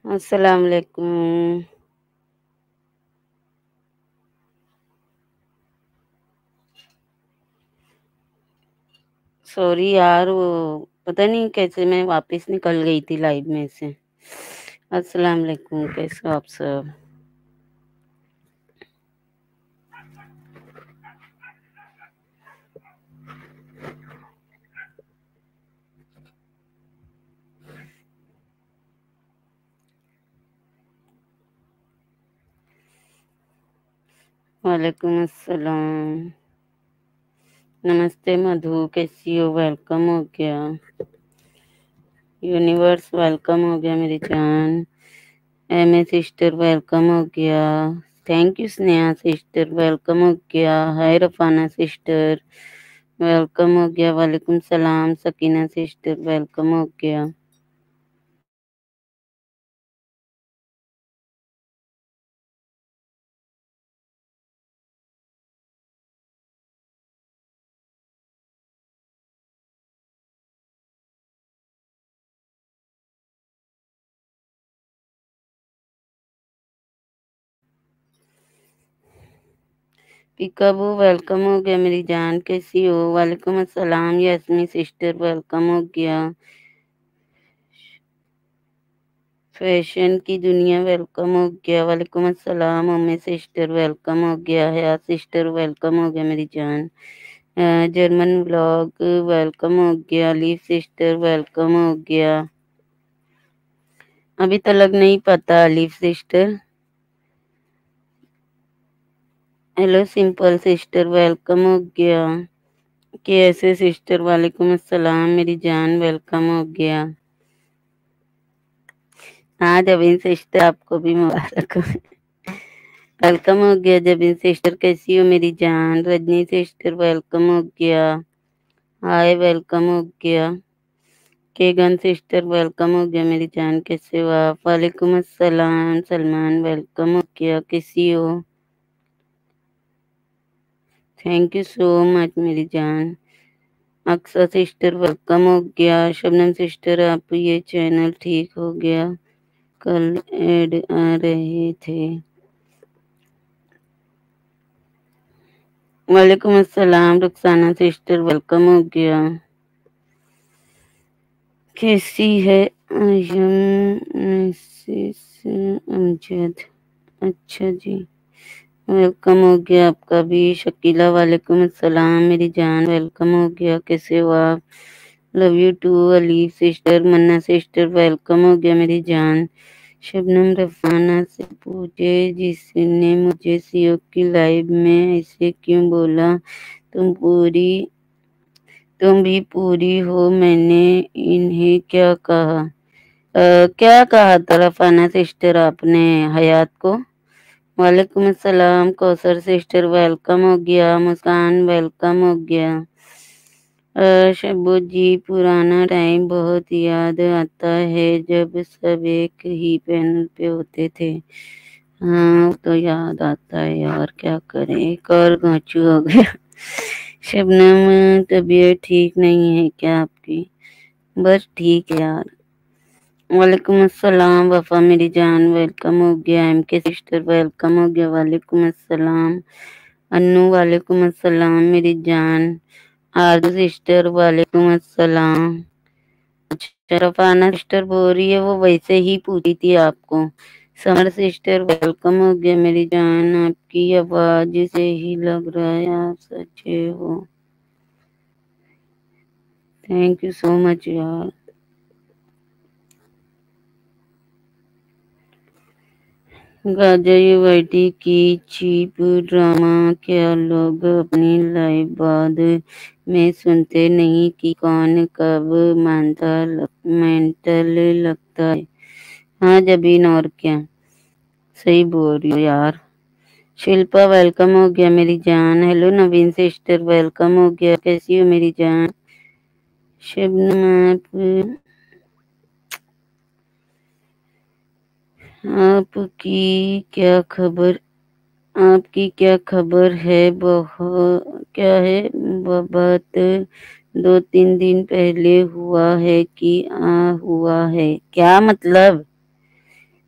अस्सलाम वालेकुम। सॉरी यार, वो पता नहीं कैसे मैं वापस निकल गई थी लाइव में से। अस्सलाम वालेकुम, कैसे हो आप सब? वालेकुम अस्सलाम। नमस्ते मधु, कैसी हो? वेलकम हो गया। यूनिवर्स वेलकम हो गया मेरी जान। एमए सिस्टर वेलकम हो गया। Thank you Sneha sister, welcome हो गया। हाय रफाना सिस्टर, वेलकम हो गया। वालेकुम सलाम सकीना सिस्टर, वेलकम हो गया। पिकाबू वेलकम हो गया मेरी जान, कैसी हो? वालेकुम अस्सलाम यास्मी सिस्टर, वेलकम हो गया। फैशन की दुनिया वेलकम हो गया। वालेकुम अस्सलाम मम्मी सिस्टर, वेलकम हो गया। हया सिस्टर वेलकम हो गया मेरी जान। जर्मन व्लॉग वेलकम हो गया। लीव सिस्टर वेलकम हो गया। अभी तक नहीं पता लीव sister. Hello Simple sister, welcome हो गया। कैसे सिस्टर? वालेकुम अस्सलाम मेरी जान, वेलकम हो गया। हाँ जबीन सिस्टर, आपको भी मुबारक हो। वेलकम हो गया जबीन सिस्टर, कैसी हो मेरी जान? रजनी सिस्टर वेलकम हो गया। हाय वेलकम हो गया। केगन सिस्टर वेलकम हो गया मेरी जान, कैसे हो आप? वालेकुम अस्सलाम सलमान, वेलकम हो गया। कैसी हो? थैंक यू सो मच मेरी जान। अक्सा सिस्टर वेलकम हो गया। शबनम सिस्टर, आप ये चैनल ठीक हो गया? कल ऐड आ रहे थे। वालेकुम अस्सलाम रुखसाना सिस्टर, वेलकम हो गया। कैसी है मिसेस अमजद? अच्छा जी, वेलकम हो गया आपका भी। शकीला वालेकुम अस्सलाम मेरी जान, वेलकम हो गया। कैसे हो आप? Love you too. Alif sister, Manna sister, welcome हो गया मेरी जान। शबनम रफाना से पूछे, जिसने मुझे सीओ की लाइव में ऐसे क्यों बोला? तुम पूरी तुम भी पूरी हो। मैंने इन्हें क्या कहा? क्या कहा था रफाना सिस्टर आपने हयात को? वालेकुम अस्सलाम कौसर सिस्टर, वेलकम हो गया। मुस्कान वेलकम हो गया। शब्बू जी, पुराना टाइम बहुत याद आता है जब सब एक ही पैनल पे होते थे। हाँ वो तो याद आता है यार, क्या करें, एक और गांचू हो गया। शबनम, तबीयत ठीक नहीं है क्या आपकी? बस ठीक है यार। वालेकुम अस्सलाम वफा मेरी जान, वेलकम हो गया। एम के सिस्टर वेलकम हो गया। वालेकुम अस्सलाम अन्नू, वालेकुम अस्सलाम मेरी जान। आरजू सिस्टर, वालेकुम अस्सलाम। अच्छा रफाना सिस्टर बोल रही है वो वैसे ही पूछी थी आपको। समर सिस्टर वेलकम हो गया मेरी जान। आपकी आवाज से ही लग रहा है आप सच्चे हो। थैंक यू सो मच यार। गाजर यूनिवर्सिटी की चीप ड्रामा, क्या लोग अपनी लाइफ बाद में सुनते नहीं कि कौन कब मेंटल लगता है? हाँ जबीन, और क्या, सही बोल रही हो यार। शिल्पा वेलकम हो गया मेरी जान। हेलो नवीन सिस्टर, वेलकम हो गया। कैसी हो मेरी जान? शबनम, आपकी क्या खबर? आपकी क्या खबर है? बहुत क्या है? बात 2-3 दिन पहले हुआ है कि हुआ है क्या मतलब?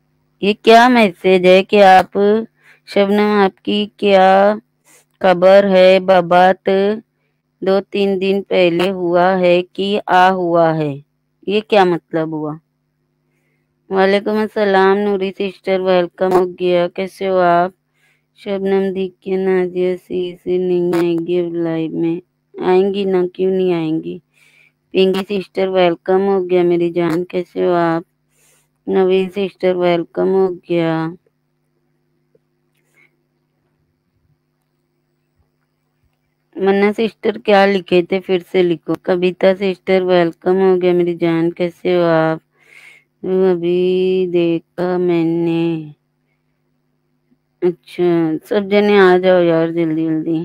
ये क्या मैसेज है कि आप शबनम आपकी क्या खबर है? बाबात 2-3 दिन पहले हुआ है कि आ हुआ है? ये क्या मतलब हुआ? वालेकुम अस्सलाम नूरी सिस्टर, वेलकम हो गया। कैसे हो आप? शबनम दीजिए नाजिया सी नहीं आएगी अब लाइव में। आएंगी ना, क्यों नहीं आएंगी? पिंकी सिस्टर वेलकम हो गया मेरी जान। कैसे हो आप? नवीन सिस्टर वेलकम हो गया। मन्ना सिस्टर क्या लिखे थे फिर से लिखो। कविता सिस्टर वेलकम हो गया मेरी जान। कैसे हो आप? अभी देखा मैंने। अच्छा, सब जने आ जाओ यार जल्दी जल्दी।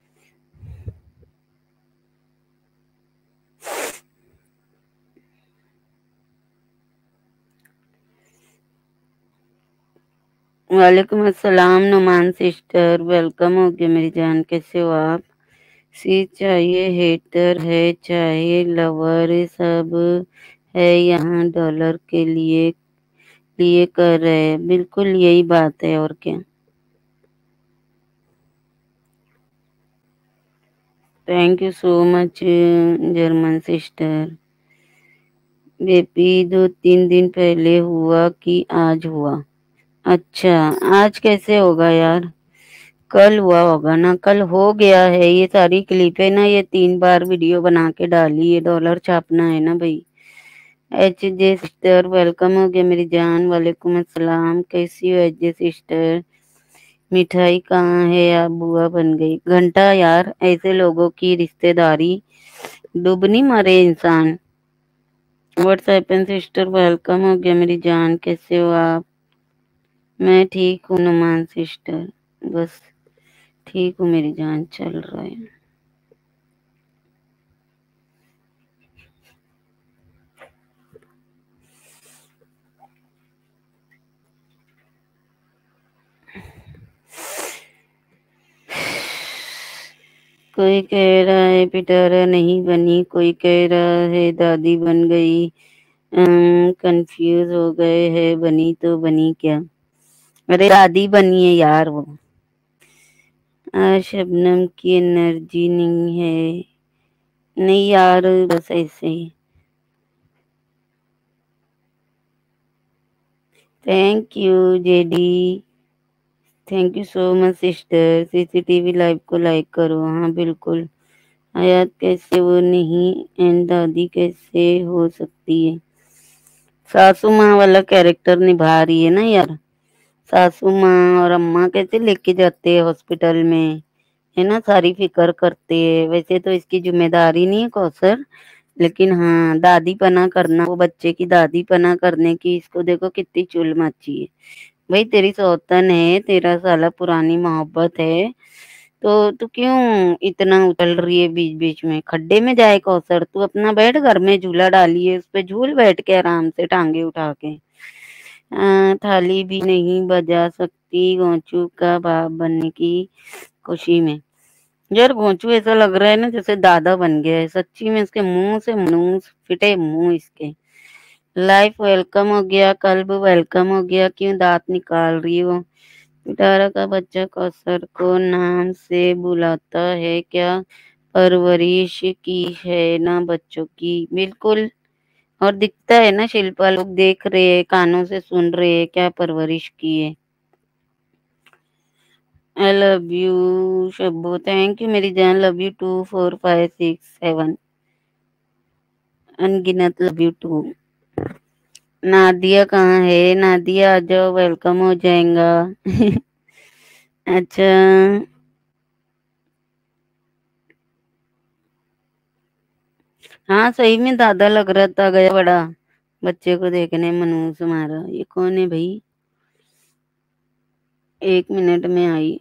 वालेकुम अस्सलाम नुमान सिस्टर वेलकम हो गया मेरी जान। कैसे हो आप? सी चाहिए हेटर है चाहे लवर सब है यहाँ डॉलर के लिए कर रहे हैं। बिल्कुल यही बात है और क्या। Thank you so much German sister. Baby 2-3 दिन पहले हुआ कि आज हुआ? अच्छा, आज कैसे होगा यार? कल हुआ होगा ना, कल हो गया है। ये सारी क्लिपें ना ये 3 बार वीडियो बना के डाली। ये डॉलर छापना है ना भाई। एच जे सिस्टर वेलकम हो गया मेरी जान। वालेकुम अस्सलाम। कैसी हो एच जे सिस्टर? मिठाई कहाँ है? आप बुआ बन गई। घंटा यार, ऐसे लोगों की रिश्तेदारी डूब नहीं मरे इंसान। व्हाट्सएप सिस्टर वेलकम हो गया मेरी जान। कैसे हो आप? मैं ठीक हूँ नुमान सिस्टर। बस ठीक हूँ मेरी जान, चल रहा है। कोई कह रहा है पिटारा नहीं बनी, कोई कह रहा है दादी बन गई। कंफ्यूज हो गए है, बनी तो बनी क्या? अरे दादी बनी है यार वो। आज शबनम की एनर्जी नहीं है। नहीं यार, बस ऐसे ही। Thank you JD. Thank you so much sister. CCTV live को लाइक करो। हाँ बिल्कुल। हयात कैसे वो नहीं एंड दादी कैसे हो सकती है? सासू माँ वाला कैरेक्टर निभा रही है ना यार। सासू माँ और अम्मा कैसे लेके जाते हैं हॉस्पिटल में, है ना, सारी फिक्र करते हैं। वैसे तो इसकी जिम्मेदारी नहीं है कौसर, लेकिन हाँ दादी पना करना, वो बच्चे की दादी पना करने की इसको देखो कितनी चुल मची है। भाई तेरी सौतन है, 13 साल पुरानी मोहब्बत है, तो तू क्यों इतना उछल रही है बीच बीच में? खड्डे में जाए कौसर, तू अपना बैठ, घर में झूला डाली है उस पे झूल बैठ के आराम से टांगे उठा के। थाली भी नहीं बजा सकती गोचू का बाप बनने की खुशी में। यार गोचू ऐसा लग रहा है ना जैसे दादा बन गया है सच्ची में। इसके मुंह से मुंह फिटे मुंह इसके। लाइफ वेलकम हो गया, कल्ब वेलकम हो गया। क्यों दांत निकाल रही हो? पिटारा का बच्चा कौसर को नाम से बुलाता है क्या? परवरिश की है ना बच्चों की, बिल्कुल। और दिखता है ना, शिल्पा लोग देख रहे हैं, कानों से सुन रहे हैं क्या परवरिश की है। I love you Shabbu. Thank you मेरी जान। लव यू 2 4 5 6 7 अनगिनत लव यू टू। नादिया कहाँ है? नादिया आ जाओ, वेलकम हो जाएगा। अच्छा। हाँ सही में दादा लग रहा था, गया बड़ा बच्चे को देखने मनूस मारा। ये कौन है भाई? 1 मिनट में आई।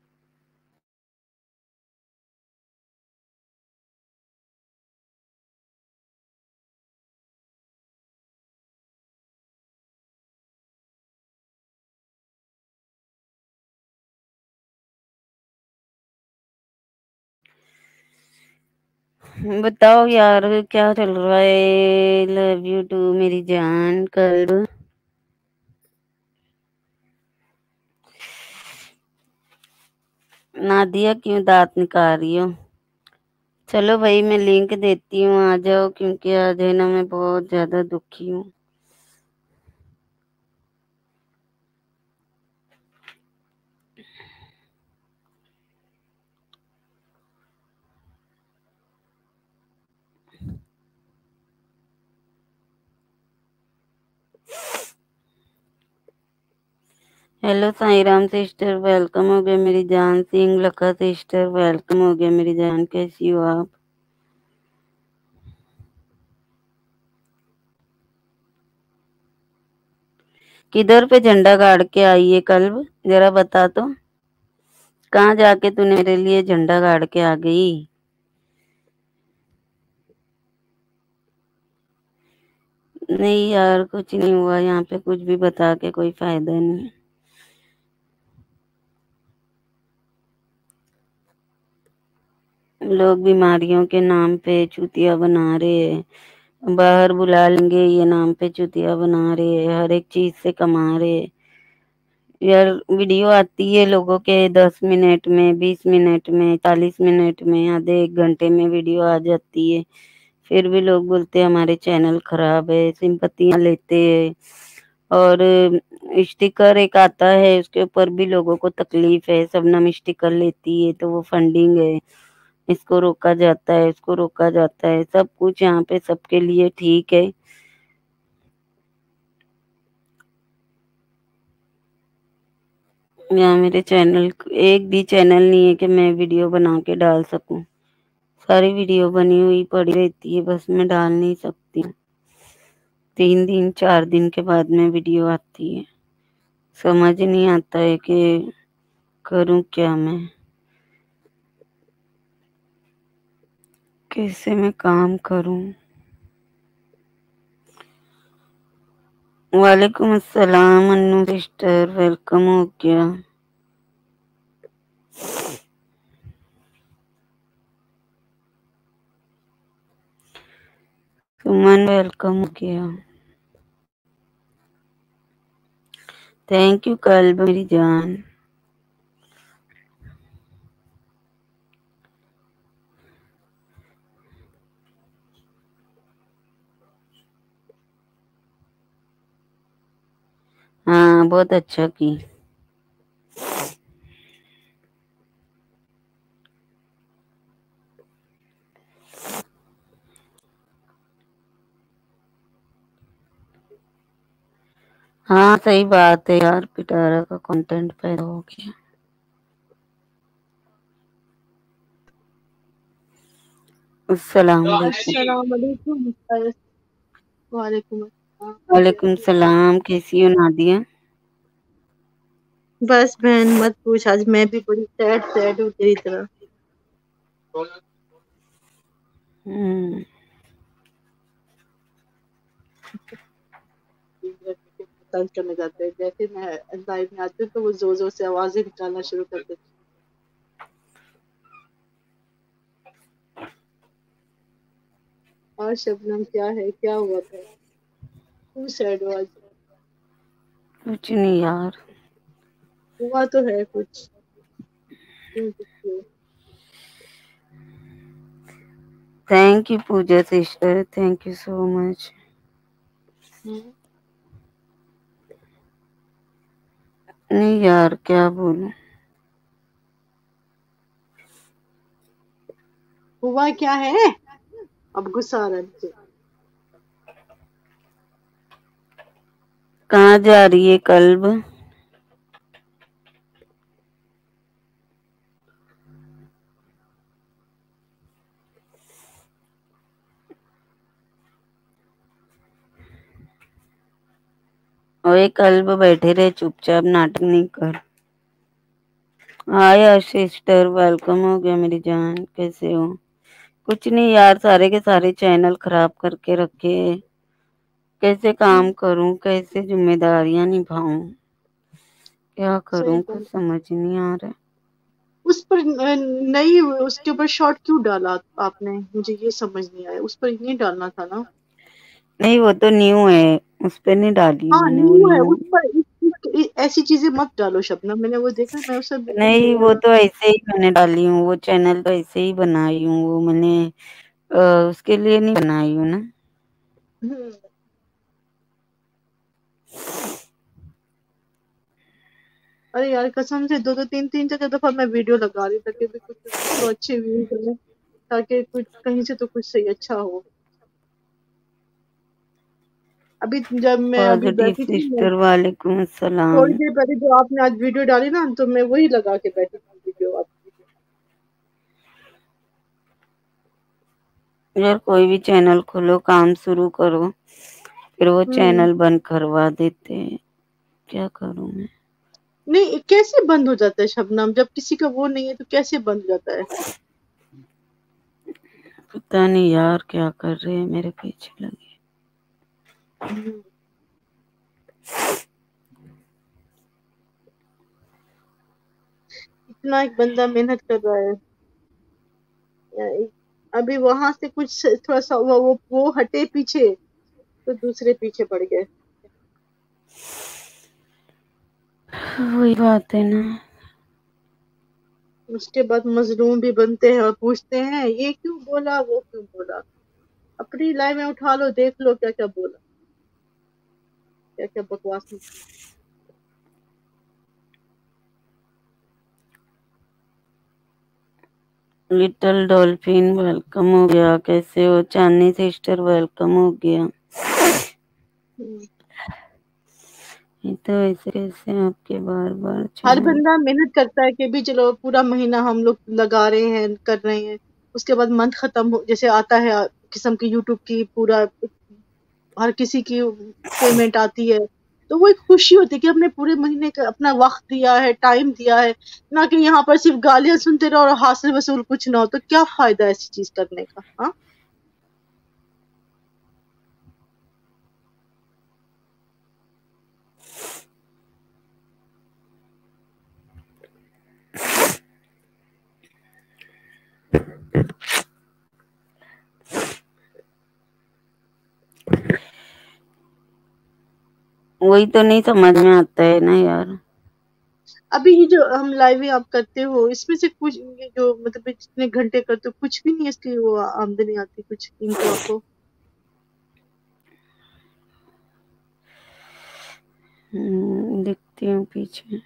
बताओ यार क्या चल रहा है? लव यू टू मेरी जान। कल नादिया क्यों दांत निकाल रही हो? चलो भाई मैं लिंक देती हूँ, आ जाओ, क्योंकि आज है ना मैं बहुत ज्यादा दुखी हूँ। Hello Sai Ram sister, welcome हो गया मेरी जान। सिंह लखा सिस्टर, वेलकम हो गया मेरी जान। कैसी हो आप? किधर पे झंडा गाड़ के आई है कल्ब, जरा बता तो। कहाँ जाके तूने मेरे लिए झंडा गाड़ के आ गई? नहीं यार, कुछ नहीं हुआ यहाँ पे, कुछ भी बता के कोई फायदा नहीं। लोग बीमारियों के नाम पे चूतिया बना रहे हैं, बाहर बुला लेंगे ये नाम पे चूतिया बना रहे हैं, हर एक चीज से कमा रहे हैं। यार वीडियो आती है लोगों के 10 मिनट में, 20 मिनट में, 40 मिनट में, आधे 1 घंटे में वीडियो आ जाती है। फिर भी लोग बोलते हैं हमारे चैनल खराब है, सिंपतियां लेते हैं। और स्टिकर एक आता है, उसके ऊपर भी लोगों को तकलीफ है। सबनम स्टिकर लेती है तो वो फंडिंग है, इसको रोका जाता है, इसको रोका जाता है। सब कुछ यहाँ पे सबके लिए ठीक है। यहाँ मेरे चैनल, एक भी चैनल नहीं है कि मैं वीडियो बना के डाल सकूं। सारी वीडियो बनी हुई पड़ी रहती है, बस मैं डाल नहीं सकती। 3 दिन 4 दिन के बाद में वीडियो आती है। समझ नहीं आता है कि करूं क्या मैं, कैसे मैं काम करूं। वालेकुम अस्सलाम अन्नू सिस्टर, वेलकम हो गया। सुमन वेलकम हो गया। थैंक यू कल्ब मेरी जान। हाँ बहुत अच्छा की। हाँ सही बात है यार, पिटारा का कंटेंट पैदा हो गया। अस्सलाम वालेकुम। अस्सलाम वालेकुम। वालेकुम अस्सलाम। वालेकुम सलाम, कैसी हो नादिया? बस बहन मत पूछ, आज मैं भी बड़ी सैड सैड हूँ तेरी तरह। हम्म, तंग करने जाते हैं, जैसे मैं लाइव में आती हूँ तो वो जोर जोर से आवाजें निकालना शुरू कर देते हैं। और शबनम क्या है, क्या हुआ था, क्यों सैड हो आज? कुछ नहीं यार। हुआ तो है कुछ, क्यों दुखी हो? Thank you Pooja sister, thank you so much. हम्म, नहीं यार क्या बोलूं। हुआ क्या है? अब गुस्सा आ रहा है मुझे। कहाँ जा रही है कल्ब? ओए कल्ब बैठे रहे चुपचाप, नाटक नहीं कर। हाय सिस्टर, वेलकम हो गया मेरी जान। कैसे हो? कुछ नहीं यार, सारे के सारे चैनल खराब करके रखे हैं। कैसे काम करूं, कैसे जिम्मेदारियां निभाऊं, क्या सही करूं, कुछ बात। समझ नहीं आ रहा। उस पर नहीं, उसके ऊपर शॉर्ट क्यों डाला आपने, मुझे ये समझ नहीं आया। उस पर नहीं डालना था ना। नहीं वो तो न्यू है, उस पे नहीं डाली हाँ मैंने, वो न्यू है, न्यू। उस पर ऐसी चीजें मत डालो शबनम, मैंने वो देखा, मैं उस समय नहीं, वो तो ऐसे ही मैंने डाली हूँ, वो चैनल तो ऐसे ही बनाई हूँ, वो मैंने उसके लिए नहीं बनाई हूँ ना। अरे यार कसम से 2-2 3-3 4 दफा मैं वीडियो लगा रही ताकि भी कुछ तो अच्छे व्यूज मिले, ताकि कुछ कहीं से तो कुछ सही अच्छा हो। अभी जब मैं अभी पॉजिटिव बैठी थी, मैं सिस्टर वालेकुम थोड़ी अस्सलाम। देर पहले जो आपने आज वीडियो डाली ना, तो मैं वही लगा के बैठी थी वीडियो आपकी। यार कोई भी चैनल खोलो, काम शुरू करो, फिर वो हम्म। चैनल बंद करवा देते हैं, क्या करूं मैं। नहीं, कैसे बंद हो जाता है शबनम, जब किसी का वो नहीं है तो कैसे बंद हो जाता है? पता नहीं यार क्या कर रहे हैं, मेरे पीछे लगे। हम्म। इतना एक बंदा मेहनत कर रहा है, अभी वहां से कुछ थोड़ा सा वो हटे पीछे, तो दूसरे पीछे पड़ गए। वही बात है ना। उसके बाद मजलूम भी बनते हैं और पूछते हैं ये क्यों बोला, वो क्यों बोला। अपनी लाइफ में उठा लो, देख लो क्या क्या बोला, क्या क्या बकवास निकली। लिटिल डॉल्फिन वेलकम हो गया, कैसे हो? चांदनी सिस्टर वेलकम हो गया। हम्म। ये तो ऐसे कैसे आपके बार बार हर चैनल। बंदा मेहनत करता है कि भी चलो पूरा महीना हम लोग लगा रहे हैं, कर रहे हैं, उसके बाद मंथ खत्म हो जैसे आता है किस्म की यूट्यूब की पूरा हर किसी की पेमेंट आती है, तो वो एक खुशी होती है कि हमने पूरे महीने का अपना वक्त दिया है, टाइम दिया है, ना कि यहाँ पर सिर्फ गालियां सुनते रहो और हासिल वसूल कुछ ना हो, तो क्या फायदा ऐसी चीज करने का। हाँ। वही तो नहीं समझ में आता है ना यार। अभी ये जो हम लाइव आप करते हो, इसमें से कुछ ये जो मतलब जितने घंटे करते हो, कुछ भी नहीं है इसकी वो आमदनी आती कुछ इनको आपको? दिखती हूँ पीछे।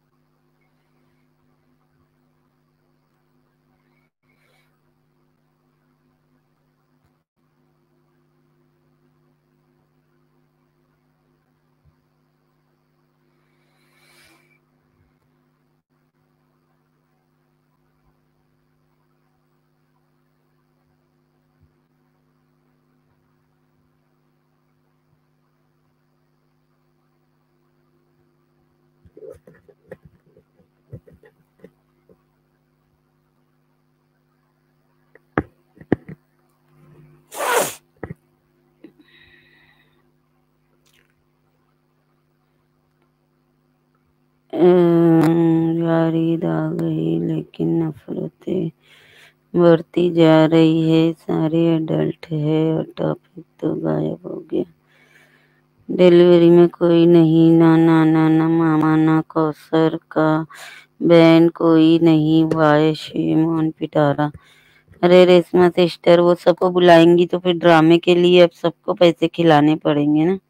यार ईद आ गई लेकिन नफरतें बढ़ती जा रही है, सारे अडल्ट है और टॉपिक तो गायब हो गया। डिलीवरी में कोई नहीं, ना नाना ना मामा ना कौसर का बहन कोई नहीं, वाय शेम ऑन पिटारा। अरे रेशमा सिस्टर, वो सबको बुलाएंगी तो फिर ड्रामे के लिए अब सबको पैसे खिलाने पड़ेंगे ना।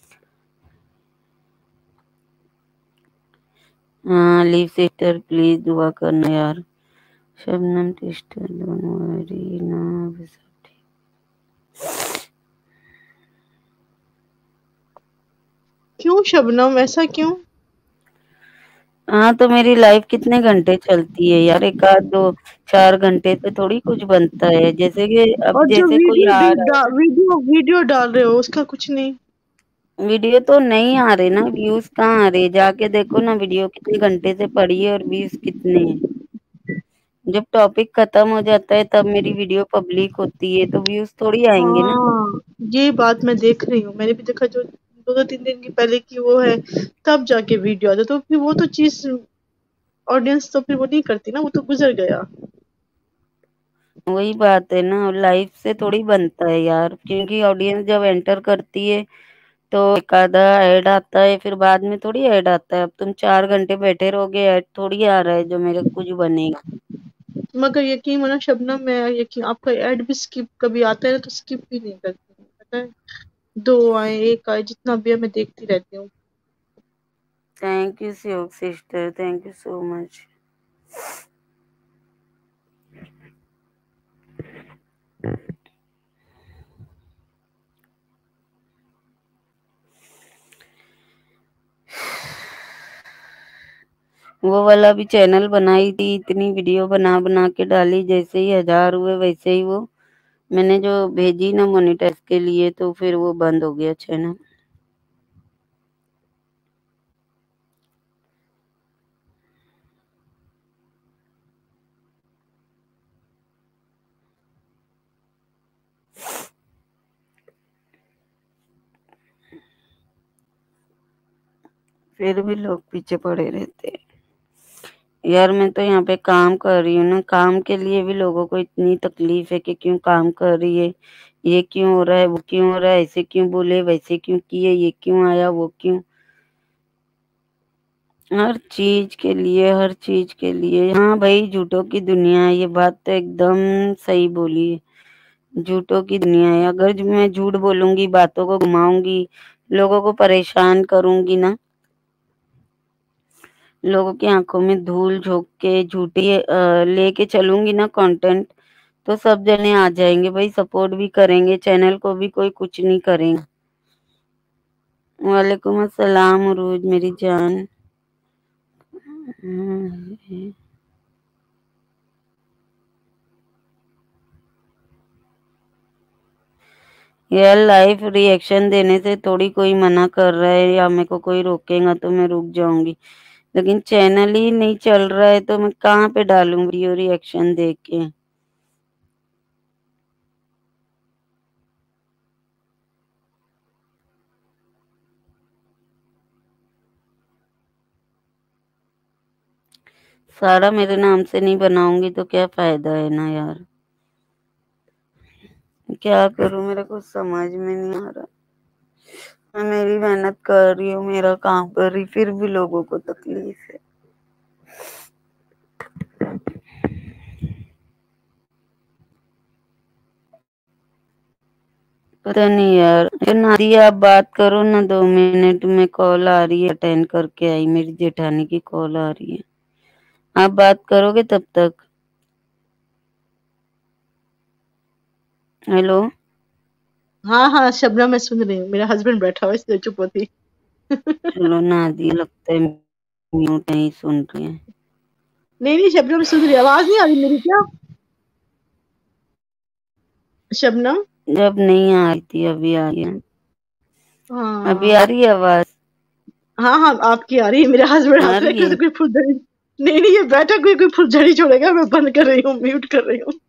हाँ लीव सिस्टर प्लीज दुआ करना यार। शबनम सिस्टर डोंट वरी ना, अभी सब ठीक। क्यों शबनम, ऐसा क्यों? हाँ तो मेरी लाइफ कितने घंटे चलती है यार, एक आध दो 4 घंटे पे थोड़ी कुछ बनता है, जैसे कि अब और जो जैसे कोई आ रहा है। वीडियो डाल रहे हो उसका कुछ नहीं? वीडियो तो नहीं आ रहे ना, व्यूज कहाँ आ रहे, जाके देखो ना वीडियो कितने घंटे से पड़ी है और व्यूज कितने हैं। जब टॉपिक खत्म हो जाता है तब मेरी वीडियो पब्लिक होती है, तो व्यूज थोड़ी आएंगे ना। हाँ, ये बात मैं देख रही हूँ, मैंने भी देखा जो 2-3 दिन की पहले की वो है, तब जाके वीडियो आता, तो फिर वो तो चीज ऑडियंस तो फिर वो नहीं करती ना, वो तो गुजर गया। वही बात है ना, लाइफ से थोड़ी बनता है यार, क्योंकि ऑडियंस जब एंटर करती है तो एक आधा ऐड आता है, फिर बाद में थोड़ी ऐड आता है। अब तुम 4 घंटे बैठे रहोगे, ऐड थोड़ी आ रहा है जो मेरे कुछ बनेगा। मगर यकीन मानो शबनम, मैं यकीन आपका ऐड भी स्किप कभी आता है ना तो स्किप भी नहीं करती हूँ, पता है। 2 आए, 1 आए, जितना भी है मैं देखती रहती हूँ। Thank you sister, thank you so much. वो वाला भी चैनल बनाई थी, इतनी वीडियो बना बना के डाली, जैसे ही 1000 हुए वैसे ही वो मैंने जो भेजी ना मोनेटाइज के लिए, तो फिर वो बंद हो गया चैनल। फिर भी लोग पीछे पड़े रहते हैं। यार मैं तो यहाँ पे काम कर रही हूँ ना, काम के लिए भी लोगों को इतनी तकलीफ है कि क्यों काम कर रही है, ये क्यों हो रहा है, वो क्यों हो रहा है, ऐसे क्यों बोले, वैसे क्यों किए, ये क्यों आया, वो क्यों। हर चीज के लिए, हर चीज के लिए। हाँ भाई, झूठों की दुनिया है, ये बात तो एकदम सही बोली है। झूठों की दुनिया है। अगर मैं झूठ बोलूंगी, बातों को घुमाऊंगी, लोगों को परेशान करूंगी ना, लोगों की आंखों में धूल झोंक के झूठी लेके चलूंगी ना कंटेंट, तो सब जने आ जाएंगे भाई, सपोर्ट भी करेंगे, चैनल को भी कोई कुछ नहीं करेंगे। वालेकुम अस्सलाम उरूज मेरी जान। यार लाइव रिएक्शन देने से थोड़ी कोई मना कर रहा है या मेरे को कोई रोकेगा तो मैं रुक जाऊंगी, लेकिन चैनल ही नहीं चल रहा है तो मैं कहाँ पे डालूं वीडियो रिएक्शन देख के। सारा मेरे नाम से नहीं बनाऊंगी तो क्या फायदा है ना यार। क्या करूं, मेरे को समझ में नहीं आ रहा। मैं मेरी मेहनत कर रही हूँ, मेरा काम कर रही, फिर भी लोगों को तकलीफ है। पता नहीं यार। नादी आप बात करो ना, 2 मिनट में कॉल आ रही है, अटेंड करके आई, मेरी जेठानी की कॉल आ रही है। आप बात करोगे तब तक? हेलो। हाँ हाँ शबनम, मैं सुन रही हूँ, मेरा हस्बैंड बैठा हुआ है इसलिए चुप होती। चलो नादी लगता है म्यूट नहीं सुन रही है। नहीं नहीं शबनम सुन रही, आवाज नहीं आ रही मेरी क्या शबनम? जब नहीं आ रही थी, अभी आ रही है। अभी हाँ आ रही है आवाज? हाँ हाँ, आपकी आ रही है। मेरे हस्बैंड आ हंस रहे रही हैं, है। जैसे कोई फुलझड़ी। नहीं नहीं, ये बैठा कोई फुलझड़ी छोड़ेगा, मैं बंद कर रही हूँ, म्यूट कर रही हूँ।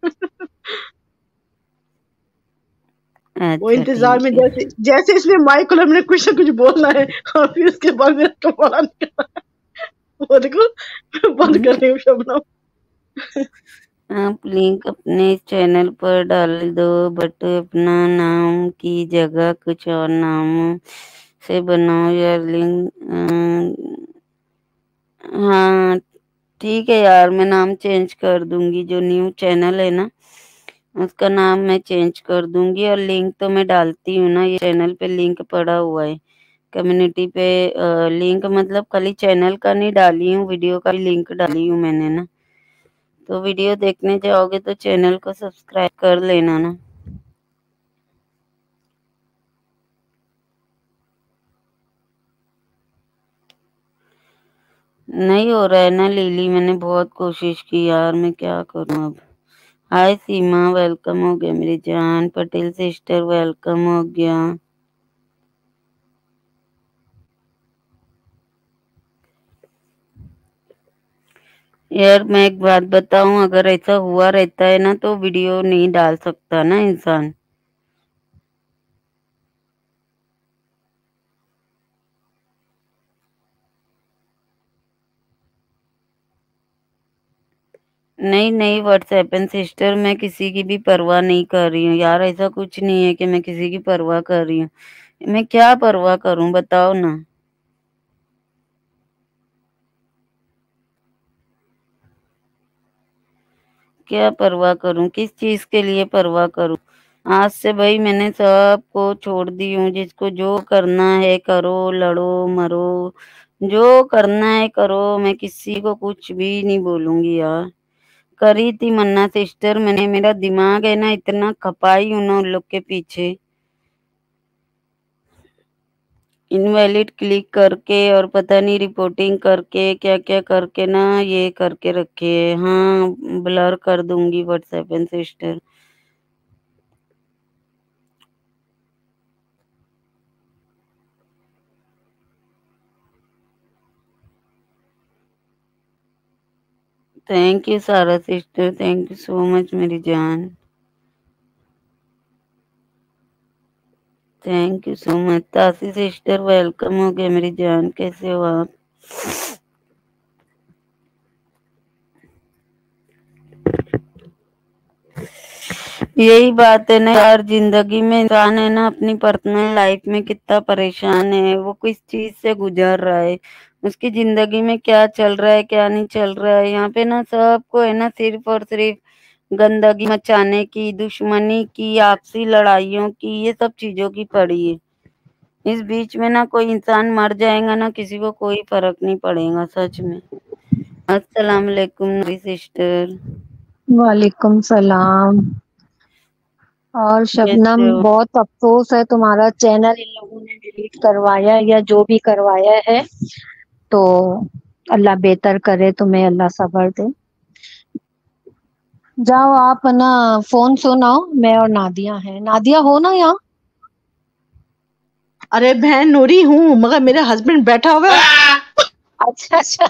वो अच्छा इंतजार में, ठीक है। जैसे जैसे इसने माइक खोला, हमने कुछ ना कुछ बोलना है, और फिर उसके बाद मेरा कमाल निकला। वो देखो, मैं बंद कर रही हूँ शबनम। आप लिंक अपने चैनल पर डाल दो, बट अपना नाम की जगह कुछ और नाम से बनाओ या लिंक। हाँ ठीक है यार, मैं नाम चेंज कर दूंगी, जो न्यू चैनल है ना उसका नाम मैं चेंज कर दूंगी। और लिंक तो मैं डालती हूँ ना, ये चैनल पे लिंक पड़ा हुआ है कम्युनिटी पे। लिंक मतलब खाली चैनल का नहीं डाली हूँ, वीडियो का लिंक डाली हूँ मैंने ना। तो वीडियो देखने जाओगे तो चैनल को सब्सक्राइब कर लेना ना। नहीं हो रहा है ना लिली, मैंने बहुत कोशिश की यार, मैं क्या करूं अब। हाय सीमा, वेलकम हो गया मेरी जान। पटेल सिस्टर वेलकम हो गया। यार मैं एक बात बताऊं, अगर ऐसा हुआ रहता है ना तो वीडियो नहीं डाल सकता ना इंसान। नहीं नहीं व्हाट्सएप एंड सिस्टर, मैं किसी की भी परवाह नहीं कर रही हूँ यार, ऐसा कुछ नहीं है कि मैं किसी की परवाह कर रही हूँ। मैं क्या परवाह करूं, बताओ ना। क्या परवाह करूं, किस चीज के लिए परवाह करूं। आज से भाई मैंने सबको छोड़ दी हूँ। जिसको जो करना है करो, लड़ो मरो, जो करना है करो। मैं किसी को कुछ भी नहीं बोलूंगी यार। करी थी मन्ना सिस्टर मैंने, मेरा दिमाग है ना इतना खपाई हूं ना उन लोग के पीछे। इनवैलिड क्लिक करके और पता नहीं रिपोर्टिंग करके क्या क्या करके ना ये करके रखे है। हाँ, ब्लर कर दूंगी WhatsApp and sister. Thank you Sara sister, thank you so much मेरी जान। Thank you so much. Tasi sister welcome हो गया मेरी जान, कैसे हो आप। यही बात है ना यार, जिंदगी में इंसान है ना अपनी पर्सनल लाइफ में कितना परेशान है, वो किस चीज से गुजर रहा है, उसकी जिंदगी में क्या चल रहा है क्या नहीं चल रहा है। यहाँ पे ना सबको है ना सिर्फ और सिर्फ गंदगी मचाने की, दुश्मनी की, आपसी लड़ाइयों की, ये सब चीजों की पड़ी है। इस बीच में ना कोई इंसान मर जाएगा ना, किसी को कोई फर्क नहीं पड़ेगा सच में। अस्सलाम वालेकुम मेरी सिस्टर। वालेकुम सलाम। और शबनम, कैसे हो। बहुत अफसोस है तुम्हारा चैनल इन लोगों ने डिलीट करवाया या जो भी करवाया है। तो अल्लाह बेहतर करे, तुम्हें अल्लाह सब्र दे। जाओ आप ना फोन सुनाओ, मैं और नादिया हैं। नादिया हो ना यहाँ? अरे बहन नूरी हूँ, मगर मेरा हस्बैंड बैठा हुआ है। अच्छा अच्छा।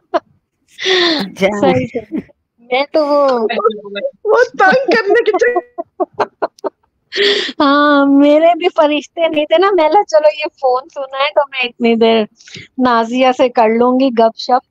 जा सही सही। मैं तो वो तंग करने के चक्कर। हाँ, मेरे भी फरिश्ते नहीं थे ना। मैं चलो ये फोन सुना है तो मैं इतनी देर नाजिया से कर लूंगी गपशप।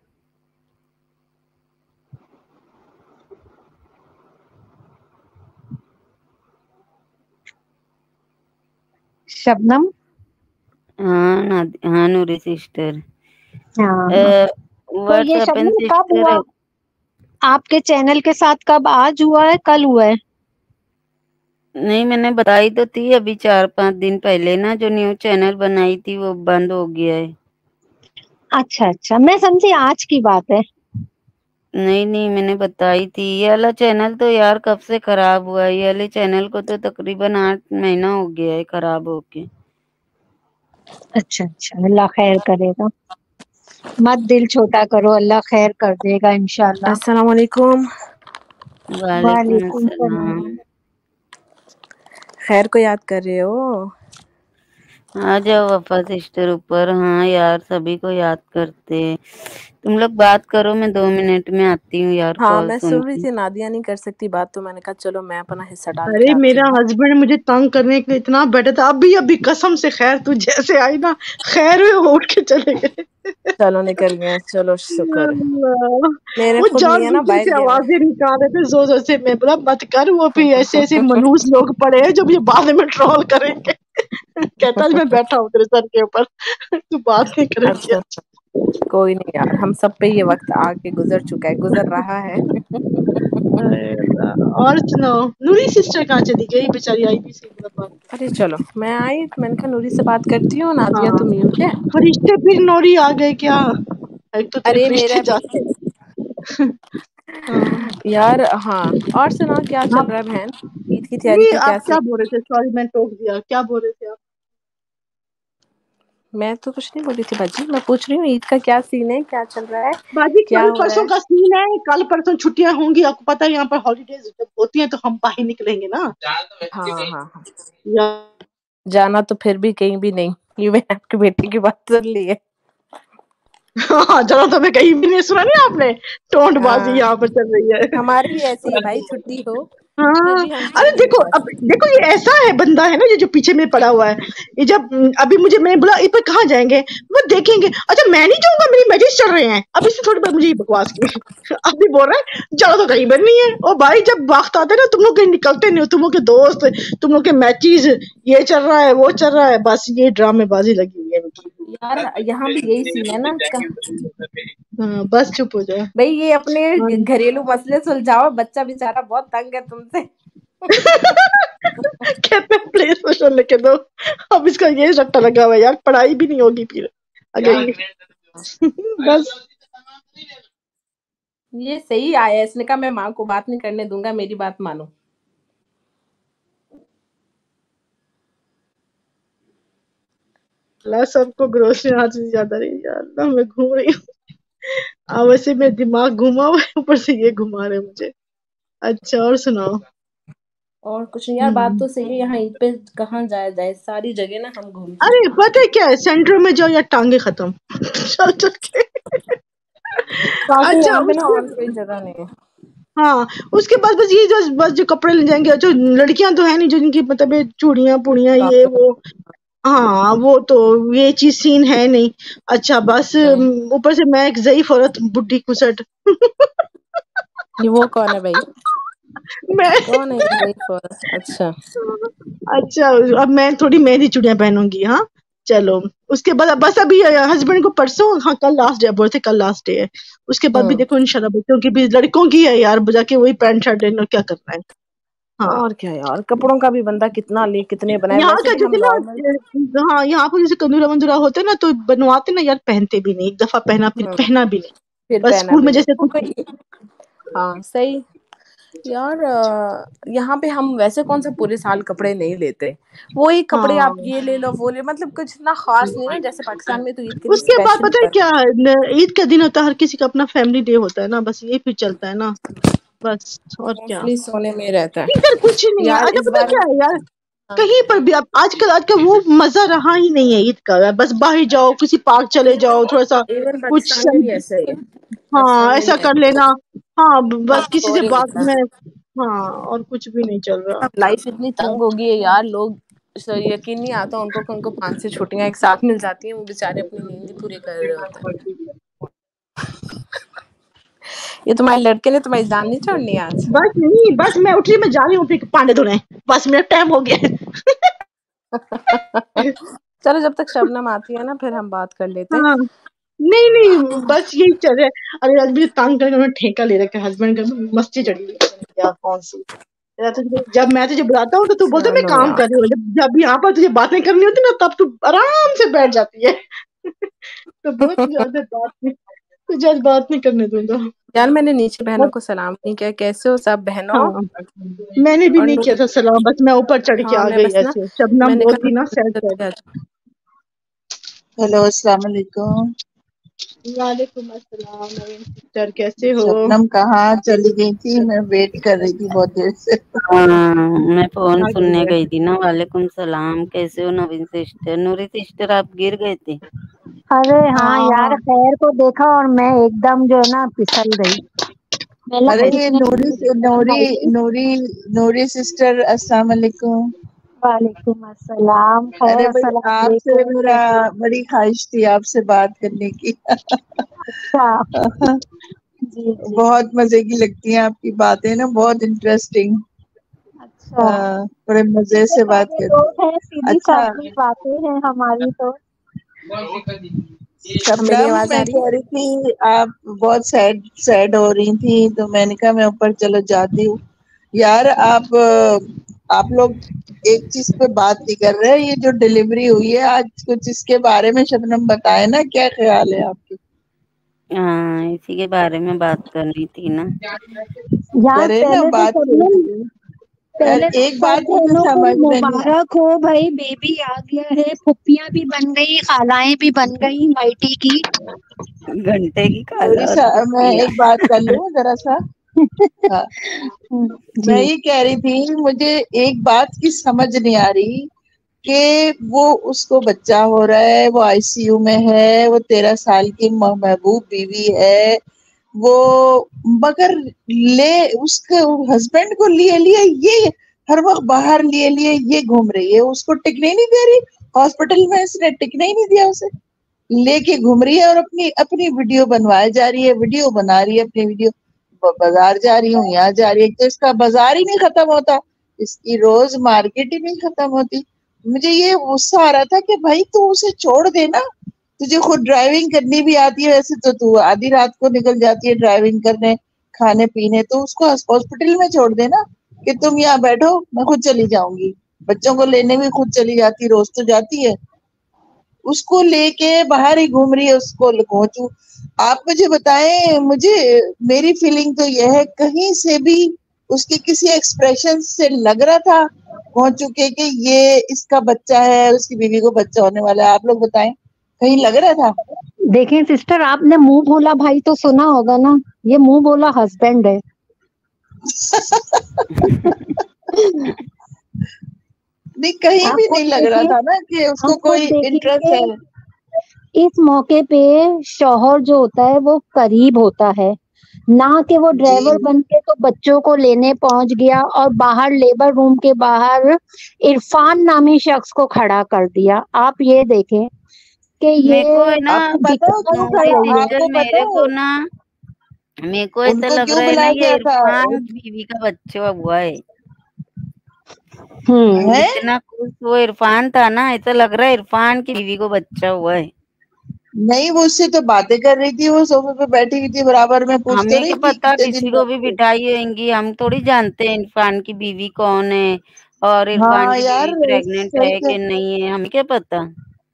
शबनम। हाँ हाँ नूरी सिस्टर। हाँ, तो ये व्हाट्सएप एंड शबनम कब सिस्टर। हुआ आपके चैनल के साथ? कब, आज हुआ है कल हुआ है? नहीं मैंने बताई तो थी अभी 4-5 दिन पहले ना, जो न्यू चैनल बनाई थी वो बंद हो गया है। अच्छा अच्छा, मैं समझी आज की बात है। नहीं नहीं मैंने बताई थी। ये वाला चैनल तो यार कब से खराब हुआ है, ये वाले चैनल को तो तकरीबन 8 महीना हो गया है खराब होके। अच्छा अच्छा, अल्लाह खैर करेगा। मत दिल छोटा करो, अल्लाह खैर कर देगा इंशाल्लाह। अस्सलाम वालेकुम। वालेकुम वालेकुम अस्सलाम। सलाम। खैर को याद कर रहे हो? आ जाओ वफा सिस्टर ऊपर। हाँ यार सभी को याद करते हैं। तुम लोग बात करो, मैं 2 मिनट में आती हूँ यार हाँ, कॉल मैं सुन सुन रही के। थी नादिया नहीं कर सकती बात, तो मैंने कहा चलो मैं अपना हिस्सा डाल के अरे आती मेरा हूँ। हस्बैंड मुझे तंग करने के लिए इतना बैठा था, अभी अभी कसम से खैर तू जैसे आई ना, खैर में वो उठ के चले गए। चलो निकल गए, चलो शुक्र है। अल्लाह, मेरे वो खुद लिए ना जानबूझ बाइक के गए आवाजें निकाल रहे थे जोर जोर से। मैं बोला मत कर, वो भी ऐसे ऐसे मनहूस लोग पड़े हैं जो ये बाद में ट्रोल करेंगे। कहता है मैं बैठा हूँ तेरे सर के ऊपर, तू बात नहीं करेगी। अच्छा, कोई नहीं यार, हम सब पे ये वक्त आके गुजर चुका है, गुजर रहा है। अरे अल्लाह। और सुनाओ, नूरी सिस्टर कहाँ चली गई बेचारी, आई भी सही बात बात अरे चलो, मैं आई, मैंने कहा नूरी से बात करती हूँ। नादिया हाँ, तुम म्यूट है? फरिश्ते फिर नूरी आ गए क्या? एक तो तेरे अरे फरिश्ते मेरा भी जाते हैं। हाँ यार। हाँ, और सुनाओ क्या चल आप, रहा है बहन? ईद की तैयारी नहीं की आप कैसी? क्या बोल रहे थे, सॉरी मैं टोक दिया, क्या बोल रहे थे आप? मैं तो कुछ नहीं बोली थी बाजी, मैं पूछ रही हूँ ईद का क्या सीन है, क्या चल रहा है, बाजी क्या कल हो रहा परसों है? का सीन है, कल परसों छुट्टियां होंगी। आपको पता है यहाँ पर हॉलीडेज जब होती हैं तो हम बाहर निकलेंगे ना। हाँ हाँ हाँ। या जाना तो फिर भी कहीं भी नहीं, ये मैंने आपकी बेटी की बात सुन ली है। हाँ, ज़्यादा तो मैं कहीं भी नहीं सुना, नहीं आपने? टोंटबाज़ी हाँ यहाँ पर चल रही है। हमारे भी ऐसे ही भाई, छुट्टी हो फिर हाँ, भी हम अरे चल देखो, अब बस। देखो ये ऐसा है बंदा है ना, ये जो पीछे में पड़ा हुआ है, ये जब अभी मुझे मैंने बोला ये पर कहाँ जाएंगे, वो देखेंगे, अच्छा मैं नहीं जाऊंगा, मेरी मैचेस चल रहे हैं, अब इसने थोड़ी बार मुझे ये बकवास की। अभी बोल रहा है चलो तो कहीं पर नहीं है। ओ भाई, जब वक्त आते ना तुम लोग कहीं निकलते नहीं हो, तुम लोग के दोस्त, तुम लोग के मैचेस, ये चल रहा है वो चल रहा है, बस ये ड्रामेबाजी लगी हुई है इनकी। यार यहाँ भी यही सीन है ना इसका। हाँ, बस चुप हो जाओ। भाई ये अपने हाँ। घरेलू मसले सुलझाओ, बच्चा बेचारा बहुत तंग है तुमसे। कहते हैं प्ले स्टेशन लेके दो। अब इसका ये रट्टा लगा हुआ है यार, पढ़ाई भी नहीं होगी फिर अगर बस। ये सही आया, इसने कहा मैं माँ को बात नहीं करने दूंगा, मेरी बात मानो। ला सबको ग्रोसरी आज से ज्यादा रही यार ना, मैं घूम रही हूँ। वैसे मैं दिमाग घुमा हुआ है, ऊपर से ये घुमा रहे मुझे। अच्छा, और सुनाओ। और कुछ नहीं यार, बात हम्म। तो सही है। यहाँ ईद पे कहाँ जाया जाए, सारी जगह ना हम घूम अरे चुके पता है क्या है, सेंटर में जाओ या टांगे खत्म। चल चल के। बाकी अच्छा यहाँ पे ना उसके और कोई जगह नहीं है। हाँ, उसके बाद बस ये बस जो कपड़े ले जाएंगे, जो लड़कियां तो है नहीं जो इनकी मतलब ये चूड़ियां पुड़ियां ये वो। हाँ, वो तो ये चीज सीन है नहीं। अच्छा बस ऊपर से मैं एक ज़ईफ औरत बुड्ढी कुसट। ये वो कौन है भाई? मैं कौन है ये ज़ईफ औरत? अच्छा। अच्छा, अब मैं थोड़ी मेहंदी चूड़ियां पहनूंगी। हाँ चलो, उसके बाद बस अभी हस्बैंड को परसों, हाँ कल लास्ट डे, बोलते कल लास्ट डे है। उसके बाद भी देखो इंशाल्लाह, बच्चों की भी, लड़कों की है यार, जाके वही पैंट शर्ट लेना, क्या करना है। हाँ, और क्या यार, कपड़ों का भी बंदा कितना ले कितने बनाए, यहाँ वैसे का भी हम जैसे नॉर्मल। ना, हाँ यहाँ पर जैसे कंदूरा वंदूरा होते ना तो बनवाते ना यार, पहनते भी नहीं, एक दफा पहना फिर पहना भी नहीं। फिर बस पहना स्कूल भी में नहीं जैसे वो कुछ। कोई। हाँ सही। यार यहाँ पे हम वैसे कौन सा पूरे साल कपड़े नहीं लेते। वो ही कपड़े हाँ, आप ये ले लो वो ले, मतलब कुछ इतना खास नहीं ना, जैसे पाकिस्तान में तो ईद के लिए उसके बाद स्पेशल पता है क्या है, ईद का दिन होता है, हर किसी का अपना फैमिली डे होता है ना, बस ये फिर चलता है ना, बस और क्या। मोस्टली सोने में रहता इधर है। कुछ नहीं है। यार अच्छा इस पता है बार क्या है यार, हाँ, कहीं पर भी अब आजकल वो मजा रहा ही नहीं है ईद का। बस बाहर जाओ, किसी पार्क चले जाओ, थोड़ा सा इवन कुछ पाकिस्तान में भी ऐसा ही है। हाँ पाकिस्तान में भी ऐसा कर ऐसा लेना। हाँ, बस बहुत किसी से बोरिंग बात होता में। है। हाँ, और कुछ भी नहीं चल रहा। अब लाइफ इतनी तंग हो गई है यार, लोग यकीन नहीं आता उनको कि उनको 5 से छुट्टियां एक साथ मिल जाती हैं, वो बेचारे अपनी नींद ही पूरी कर रहे होते हैं। ये तुम्हारे लड़के ने तुम्हारी जान नहीं छोड़नी आज। बस नहीं, बस मैं उठ रही, मैं जा रही हूँ फिर पांडे धोने। बस मेरा टाइम हो गया है। चलो जब तक शबनम आती है ना फिर हम बात कर लेते हैं। हाँ, नहीं नहीं, बस यही चल रहा है। अरे आज मुझे तंग करके उन्होंने ठेका ले रखा है, हस्बैंड का मस्ती चढ़ी हुई है यार, कौन सी। जब मैं तुझे बुलाता हूँ तो तू बोलता है मैं चलो काम यार। कर रही हूँ, जब जब यहाँ पर तुझे बातें करनी होती ना तब तू आराम से बैठ जाती है। तो बहुत ज्यादा बात नहीं, तुझे आज बात नहीं करने दूंगा। यार मैंने नीचे बहनों बस को सलाम नहीं किया, कैसे हो सब बहनों? हाँ, मैंने भी और नहीं किया था सलाम, बस मैं ऊपर चढ़ के हाँ आ मैं गई बस ना, ऐसे, शबनम मैंने कहा बोलती ना सैड सैड। हेलो अस्सलाम वालेकुम। वालेकुम अस्सलाम नवीन सिस्टर, कैसे हो? शबनम कहाँ चली गई थी? मैं वेट कर रही थी बहुत देर से। हाँ, मैं फोन आ गई सुनने है। गई थी ना। वालेकुम सलाम, कैसे हो नवीन सिस्टर? नूरी सिस्टर, आप गिर गए थे? अरे हाँ यार, हाँ, खैर को देखा और मैं एकदम जो है ना फिसल गई। मैं अरे बीच ये में नूरी नूरी आई थी। नूरी नूरी सिस्टर अस्सलाम वालेकुम। वालेकुम अस्सलाम, अरे खैर भाई, अस्सलाम आपसे वालेकुम, मेरा कैसे? बड़ी ख्वाहिश थी आपसे बात करने की। अच्छा। जी जी। बहुत मजे की लगती हैं आपकी बातें ना, बहुत इंटरेस्टिंग। अच्छा, बड़े मजे ऐसे से बात सारे करती। लोग हैं, सीधी अच्छा सादी बातें हैं हमारी तो। मेरी शबनम, आवाज आ मैं रही है? कह रही थी आप बहुत सैड सैड हो रही थी, तो मैंने कहा मैं ऊपर चलो जाती हूँ। यार आप लोग एक चीज पे बात नहीं कर रहे। ये जो डिलीवरी हुई है आज, कुछ इसके बारे में शबनम बताए ना, क्या ख्याल है आपके? हाँ, इसी के बारे में बात करनी थी ना। यार करे ना पहले तो बात, सब कर। लोग, यार पहले तो एक सब बात मुझे बहनों को समझ में नहीं आ। मुबारक हो भाई, बेबी आ गया है, फुप्पियां भी बन गई, खालाएं भी बन गई माइटी की। घंटे की खाला और मैं पुप्पिया। एक बात कर लूं जरा सा। हाँ, मैं जी। ये कह रही थी, मुझे एक बात की समझ नहीं आ रही कि वो उसको बच्चा हो रहा है, वो आईसीयू में है, वो 13 साल की महबूब बीवी है वो, मगर ले उसके हस्बैंड को लिए लिए ये हर वक्त बाहर लिए लिए ये घूम रही है, उसको टिकने नहीं दे रही हॉस्पिटल में, इसने टिकने ही नहीं दिया उसे, लेके घूम रही है और अपनी अपनी वीडियो बनवाए जा रही है, वीडियो बना रही है अपनी वीडियो, बाजार जा रही हूँ, यहाँ जा रही है, तो इसका बाजार ही नहीं खत्म होता, इसकी रोज मार्केट ही नहीं खत्म होती। मुझे ये गुस्सा आ रहा था कि भाई तू उसे छोड़ दे ना, तुझे खुद ड्राइविंग करनी भी आती है, वैसे तो तू आधी रात को निकल जाती है ड्राइविंग करने खाने पीने, तो उसको हॉस्पिटल में छोड़ दे ना कि तुम यहाँ बैठो मैं खुद चली जाऊंगी, बच्चों को लेने भी खुद चली जाती, रोज तो जाती है, उसको लेके बाहर ही घूम रही है, उसको पहुंचू। आप मुझे बताएं, मुझे मेरी फीलिंग तो यह है कहीं से भी उसके किसी एक्सप्रेशन से लग रहा था पहुंच चुके कि ये इसका बच्चा है, उसकी बीवी को बच्चा होने वाला है, आप लोग बताएं कहीं लग रहा था? देखें सिस्टर, आपने मुंह बोला भाई तो सुना होगा ना, ये मुंह बोला हस्बैंड है। नहीं कहीं आप भी खुद नहीं लग रहा देखिए, था ना कि उसको हम खुद कोई इंटरेस्ट है। देखेंगे इस मौके पे शौहर जो होता है वो करीब होता है, ना कि वो ड्राइवर जी बन के तो बच्चों को लेने पहुंच गया और बाहर लेबर रूम के बाहर इरफान नामी शख्स को खड़ा कर दिया। आप ये देखें कि मेरे को है ये ना आपको पता है क्यों नूरी खड़ा, दिखाई है। सिस्टर, आपको पता मेरे को है ना मेरे को ऐसा उनको लग क्यों रहा है ना बुलाया ये गया था? इरफान की बीवी का बच्चा हुआ है। हम्म है जितना खुश वो इरफान था ना, ऐसा लग रहा है इरफान की बीवी को बच्चा हुआ है। नहीं, वो उससे तो बातें कर रही थी, वो सोफे पे बैठी हुई थी, बराबर में पूछ तो हमें रही क्या थी पता कितने दिन किसी को भी बाद। बिठाई होंगी, हम थोड़ी जानते हैं इरफान की बीवी कौन है और इरफान हाँ की यार बीवी प्रेग्नेंट सही है है, कि नहीं है, हमें क्या पता।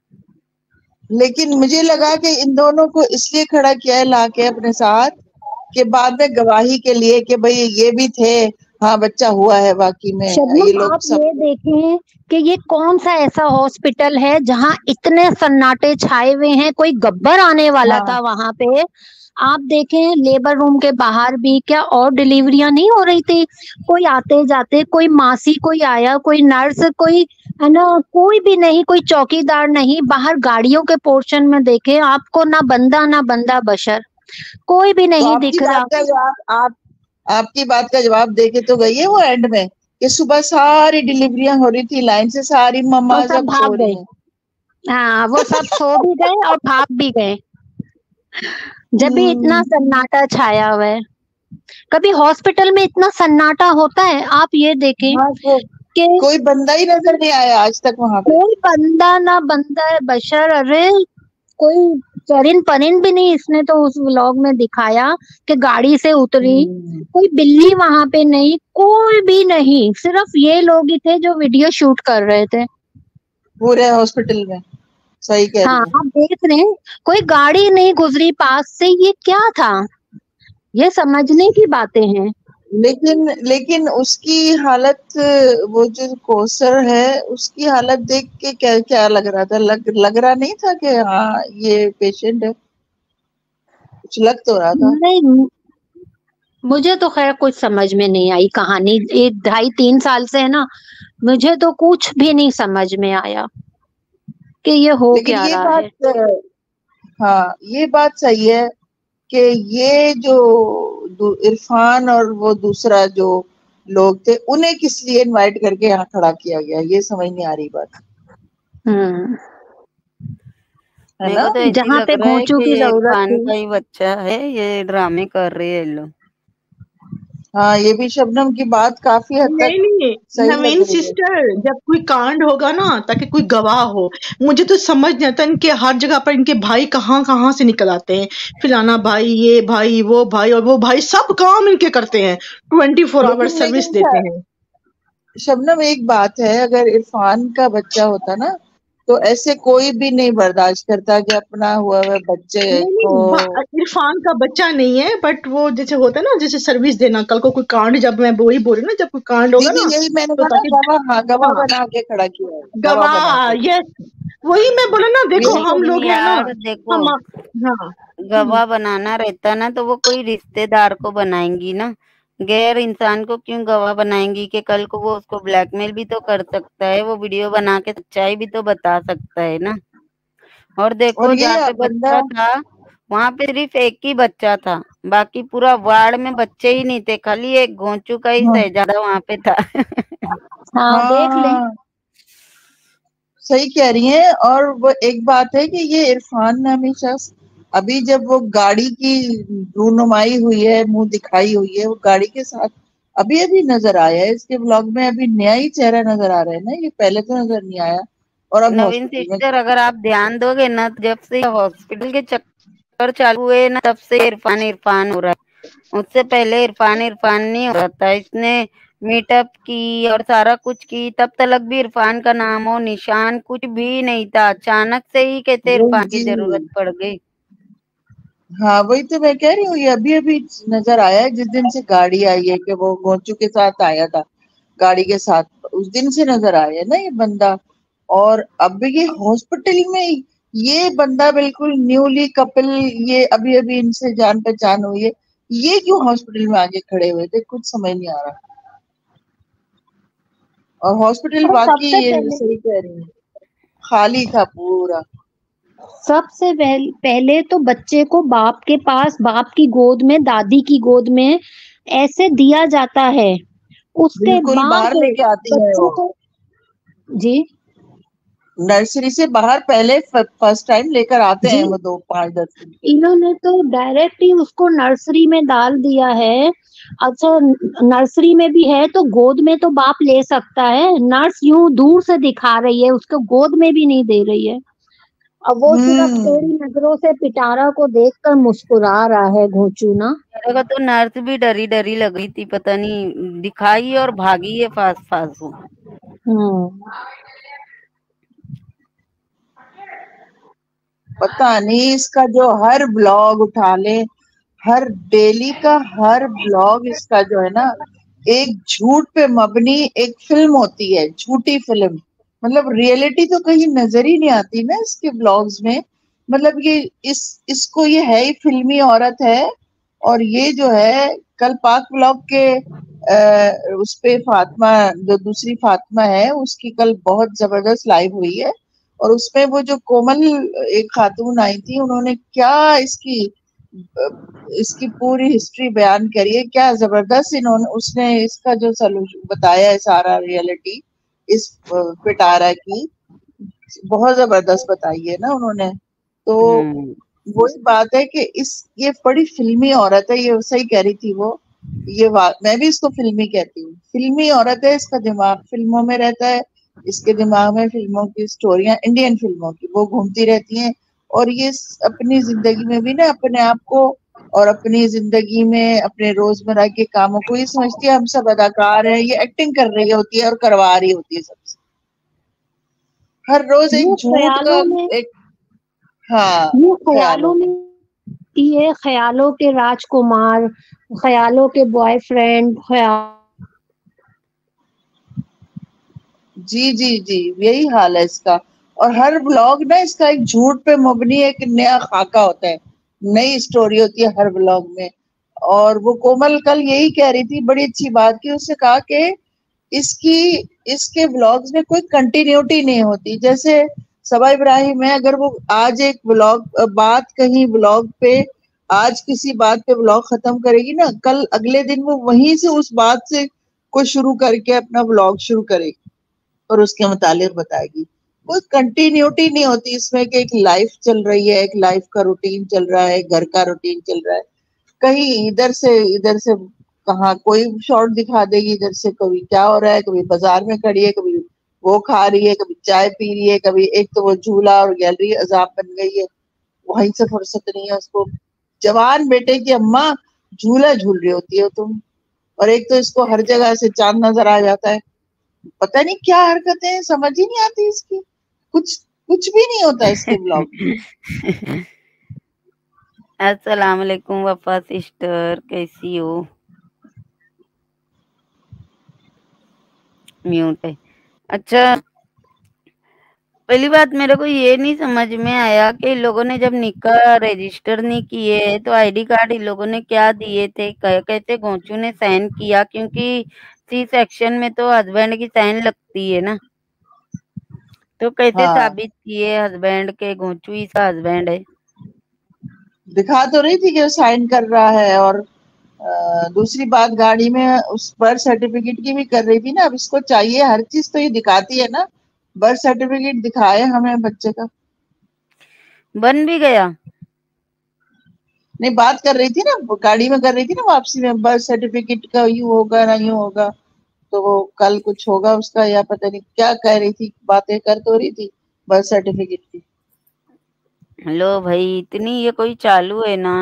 लेकिन मुझे लगा कि इन दोनों को इसलिए खड़ा किया है लाके अपने साथ कि बाद में गवाही के लिए कि भाई ये भी थे, हाँ बच्चा हुआ है वाकई में, ये शबनम, लोग आप सब। ये देखें कि ये कौन सा ऐसा हॉस्पिटल है जहां इतने सन्नाटे छाए हुए हैं, कोई गब्बर आने वाला हाँ था वहां पे। आप देखें लेबर रूम के बाहर भी क्या और डिलीवरियां नहीं हो रही थी, कोई आते जाते, कोई मासी कोई आया, कोई नर्स, कोई है ना, कोई भी नहीं, कोई चौकीदार नहीं, बाहर गाड़ियों के पोर्शन में देखे आपको ना बंदा ना बंदा बशर, कोई भी तो नहीं आपकी दिख बात रहा। का जवाब आपकी बात का जवाब दे के तो गई है वो एंड में कि सुबह सारी डिलीवरियां हो रही थी लाइन से, सारी और मम्मा सब जब सो भाग रही गए। हैं। हाँ, वो सब सो भी गए और भाग भी गए, जब भी इतना हम्म, सन्नाटा छाया हुआ है। कभी हॉस्पिटल में इतना सन्नाटा होता है? आप ये देखें हाँ तो कि कोई बंदा ही नजर नहीं आया आज तक वहां पे। कोई बंदा ना बंदा है बशर, अरे कोई चरिन परिन भी नहीं। इसने तो उस व्लॉग में दिखाया कि गाड़ी से उतरी, हम्म, कोई बिल्ली वहां पे नहीं, कोई भी नहीं, सिर्फ ये लोग ही थे जो वीडियो शूट कर रहे थे। पूरे हॉस्पिटल में, सही कह हाँ, रही है। आप देख रहे हैं कोई गाड़ी नहीं गुजरी पास से, ये क्या था? ये समझने की बातें हैं। लेकिन उसकी हालत, वो जो कोसर है उसकी हालत देख के क्या क्या लग रहा था, लग रहा नहीं था कि हाँ ये पेशेंट है, कुछ लग तो रहा था। नहीं, मुझे तो खैर कुछ समझ में नहीं आई कहानी, ये 2.5-3 साल से है ना, मुझे तो कुछ भी नहीं समझ में आया कि ये हो लेकिन क्या ये रहा है। बात, हाँ ये बात सही है कि ये जो इरफान और वो दूसरा जो लोग थे उन्हें किस लिए इनवाइट करके यहाँ खड़ा किया गया, ये समझ नहीं आ रही बात, हम्म है मेरे ना? को तो ऐसे ही जहाँ लग पे रहा है घोंचू कि की ये जरूरत इरफान थी। का ही बच्चा है, ये ड्रामे कर रहे हैं ये लोग। हाँ ये भी शबनम की बात काफी हद तक नहीं नहीं सही लग नवीन रही है। सिस्टर, जब कोई कांड होगा ना, ताकि कोई गवाह हो। मुझे तो समझ नहीं आता इनके हर जगह पर इनके भाई कहाँ कहाँ से निकल आते हैं, फिलाना भाई, ये भाई, वो भाई, और वो भाई सब काम इनके करते हैं, 24 आवर लेकिन सर्विस लेकिन देते हैं। शबनम एक बात है, अगर इरफान का बच्चा होता ना तो ऐसे कोई भी नहीं बर्दाश्त करता कि अपना हुआ हुआ बच्चे नहीं को। नहीं इरफान का बच्चा नहीं है, बट वो जैसे होता है ना, जैसे सर्विस देना, कल को कोई कांड, जब मैं वही बोल रही हूँ ना, जब कोई कांड जी होगा जी ना, यही मैंने तो कहा ना, ताकि, गवाह, हाँ गवाह हाँ, बना के खड़ा किया है, गवाह बना गवाह, के। यस, वही मैं बोला ना, देखो हम लेकिन लोग है ना, यार देखो, हम, हाँ, गवाह बनाना रहता ना तो वो कोई रिश्तेदार को बनाएंगी ना, गैर इंसान को क्यों गवाह बनाएंगी कि कल को वो उसको ब्लैकमेल भी तो कर सकता है, वो वीडियो बना के सच्चाई भी तो बता सकता है ना। और देखो और जहाँ ये पे बंदा, बच्चा था वहां पे सिर्फ एक ही बच्चा था, बाकी पूरा वार्ड में बच्चे ही नहीं थे, खाली एक घोंचू का ही हाँ शहजादा वहां पे था। हाँ देख ले। हाँ सही कह रही हैं। और वो एक बात है कि ये इरफान नामी शख्स, अभी जब वो गाड़ी की रूनुमाई हुई है, मुंह दिखाई हुई है, वो गाड़ी के साथ अभी अभी नजर आया है इसके ब्लॉग में। अभी नया ही चेहरा नजर आ रहा है ना, ये पहले तो नजर नहीं आया। और अब नवीन हॉस्पिटल में। सिस्टर, अगर आप ध्यान दोगे ना, जब से हॉस्पिटल के चक्कर चालू हुए ना, तब से इरफान इरफान हो रहा है। उससे पहले इरफान इरफान नहीं हो रहा था। इसने मीटअप की और सारा कुछ की, तब तक भी इरफान का नाम और निशान कुछ भी नहीं था। अचानक से ही कहते वही इरफान की जी, जरूरत पड़ गई। हाँ वही तो मैं कह रही हूँ, ये अभी अभी नजर आया है जिस दिन से गाड़ी आई है, कि वो गोचू के साथ आया था गाड़ी के साथ, उस दिन से नजर आया है ना ये बंदा। और अब ये हॉस्पिटल में, ये बंदा बिल्कुल न्यूली कपल, ये अभी अभी इनसे जान पहचान हुई है, ये क्यों हॉस्पिटल में आके खड़े हुए थे, कुछ समझ नहीं आ रहा। और हॉस्पिटल और वाकई ये सही कह रही है, खाली था पूरा। पहले तो बच्चे को बाप के पास, बाप की गोद में, दादी की गोद में ऐसे दिया जाता है। उसके बिल्कुल बाद बाहर लेके आती है बच्चों वो, को जी नर्सरी से बाहर पहले फर्स्ट टाइम लेकर आते जी हैं वो, 2 5 10 दिन के लिए। इन्होंने तो डायरेक्ट ही उसको नर्सरी में डाल दिया है। अच्छा, नर्सरी में भी है तो गोद में तो बाप ले सकता है, नर्स यूं दूर से दिखा रही है, उसको गोद में भी नहीं दे रही है। अब वो सिर्फ हम्म। टेढ़ी नजरों से पिटारा को देखकर मुस्कुरा रहा है घोंचू ना। मेरे को तो नर्स भी डरी डरी लग रही थी, पता नहीं दिखाई और भागी है फास्ट फास्ट वो। हम्म। पता नहीं इसका जो हर ब्लॉग उठा ले, हर डेली का हर ब्लॉग इसका जो है ना, एक झूठ पे मबनी एक फिल्म होती है, झूठी फिल्म। मतलब रियलिटी तो कहीं नजर ही नहीं आती ना इसके ब्लॉग्स में। मतलब ये इस इसको ये है ही फिल्मी औरत है। और ये जो है, कल पाक ब्लॉग के उस पे फातिमा, जो दूसरी फातिमा है, उसकी कल बहुत जबरदस्त लाइव हुई है। और उसमें वो जो कोमल एक खातून आई थी, उन्होंने क्या इसकी इसकी पूरी हिस्ट्री बयान करी है, क्या जबरदस्त इन्होंने, उसने इसका जो सलूशन बताया है सारा रियलिटी इस पिटारा की, बहुत जबरदस्त बताई है ना उन्होंने। तो हम्म। वही बात है कि इस ये बड़ी फिल्मी औरत है, ये सही कह रही थी वो। मैं भी इसको फिल्मी कहती हूँ, फिल्मी औरत है, इसका दिमाग फिल्मों में रहता है। इसके दिमाग में फिल्मों की स्टोरियां, इंडियन फिल्मों की वो घूमती रहती हैं। और ये अपनी जिंदगी में भी ना अपने आप को, और अपनी जिंदगी में अपने रोजमर्रा के कामों को, ये समझती है हम सब अदाकार हैं, ये एक्टिंग कर रही होती है और करवा रही होती है सबसे। हर रोज एक ये झूठ का ख्यालों में एक, हाँ, ये ख्यालों ख्यालों में। में ये ख्यालों के राजकुमार, ख्यालों के बॉयफ्रेंड, ख्याल जी जी जी, यही हाल है इसका। और हर ब्लॉग ना इसका एक झूठ पे मबनी एक नया खाका होता है, नई स्टोरी होती है हर ब्लॉग में। और वो कोमल कल यही कह रही थी, बड़ी अच्छी बात की, उससे कहा कि इसकी इसके व्लॉग्स में कोई कंटिन्यूटी नहीं होती। जैसे सबा इब्राहिम है, अगर वो आज एक व्लॉग बात कहीं व्लॉग पे, आज किसी बात पे व्लॉग खत्म करेगी ना, कल अगले दिन वो वहीं से उस बात से को शुरू करके अपना व्लॉग शुरू करेगी और उसके मुतालिक बताएगी। कोई कंटिन्यूटी नहीं होती इसमें कि एक लाइफ चल रही है, एक लाइफ का रूटीन चल रहा है, घर का रूटीन चल रहा है, कहीं इधर से कहाँ कोई शॉर्ट दिखा देगी, इधर से कभी क्या हो रहा है, कभी बाजार में खड़ी है, कभी वो खा रही है, कभी चाय पी रही है, कभी एक तो वो झूला और गैलरी अजाब बन गई है, वहीं से फुर्सत नहीं है उसको। जवान बेटे की अम्मा, झूला झूल रही होती हो तुम, और एक तो इसको हर जगह से चांद नजर आ जाता है। पता नहीं क्या हरकतें हैं, समझ ही नहीं आती इसकी। कुछ कुछ भी नहीं होता इसके ब्लॉग में। अस्सलाम वालेकुम वफा सिस्टर, कैसी हो? म्यूट है। अच्छा, पहली बात मेरे को ये नहीं समझ में आया कि इन लोगों ने जब निकाह रजिस्टर नहीं किए तो आईडी कार्ड इन लोगों ने क्या दिए थे, कैसे गोचू ने साइन किया, क्योंकि सी सेक्शन में तो हस्बैंड की साइन लगती है ना, तो कैसे हाँ साबित किए हस्बैंड के गोचू ही सा हस्बैंड है। दिखा तो रही थी कि वो साइन कर रहा है, और दूसरी बात गाड़ी में उस बर्थ सर्टिफिकेट की भी कर रही थी ना। अब इसको चाहिए हर चीज तो ये दिखाती है ना, बर्थ सर्टिफिकेट दिखाए हमें बच्चे का। बन भी गया। नहीं, बात कर रही थी ना, गाड़ी में कर रही थी ना वापसी में, बर्थ सर्टिफिकेट का यूं होगा ना यूं होगा, तो वो कल कुछ होगा उसका, या पता नहीं क्या कह रही थी, बातें कर तो रही थी बर्थ सर्टिफिकेट की। लो भाई, इतनी ये कोई चालू है ना।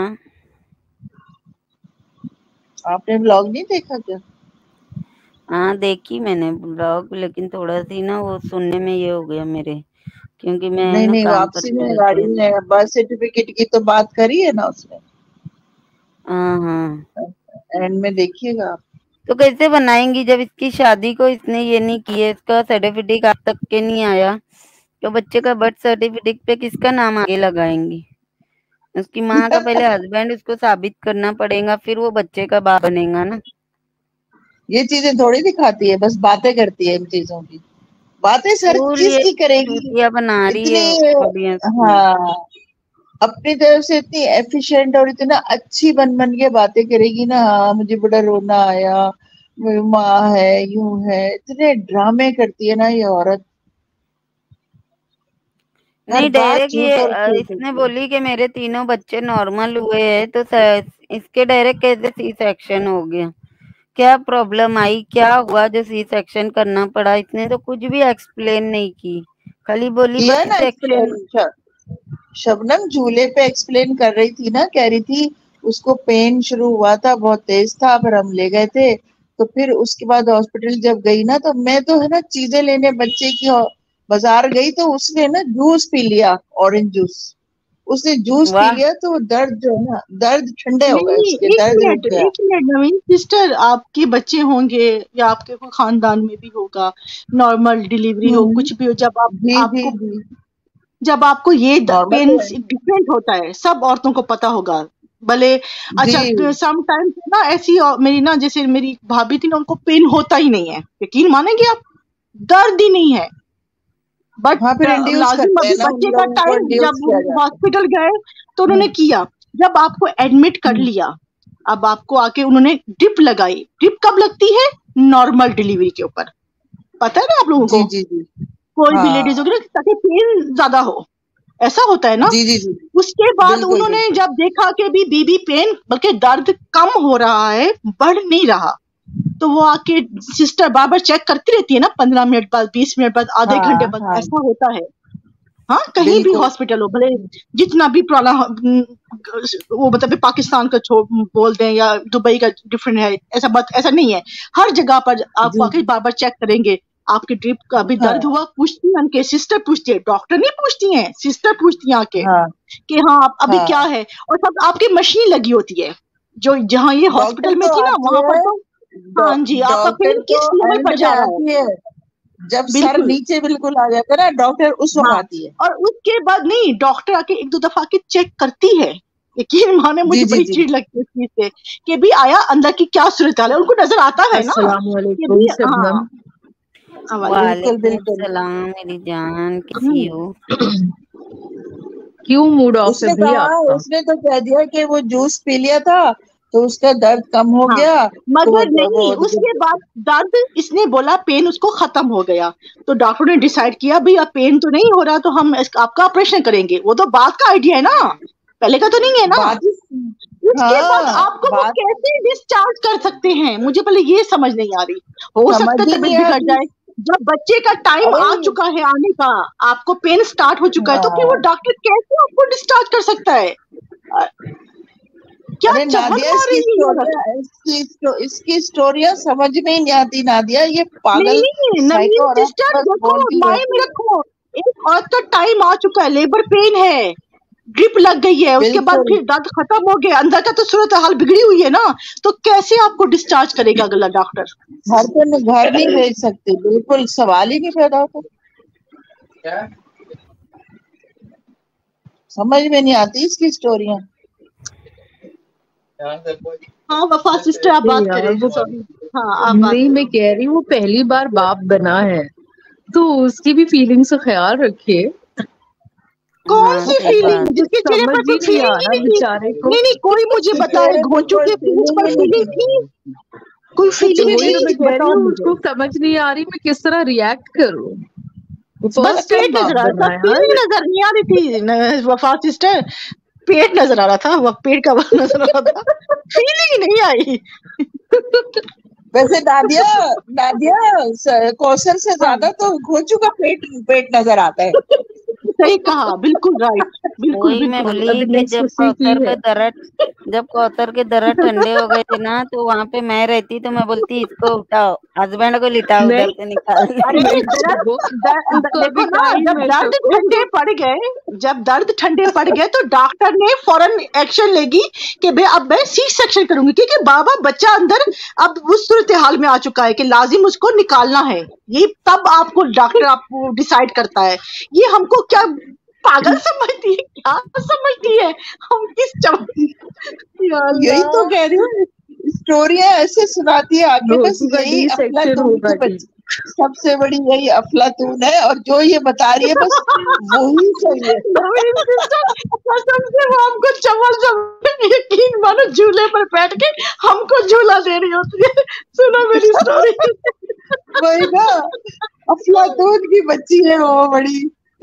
आपने ब्लॉग नहीं देखा क्या? हाँ देखी मैंने ब्लॉग, लेकिन थोड़ा सी ना वो सुनने में ये हो गया मेरे, क्योंकि मैं नहीं ना नहीं, काम वापसी करती में रहती गाड़ी हूँ। में बर्थ सर्टिफिकेट की तो बात करी है ना उसने, हाँ हाँ, एंड में देखिएगा आप। तो कैसे बनाएंगी जब इसकी शादी को इसने ये नहीं किया, इसका सर्टिफिकेट आज तक के नहीं आया, तो बच्चे का बर्थ सर्टिफिकेट पे किसका नाम आगे लगाएंगी? उसकी माँ का पहले हस्बैंड उसको साबित करना पड़ेगा, फिर वो बच्चे का बाप बनेगा ना। ये चीजें थोड़ी दिखाती है, बस बातें करती है इन चीजों की। बातें हर फूल चीज ये की करेगी चूतिया बना रही इतनी। है ऑडियंस को। हाँ, अपनी तरफ से इतनी एफिशिएंट और इतना अच्छी बन बन के बातें करेगी ना। हाँ, मुझे बड़ा रोना आया, मेरी माँ है, यूं है, इतने ड्रामे करती है ना ये औरत। हर नहीं, बात डायरेक्ट झूठ और ये झूठ इसने होती है। बोली कि मेरे तीनों बच्चे नॉर्मल हुए हैं, तो इसके डायरेक्ट कैसे सी सेक्शन हो गया? क्या प्रॉब्लम आई, क्या हुआ जो सी सेक्शन करना पड़ा? इसने तो कुछ भी एक्सप्लेन नहीं की, खाली बोली किया बस ना सेक्शन। शबनम झूले पे एक्सप्लेन कर रही थी ना, कह रही थी उसको पेन शुरू हुआ था, बहुत तेज था, फिर हम ले गए थे, तो फिर उसके बाद हॉस्पिटल जब गई ना, तो मैं तो है ना चीजें लेने बच्चे की बाजार गई, तो उसने ना जूस पी लिया, ऑरेंज जूस। उसने जूस पी वाह, लिया तो दर्द जो है ना, दर्द ठंडे हो गए, नहीं, उसके दर्द रुक गया। एक मिनट नवीन सिस्टर, आपके बच्चे होंगे या आपके कोई खानदान में भी होगा, नॉर्मल डिलीवरी हो, हम्म। कुछ भी हो, जब आप जी जी आपको जी। जब आपको ये नॉर्मल पेन है। डिफरेंट होता है, सब औरतों को पता होगा भले। जी। अच्छा, सम टाइम ना ऐसी मेरी ना, जैसे मेरी भाभी थी ना, उनको पेन होता ही नहीं है, यकीन मानेंगे आप, दर्द ही नहीं है, बट हाँ, फिर इंड्यूस लाजिम करते हैं अभी ना, उन बच्चे का लोगों को टाइम, इंड्यूस जब किया जाता है। हॉस्पिटल गए तो उन्होंने हम्म, किया, जब आपको एडमिट कर हम्म, लिया, अब आपको आके उन्होंने ड्रिप लगाई। ड्रिप कब लगती है? नॉर्मल डिलीवरी के ऊपर, पता है ना आप लोगों जी को, जी जी। कोई भी लेडीज हाँ होगी ना, ताकि पेन ज्यादा हो, ऐसा होता है ना। जी जी जी। उसके बाद बिल्कुल उन्होंने बिल्कुल। जब देखा कि भी बीबी पेन बल्कि दर्द कम हो रहा है, बढ़ नहीं रहा, तो वो आके सिस्टर बार बार चेक करती रहती है ना, 15 मिनट बाद, 20 मिनट बाद, आधे घंटे हाँ बाद, हाँ। ऐसा होता है। हाँ, कहीं भी बिल्कुल। हॉस्पिटल हो, भले जितना भी पुराना वो मतलब पाकिस्तान का बोल दें या दुबई का डिफरेंट है, ऐसा बात ऐसा नहीं है। हर जगह पर आपको जी आके जी। बार बार चेक करेंगे, आपके ड्रिप का अभी दर्द हाँ हुआ, पूछती है उनके, सिस्टर पूछती है, डॉक्टर नहीं पूछती है, सिस्टर पूछती है आके हाँ कि हाँ अभी क्या हाँ। है। और सब आपकी मशीन लगी होती है, जो जहाँ ये डॉक्टर हॉस्पिटल में तो थी ना, आती वहां पर है, तो, हाँ जी, आपका डॉक्टर पेन तो किस लेवल एंड पर में जा रहा है, आती है, जब सर बिल्कुल। नीचे बिल्कुल आ जाता है ना, डॉक्टर उस वक्त हाँ, आती है। और उसके बाद नहीं, डॉक्टर आके एक दो दफा आके चेक करती है। यकीन माने, जी मुझे जी बड़ी जी। चीज लगती है इस चीज से कि भी आया अंदर की क्या सूरत हाल है, उनको नजर आता है ना अस्सलाम कि वालेकुम भी। शबनम। हाँ, वालेकुम। बिल्कुल वालेकुम बिल्कुल। सलाम मेरी जान, कैसी हम्म, हो? क्यों मूड ऑफ है उसने भैया कहा, आपका? उसने तो कह दिया कि वो जूस पी लिया था तो उसका दर्द कम हो हाँ, गया, तो मगर वो नहीं, उसके बाद दर्द, इसने बोला पेन उसको खत्म हो गया, तो डॉक्टर ने डिसाइड किया भाई अब पेन तो नहीं हो रहा, तो हम आपका ऑपरेशन करेंगे। वो तो बात का आइडिया है ना, पहले का तो नहीं है ना। बात। उसके बाद हाँ, आपको वो बात कैसे डिस्चार्ज कर सकते हैं, मुझे पहले ये समझ नहीं आ रही। हो समझ सकता है ही तबीयत नहीं बिगड़ आती। जाए, जब बच्चे का टाइम अरे आ चुका है आने का, आपको पेन स्टार्ट हो चुका है, तो फिर वो हाँ। डॉक्टर कैसे आपको डिस्चार्ज कर सकता है? अ, क्या अरे चबल नादिया, मार इसकी रही है ये औरत। स्टोरिया, इसकी स्टोरियां समझ में ही नहीं आती नादिया, ये नहीं पागल नहीं साइको नवीन औरत सिस्टर, बस देखो बोलती माइंड रहती में है। रखो, एक औरत का टाइम आ चुका है, लेबर पेन है, ड्रिप लग गई है, उसके बाद बिल्कुल। फिर दर्द खत्म हो गया, अंदर का तो सूरत हाल बिगड़ी हुई है ना, तो कैसे आपको डिस्चार्ज करेगा अगला डॉक्टर? घर पे घर नहीं भेज सकती, बिल्कुल सवाल ही नहीं पैदा होता। समझ में नहीं आती इसकी स्टोरियां। हाँ वफा सिस्टर आप बात यार करें, वो सॉरी। हाँ आप बात नहीं, मैं करें। कह रही हूँ वो पहली बार बाप बना है तो उसकी भी फीलिंग्स का ख्याल रखिए। कौन हाँ सी सही फीलिंग, बात। मुझे जिसके चेहरे समझ पर ही कोई नहीं आ फीलिंग ही रहा नहीं थी। बेचारे को। नहीं नहीं, कोई मुझे बताए चेहरे पे घोंचू कोई के फेस फीलिंग पर ही फीलिंग नहीं थी, थी। कोई कुछ फीलिंग भी वही तो थी, मैं नहीं। कह रही बताओ हूँ, मुझे। उसको समझ नहीं आ रही मैं किस तरह रिएक्ट करूँ। वो बस फर्स्ट टाइम पेट बाप नजर आ बन रहा था, रहा है। हाँ, फीलिंग नजर नहीं आ रही थी वफा सिस्टर। पेट नजर आ रहा था, वह पेट का बाल नजर आ रहा था, फीलिंग नहीं आई। वैसे नादिया, कौसर से हाँ ज्यादा तो घोंचू का पेट पेट नजर आता है। सही कहा, बिल्कुल राइट, बिल्कुल वही मैं बिल्कुल। बोली अभी कि नेक्स्ट उसी की है। जब कौसर के दर्द ठंडे हो गए थे ना, तो वहां पे मैं रहती तो मैं बोलती इसको उठाओ, हस्बैंड को लिटाओ उधर नहीं से निकाल। अरे नहीं उसको देखो अभी ना, टाइम जब है दर्द सबको। ठंडे पड़ गए, जब दर्द ठंडे पड़ गए तो डॉक्टर ने फौरन एक्शन लेगी कि भाई अब मैं सी सेक्शन करूंगी, क्योंकि बाबा बच्चा अंदर अब उस सूरत हाल में आ चुका है कि लाजिम उसको निकालना है। ये तब आपको डॉक्टर आपको डिसाइड करता है। ये हमको क्या पागल समझती है, क्या समझती है, हम किस या यही तो अल्लाह। कह रही हूँ, स्टोरियां ऐसे सुनाती है आगे, बस घोंचू का यही डी सेक्शन अफलातून होगा की डी। सबसे बड़ी यही अफलातून है, और जो ये बता रही है बस वही सही है। नवीन सिस्टर कसम से वो हमको चमल चमल यकीन मानो झूले पर बैठ के हमको झूला दे रही होती है। सुनो मेरी स्टोरी। वही ना, अफलातून की बच्ची है वो बड़ी।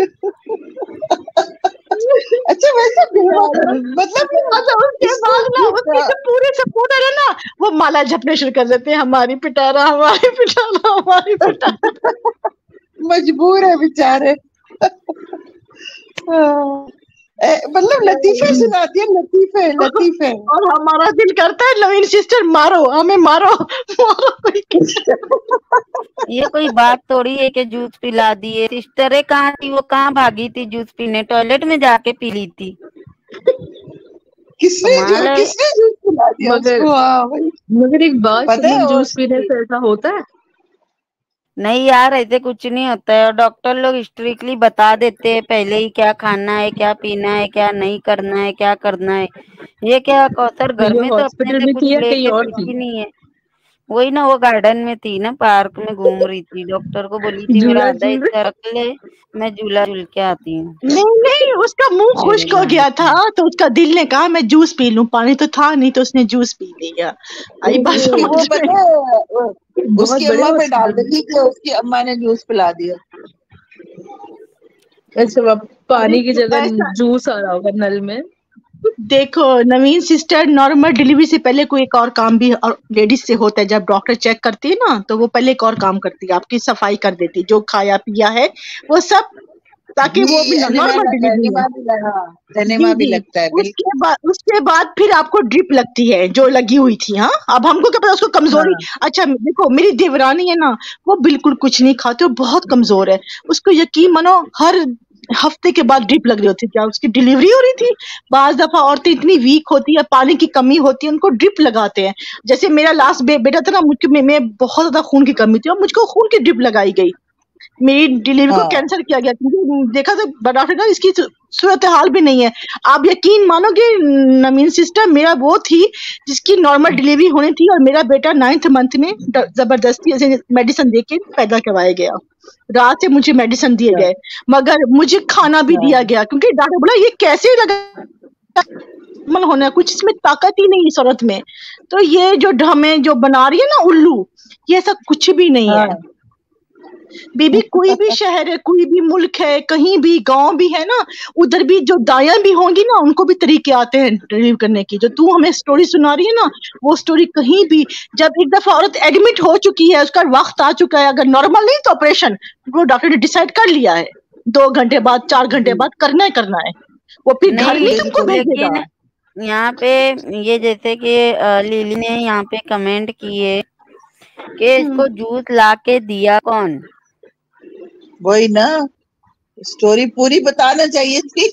अच्छा वैसे मतलब अच्छा उसके इसको बाद ना उसके जो पूरे सपोर्टर है ना, वो माला जपने शुरू कर देते हैं, हमारी पिटारा, हमारी पिटारा, हमारी पिटारा। मजबूर है बेचारे। मतलब लतीफे सुनाती है, लतीफे लतीफे। और हमारा दिल करता है नवीन सिस्टर मारो, हमें मारो, मारो कोई। ये कोई बात थोड़ी है कि जूस पिला दिए। सिस्टरें कहाँ थी, वो कहाँ भागी थी जूस पीने, टॉयलेट में जाके पी ली थी। कमाल है। किसने जूस पिला दिया मगर उसको? हाँ भाई, मगर एक बात पता है सुनो, जूस पीने उसकी। से ऐसा होता है? नहीं यार, ऐसे कुछ नहीं होता है, और डॉक्टर लोग स्ट्रिक्टली बता देते हैं पहले ही क्या खाना है, क्या पीना है, क्या नहीं करना है, क्या करना है। ये क्या कौसर तो घर ये में तो अपने हॉस्पिटल से में कुछ थी या कहीं लेके और कुछ थी? भी नहीं है। वही ना, वो गार्डन में थी ना, पार्क में घूम रही थी। डॉक्टर को बोली थी मेरा झूला आधा झूल हिस्सा रख ले, मैं झूला झूल के आती हूँ। नहीं नहीं, उसका मुंह मेरे खुश्क हो जान गया से। था तो उसका दिल ने कहा मैं जूस पी लूं, पानी तो था नहीं तो उसने जूस पी लिया। आई बात फिर वो समझ में? पता है बहुत उसकी बड़े अम्मा पे डाल हॉस्पिटल में। देती कि उसकी अम्मा ने जूस पिला दिया। अच्छा, अब अरे पानी की जगह ऐसा जूस आ रहा होगा नल में। देखो नवीन सिस्टर, नॉर्मल डिलीवरी से पहले कोई एक और काम भी और लेडीज से होता है। जब डॉक्टर चेक करती है ना तो वो पहले एक और काम करती है, आपकी सफाई कर देती है, जो खाया पिया है वो सब, ताकि वो भी जी, नॉर्मल डिलीवरी हो। एनिमा जी भी जी। लगता है बिल्कुल। उसके बाद फिर आपको ड्रिप लगती है जो लगी हुई थी। हाँ अब हमको क्या पता उसको कमजोरी। हाँ, अच्छा देखो मेरी देवरानी है ना, वो बिल्कुल कुछ नहीं खाती, वो बहुत कमजोर है। उसको यकीन मानो हर हफ्ते के बाद ड्रिप लग रही होती है। क्या उसकी डिलीवरी हो रही थी? बाज दफा औरतें इतनी वीक होती है, पानी की कमी होती है, उनको ड्रिप लगाते हैं। जैसे मेरा लास्ट बेटा था ना, मुझको में बहुत ज्यादा खून की कमी थी और मुझको खून की ड्रिप लगाई गई। मेरी डिलीवरी को हाँ कैंसिल किया गया क्योंकि देखा तो डॉक्टर का इसकी सूरत हाल भी नहीं है। आप यकीन मानोगे नमीन सिस्टर, मेरा वो थी जिसकी नॉर्मल डिलीवरी होनी थी और मेरा बेटा 9th मंथ में जबरदस्ती ऐसे मेडिसिन देके पैदा करवाया गया। रात से मुझे मेडिसिन दिए अच्छा, गए, मगर मुझे खाना भी दिया गया क्योंकि डॉक्टर बोला ये कैसे लगा नॉर्मल होना है, कुछ इसमें ताकत ही नहीं इस औरत में। तो ये जो हमें जो बना रही है ना उल्लू, ये सब कुछ भी नहीं है। हाँ बेबी कोई भी शहर है, कोई भी मुल्क है, कहीं भी गांव भी है ना, उधर भी जो दायां भी होंगी ना, उनको भी तरीके आते हैं डिलीव करने की। जो तू हमें स्टोरी सुना रही है ना, वो स्टोरी कहीं भी, जब एक दफा औरत एडमिट हो चुकी है, उसका वक्त आ चुका है, अगर नॉर्मल नहीं तो ऑपरेशन, वो डॉक्टर ने डिसाइड कर लिया है 2 घंटे बाद 4 घंटे बाद करना है। वो फिर घर नहीं नहीं तुमको भेजेगा। लेकिन यहाँ पे ये जैसे कि लिली ने यहाँ पे कमेंट किए कि इसको जूस ला के दिया कौन। वही ना, स्टोरी पूरी बताना चाहिए थी।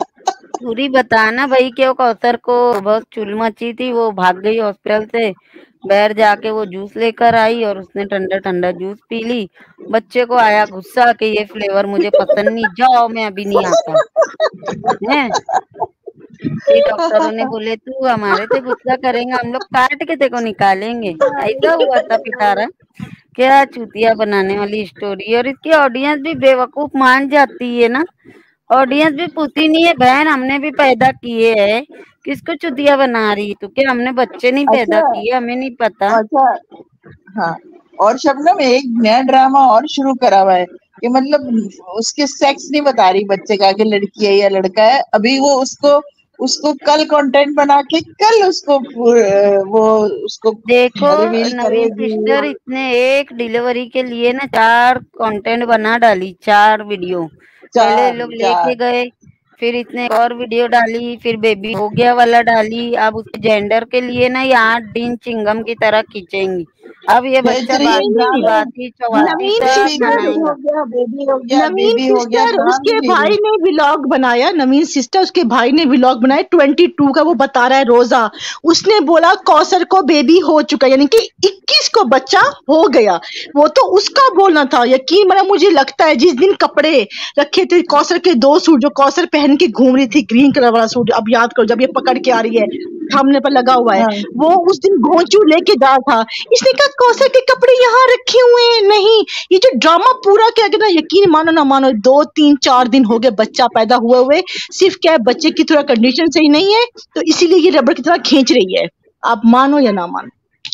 पूरी बताना भाई, कि वो कौसर को बहुत चुल मची थी, वो भाग गई हॉस्पिटल से, बाहर जाके वो जूस लेकर आई और उसने ठंडा ठंडा जूस पी ली। बच्चे को आया गुस्सा कि ये फ्लेवर मुझे पसंद नहीं, जाओ मैं अभी नहीं आता है। फिर डॉक्टरों ने बोले तू हमारे से गुस्सा करेंगे, हम लोग काट के तेको निकालेंगे। ऐसा हुआ था पिटारा। क्या चूतिया बनाने वाली स्टोरी। और इसकी ऑडियंस भी बेवकूफ मान जाती है ना, ऑडियंस भी पूछती नहीं है बहन हमने भी पैदा किए है, किसको चुतिया बना रही है तू? क्या हमने बच्चे नहीं पैदा अच्छा किए, हमें नहीं पता? अच्छा हाँ, और शबनम एक नया ड्रामा और शुरू करा हुआ है कि मतलब उसके सेक्स नहीं बता रही बच्चे का कि लड़की है या लड़का है। अभी वो उसको उसको कल कंटेंट बना के कल उसको वो उसको देखो रिवील नवीन सिस्टर, करेगी। इसने एक डिलीवरी के लिए ना 4 कंटेंट बना डाली, 4 वीडियो। पहले ये चार लोग लेके चार गए, फिर इसने एक और वीडियो डाली, फिर बेबी हो गया वाला डाली। अब उसके जेंडर के लिए ना ये 8 दिन चिंगम की तरह खींचेंगी। अब ये भेज बच्चा रही है नहीं बाती नहीं, ड्रामे। चौबाती हाँ, चौवाती नवीन सब सिस्टर, बेबी हो मनाएगा। गया, बेबी हो गया, नवीन बेबी हो गया, सिस्टर कहाँ उसके मिली भाई रही। ने व्लॉग बनाया। नवीन सिस्टर उसके भाई ने व्लॉग बनाया 22 का, वो बता रहा है रोजा। उसने बोला कौसर को बेबी हो चुका, यानी कि 21 को बच्चा हो गया। वो तो उसका बोलना था। यकीन माना, मुझे लगता है जिस दिन कपड़े रखे थे कौसर के 2 सूट जो कौसर पहन के घूम रही थी, ग्रीन कलर वाला सूट, अब याद करो जब ये पकड़ के आ रही है सामने पर लगा हुआ है, हाँ वो उस दिन घोंचू लेके जा था। इसने कहा कौसर के कपड़े यहाँ रखे हुए हैं। नहीं, ये जो ड्रामा पूरा किया गया ना, यकीन मानो ना मानो 2 3 4 दिन हो गए बच्चा पैदा हुए हुए। सिर्फ क्या है, बच्चे की थोड़ा कंडीशन सही नहीं है, तो इसीलिए ये रबड़ की तरह खींच रही है। आप मानो या ना मानो,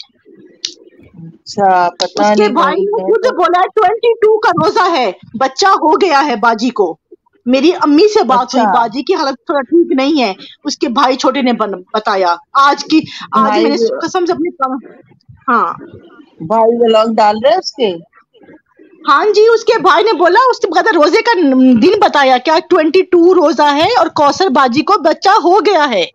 अच्छा, पता उसके नहीं भाई भाई, ने मैं खुद तो बोला है 22 का रोजा है, बच्चा हो गया है बाजी को। मेरी अम्मी से बात हुई, अच्छा बाजी की हालत थोड़ा ठीक नहीं है। उसके भाई छोटे ने बताया आज भाई मैंने कसम से अपने हाँ भाई व्लॉग डाल रहे हैं उसके। हाँ जी, उसके भाई ने बोला, उसके बाद रोजे का दिन बताया क्या 22 रोजा है और कौसर बाजी को बच्चा हो गया है।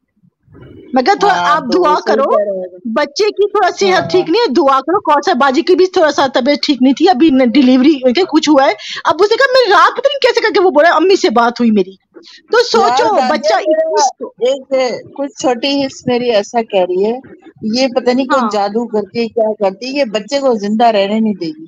मगर थोड़ा हाँ आप तो वो दुआ सही करो, कह रहे बच्चे की थोड़ा हैं। सेहत हाँ ठीक नहीं है, दुआ करो। कौसर बाजी की भी थोड़ा सा तबीयत ठीक नहीं थी, अभी डिलीवरी के कुछ हुआ है। अब उसने कहा मैं रात पता नहीं कैसे करके वो बोला अम्मी से बात हुई मेरी, तो यार सोचो दानिया, बच्चा 21 को। एक कुछ छोटी हिस्स मेरी ऐसा कह रही है, ये पता नहीं कुछ हाँ जादू करके क्या करती है, ये बच्चे को जिंदा रहने नहीं देगी।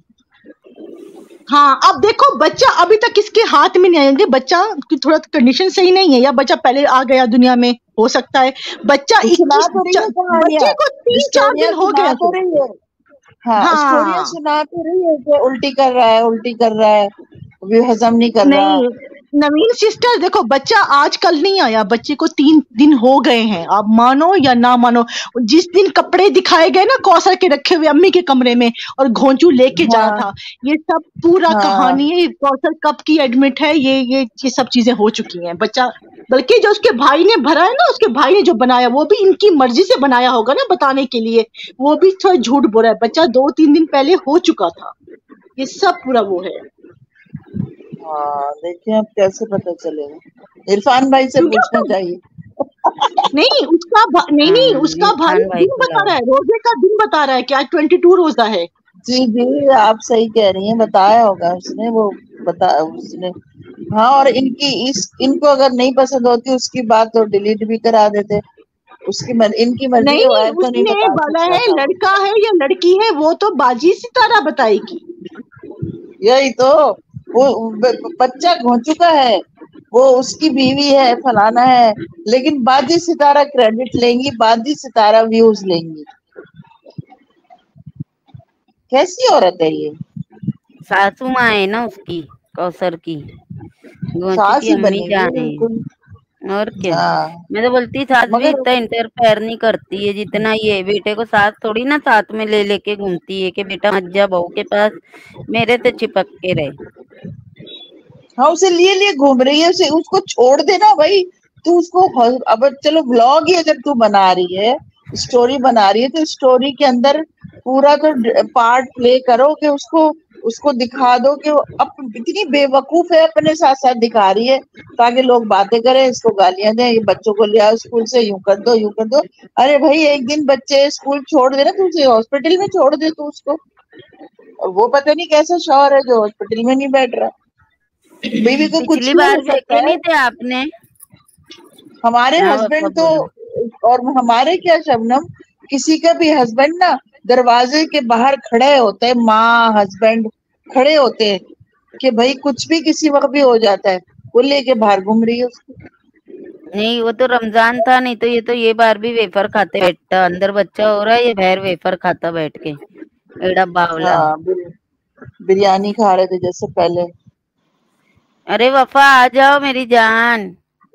हाँ, अब देखो बच्चा अभी तक किसके हाथ में नहीं आया। ये बच्चा की थोड़ा कंडीशन सही नहीं है, या बच्चा पहले आ गया दुनिया में, हो सकता है। बच्चा तो सुना 21 तो रही है कहानियां, बच्चे को 3 4 दिन स्टोरियां हो सुना गया तो तो रही है। हाँ, स्टोरियां हाँ। सुना तो रही है कि उल्टी कर रहा है, उल्टी कर रहा है, अभी हजम नहीं कर रहा। नहीं, नवीन सिस्टर देखो, बच्चा आज कल नहीं आया, बच्चे को 3 दिन हो गए हैं। आप मानो या ना मानो, जिस दिन कपड़े दिखाए गए ना कौसर के रखे हुए अम्मी के कमरे में, और घोंचू लेके जा हाँ था, ये सब पूरा हाँ कहानी है। कौसर कब की एडमिट है, ये सब चीजें हो चुकी हैं। बच्चा, बल्कि जो उसके भाई ने भरा है ना, उसके भाई ने जो बनाया वो भी इनकी मर्जी से बनाया होगा ना बताने के लिए, वो भी थोड़ा झूठ बोल रहा है। बच्चा 2 3 दिन पहले हो चुका था। ये सब पूरा वो है, हाँ, देखिए अब कैसे पता चलेगा, इरफान भाई से क्योंकि पूछना चाहिए। नहीं नहीं नहीं, हाँ उसका भाई इरफान भाई दिन को बता लाओ। रहा है, रोजे का दिन बता रहा है कि आज 22 रोजा है। जी जी, आप सही कह रही हैं, बताया होगा उसने, वो बता उसने। हाँ, और इनको अगर नहीं पसंद होती उसकी बात तो डिलीट भी करा देते। इनकी मर्जी के नहीं, बाहर तो नहीं उसने बता बोला सकता है था वो। लड़का है या लड़की है वो तो बाजी सितारा बताएगी। यही तो, बच्चा हो चुका है, वो उसकी बीवी है, फलाना है, लेकिन बाजी सितारा क्रेडिट लेंगी, बाजी सितारा व्यूज लेंगी। कैसी औरत है ये। सासू माँ है ना उसकी, कौसर की, गोंचू सास की ही अम्मी बनी हुई है जान है। बिल्कुल। और क्या। हाँ, मैं तो बोलती सास भी मगर इतना इंटरफेयर नहीं करती है जितना ये। बेटे को सास थोड़ी ना साथ में ले लेके घूमती है कि बेटा मत जा बहू के पास, मेरे से चिपक के रहे। हाँ, उसे लिए लिए घूम रही है, उसे उसको छोड़ देना भाई। तू उसको अब चलो व्लॉग ही अगर तू बना रही है, स्टोरी बना रही है, तो स्टोरी के अंदर पूरा तो पार्ट प्ले करो कि उसको उसको दिखा दो कि वो इतनी बेवकूफ है, अपने साथ साथ दिखा रही है ताकि लोग बातें करें, इसको गालियां दें, ये बच्चों को ले आओ स्कूल से, यूं कर दो यूं कर दो। अरे भाई, एक दिन बच्चे स्कूल छोड़ दे ना, तू उसे हॉस्पिटल में छोड़ दे तू उसको। और वो पता नहीं कैसा शौहर है जो हॉस्पिटल में नहीं बैठ रहा। बीवी को कुछ पिछली भी बार हो सकता देखे है। नहीं थे आपने? हमारे हाँ पापा हस्बैंड तो, बोलो। और हमारे क्या शबनम, किसी का भी हस्बैंड ना दरवाजे के बाहर खड़े होते हैं, माँ हस्बैंड खड़े होते हैं कि भाई कुछ भी किसी वक्त भी हो जाता है, वो लेके बाहर घूम रही है उसको। नहीं वो तो रमजान था, नहीं तो ये बार भी वेफर खाते बैठता, अंदर बच्चा हो रहा है, ये बाहर वेफर खाता बैठ के, एड़ा बावला। हाँ, बिरयानी खा रहे थे जैसे पहले। अरे वफा आ जाओ मेरी जान,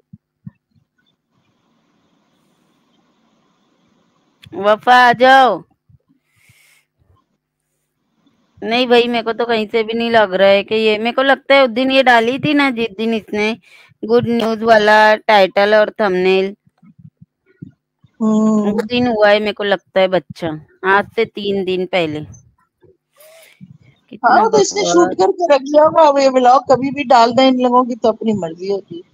वफा आ जाओ। नहीं भाई मेरे को तो कहीं से भी नहीं लग रहा है कि ये, मेरे को लगता है उस दिन ये डाली थी ना जिस दिन इसने गुड न्यूज वाला टाइटल और थंबनेल, उस दिन हुआ है मेरे को लगता है बच्चा, आज से 3 दिन पहले। हाँ, कितना तो इसने शूट बकवास। करके रख लिया होगा, अब ये व्लॉग कभी भी डाल दें, इन लोगों की तो अपनी मर्जी होती है,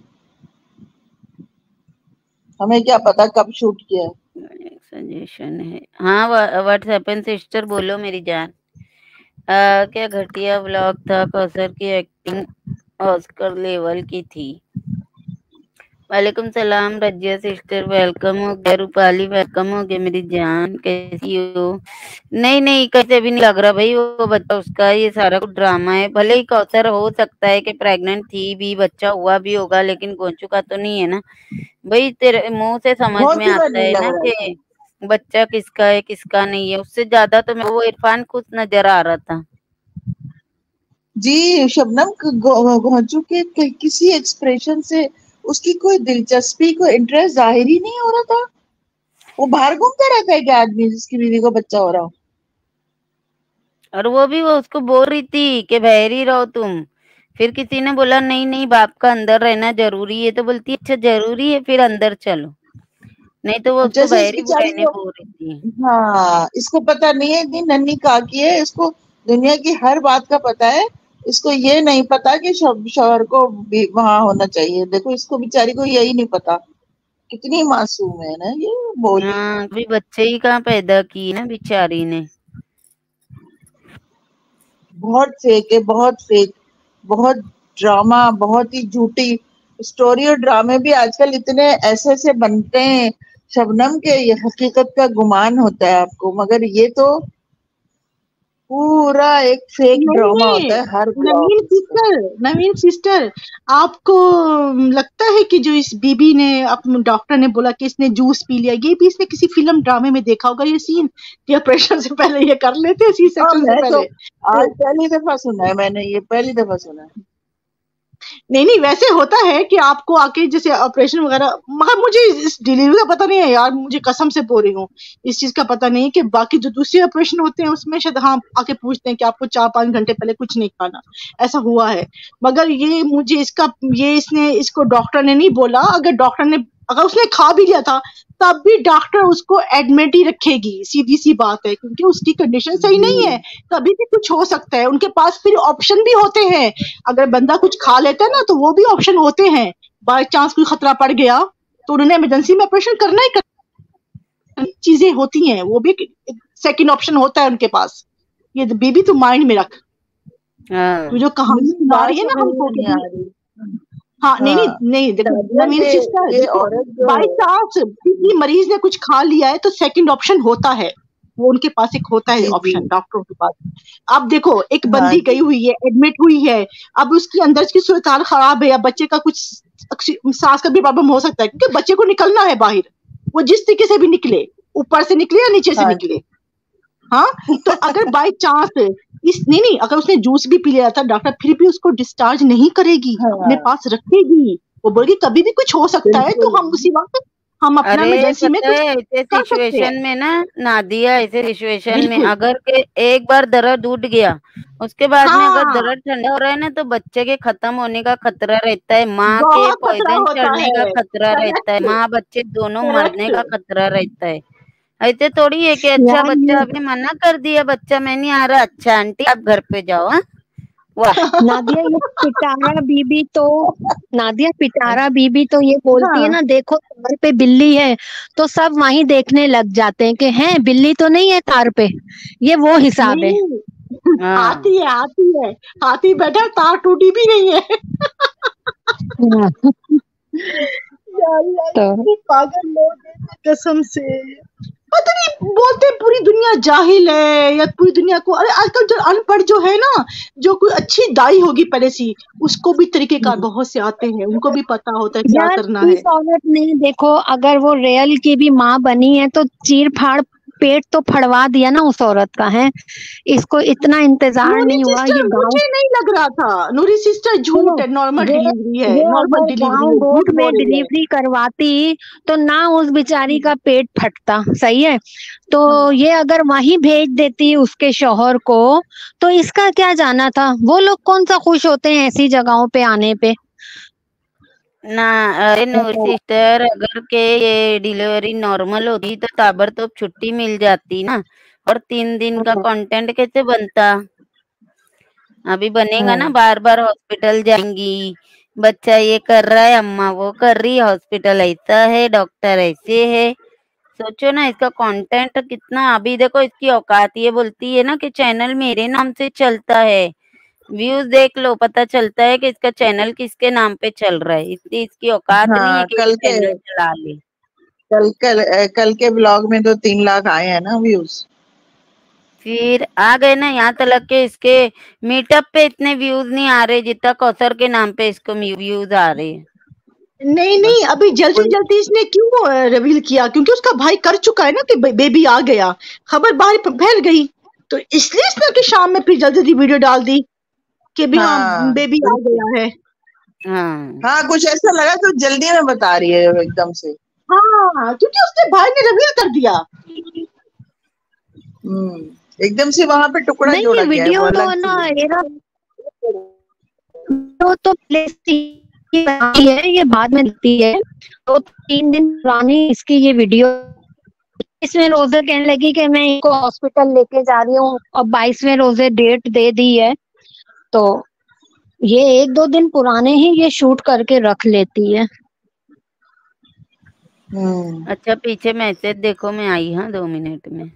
हमें क्या पता कब शूट किया है। सजेशन है, हाँ व्हाट्सएप सिस्टर बोलो मेरी जान। क्या घटिया व्लॉग था, कौसर की एक्टिंग ऑस्कर लेवल की थी। वालेकुम सलाम रजिया सिस्टर, वेलकम हो गया। रूपाली वेलकम हो गया मेरी जान, कैसी हो? नहीं नहीं कैसे भी नहीं लग रहा भाई, वो बच्चा उसका ये सारा कुछ ड्रामा है। भले ही कौसर हो सकता है कि प्रेग्नेंट थी भी, बच्चा हुआ भी होगा, लेकिन गोंचू का तो नहीं है ना भाई। तेरे मुंह से समझ में बहुत ही आता नहीं है लग ना रहा था कि बच्चा किसका है किसका नहीं है। उससे ज्यादा तो मेरे को वो इरफान खुद नजर आ रहा था जी। शबनम घोंचू के किसी एक्सप्रेशन से उसकी कोई दिलचस्पी, कोई इंटरेस्ट जाहिर ही नहीं हो रहा था। वो बाहर घूमता रहता है क्या आदमी जिसकी बीवी को बच्चा हो रहा हो? और वो उसको बोल रही थी कि बाहर ही रहो तुम। फिर किसी ने बोला नहीं नहीं बाप का अंदर रहना जरूरी है, तो बोलती अच्छा जरूरी है फिर अंदर चलो, नहीं तो वो उसको जैसे इस बाहर ही बेचारी रहने को, बोल रही थी। हाँ, इसको पता नहीं है इतनी नन्ही काकी है, इसको दुनिया की हर बात का पता है। इसको ये नहीं पता कि शौहर को भी वहां होना चाहिए। देखो इसको बेचारी को यही नहीं पता, कितनी मासूम है ना ये बोली। हाँ अभी बच्चे ही कहाँ पैदा की ना बेचारी ने। बहुत फेक है, बहुत फेक, बहुत ड्रामा, बहुत ही झूठी स्टोरी। और ड्रामे भी आजकल इतने ऐसे ऐसे बनते हैं शबनम के, ये हकीकत का गुमान होता है आपको, मगर ये तो पूरा एक फेक नहीं ड्रामा नहीं, होता है हर Naveen blog. Sister, Naveen sister, आपको लगता है कि जो इस बीबी ने, डॉक्टर ने बोला कि इसने जूस पी लिया, ये भी इसने किसी फिल्म ड्रामे में देखा होगा ये सीन कि ऑपरेशन से पहले ये कर लेते, सी हाँ, सेक्शन से मैं तो पहले। आज पहली दफा सुना है, मैंने ये पहली दफा सुना है। नहीं नहीं, वैसे होता है कि आपको आके जैसे ऑपरेशन वगैरह, मगर मुझे इस डिलीवरी का पता नहीं है यार, मुझे कसम से बोल रही हूँ, इस चीज का पता नहीं कि बाकी जो दूसरे ऑपरेशन होते हैं उसमें शायद हाँ आके पूछते हैं कि आपको 4-5 घंटे पहले कुछ नहीं खाना, ऐसा हुआ है। मगर ये मुझे इसका, ये इसने इसको डॉक्टर ने नहीं बोला। अगर डॉक्टर ने, अगर उसने खा भी लिया था तब भी डॉक्टर उसको एडमिट ही रखेगी, सीधी सी बात है, क्योंकि उसकी कंडीशन सही नहीं है, कभी भी कुछ हो सकता है। उनके पास फिर ऑप्शन भी होते हैं, अगर बंदा कुछ खा लेता है ना तो वो भी ऑप्शन होते हैं, बाय चांस कोई खतरा पड़ गया तो उन्होंने इमरजेंसी में ऑपरेशन करना ही करना, चीजें होती हैं, वो भी सेकंड ऑप्शन होता है उनके पास। ये बेबी तो माइंड में रख, हाँ तू जो कहानी मुझे सुना बात रही है ना समझ हमको में नहीं कि आ रही। हाँ नहीं नहीं हाँ, नहीं, देखो नादिया, नवीन सिस्टर, ये देखो औरत जो बाई है, चांस किसी मरीज ने कुछ खा लिया है तो सेकंड ऑप्शन होता है, वो उनके पास एक होता है जी जी, ऑप्शन डॉक्टरों के पास। अब देखो एक हाँ बंदी गई जी, हुई है, एडमिट हुई है, अब उसकी अंदर की सूरत हाल खराब है, या बच्चे का कुछ सांस का भी प्रॉब्लम हो सकता है, क्योंकि बच्चे को निकलना है बाहर, वो जिस तरीके से भी निकले, ऊपर से निकले या नीचे से हाँ निकले। जी, हाँ, तो अगर बाई चांस इस, नहीं नहीं, अगर उसने जूस भी पी लिया था, डॉक्टर फिर भी उसको डिस्चार्ज नहीं करेगी, अपने हाँ, पास रखेगी। वो बोलेगी कभी भी कुछ हो सकता है, तो बिल्कुल। हम उसी वक्त हम अपना अरे इमरजेंसी में पता कुछ है ऐसे कर सकते हैं। सिचुएशन में ना, नादिया ऐसे सिचुएशन में बिल्कुल, अगर के एक बार दर्द उठ गया, उसके बाद में अगर हाँ, दर्द ठंडा हो रहा है ना, तो बच्चे के खत्म होने का खतरा रहता है, माँ के बहुत खतरा पॉइजन होता चढ़ने का है। खतरा रहता है, करेक्ट, माँ बच्चे दोनों मरने का करेक्ट। खतरा रहता है। ऐसे थोड़ी है कि अच्छा यार बच्चा ये आपने मना कर दिया, बच्चा मैं नहीं आ रहा, अच्छा आंटी आप घर पे जाओ। हाँ वाह। नादिया, ये पिटारा बीबी तो नादिया पिटारा बीबी तो ये बोलती है हाँ, ना, देखो तार पे बिल्ली है, तो सब वहीं देखने लग जाते हैं कि हैं बिल्ली तो नहीं है तार पे। ये वो हिसाब है। नहीं हाँ हाथी है, हाथी है, हाथी बैठा, तार टूटी भी नहीं है। हाँ, यार यार, तो इतने पागल लोग हैं कसम से। पता नहीं बोलते पूरी दुनिया जाहिल है या पूरी दुनिया को, अरे आजकल जो अनपढ़ जो है ना, जो कोई अच्छी दाई होगी पहले सी, उसको भी तरीकेकार बहुत से आते हैं, उनको भी पता होता है क्या यार करना है। इस औरत ने देखो, अगर वो रियल की भी माँ बनी है तो चीर फाड़ पेट तो फड़वा दिया ना उस औरत का, है। इसको इतना इंतजार नूरी नहीं हुआ। सिस्टर ये गांव, मुझे नहीं लग रहा था, नूरी सिस्टर सुनो, झूठ है, नॉर्मल ये डिलीवरी है, ये नॉर्मल अगर डिलीवरी गांव है, गोट झूठ में बोल रही है। डिलीवरी करवाती तो ना उस बेचारी का पेट फटता, सही है। तो ये अगर वहीं भेज देती उसके शौहर को, तो इसका क्या जाना था। वो लोग कौन सा खुश होते हैं ऐसी जगहों पे आने पे। ना अरे नूर सिस्टर, अगर के ये डिलीवरी नॉर्मल होती तो ताबड़तोड़ छुट्टी मिल जाती ना, और 3 दिन का कंटेंट कैसे बनता। अभी बनेगा ना, बार बार हॉस्पिटल जाएंगी, बच्चा ये कर रहा है, अम्मा वो कर रही है, हॉस्पिटल ऐसा है, डॉक्टर ऐसे है। सोचो ना इसका कंटेंट कितना। अभी देखो इसकी औकात, ये बोलती है ना कि चैनल मेरे नाम से चलता है। व्यूज देख लो, पता चलता है कि इसका चैनल किसके नाम पे चल रहा है, इसलिए इसकी औकात नहीं है हाँ, कि ये चैनल चला ले। कल के ब्लॉग में तो 3 लाख आए हैं ना व्यूज। फिर आ गए ना यहाँ तक के इसके मीटअप पे इतने व्यूज नहीं आ रहे जितना कौसर के नाम पे इसको व्यूज आ रहे हैं। नहीं नहीं, अभी जल्दी जल्दी इसने क्यों रिवील किया, क्योंकि उसका भाई कर चुका है ना कि बेबी आ गया, खबर बाहर फैल गई, तो इसलिए इसने कि शाम में फिर जल्दी जल्दी वीडियो डाल दी कि भी हाँ बेबी आ गया है। हाँ, कुछ ऐसा लगा तो जल्दी में बता रही है एकदम से। हाँ, क्योंकि उसके भाई ने रिवील कर दिया। एकदम से वहां पे टुकड़ा जोड़ा गया है, वो अलग तो प्लेस है, ये बाद में दिखती है। तो 3 दिन पुरानी इसकी ये वीडियो, इसमें रोजे कहने लगी कि मैं इनको हॉस्पिटल लेके जा रही हूँ, और 22वें रोजे डेट दे दी है। तो ये 1-2 दिन पुराने ही ये शूट करके रख लेती है। अच्छा, पीछे मैसेज देखो, मैं आई हाँ 2 मिनट में।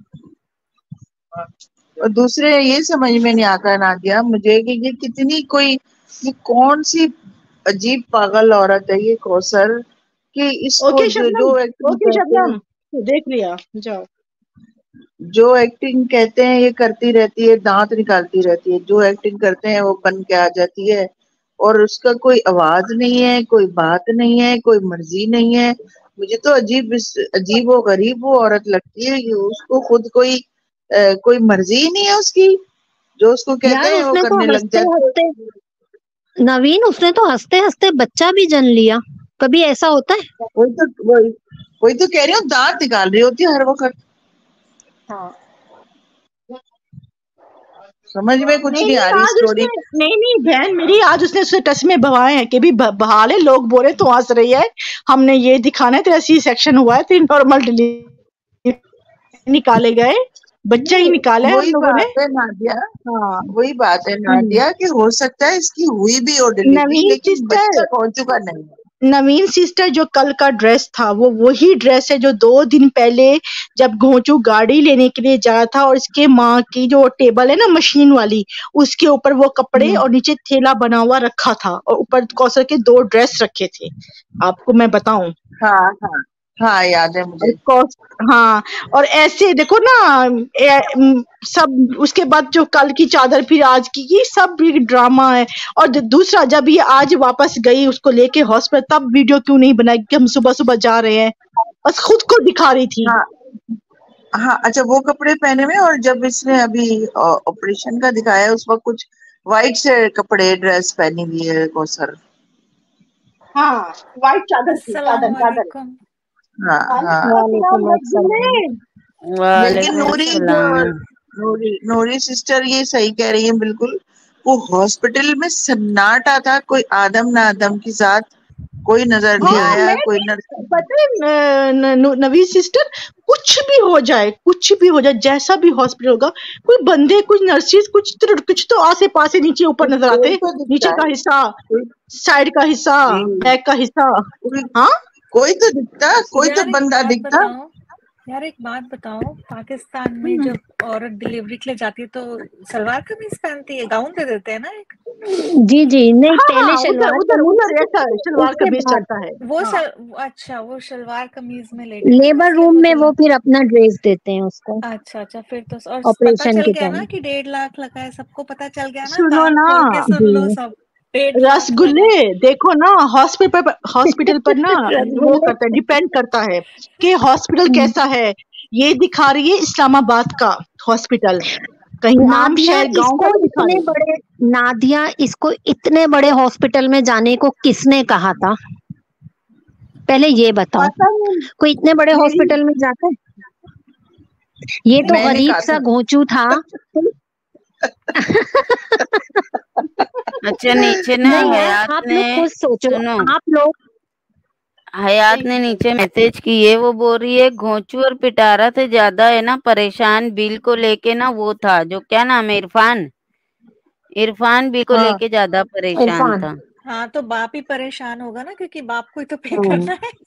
और दूसरे ये समझ में नहीं आता नादिया मुझे कि ये कितनी ये कौन सी अजीब पागल औरत है ये कौसर, कि इसको जो एक्टिंग देख लिया जाओ, जो एक्टिंग कहते हैं ये करती रहती है, दांत निकालती रहती है, जो एक्टिंग करते हैं वो बन के आ जाती है, और उसका कोई आवाज नहीं है, कोई बात नहीं है, कोई मर्जी नहीं है। मुझे तो अजीब और गरीब वो औरत लगती है कि उसको खुद कोई मर्जी ही नहीं है उसकी, जो उसको कहते हैं वो करने लग जाते हैं। नवीन, उसने तो हंसते हंसते बच्चा भी जन्म लिया, कभी ऐसा होता है? वही तो कह रही हूँ, दांत निकाल रही होती है हर वक्त। हाँ, समझ में कुछ नहीं आ रही स्टोरी। नहीं बहन मेरी, आज उसने उसे टच में बहाए हैं कि भी बहा ले, लोग बोले तो हंस रही है, हमने ये दिखाना है तेरा सी सेक्शन हुआ है, तेरी नॉर्मल डिलीवरी निकाले गए, बच्चा ही निकाला है हम लोगों ने। हाँ, वही बात है नादिया कि हो सकता है इसकी हुई भी हो डिलीवरी, लेकिन बच्चा पहुंच चुका नहीं। नवीन सिस्टर, जो कल का ड्रेस था वो वही ड्रेस है जो 2 दिन पहले जब घोंचू गाड़ी लेने के लिए जाया था, और इसके माँ की जो टेबल है ना मशीन वाली, उसके ऊपर वो कपड़े और नीचे थैला बना हुआ रखा था, और ऊपर कौसर के 2 ड्रेस रखे थे, आपको मैं बताऊं। हाँ, याद है मुझे। हाँ, और ऐसे देखो ना सब, उसके बाद जो कल की चादर फिर आज की, ये सब भी ड्रामा है। और दूसरा, जब ये आज वापस गई उसको लेके हॉस्पिटल, तब वीडियो क्यों नहीं बनाई कि हम सुबह सुबह जा रहे हैं, बस खुद को दिखा रही थी। हाँ, अच्छा, वो कपड़े पहने में, और जब इसने अभी ऑपरेशन का दिखाया उस वक्त कुछ व्हाइट से कपड़े ड्रेस पहनी हुई है कौसर। हाँ, व्हाइट चादर थी, चादर। लेकिन नूरी सिस्टर ये सही कह रही है बिल्कुल। वो हॉस्पिटल में सन्नाटा था, कोई आदम ना आदम के साथ कोई नजर नहीं आया, कोई पता है नवीन सिस्टर, कुछ भी हो जाए, जैसा भी हॉस्पिटल होगा, कोई बंदे, कुछ नर्सिस, कुछ तो आसे पासे नीचे ऊपर नजर आते हैं, नीचे का हिस्सा, साइड का हिस्सा, बैक का हिस्सा। हाँ, कोई तो दिखता, कोई तो बंदा दिखता। यार एक बात बताओ, पाकिस्तान में जब औरत डिलीवरी के लिए जाती है तो सलवार कमीज पहनती है, गाउन दे देते हैं ना एक। जी जी, नहीं हाँ पहले उधर शलवार उधर कमीज, उधर ऐसा सलवार उसके कमीज बाद चलता है। वो हाँ अच्छा वो शलवार कमीज में लेटे थे ना, लेबर इसलिए रूम में मुझे वो फिर अपना ड्रेस देते हैं उसको अच्छा फिर तो और पता ऑपरेशन चल के गया ना टाइम। कि 1.5 लाख लगा है, सबको पता चल गया ना, सुनो कान ना, खोल के सुन लो जी सब, 1.5 लाख लगा। रसगुल्ले देखो ना, हॉस्पिटल पर ना वो रसगुल्ले करता है, डिपेंड करता है कि हॉस्पिटल कैसा है। ये दिखा रही है इस्लामाबाद का हॉस्पिटल, कहीं आम नादिया शहर गांव का इसको नहीं दिखा इतने रही। बड़े नादिया इसको इतने बड़े हॉस्पिटल में जाने को किसने कहा था? पहले ये बताओ, पता नहीं, कोई इतने बड़े मेरी हॉस्पिटल में जाता है? ये तो मैंने गरीब कहा सा था। घोंचू था। अच्छा नीचे ना नहीं यार, हयात आप ने, लोग खुद सोचो, सुनो, आप लोग हयात ने नीचे मैसेज की है, वो बोल रही है घोंचू और पिटारा से ज्यादा है ना परेशान बिल को लेके ना, वो था जो क्या नाम है, इरफान बिल को हाँ लेके ज्यादा परेशान इरफान। था। हाँ तो बाप ही परेशान होगा ना, क्योंकि बाप को ही तो पे हम्म, करना है।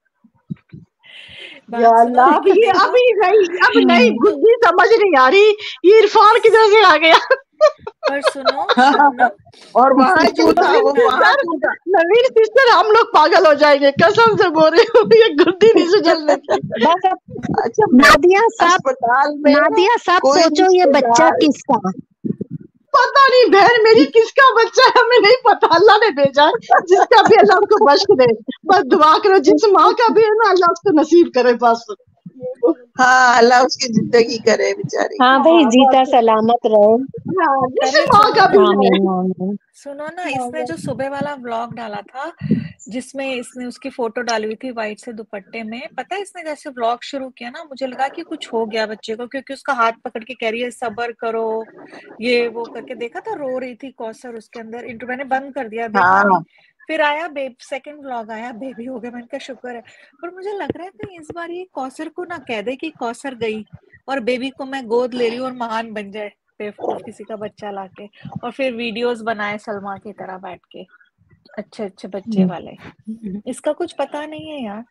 या बात सुनो अल्लाह, लेकिन देखो अभी नई तो बुद्धि समझ नहीं आ रही, ये इरफान किधर से आ गया। पर सुनो शबनम, और वहां क्यों था वो, नवीन वहां सिस्टर, क्यों था? नवीन सिस्टर, हम लोग पागल हो जाएंगे, कसम से बोल रही हूँ, ये गुद्दी नहीं सुझलने की। बस अब अच्छा नादिया सब अस्पताल में नादिया सब कोई सोचो, ये बच्चा रिश्तेदार, किसका? पता नहीं बहन मेरी किसका बच्चा है, हमें नहीं पता, अल्लाह ने भेजा है, जिसका भी अल्लाह उसको बख्श दे। बस दुआ करो, जिस माँ का भी है ना, अल्लाह उसको नसीब करे बस। हाँ अल्लाह उसकी जिंदगी करे बेचारी हाँ की। भाई, हाँ जीता बस, सलामत रहे। हाँ जिस अरे माँ सुनो का भी ना है। आमीन आमीन। सुनो ना, इसने जो सुबह वाला व्लॉग डाला था जिसमें इसने उसकी फोटो डाली हुई थी वाइट से दुपट्टे में, पता है इसने जैसे व्लॉग शुरू किया ना, मुझे लगा कि कुछ हो गया बच्चे को, क्योंकि उसका हाथ पकड़ के कह रही है सब्र करो, ये वो करके, देखा था रो रही थी कौसर उसके अंदर, इंटरव्यू मैंने बंद कर दिया, देखा नहीं। हाँ फिर आया सेकंड व्लॉग आया, बेबी हो गया, मैंने कहा शुक्र है। पर मुझे लग रहा है कहीं इस बार ये कौसर को ना कह दे कि कौसर गई और बेबी को मैं गोद ले रही हूँ और महान बन जाए, बेवकूफ किसी का बच्चा लाके, और फिर वीडियोस बनाए सलमा की तरह बैठ के, अच्छे अच्छे बच्चे वाले। इसका कुछ पता नहीं है यार,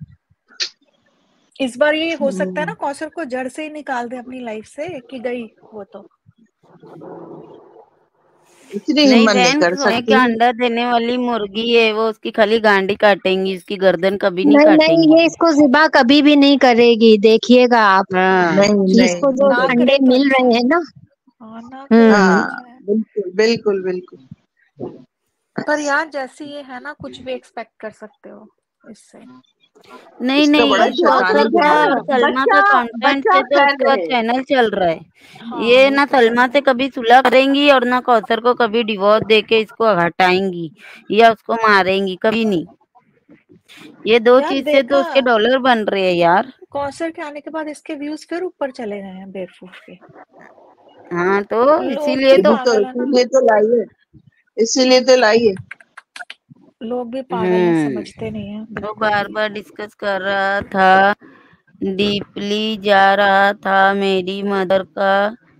इस बार ये हो सकता है ना कौसर को जड़ से ही निकाल दे अपनी लाइफ से कि गई वो तो। इतनी नहीं हिम्मत नहीं बहन, कर सोने सकती। का अंडा देने वाली मुर्गी है वो, उसकी खाली गांडी काटेंगी, उसकी गर्दन कभी नहीं नहीं नहीं, काटेंगी। ये इसको ज़िबा कभी भी नहीं करेगी, देखिएगा आप। हाँ नहीं इसको नहीं जो ना नहीं। अंडे करे तो मिल अच्छा रहे है, हैं ना, हाँ ना करे तो हम्म, अच्छा है। बिल्कुल बिल्कुल बिल्कुल। पर यार जैसी ये है ना, कुछ भी एक्सपेक्ट कर सकते हो इससे। नहीं इसका बड़ा नहीं, बच्चा शैतानी कौसर ठीक का है, दिमाग और है। सलमा बच्चा का कंटेंट बच्चा से तो फैन उसका रहे। चैनल चल रहा है। हाँ ये वो ना तो है। सलमा से कभी सुलह करेंगी और ना कौसर को कभी डिवोर्स देके इसको हटाएंगी या उसको मारेंगी, कभी नहीं। ये दो यार चीज से तो देखा, उसके डॉलर बन रहे हैं यार। कौसर के आने के बाद इसके व्यूज फिर ऊपर चले गए हैं बेवकूफ के। हाँ तो लोग इसीलिए भी तो पागल है ना, इसीलिए तो लाई है, इसीलिए तो लाई है। लोग भी पागल हैं, समझते नहीं है वो बिल्कुल बार भी। बार डिस्कस कर रहा था, डीपली जा रहा था मेरी मदर का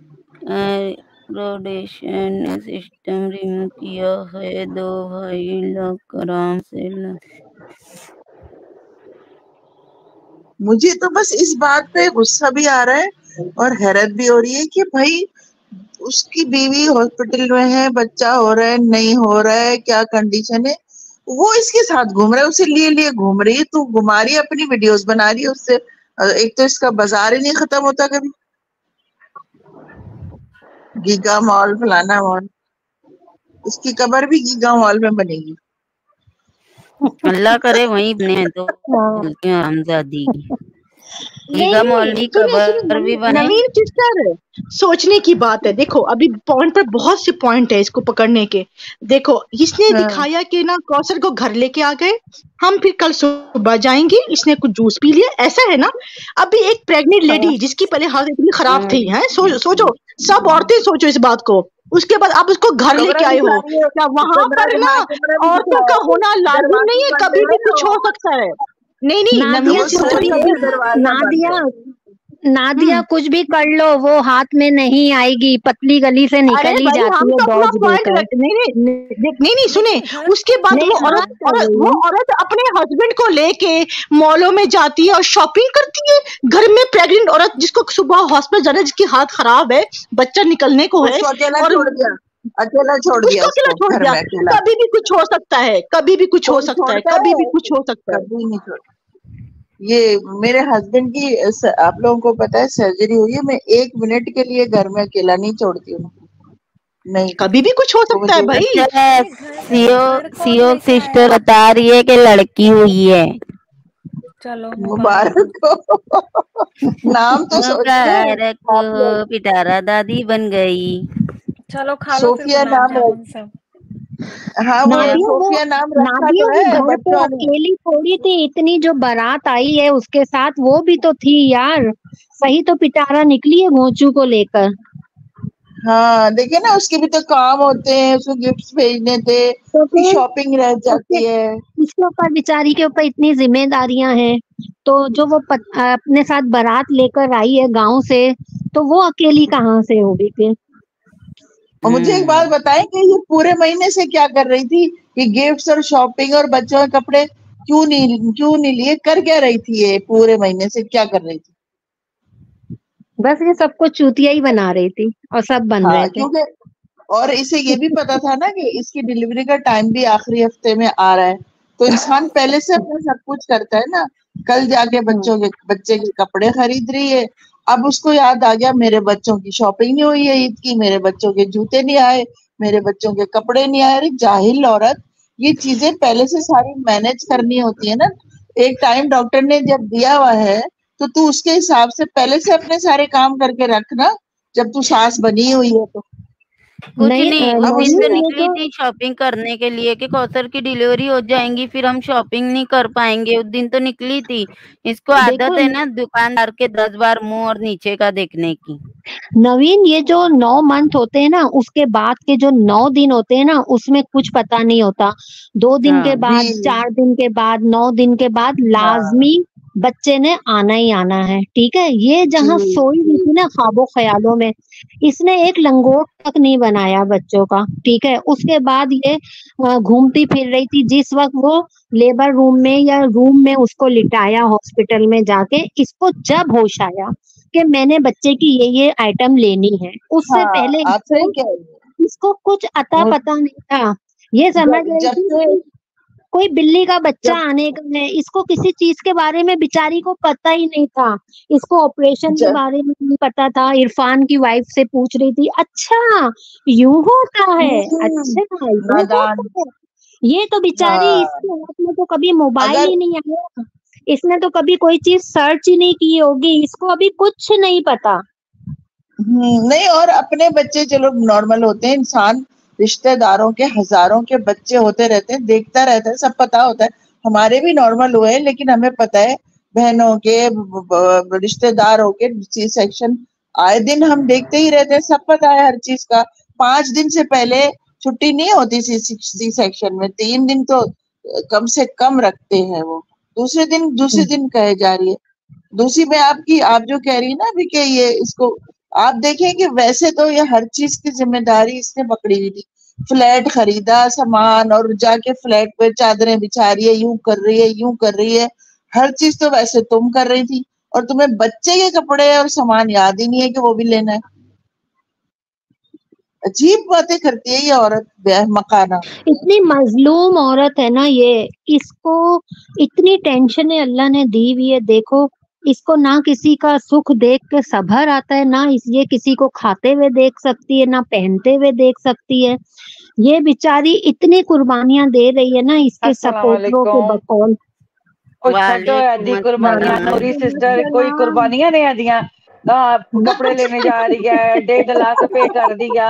रोडेशन सिस्टम रिमूव किया है, 2 भाई आराम से मुझे तो बस इस बात पे गुस्सा भी आ रहा है और हैरत भी हो रही है कि भाई उसकी बीवी हॉस्पिटल में है, बच्चा हो रहा है नहीं हो रहा है, क्या कंडीशन है, वो इसके साथ घूम रहा है, उसे लिए लिए घूम रही है, तू घुमा रही है, अपनी वीडियोस बना रही है उससे। एक तो इसका बाजार ही नहीं खत्म होता कभी, गीगा मॉल फलाना मॉल, इसकी कबर भी गीगा मॉल में बनेगी। अल्लाह करे वहीं बने तो हाँ। मिलती हैं हमजादी। नहीं गीगा मॉल नहीं, भी सुनिए सुनिए, कबर भी बने। नवीन सिस्टर, सोचने की बात है। देखो अभी पॉइंट पर बहुत से पॉइंट है इसको पकड़ने के। देखो इसने हाँ दिखाया कि ना कौसर को घर लेके आ गए, हम फिर कल सुबह जाएंगे, इसने कुछ जूस पी लिया, ऐसा है ना। अभी एक प्रेग्नेंट लेडी जिसकी पहले हालत इतनी खराब थी, है सोचो, सब औरतें सोचो इस बात को। उसके बाद आप उसको घर कमरा लेके आए दिखा हो, रही है, क्या वहां कमरा पर ना दिखा, कमरा भी औरतों का दिखवाओ, होना लाजिम नहीं दरवाजा है, बंद कभी है भी कुछ हो सकता है। नहीं नहीं नादिया नवीन वो सो सिस्टर, रही सोचिए, कभी है, दरवाजा बंद नादिया है। नादिया कुछ भी कर लो वो हाथ में नहीं आएगी, पतली गली से अरे निकल ही भाई जाती हम है तो अपना डॉज पॉइंट देकर। रख नहीं सुने। लेकिन घर उसके बाद नहीं, वो बात कर रही वो हूँ। औरत अपने हस्बैंड को लेके मॉलों में जाती है और शॉपिंग करती है। घर में प्रेग्नेंट औरत जिसको सुबह हॉस्पिटल जाना है, जिसकी हालत खराब है, बच्चा निकलने को है, उसको अकेला और छोड़ दिया, अकेला छोड़ दिया उसको अकेला उसको छोड़ घर दिया। में अकेला। कभी भी कुछ हो सकता है, कभी भी कुछ हो कोई सकता है, छोड़ता कभी भी है? कुछ हो सकता है। कभी नहीं छोड़। ये मेरे हस्बैंड की आप लोगों को पता है सर्जरी हुई है, मैं 1 मिनट के लिए घर में अकेला नहीं छोड़ती उनको, नहीं। कभी भी कुछ हो वो सकता है मुझे भाई। अच्छा, नहीं, सीओ घर कौन सीओ लेके सिस्टर आया? बता रही है कि लड़की हुई है। चलो मुबारक हो। मुबारक हो। नाम तो सोचिए। मुबारक हो, आप लोग पिटारा दादी बन गई। चलो खा लो फिर सोफिया गुलाब नाम है। जामुन सब। हाँ, वो सोफिया नाम रखा नादिया तो वो है घर पे बच्चों ने। अकेली थोड़ी थी, इतनी जो बारात आई है उसके साथ वो भी तो थी यार। सही तो पिटारा निकली है घोंचू को लेकर। हाँ, देखिए ना, उसके भी तो काम होते हैं, उसको गिफ्ट्स भेजने थे, तो उसकी फिर शॉपिंग रह उसके जाती है। उसके ऊपर बेचारी के ऊपर इतनी जिम्मेदारियां हैं, तो जो वो अपने साथ बारात लेकर आई है गांव से, तो वो अकेली कहाँ से होगी फिर। और मुझे एक बात बताएं कि ये पूरे महीने से क्या कर रही थी? कि गिफ्ट्स और शॉपिंग और बच्चों के कपड़े क्यों नहीं लिए? कर क्या रही थी? ये पूरे महीने से क्या कर रही थी? बस ये सबको चूतिया ही बना रही थी और सब बन हाँ, रहे थे। क्योंकि और इसे ये भी पता था ना कि इसकी डिलीवरी का टाइम भी आखिरी हफ्ते में आ रहा है, तो इंसान पहले से अपना सब कुछ करता है ना। कल जाके बच्चे के कपड़े खरीद रही है। अब उसको याद आ गया, मेरे बच्चों की शॉपिंग नहीं हुई है ईद की, मेरे बच्चों के जूते नहीं आए, मेरे बच्चों के कपड़े नहीं आए। अरे जाहिल औरत, ये चीजें पहले से सारी मैनेज करनी होती है ना। एक टाइम डॉक्टर ने जब दिया हुआ है, तो तू उसके हिसाब से पहले से अपने सारे काम करके रख ना, जब तू सास बनी हुई है तो। कुछ नहीं नहीं, उस अब दिन तो इसने नवीन ये निकली जो थी शॉपिंग करने के लिए कि कौसर की डिलीवरी हो जाएंगी, फिर हम शॉपिंग नहीं कर पाएंगे। उस दिन तो निकली थी। इसको आदत देखो है ना दुकानदार के 10 बार मुंह और नीचे का देखने की। नवीन, ये जो 9 मंथ होते हैं ना, उसके बाद के जो 9 दिन होते हैं ना, उसमें कुछ पता नहीं होता। 2 दिन के हाँ बाद, जी। 4 दिन के बाद, 9 दिन के बाद हाँ लाजमी बच्चे ने आना ही आना है। ठीक है, ये जहाँ जी सोई हुई थी ना ख्वाबों ख्यालों में, इसने एक लंगोट तक नहीं बनाया बच्चों का। ठीक है, उसके बाद ये घूमती फिर रही थी। जिस वक्त वो लेबर रूम में या रूम में उसको लिटाया हॉस्पिटल में जाके, इसको जब होश आया कि मैंने बच्चे की ये आइटम लेनी है, उससे हाँ, पहले आप सही इसको कह रही हैं। इसको कुछ अता वो पता नहीं था। ये समझ जब रही जब थी से कि कोई बिल्ली का बच्चा जब आने का है। इसको किसी चीज के बारे में बेचारी को पता ही नहीं था। इसको ऑपरेशन के जब बारे में नहीं पता था। इरफान की वाइफ से पूछ रही थी, अच्छा यूं होता है, अच्छा यूं नादान। होता है। ये तो बेचारी, हाँ, इसके हाथ में तो कभी मोबाइल अगर ही नहीं आया, इसने तो कभी कोई चीज सर्च ही नहीं की होगी, इसको अभी कुछ नहीं पता। नहीं, और अपने बच्चे चलो नॉर्मल होते हैं, इंसान रिश्तेदारों के हजारों के बच्चे होते रहते हैं, देखता रहता है, सब पता होता है। हमारे भी नॉर्मल हुए हैं, लेकिन हमें पता है बहनों के रिश्तेदारों के सी सेक्शन आए दिन हम देखते ही रहते हैं, सब पता है हर चीज का। 5 दिन से पहले छुट्टी नहीं होती सी सेक्शन में, 3 दिन तो कम से कम रखते हैं वो। दूसरे दिन कहे जा रही है। दूसरी में आप जो कह रही है ना अभी कि ये इसको आप देखें कि वैसे तो ये हर चीज की जिम्मेदारी इसने पकड़ी हुई थी। फ्लैट खरीदा, सामान, और जाके फ्लैट पे चादरें बिछा रही है, यूं कर रही है, यूं कर रही है। हर चीज तो वैसे तुम कर रही थी, और तुम्हें बच्चे के कपड़े और सामान याद ही नहीं है कि वो भी लेना है। अजीब बातें करती है ये औरत मकाना। इतनी मजलूम औरत है ना ये। इसको इतनी टेंशन है अल्लाह ने दी हुई है। देखो, इसको ना किसी का सुख देख के सब्र आता है, ना ये किसी को खाते हुए देख सकती है, ना पहनते हुए देख सकती है। ये बेचारी इतनी कुर्बानियां दे रही है ना इसके अस्सलाम सपोर्टरों के वालेकुम। बकौल। ਉਹ ਛੱਡੋ वालेकुम ऐदी कुर्बानियां, अस्सलाम। नूरी सिस्टर कोई सलाम। कुर्बानियां नहीं आदियां। कपड़े लेने जा रही है, 1.5 लाख पे कर दिया।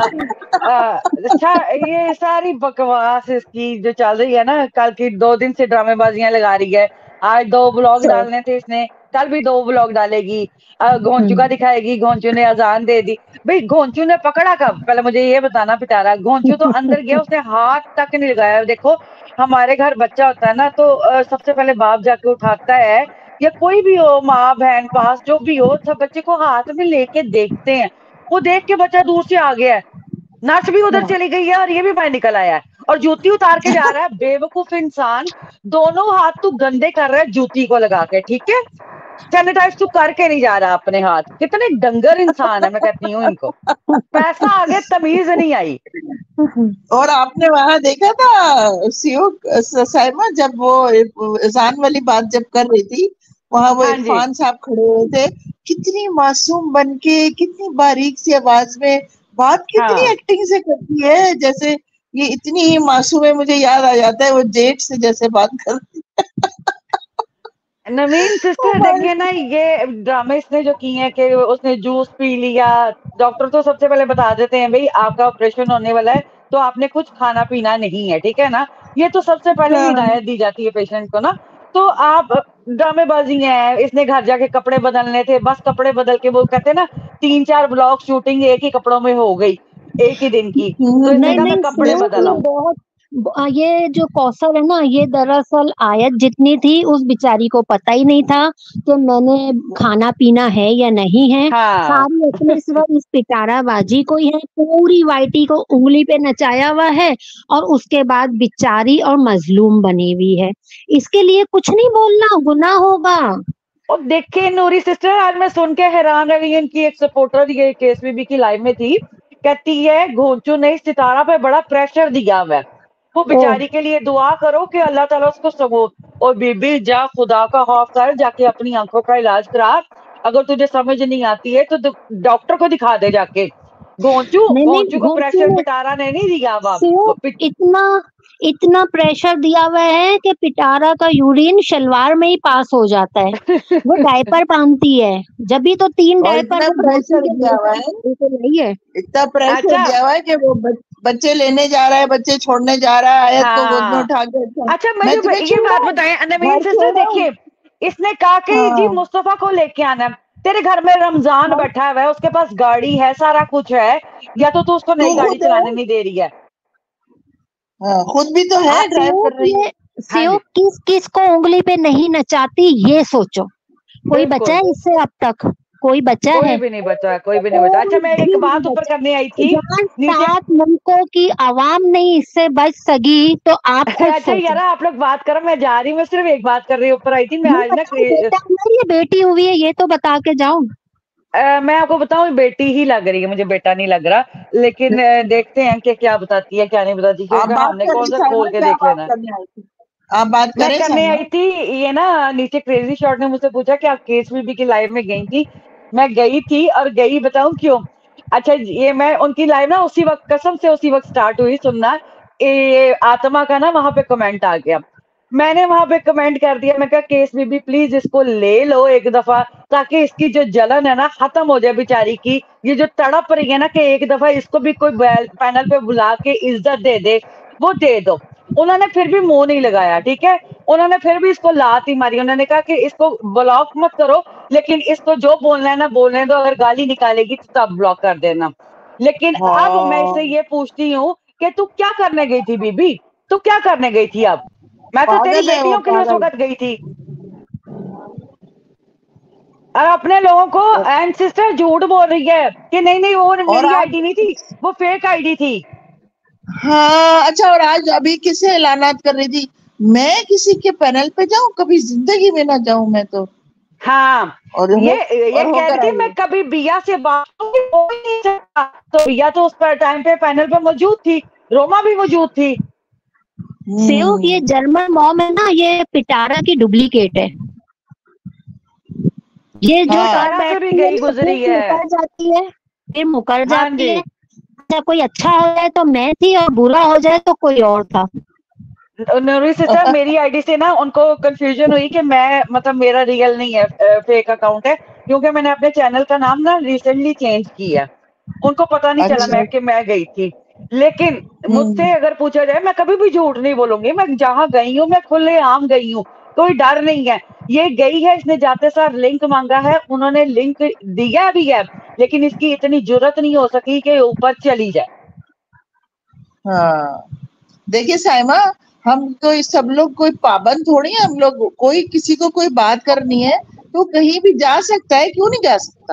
ये सारी बकवास इसकी जो चल रही है ना, कल की 2 दिन से ड्रामेबाजियां लगा रही है। आज 2 ब्लॉग डालने थे इसने, कल भी 2 ब्लॉग डालेगी। घोंचू का दिखाएगी, घोंचू ने अजान दे दी। भाई घोंचू ने पकड़ा कब? पहले मुझे ये बताना पिटारा। घोंचू तो अंदर गया, उसने हाथ तक नहीं लगाया। देखो हमारे घर बच्चा होता है ना, तो सबसे पहले बाप जाके उठाता है, या कोई भी हो, माँ बहन पास जो भी हो, सब बच्चे को हाथ में लेके देखते हैं। वो देख के बच्चा दूर से आ गया है, नस भी उधर चली गई है और ये भी बाहर निकल आया है, और जूती उतार के जा रहा है। बेवकूफ इंसान, दोनों हाथ तू गंदे कर रहा है जूती को लगा के, ठीक है, सैनिटाइज तू करके नहीं जा रहा अपने हाथ। कितने डंगर इंसान है, मैं कहती हूँ इनको। पैसा आ गया, तमीज नहीं आई। और आपने वहां देखा था साइमा, जब वो अजान वाली बात जब कर रही थी, वहां वो हाँ जी, इरफान साहब खड़े हुए थे, कितनी मासूम बनके, कितनी बारीक सी आवाज में बात, कितनी हाँ। एक्टिंग से करती है, जैसे ये इतनी ही मासूम है। मुझे याद आ जाता है वो जेठ से जैसे बात करती नवीन सिस्टर देखिए ना, ये ड्रामे इसने जो किए हैं कि उसने जूस पी लिया। डॉक्टर तो सबसे पहले बता देते हैं, भाई आपका ऑपरेशन होने वाला है तो आपने कुछ खाना पीना नहीं है, ठीक है ना। ये तो सबसे पहले ही हिदायत दी जाती है पेशेंट को ना। तो आप ड्रामेबाजी है, इसने घर जाके कपड़े बदलने थे, बस कपड़े बदल के, वो कहते हैं ना 3-4 ब्लॉक शूटिंग एक ही कपड़ों में हो गई एक ही दिन की, तो इसने नहीं कहा मैं नहीं कपड़े सेव बदल ये आऊं। बहुत ये जो कौशल है ना, ये दरअसल आयत जितनी थी उस बिचारी को पता ही नहीं था कि मैंने खाना पीना है या नहीं है। हाँ सारी अपने सिर्फ इस पिटाराबाजी को ही है, पूरी वाइटी को उंगली पे नचाया हुआ है और उसके बाद बेचारी और मजलूम बनी हुई है। इसके लिए कुछ नहीं बोलना गुनाह होगा। और देखे नूरी सिस्टर, आज मैं सुन के हैरान रह गई। इनकी एक सपोर्टर ये केसबीबी की लाइव में थी, कहती है घोंचू ने सितारा पे बड़ा प्रेशर दिया हुआ है, वो ओह बेचारी के लिए दुआ करो कि अल्लाह ताला उसको सबूत। और बीबी जा खुदा का खौफ कर, जाके अपनी आंखों का इलाज करा। अगर तुझे समझ नहीं आती है तो डॉक्टर को दिखा दे जाके। घोंचू नहीं नहीं घोंचू को घोंचू प्रेशर ने पिटारा ने नहीं दिया हुआ। सिर्फ इतना इतना प्रेशर दिया हुआ है कि पिटारा का यूरिन शलवार में ही पास हो जाता है। वो डायपर बांधती है, जब भी तो 3 और डायपर इतना वो घोंचू प्रेशर के दिया हुआ है, तो नहीं है। इतना प्रेशर अच्छा दिया हुआ है कि वो बच्चे लेने जा रहा है, बच्चे छोड़ने जा रहा है, आयत को गोद में हाँ, उठा के, अच्छा अच्छा मैं मुझे तुम्हें ये बात छोड़ा, बताएं नवीन घर सिस्टर, छोड़ा। देखिए इसने कहा कि जी हाँ मुस्तफा को लेके आना है। तेरे घर में रमजान हाँ, बैठा हुआ है, उसके पास गाड़ी है, सारा कुछ है, या तो तू उसको तू नई गाड़ी खुद है, चलाने नहीं दे रही है। हाँ, खुद भी तो है, आप ड्राइव सिर्फ कर रही है। ये हाँ सिर्फ जी, किस किस को उंगली पे नहीं नचाती, ये सोचो। कोई बचा बिल्कुल है इससे अब तक? कोई बचा कोई है? भी नहीं बचा है, कोई भी नहीं बचा। कोई अच्छा मैं भी एक नहीं बात ऊपर बचा। करने आई थी जहाँ नीचे। 7 मुल्कों की आवाम नहीं इससे बच सकी, तो आप खुद अच्छा सोचो। यार आप लोग बात करो, मैं जा रही हूँ, मैं सिर्फ एक बात कर रही हूँ, ऊपर आई थी मैं ये आज ना बताओ बेटा है या बेटी हुई है, ये तो बता के जाओ। मैं आपको बताऊं बेटी ही लग रही है, मुझे बेटा नहीं लग रहा। लेकिन देखते हैं कि क्या बताती है क्या नहीं बताती, आप क्योंकि बात हमने करें कौन सा साइमा, खोल के क्या देख बात लेना है। करने आई थी? आप बात मैं करें करने साइमा। आई थी, ये ना नीचे क्रेजी शॉट ने मुझसे पूछा कि आप केस बीबी की लाइव में गई थी। मैं गई थी, और गई बताऊं क्यों। अच्छा ये मैं उनकी लाइव ना उसी वक्त, कसम से उसी वक्त स्टार्ट हुई सुनना। ये आत्मा का ना वहां पे कमेंट आ गया, मैंने वहां पे कमेंट कर दिया, मैं कहा केस बीबी प्लीज इसको ले लो एक दफा, ताकि इसकी जो जलन है ना खत्म हो जाए बेचारी की। ये जो तड़प रही है ना कि एक दफा इसको भी कोई पैनल पे बुला के इज्जत दे दे, वो दे दो। उन्होंने फिर भी मुंह नहीं लगाया, ठीक है, उन्होंने फिर भी इसको लात ही मारी। उन्होंने कहा कि इसको ब्लॉक मत करो, लेकिन इसको जो बोलना है ना बोलने दो, अगर गाली निकालेगी तो तब ब्लॉक कर देना। लेकिन अब मैं इससे हाँ, ये पूछती हूँ कि तू क्या करने गई थी बीबी, तू क्या करने गई थी अब। मैं तो तेरी पागल है वो, बेटियों के लिए उस पागल। वक्त गई थी, और अपने लोगों को। एंड सिस्टर झूठ बोल रही है कि नहीं नहीं वो और मेरी आज, आईडी नहीं थी, वो फेक आईडी थी। हाँ अच्छा, और आज अभी किसे ऐलानात कर रही थी, मैं किसी के पैनल पे जाऊं, कभी जिंदगी में ना जाऊं मैं तो। हाँ, और ये और कह रही होकर थी आई मैं है। कभी बिया से बात हो ही नहीं सकता। तो बिया तो उस पर टाइम पे पैनल पे मौजूद थी, रोमा भी मौजूद थी। सिर्फ ये हम्म, जर्मन मॉम है ना, ये पिटारा की डुप्लीकेट है। ये जो हाँ कर पिटारा से भी बैठती है गई ना, फिर गुजरी है। मुकर जाती है, फिर मुकर हाँ जाती जी, है। अच्छा कोई अच्छा हो जाए तो मैं थी, और बुरा हो जाए तो कोई और था। नूरी सिस्टर मेरी आईडी से ना उनको कंफ्यूजन हुई कि मैं मतलब मेरा रियल नहीं है, फेक अकाउंट है, क्योंकि मैंने अपने चैनल का नाम ना रिसेंटली चेंज किया है। उनको पता नहीं चला अच्छा, मैं गई थी। लेकिन हम्म, मुझसे अगर पूछा जाए, मैं कभी भी झूठ नहीं बोलूंगी, मैं जहां गई हूँ मैं खुले आम गई हूँ, कोई डर नहीं है। ये गई है, इसने जाते सार लिंक मांगा है, उन्होंने लिंक दिया भी है, लेकिन इसकी इतनी जरूरत नहीं हो सकी कि ऊपर चली जाए। हाँ। देखिए साइमा, हम कोई सब लोग कोई पाबंद थोड़ी है, हम लोग कोई किसी को कोई बात करनी है तो कहीं भी जा सकता है, क्यों नहीं जा सकता?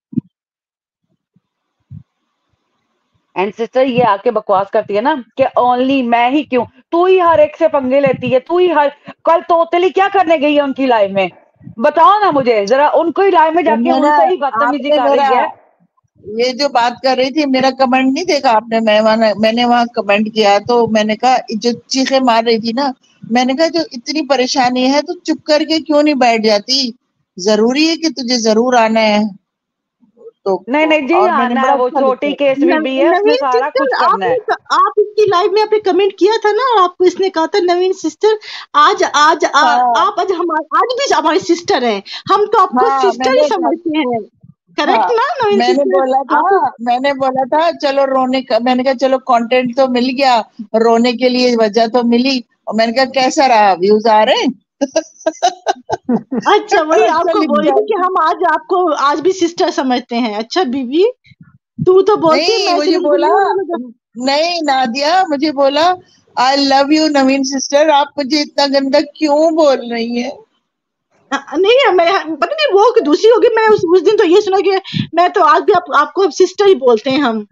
एंड सिस्टर ये आके बकवास करती है ना कि ओनली मैं ही क्यों, तू ही हर एक से पंगे लेती है, तू ही हर, कल तोतली क्या करने गई है उनकी लाइफ में, बताओ ना मुझे जरा, उनको ही लाइफ में तो जाके मेरा, उनसे ही बदतमीजी आपने कर मेरा रही है। ये जो बात कर रही थी, मेरा कमेंट नहीं देखा आपने? मैंने वहां कमेंट किया तो मैंने कहा, जो चीखें मार रही थी ना, मैंने कहा जो इतनी परेशानी है तो चुप करके क्यों नहीं बैठ जाती? जरूरी है कि तुझे जरूर आना है तो? नहीं नहीं जी और मैंने आना है, बड़ा वो अच्छा छोटी लिखा। केस भी है, उसने नवीन सारा कुछ सिस्टर, करना है। आप इसकी लाइव में आपने कमेंट किया था ना, और आपको इसने कहा था नवीन सिस्टर, हाँ आप आज हमारे, आज भी हमारी सिस्टर हैं, हम तो आपको हाँ, सिस्टर ही समझते हैं। करेक्ट हाँ ना नवीन मैंने सिस्टर? बोला आप था, चलो रोने का, मैंने कहा चलो कंटेंट तो मिल गया, रोने के लिए वजह तो मिली, और मैंने कहा कैसा रहा, व्यूज आ रहे हैं? अच्छा, वही अच्छा आपको लिख बोल रही थी कि डालती। हम आज आपको आज भी सिस्टर समझते हैं। अच्छा बीबी, तू तो बोलती है नहीं, मैं मुझे सिर्फ बोला, बोलूंगा। नहीं नादिया, मुझे बोला I love you Naveen sister, आप मुझे इतना गंदा क्यों बोल रही है? नहीं, मैं पता नहीं वो कि दूसरी होगी। मैं उस दिन तो ये सुना कि मैं तो आज भी आपको अब सिस्टर ही बोलते हैं हम।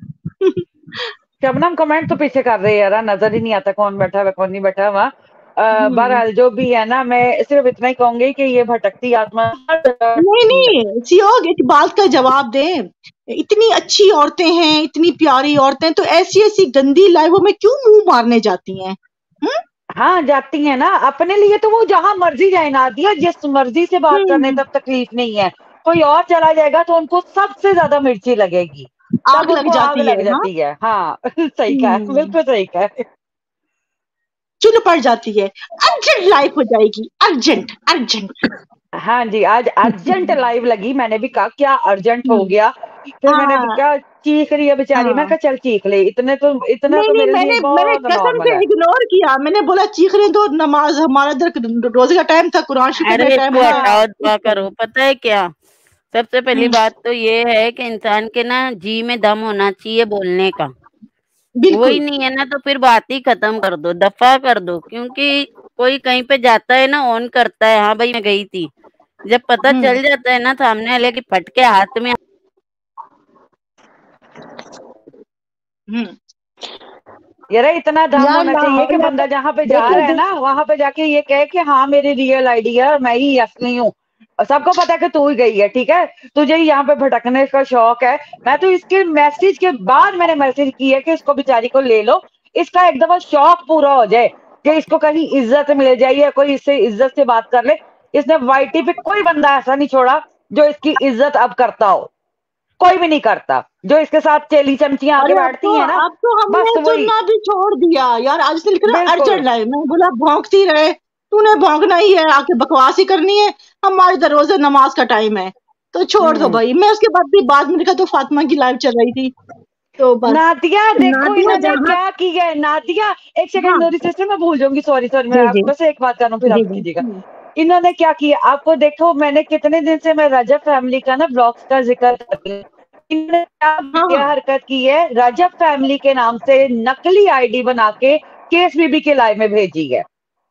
शबनम कमेंट तो पीछे कर रही है यार, नजर ही नहीं आता कौन बैठा हुआ कौन नहीं बैठा हुआ। हम्म। बहरहाल जो भी है ना, मैं सिर्फ इतना ही कहूंगी कि ये भटकती आत्मा हर जगह नहीं ढूंढ है। नहीं सियोग, एक बात का जवाब दे। इतनी अच्छी औरतें हैं, इतनी प्यारी औरतें, तो ऐसी ऐसी गंदी लाइवों में क्यों मुंह मारने जाती हैं? हम्म। हाँ जाती है ना, अपने लिए तो वो जहां मर्जी जाए ना दिया, जिस मर्जी से बात करने हम्म। तब तकलीफ नहीं है। कोई और चला जाएगा तो उनको सबसे ज्यादा मिर्ची लगेगी, तब आग लग उनको आग जाती है। लग हाँ। जाती है। हाँ सही कहा है, हम्म। बिल्कुल सही कहा है। चुल पड़ जाती है। अर्जेंट लाइफ हो जाएगी, अर्जेंट अर्जेंट। हाँ जी, आज अर्जेंट लाइव लगी, मैंने भी कहा क्या अर्जेंट हो हम्म। गया, फिर मैंने भी हाँ कहा चीख रही है बेचारी, मैं हाँ। कहा चल चीख ले, इतना नहीं तो नहीं, मेरे लिए मैंने बहुत कसम नॉर्मल से है। इग्नोर किया। मैंने बोला चीख रहे हैं तो नमाज, हमारा इधर रोजे का टाइम था, कुरान शरीफ पढ़ने अरे का टाइम इसको होता है हटाओ, उस दुआ टाइम। करो। पता है क्या, सबसे पहली हम्म। बात तो ये है कि इंसान के ना जी में दम होना चाहिए बोलने का। वही बिल्कुल। नहीं है ना तो फिर बात ही खत्म कर दो, दफा कर दो। क्योंकि कोई कहीं पे जाता है ना, ऑन करता है, हाँ भाई मैं गई थी, जब पता हम्म। चल जाता है ना सामने वाले की फटके हाथ में। हम्म। यार इतना दम यार होना चाहिए कि लाहौल बंदा जहां पे जा देखो रहा है ना वहां पे जाके ये कहे कि हाँ मेरी रियल आईडी है और मैं ही असली हूँ। और सबको पता है कि तू ही गई है, ठीक है, तुझे यहाँ पे भटकने का शौक है। मैं तो इसके मैसेज के बाद मैंने मैसेज किया कि इसको बेचारी को ले लो, इसका एक दफा शौक पूरा हो जाए कि इसको कहीं इज्जत मिल जाए या कोई इससे इज्जत से बात कर ले। इसने वाईटी पे कोई बंदा ऐसा नहीं छोड़ा जो इसकी इज्जत अब करता हो, कोई भी नहीं करता। जो इसके साथ चेली चमचियां आके अरे बैठती हैं ना, अब तो हमने बस वही। सुनना भी छोड़ दिया यार। आज से लिख रहा बिल्कुल। अर्जेंट लाइव, मैं बोला भौंकती रहे, तूने भौंकना ही है, आके बकवास ही करनी है। हमारे तो रोजे नमाज का टाइम है, तो छोड़ दो हम्म। भाई। मैं उसके बाद में लिखा तो फातिमा की लाइव चल रही थी, तो बस। नादिया देखो नादिया इन्होंने जहाँ, क्या किया है, नादिया एक सेकंड हाँ। मेरी सिस्टर, मैं भूल जाऊंगी, सॉरी सॉरी, मैं जी जी बस एक बात कर रहा हूँ फिर जी आप जी, कीजिएगा। हम्म। इन्होंने क्या किया आपको देखो, मैंने कितने दिन से मैं रजब फैमिली का ना ब्लॉग्स का जिक्र कर रही हूँ। इन्होंने क्या हाँ घटिया हाँ। हरकत की है, रजब फैमिली के नाम से नकली आईडी बना के केस बीबी के लाइव में भेजी है,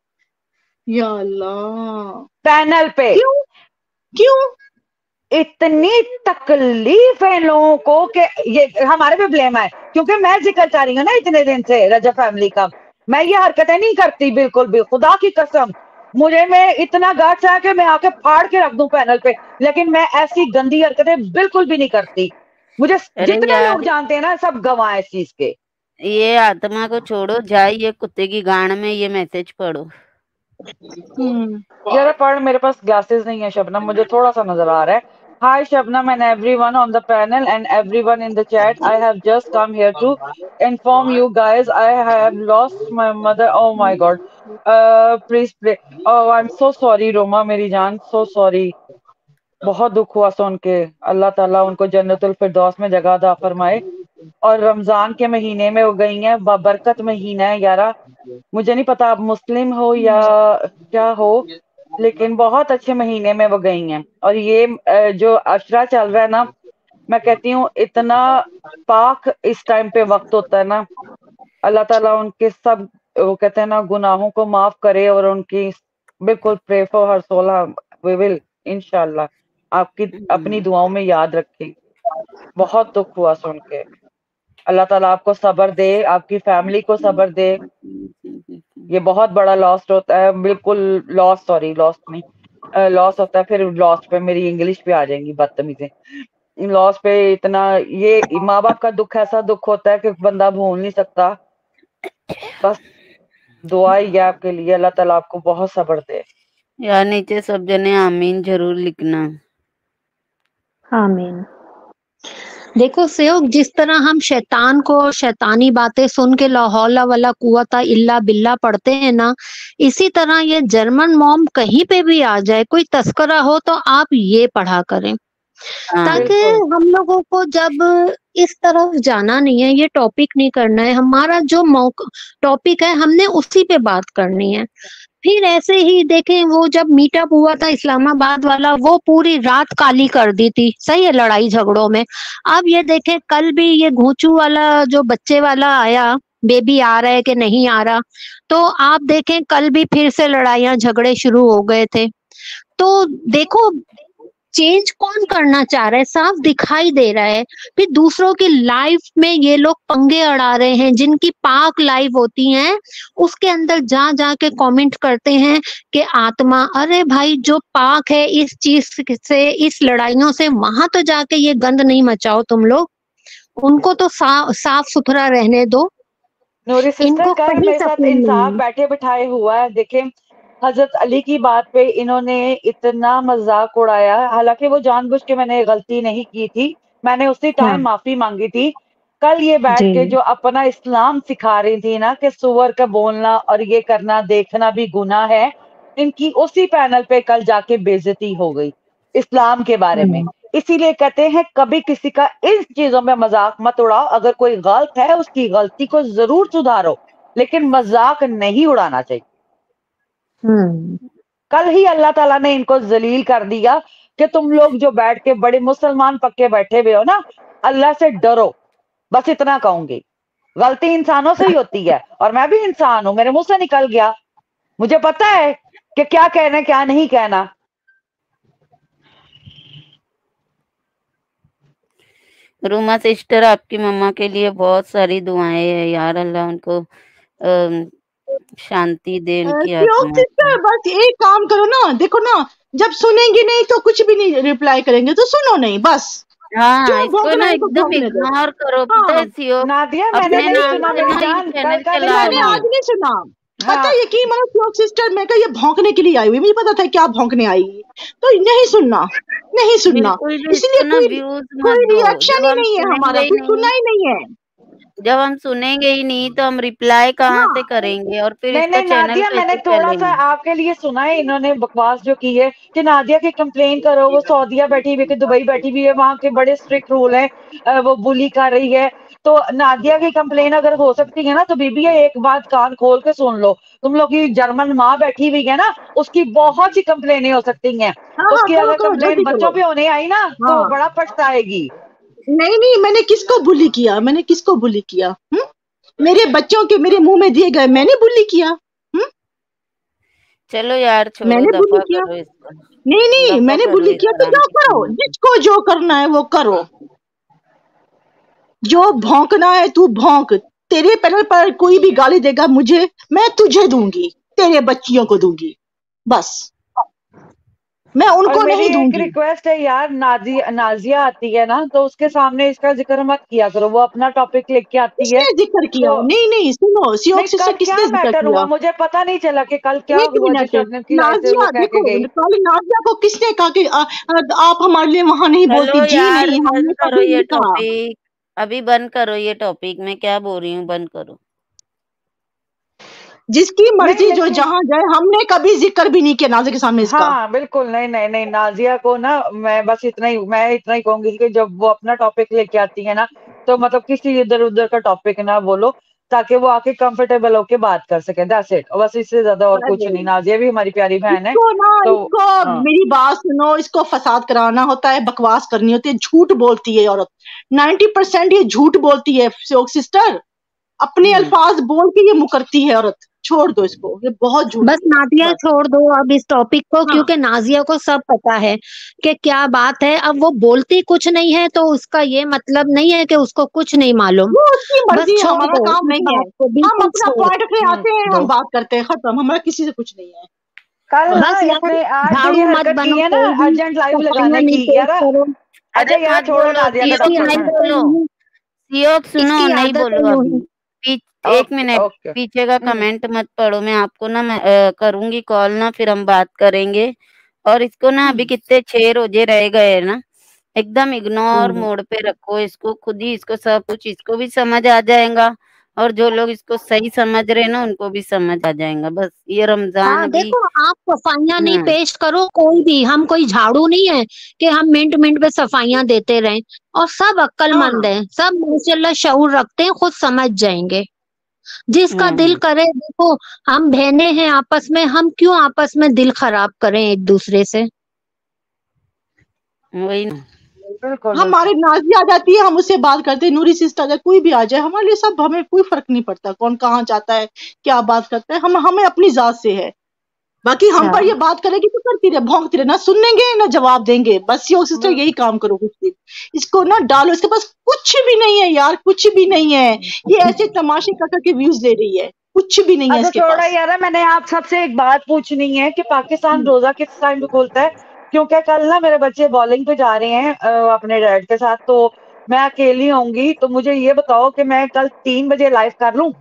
या अल्लाह। पैनल पे। क्यों? क्यों? इतनी तकलीफ है इन लोगों को कि ये हमारे पे ब्लेम है, क्योंकि मैं जिक्र कर रही हूँ ना इतने दिन से रजब फैमिली का। मैं ये हरकतें नहीं करती बिल्कुल भी, खुदा की कसम। मुझे में इतना गार्ड्स है कि मैं आके फाड़ के रख दूं पैनल पे, लेकिन मैं ऐसी गंदी हरकतें बिल्कुल भी नहीं करती। मुझे अरे जितने लोग यार, जानते हैं ना सब गवाह हैं इस चीज के। ये आत्मा को छोड़ो, जाए ये कुत्ते की गांड में, ये मैसेज पढ़ो। हम्म। जरा पढ़, मेरे पास ग्लासेस नहीं है शबनम, मुझे थोड़ा सा नजर आ रहा है। Hi Shabnam and everyone on the panel and everyone in the chat. I have just come here to inform you guys I have lost my mother. Oh my God. Please pray. Oh, I'm so sorry, Roma, मेरी जान, so sorry. बहुत दुख हुआ सुन के। अल्लाह ताला उनको जन्नतुल फिरदौस में जगह अता फरमाए। और रमजान के महीने में वो गई हैं, बरकत महीना है यारा। मुझे नहीं पता आप मुस्लिम हो या क्या हो, लेकिन बहुत अच्छे महीने में वो गई हैं। और ये जो अशरा चल रहा है ना, मैं कहती हूँ इतना पाक इस टाइम पे वक्त होता है ना। अल्लाह ताला उनके सब वो कहते हैं ना गुनाहों को माफ करे और उनकी बिल्कुल pray for her soul. We will इंशाल्लाह आपकी अपनी दुआओं में याद रखें। बहुत दुख हुआ सुन के। अल्लाह ताला आपको सब्र दे, आपकी फैमिली को सब्र दे। ये बहुत बड़ा लॉस होता है, बिल्कुल लॉस, सॉरी लॉस नहीं, लॉस होता है। फिर लॉस पे मेरी इंग्लिश पे आ जाएंगी बदतमीजें। लॉस पे इतना, ये माँ बाप का दुख ऐसा दुख होता है कि बंदा भूल नहीं सकता। बस दुआ ही है आपके लिए, अल्लाह ताला आपको बहुत सब्र दे। यार नीचे सब जने आमीन जरूर लिखना। आमीन। देखो सहयोग, जिस तरह हम शैतान को शैतानी बातें सुन के ला हौला वला कुव्वता इल्ला बिल्ला पढ़ते हैं ना, इसी तरह ये जर्मन मॉम कहीं पे भी आ जाए, कोई तस्करा हो तो आप ये पढ़ा करें, हाँ ताकि बिल्कुल हम लोगों को जब इस तरफ जाना नहीं है, ये टॉपिक नहीं करना है, हमारा जो टॉपिक है हमने उसी पे बात करनी है। फिर ऐसे ही देखें, वो जब मीटअप हुआ था इस्लामाबाद वाला, वो पूरी रात काली कर दी थी, सही है, लड़ाई झगड़ों में। अब ये देखें, कल भी ये घोंचू वाला जो बच्चे वाला आया, बेबी आ रहा है कि नहीं आ रहा, तो आप देखें कल भी फिर से लड़ाइयां झगड़े शुरू हो गए थे। तो देखो, चेंज कौन करना चाह रहा है, साफ दिखाई दे रहा है। फिर दूसरों की लाइफ में ये लोग पंगे अड़ा रहे हैं, जिनकी पाक लाइफ होती हैं उसके अंदर जा जा के कमेंट करते हैं कि आत्मा, अरे भाई जो पाक है इस चीज से, इस लड़ाइयों से, वहां तो जाके ये गंद नहीं मचाओ तुम लोग, उनको तो साफ सुथरा रहने दो, नूरी सिस्टर, इनको कल कहीं मेरे साथ सकून नहीं इंसाफ है। बैठे बिठाए हुआ है। देखे हजरत अली की बात पे इन्होंने इतना मजाक उड़ाया, हालांकि वो जानबूझ के मैंने गलती नहीं की थी, मैंने उसी हाँ टाइम माफी मांगी थी। कल ये बैठ जी। के जो अपना इस्लाम सिखा रही थी ना कि सुअर का बोलना और ये करना देखना भी गुनाह है, इनकी उसी पैनल पे कल जाके बेइज्जती हो गई इस्लाम के बारे में। इसीलिए कहते हैं कभी किसी का इन चीजों में मजाक मत उड़ाओ। अगर कोई गलत है उसकी गलती को जरूर सुधारो, लेकिन मजाक नहीं उड़ाना चाहिए। हम्म कल ही अल्लाह ताला ने इनको जलील कर दिया कि तुम लोग जो बैठ के बड़े मुसलमान पक्के बैठे हुए हो ना, अल्लाह से डरो। बस इतना कहूंगी। गलती इंसानों से ही होती है, और मैं भी इंसान हूं, मेरे मुंह से निकल गया, मुझे पता है कि क्या कहना क्या नहीं कहना। रूमा सिस्टर, आपकी मम्मा के लिए बहुत सारी दुआएं है यार, अल्लाह उनको शांति दे उनकी आत्मा को। सिस्टर बस एक काम करो ना, देखो ना, जब सुनेंगे नहीं तो कुछ भी नहीं रिप्लाई करेंगे, तो सुनो नहीं, बस हाँ, जो इसको भौंकना ना है तो एकदम भौंकने दो। इग्नोर करो। पता हाँ है सीओ, नादिया मैंने अपने नहीं नाम सुना से मेरी ना ये जान, कल चैनल का नहीं चला मैंने रही सुना। आज नहीं सुना, पता हाँ है यकीन मानो श्लोक सिस्टर, मैं कहा ये भौंकने के लिए आई हुई, मुझे पता था क्या भौंकने आई, तो नहीं सुनना, नहीं सुनना, बिल्कुल भी इसलिए इसको ना कोई व्यूज मत कोई दो। रिएक्शन जब ही हम नहीं है सुनेंगे हमारा, ही कुछ सुनना नहीं, ही नहीं है। जब हम सुनेंगे ही नहीं तो हम रिप्लाई कहाँ से हाँ करेंगे, और फिर नहीं इसका नहीं चैनल नादिया, मैंने कैसे थोड़ा सा चलेगा। आपके लिए सुना है, इन्होंने बकवास जो की है कि नादिया की कंप्लेन करो, वो सऊदीया बैठी हुई है, दुबई बैठी हुई है, वहां के बड़े स्ट्रिक्ट रूल है, वो बुली कर रही है। तो नादिया की कंप्लेन अगर हो सकती है ना, तो बीबी एक बात कान खोल के सुन लो, तुम लोग की जर्मन माँ बैठी हुई है ना, उसकी बहुत सी कंप्लेनें हो सकती हैं। हाँ हाँ, उसकी करो अगर करो, कंप्लेन जल्दी बच्चों करो। पे होने आई ना, तो वो हाँ बड़ा पछताएगी। नहीं नहीं, मैंने किसको बुली किया, मैंने किसको बुली किया? मेरे बच्चों के मेरे मुंह में दिए गए, मैंने बुली किया? चलो यार छोड़ो, मैंने बुली दफा किया? करो इसको, नहीं नहीं, दफा मैंने करो बुली इस किया तो हराम जाओ की करो, कमी को। जिसको जो करना है वो करो, जो भौंकना है तू भौंक। तेरे पैनल पर कोई भी गाली देगा मुझे, मैं तुझे दूंगी, तेरे बच्चियों को दूंगी, बस मैं और उनको मेरी नहीं एक दूंगी। रिक्वेस्ट है यार, नाजिया आती है ना, तो उसके सामने इसका जिक्र मत किया करो, वो अपना टॉपिक लेके आती है। किसने जिक्र किया? तो नहीं नहीं, सुनो नहीं, सियोक सिस्टर, कल क्या किसने जिक्र मैटर हुआ किया? मुझे पता नहीं चला कि कल क्या एक हुआ जो मिनट, शबनम की लाइफ से वो नाजिया कह के देखो, गई। कल नाजिया को किसने कहा कि आप हमारे लिए वहां नहीं बोलती? चलो जी यार नहीं, बंद हमने करो कभी ये नहीं कहा। टॉपिक, अभी बंद करो ये टॉपिक, मैं क्या बोल रही हूँ, बंद करो। जिसकी नहीं मर्जी जो लेकिन जहां जाए, हमने कभी जिक्र भी नहीं किया नाजिया के सामने इसका। हाँ बिल्कुल, नहीं नहीं नहीं, नाजिया को ना मैं इतना ही कहूंगी कि जब वो अपना टॉपिक लेके आती है ना, तो मतलब किसी इधर उधर का टॉपिक ना बोलो, ताकि वो आके कंफर्टेबल होके बात कर सके, दैट्स इट, बस इससे ज्यादा और कुछ अरे नहीं। नाजिया भी हमारी प्यारी बहन है। इसको ना, तो इसको हाँ मेरी बात सुनो, इसको फसाद कराना होता है, बकवास करनी होती है, झूठ बोलती है औरत, 90% ये झूठ बोलती है सिस्टर। अपने अल्फाज बोल के ये मुकरती है औरत। छोड़ दो इसको, ये बहुत झूठ बस बोला। नादिया बस छोड़ दो अब इस टॉपिक को, हाँ, क्योंकि नाजिया को सब पता है कि क्या बात है। अब वो बोलती कुछ नहीं है तो उसका ये मतलब नहीं है कि उसको कुछ नहीं मालूम। वो उसकी बस मर्जी है, छोड़ हमारा दो काम इस नहीं है। बात को, हम बिल्कुल अपना छोड़ पॉइंट रखने आते हैं, दो। हम बात करते हैं, खत्म। हमारा किसी से कुछ नहीं है। कल बस ना बस यार इसने आज जो ये झाड़ू मत हरकत की बनो, है ना कोई भी अर्जेंट लाइव सफाइयां लगाने नहीं की पेश यार। करो। अच्छा अरे यार मत छोड़ो बोलो, नादिया का सियोक इसकी टॉपिक मत छोड़ो। आदत है बोलो। यूं ही, सियोक सुनो, इसकी नहीं आदत है बोलो यूं अभी। ही। एक ओके मिनट, ओके। पीछे का कमेंट मत पढ़ो। मैं आपको ना मैं करूंगी कॉल ना, फिर हम बात करेंगे। और इसको ना अभी कितने 6 रोजे रह गए हैं ना, एकदम इग्नोर मोड पे रखो इसको। खुद ही इसको सब कुछ, इसको भी समझ आ जाएगा। और जो लोग इसको सही समझ रहे हैं ना, उनको भी समझ आ जाएगा। बस ये रमजान हाँ अभी। देखो, आप सफाइयां नहीं हाँ पेश करो कोई भी, हम कोई झाड़ू नहीं है कि हम मिनट मिनट पे सफाइयां देते रहें। और सब अक्लमंद हाँ, हैं, सब माशाल्लाह शऊर रखते हैं, खुद समझ जाएंगे। जिसका दिल हाँ, करे, देखो हम बहनें हैं आपस में, हम क्यों आपस में दिल खराब करें एक दूसरे से। वही ना। बिल्कुल बिल्कुल। हमारे नाज़ी आ जाती है, हम उससे बात करते हैं, नूरी सिस्टर आ जाए, कोई भी आ जाए, हमारे लिए सब, हमें कोई फर्क नहीं पड़ता कौन कहाँ जाता है, क्या बात करता है। हम हमें अपनी जात से है। बाकी हम पर ये हाँ बात करेगी तो करती रहे, भौंकती रहे, ना सुनेंगे ना जवाब देंगे। बस ये सिस्टर यही काम करो कुछ दिन, इसको ना डालो। इसके पास कुछ भी नहीं है यार, कुछ भी नहीं है। ये ऐसे तमाशे कर करके व्यूज ले रही है, कुछ भी नहीं है अच्छा इसके छोड़ो पास। यार, मैंने आप सबसे एक बात पूछनी है कि पाकिस्तान रोजा किस टाइम पे खोलता है? क्योंकि कल ना मेरे बच्चे बॉलिंग पे जा रहे हैं अपने डैड के साथ, तो मैं अकेली होंगी। तो मुझे ये बताओ कि मैं कल 3 बजे लाइव कर लूं?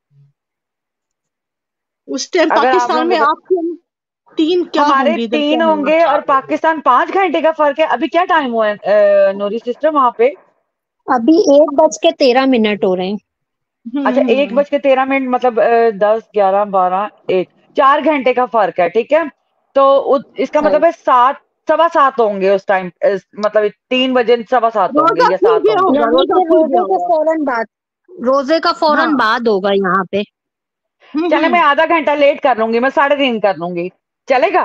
उस टाइम अगर आप पाकिस्तान लोग में आपके 3 क्या हमारे होंगे, इधर क्या 3 होगा? होंगे और पाकिस्तान 5 घंटे का फर्क है। अभी क्या टाइम हुआ है नूरी सिस्टर वहां पे? अभी 1:13 हो रहे हैं। अच्छा, एक हम्म। बज के 13 मिनट, मतलब 10, 11, 12, 1, 4 घंटे का फर्क है, ठीक है। तो इसका मतलब है 7, 7:15 होंगे उस टाइम, मतलब 3 बजे 7:15 होंगे रोजा या खुल 7 गया होंगे। होगा, यानी रोजा कि खुल गया होगा। रोजे का फौरन हाँ। बाद होगा यहाँ पे। चले, मैं हम्म। आधा घंटा लेट कर लूंगी, मैं 3:30 कर लूंगी, चलेगा?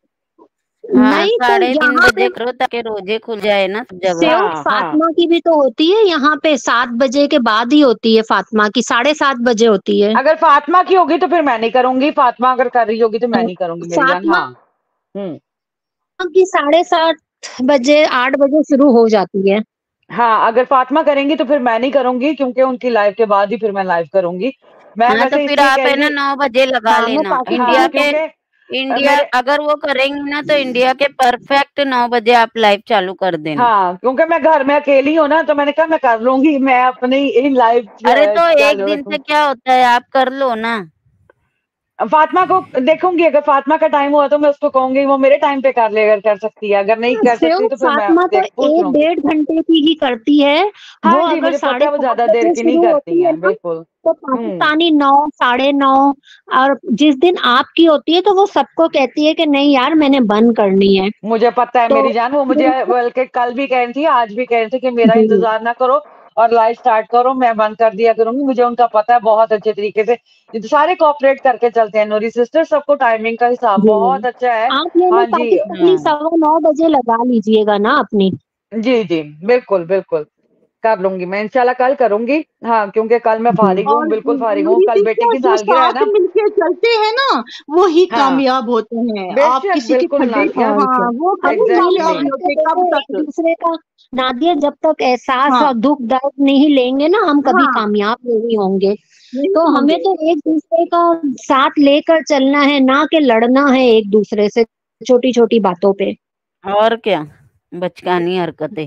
हाँ, नहीं तो 3:30 यहाँ पे बजे करो ताकि रोजे खुल जाए ना सब जगह। सेव हाँ हाँ। फातिमा की भी तो होती है यहाँ पे, 7 बजे के बाद ही होती है फातिमा की, 7:30 बजे होती है। अगर फातिमा की होगी तो फिर मैं नहीं करूंगी, फातिमा अगर कर रही होगी तो मैं नहीं करूंगी मेरी जान। फातिमा हाँ। हम्म। की 7:30 बजे 8 बजे शुरू हो जाती है। हाँ, अगर फातिमा करेंगी तो फिर मैं नहीं करूंगी, क्योंकि उनकी लाइव के बाद ही फिर मैं लाइव करूंगी। मैं हाँ तो वैसे फिर इसलिए आप कह है रही ना थी। 9 बजे लगा हाँ मैं लेना हाँ, इंडिया पाकिस्तान के। क्योंकि इंडिया मेरे अगर वो करेंगी ना तो इंडिया के परफेक्ट 9 बजे आप लाइव चालू कर देना। हाँ, क्योंकि मैं घर में अकेली हूँ ना, तो मैंने कहा मैं कर लूंगी, मैं अपनी इन लाइव अरे तो क्या एक दिन जरूरत से है। क्या होता है, आप कर लो ना। फातिमा को देखूंगी, अगर फातिमा का टाइम हुआ तो मैं उसको कहूंगी वो मेरे टाइम पे कर ले, अगर कर सकती है। अगर नहीं कर सेव सकती तो फिर मैं फातिमा तो देख पूछ एक लूंगी। 1:30 घंटे की ही करती है। हाँ वो जी, अगर मुझे पता साढ़े है वो सात ज्यादा देर बजे की नहीं शुरू करती होती है हैं, ना, बिल्कुल। तो हम्म। पाकिस्तानी 9, 9:30। और जिस दिन आपकी होती है तो वो सबको कहती है कि नहीं यार मैंने बंद करनी है। मुझे पता है तो मेरी जान, वो मुझे बिल्कुल बल्कि कल भी कह रही थी, आज भी कह रही थी कि मेरा जी। इंतजार ना करो और लाइव स्टार्ट करो, मैं बंद कर दिया करूंगी। मुझे उनका पता है बहुत अच्छे तरीके से। ये तो सारे कोऑपरेट करके चलते हैं नूरी सिस्टर, सबको टाइमिंग का हिसाब जी बहुत अच्छा है। आप ये ना हाँ जी। पाकिस्तानी हाँ 9:15 लगा लीजिएगा ना अपनी। जी जी, बिल्कुल बिल्कुल, कर लूंगी मैं इंशाल्लाह, कल करूंगी। हाँ, क्योंकि कल मैं जी फारिग हूँ, और बिल्कुल फारिग हूँ, नूरी कल बेटी सिस्टर की जो सालगिरह है साथ ना। मिलके चलते हैं ना, वो ही हाँ, कामयाब होते हैं। आप बेशक, किसी के बिल्कुल खड्डे, नादिया, हाँ, वो हमें कभी एग्जैक्टली। कामयाब नहीं मिलकर के होते, देखो कब एक तक। दूसरे का। नादिया, जब तक एहसास हाँ। और दुख दर्द नहीं लेंगे ना, हम कभी हाँ, कामयाब नहीं होंगे। तो नहीं हमें होंगे। तो एक दूसरे का साथ लेकर चलना है, ना कि लड़ना है एक दूसरे से छोटी छोटी बातों पे। और क्या, बचकानी हरकतें।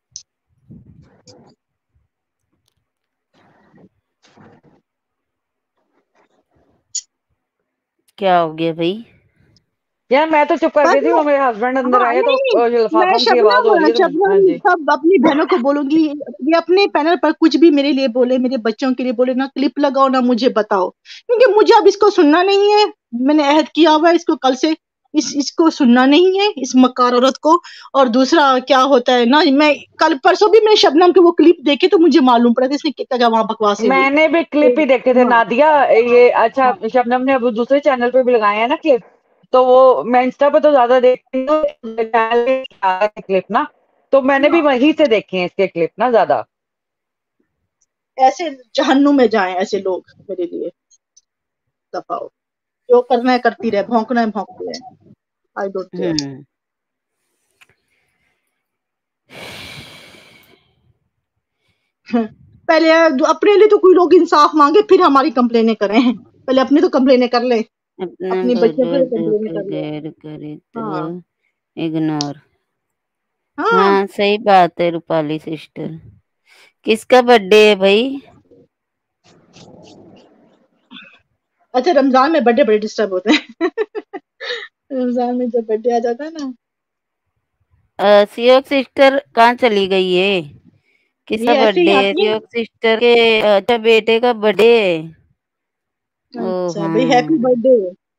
क्या हो गया भाई? यार मैं तो चुप कर बस गई थी, वो मेरे हस्बैंड अंदर हाँ आए तो नहीं, मैं लिफाफम की आवाज हो रही शबनम है तो हाँ शबनम जी। सब अपनी बहनों को बोलूंगी, ये अपने पैनल पर कुछ भी मेरे लिए बोले, मेरे बच्चों के लिए बोले ना, क्लिप लगाओ ना, मुझे बताओ, क्योंकि मुझे अब इसको सुनना नहीं है। मैंने अहद किया हुआ है इसको कल से, इसको सुनना नहीं है, इस मक्कार औरत को। और दूसरा क्या होता है ना, मैं कल परसों भी मैंने शबनम के वो क्लिप देखे तो मुझे मालूम पड़ा था इसने कितना क्या वहां बकवासें हुई। मैंने भी क्लिप ही देखे थे तो हाँ। नादिया, ये अच्छा हाँ। शबनम ने अब दूसरे चैनल पे भी लगाए हैं ना क्लिप, तो वो मैं इंस्टा पे तो ज्यादा देखती हूँ, चैनल पे क्लिप ना, तो मैंने भी हाँ। वहीं से देखे हैं इसके क्लिप ना ज्यादा। ऐसे जहन्नुम में जाएं ऐसे लोग मेरे लिए। दफा हो, जो करना है करती रहे, भौंकना है भौंकती रहे, आई डोंट केयर। हम्म। पहले अपने लिए तो कोई लोग इंसाफ मांगे, फिर हमारी कंप्लेनें करें। पहले अपनी तो कंप्लेनें कर ले, अपना अपनी को बच्चों जो की दुख कंप्लेनें कर ले। गैर करे हाँ तो इग्नोर। हाँ। हाँ सही बात है रूपाली सिस्टर। किसका बर्थडे है भाई? अच्छा, रमजान में बर्थडे बड़े डिस्टर्ब होते हैं। रमजान में जब बर्थडे आ जाता है ना, सियोक सिस्टर कहाँ चली गई है? किसका ये ऐसे ही बर्थडे है? आती है। सियोक सिस्टर के अच्छा बेटे का बर्थडे है। ओ अच्छा भाई, हैप्पी हाँ। बर्थडे।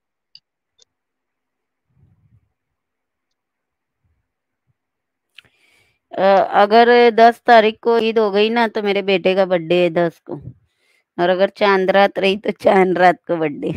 अगर 10 तारीख को ईद हो गई ना तो मेरे बेटे का बर्थडे है 10 को, और अगर चांद रात रही तो चांद रात को बर्थडे।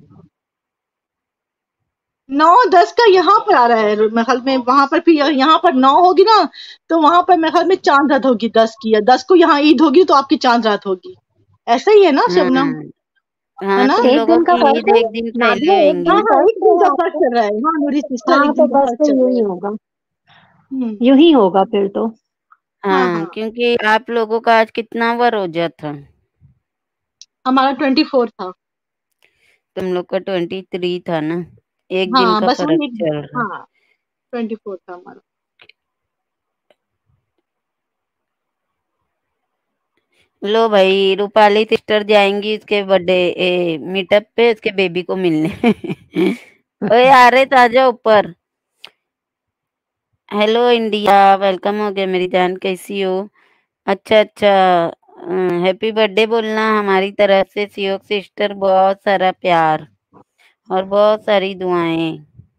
9-10 का यहाँ पर आ रहा है मेरे ख्याल में, वहां पर फिर यहाँ पर 9 होगी ना, तो वहां पर मेरे ख्याल में चांद रात होगी 10 की, या 10 को यहाँ ईद होगी तो आपकी चांद रात होगी। ऐसा ही है ना शबनम, हाँ है हाँ, ना? तुम एक लोगों दिन का की फर्क ईद है एक दिन नादिया, पहले एक होंगी हाँ दिन ना। हाँ, फर्क एक है दिन का फर्क आपको। चल रहा है। हाँ मेरी सिस्टर, हाँ एक तो दिन का बस फर्क फिर चल यूं रहा ही है। होगा, हम्म। यूं ही होगा फिर तो। हाँ हाँ हाँ, क्योंकि आप लोगों का आज कितना रोजा था? हमारा 24 था। तुम लोग का 23 था ना, एक दिन हाँ का बस फर्क वही। चल रहा। हाँ 24 था हमारा। लो भाई, रूपाली सिस्टर जाएंगी उसके बर्थडे मीटअप पे उसके बेबी को मिलने। ओए आ रहे ताजा ऊपर। हेलो इंडिया, वेलकम हो गया मेरी जान, कैसी हो? अच्छा अच्छा, हैप्पी बर्थडे बोलना हमारी तरफ से सियोक सिस्टर, बहुत सारा प्यार और बहुत सारी दुआएं।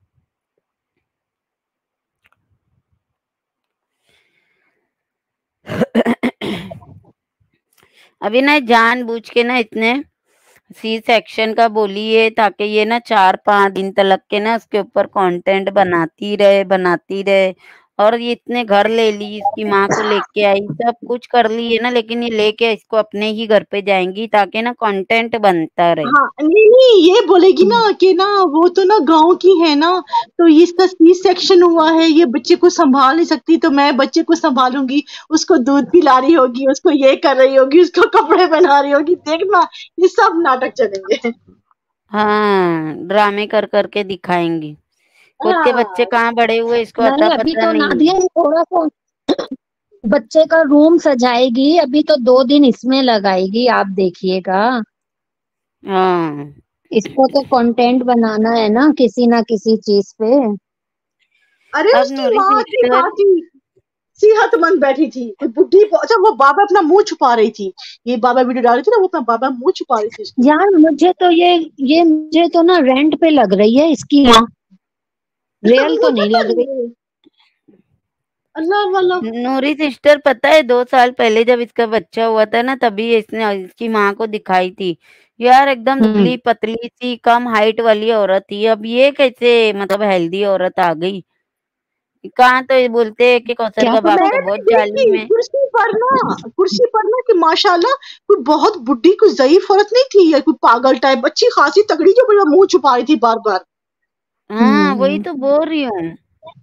अभी ना जानबूझ के ना इतने सी सेक्शन का बोली है ताकि ये ना 4-5 दिन तलक के ना उसके ऊपर कंटेंट बनाती रहे। और ये इतने घर ले ली, इसकी माँ को लेके आई, सब कुछ कर ली है ना, लेकिन ये लेके इसको अपने ही घर पे जाएंगी ताकि ना कंटेंट बनता रहे। हाँ नहीं नहीं, ये बोलेगी ना कि ना वो तो ना गांव की है ना, तो इसका सी सेक्शन हुआ है, ये बच्चे को संभाल नहीं सकती, तो मैं बच्चे को संभालूंगी, उसको दूध पिला रही होगी, उसको ये कर रही होगी, उसको कपड़े पहना रही होगी, देखना ये सब नाटक चलेंगे। हाँ ड्रामे कर करके दिखाएंगी। खुद के बच्चे हाँ कहाँ बड़े हुए इसको अता नहीं अभी पता तो नहीं। नादिया थोड़ा सा बच्चे का रूम सजाएगी, अभी तो 2 दिन इसमें लगाएगी, आप देखिएगा। हाँ इसको तो कंटेंट बनाना है ना किसी चीज पे। अरे अब उसकी नूरी माँ थी सिस्टर, कहाँ थी, सेहतमंद बैठी थी, कोई बुढ़ी अच्छा वो बाबा अपना मुंह छुपा रही थी, ये बाबा वीडियो डाल रही थी ना, वो अपना बाबा मुंह छुपा रही थी उसकी। यार मुझे तो ये मुझे तो ना रेंट पे लग रही है इसकी माँ, रियल तो मुझे नहीं तो लग रही। अल्लाह वाला। नूरी सिस्टर पता है 2 साल पहले जब इसका बच्चा हुआ था ना तभी इसने इसकी माँ को दिखाई थी। यार एकदम दुबली पतली सी कम हाइट वाली औरत थी, अब ये कैसे मतलब हेल्दी औरत आ गई? कहाँ तो ये बोलते हैं कि कौसर क्या का बाप पता। तो मैंने भी बहुत देखी जालिम है। कुर्सी पर ना कि माशाल्लाह कोई बहुत बुढ़ी कोई ज़ईफ औरत नहीं थी, या कोई पागल टाइप, अच्छी खासी तगड़ी, जो मेरा मुंह छुपा रही थी बार बार। हाँ वही तो बोल रही हूँ।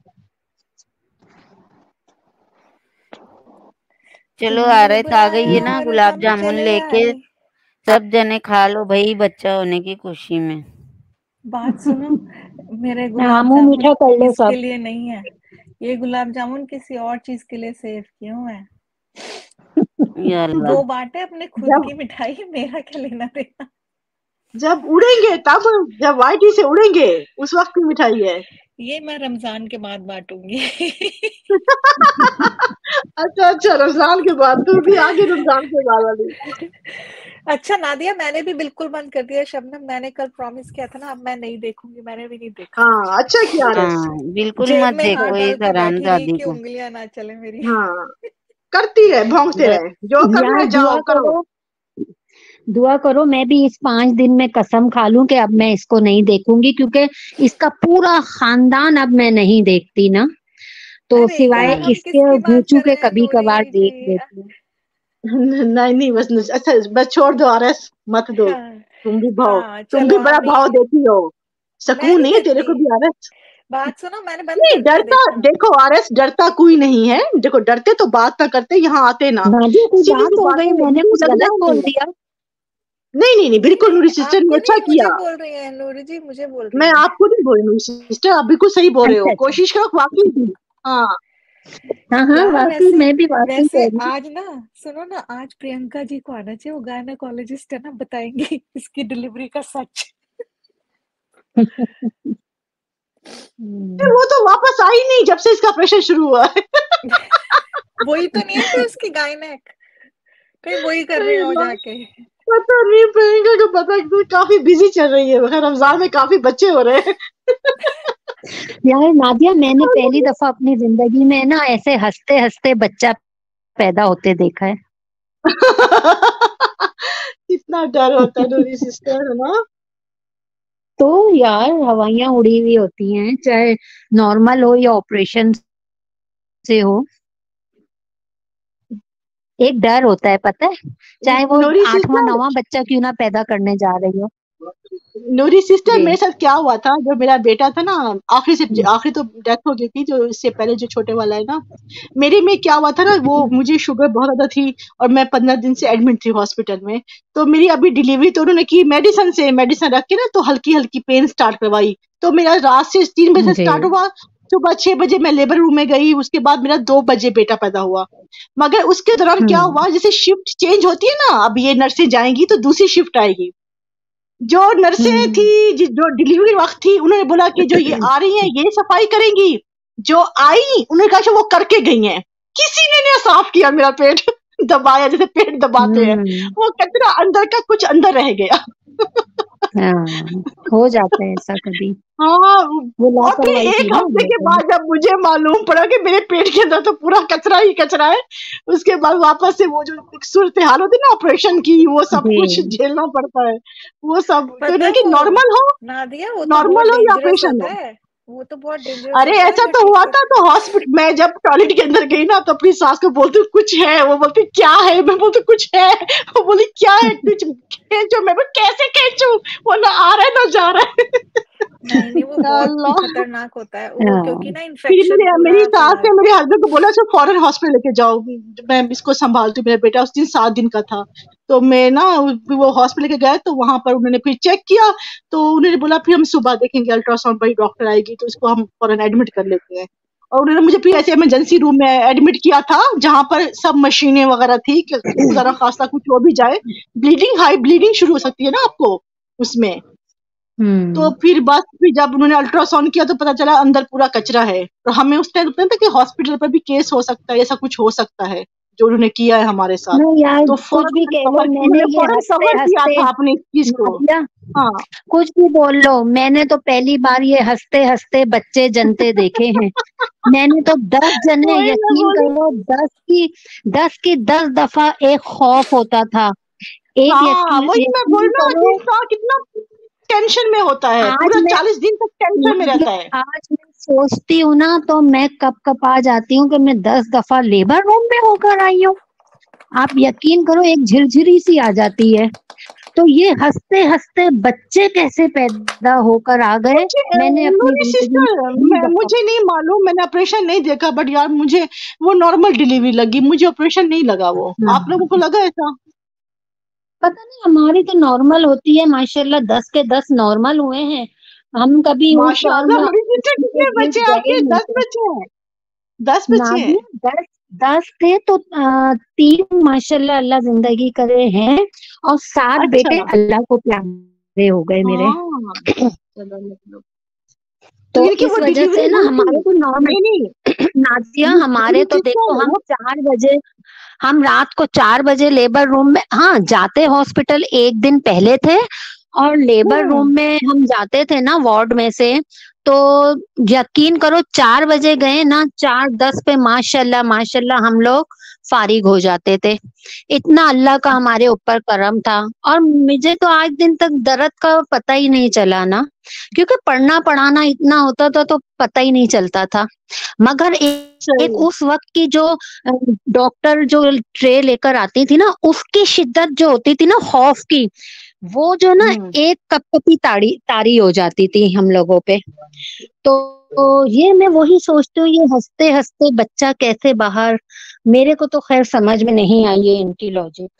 चलो आ तुमने रहे आ गई है बुलाया ना और गुलाब हम जामुन चले लेके, आए। सब जने खा लो भाई बच्चा होने की खुशी में। बात सुनो, मेरे हाँ गुलाब मुंह जामुन मीठा कर लो इसके सब। लिए नहीं है, ये गुलाब जामुन किसी और चीज के लिए सेव किए हुए हैं। या अल्लाह। वो बांटे अपने खुद जब की मिठाई, मेरा क्या लेना देना। जब उड़ेंगे तब, जब वाइटी से उड़ेंगे उस वक्त की मिठाई है। ये मैं रमजान के बाद बांटूंगी। अच्छा अच्छा, रमजान के बाद, तू भी आगे रमजान के बाद वाली। अच्छा नादिया, मैंने भी बिल्कुल बंद कर दिया शबनम, मैंने कल प्रॉमिस किया था ना, अब मैं नहीं देखूंगी, मैंने भी नहीं देखा। हाँ अच्छा किया रस। हाँ बिल्कुल जेब मत में हाथ देखो डाल इस के बैठी रही हरामजादी कि को। उंगलियां ना चले मेरी। हाँ करती रहे, भौंकते बस रहे, जो करना यार है जाओ करो। दुआ करो मैं भी इस 5 दिन में कसम खा लूं कि अब मैं इसको नहीं देखूंगी, क्योंकि इसका पूरा खानदान अब मैं नहीं देखती ना, तो अरे सिवाय यार हम इसके किसकी बात गूचू कर के रहे हैं कभी कभार नूरी देख जी। लेती हूँ। नहीं नहीं, बस अच्छा, बस छोड़ दो आरएस, मत दो। हाँ तुम भी हाँ, तुम चलो भी बड़ा हम ही। भाव देती हो। मैं सकून नहीं नहीं है तेरे को देती, भी आरएस? बात सुनो, मैंने बंद नहीं कर दिया डरता, देखना। देखो आरएस डरता कोई नहीं है। देखो डरते तो बात ना करते, यहाँ आते ना, नादिया कोई सीधी बात सी हो बात गई, है, मैंने मुंह कुछ लगना गलत बोल नहीं। दिया? नहीं नहीं नहीं, नहीं बिल्कुल नूरी नहीं, सिस्टर आपको ने अच्छा नहीं, किया। मुझे बोल रही है नूरी जी, मुझे बोल रही मैं है। आपको नहीं बोल रही नूरी सिस्टर, आप बिल्कुल सही बोल रहे हो, अच्छा अच्छा। कोशिश करो वाकई। हाँ हाँ हाँ, यार वाकई मैं भी वाकई वैसे कह रही हूँ। आज ना, सुनो ना, आज प्रियंका जी को आना चाहिए, वो गायनेकोलॉजिस्ट है ना, बताएंगी इसकी डिलीवरी का सच। वो तो वापस आई नहीं जब से इसका ऑपरेशन शुरू हुआ है। वही तो नहीं है कोई उसकी गायनेक, कहीं वही कर रहे हो जाके। पता नहीं प्रियंका को पता, तो काफी बिजी चल रही है, मगर रमजान में काफी बच्चे हो रहे हैं। यार नादिया, मैंने पहली दफा अपनी जिंदगी में ना ऐसे हंसते हंसते बच्चा पैदा होते देखा है। कितना डर होता है नूरी सिस्टर, है ना? तो यार हवाइयां उड़ी हुई होती हैं, चाहे नॉर्मल हो या ऑपरेशन से हो, एक डर होता है, पता है, चाहे वो नूरी 8वां सिस्टर, 9वां बच्चा क्यों ना पैदा करने जा रही हो। नूरी सिस्टर, जी। मेरे साथ क्या हुआ था, जो मेरा बेटा था ना, आखिरी तो डेथ हो गई थी, जो इससे पहले जो छोटे वाला है ना, मेरे में क्या हुआ था ना, वो मुझे शुगर बहुत ज्यादा थी और मैं 15 दिन से एडमिट थी हॉस्पिटल में। तो मेरी अभी डिलीवरी तो उन्होंने की मेडिसिन रख के ना, तो हल्की हल्की पेन स्टार्ट करवाई। तो मेरा रात से 3 बजे से जी। स्टार्ट हुआ, सुबह 6 बजे मैं लेबर रूम में गई, उसके बाद मेरा 2 बजे बेटा पैदा हुआ। मगर उसके दौरान क्या हुआ, जैसे शिफ्ट चेंज होती है ना, अब ये नर्सें जाएंगी तो दूसरी शिफ्ट आएगी। जो नर्सें थी, जो डिलीवरी वक्त थी, उन्होंने बोला कि जो ये आ रही हैं ये सफाई करेंगी। जो आई उन्होंने कहा कि वो करके गई हैं। किसी ने नहीं साफ किया मेरा पेट। दबाया जैसे पेट दबाते हैं, वो कचरा अंदर का कुछ अंदर रह गया। हाँ, हो जाता है ऐसा कभी, हाँ, वो और फिर लापरवाही थी 1 ना हफ्ते के बिल्कुल। बाद जब मुझे मालूम पड़ा कि मेरे पेट के अंदर तो पूरा कचरा ही कचरा है, उसके बाद वापस से वो जो सूरत हाल होती है ना ऑपरेशन की, वो सब कुछ जी। झेलना पड़ता है। वो सब तो पता है कि वो नार्मल नादिया, वो तो बहुत हो या डेंजरस ऑपरेशन होता हो। है, वो तो बहुत डेंजरस अरे होता है ऐसा अगर तो ठीक हुआ से। था, तो हॉस्पिटल मैं जब टॉयलेट के अंदर गई ना, तो अपनी सास को बोलती हूँ कुछ है, वो बोलती क्या है, मैं बोलती कुछ है, वो बोली क्या है, कुछ खींचो, मैं बोली कैसे खींचूं, वो ना आ रहा है ना जा रहा है। नहीं नहीं, वो बहुत अल्लाह। खतरनाक होता है वो, क्योंकि ना फिर इन्फेक्शन मेरी पूरा सास फैला ने है। मेरे हस्बैंड को बोला इसको फौरन हॉस्पिटल लेके जाओ, मैं इसको संभालती हूँ। मेरा बेटा उस दिन 7 दिन का था, तो मैं ना वो हॉस्पिटल लेके गए, तो वहां पर उन्होंने फिर चेक किया, तो उन्होंने बोला फिर हम सुबह देखेंगे, अल्ट्रासाउंड बड़ी डॉक्टर आएगी तो इसको हम फौरन एडमिट कर लेते हैं। और उन्होंने मुझे फिर ऐसे इमरजेंसी रूम में एडमिट किया था, जहां पर सब मशीनें वगैरह थी कि खुदा ना खास्ता कुछ हो भी जाए, हाई ब्लीडिंग शुरू हो सकती है ना आपको उसमें। तो फिर बस फिर जब उन्होंने अल्ट्रासाउंड किया तो पता चला अंदर पूरा कचरा है। तो हमें उस टाइम लगता था कि हॉस्पिटल पर भी केस हो सकता है, ऐसा कुछ हो सकता है जो उन्होंने किया है हमारे साथ। नहीं यार, तो कुछ भी कह लो, मैंने उन्होंने ये फौरन हंसते कवर किया हंसते, था अपनी इस चीज को। नादिया हाँ कुछ भी बोल लो, मैंने तो पहली बार ये हंसते हंसते बच्चे जनते देखे हैं। मैंने तो 10 जने, वही मैं यकीन बोली। करो, 10 दफा एक खौफ होता था। हाँ वही मैं बोल यकीन रहा हूँ कि करो, इंसान कितना टेंशन में होता है, आज पूरा मैं 40 दिन तक टेंशन में रहता है। आज मैं सोचती हूँ ना, तो मैं कब कपा जाती हूँ कि मैं 10 दफा लेबर रूम में होकर आई हूँ। आप यकीन करो, एक झिरझिरी सी आ जाती है। तो ये हंसते हंसते बच्चे कैसे पैदा होकर आ गए, मैंने अपनी मेरी जिंदगी में सिस्टर, पहली दफा। मुझे नहीं मालूम, मैंने ऑपरेशन नहीं देखा, बट यार मुझे वो नॉर्मल डिलीवरी लगी, मुझे ऑपरेशन नहीं लगा। वो आप लोगों को लगा ऐसा? पता नहीं, हमारी तो नॉर्मल होती है माशाल्लाह, 10 के 10 नॉर्मल हुए हैं। हम कभी उस दौर माशाल्लाह। में मेरी सिस्टर ऑपरेशन के कितने लिए बच्चे गए आपके? नहीं 10 थे। बच्चे हैं? 10 बच्चे हैं? नादिया 10 थे तो 3 माशाल्लाह अल्लाह जिंदगी करे हैं, और 7 अच्छा। बेटे अल्लाह को प्यारे हो गए मेरे। हाँ चलो मतलब, तो तो ये कि इस वो वजह से डिलीवरी ना हुई थी? हमारे तो नॉर्मल, नहीं नहीं, नादिया हमारे मेरी तो देखो, सिस्टर, हम 4 बजे, हम रात को 4 बजे लेबर रूम में, हाँ जाते हॉस्पिटल एक दिन पहले थे, और लेबर रूम में हम जाते थे ना वार्ड में से, तो यकीन करो 4 बजे गए ना, 4:10 पे माशाल्लाह माशाल्लाह हम लोग फारिग हो जाते थे। इतना अल्लाह का हमारे ऊपर करम था। और मुझे तो आज दिन तक दर्द का पता ही नहीं चला ना, क्योंकि पढ़ना पढ़ाना इतना होता था तो पता ही नहीं चलता था। मगर एक सही। उस वक्त की जो डॉक्टर जो ट्रे लेकर आती थी ना, उसकी शिद्दत जो होती थी ना खौफ की, वो जो ना हम्म। एक कपकपी ताड़ी तारी हो जाती थी हम लोगों पे। तो ये मैं वही सोचती हूँ, ये हंसते हंसते बच्चा कैसे बाहर, मेरे को तो खैर समझ में नहीं आई है इनकी लॉजिक।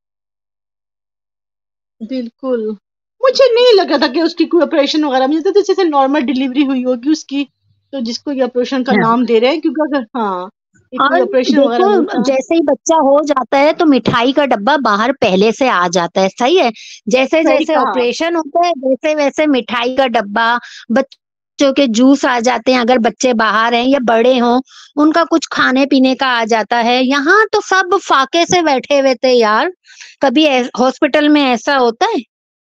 बिल्कुल। मुझे नहीं लगा था कि उसकी कोई ऑपरेशन वगैरह, मुझे तो जैसे नॉर्मल डिलीवरी हुई होगी उसकी, तो जिसको ये ऑपरेशन का हाँ। नाम दे रहे हैं, क्योंकि अगर हाँ ये कोई और ऑपरेशन वगैरह देखो होता। जैसे ही बच्चा हो जाता है तो मिठाई का डब्बा बाहर पहले से आ जाता है, सही है। जैसे सही जैसे कहा। ऑपरेशन होता है वैसे वैसे मिठाई का डब्बा, बच्चों के जूस आ जाते हैं, अगर बच्चे बाहर हैं या बड़े हों उनका कुछ खाने पीने का आ जाता है। यहाँ तो सब फाके से बैठे हुए थे यार। कभी हॉस्पिटल में ऐसा होता है?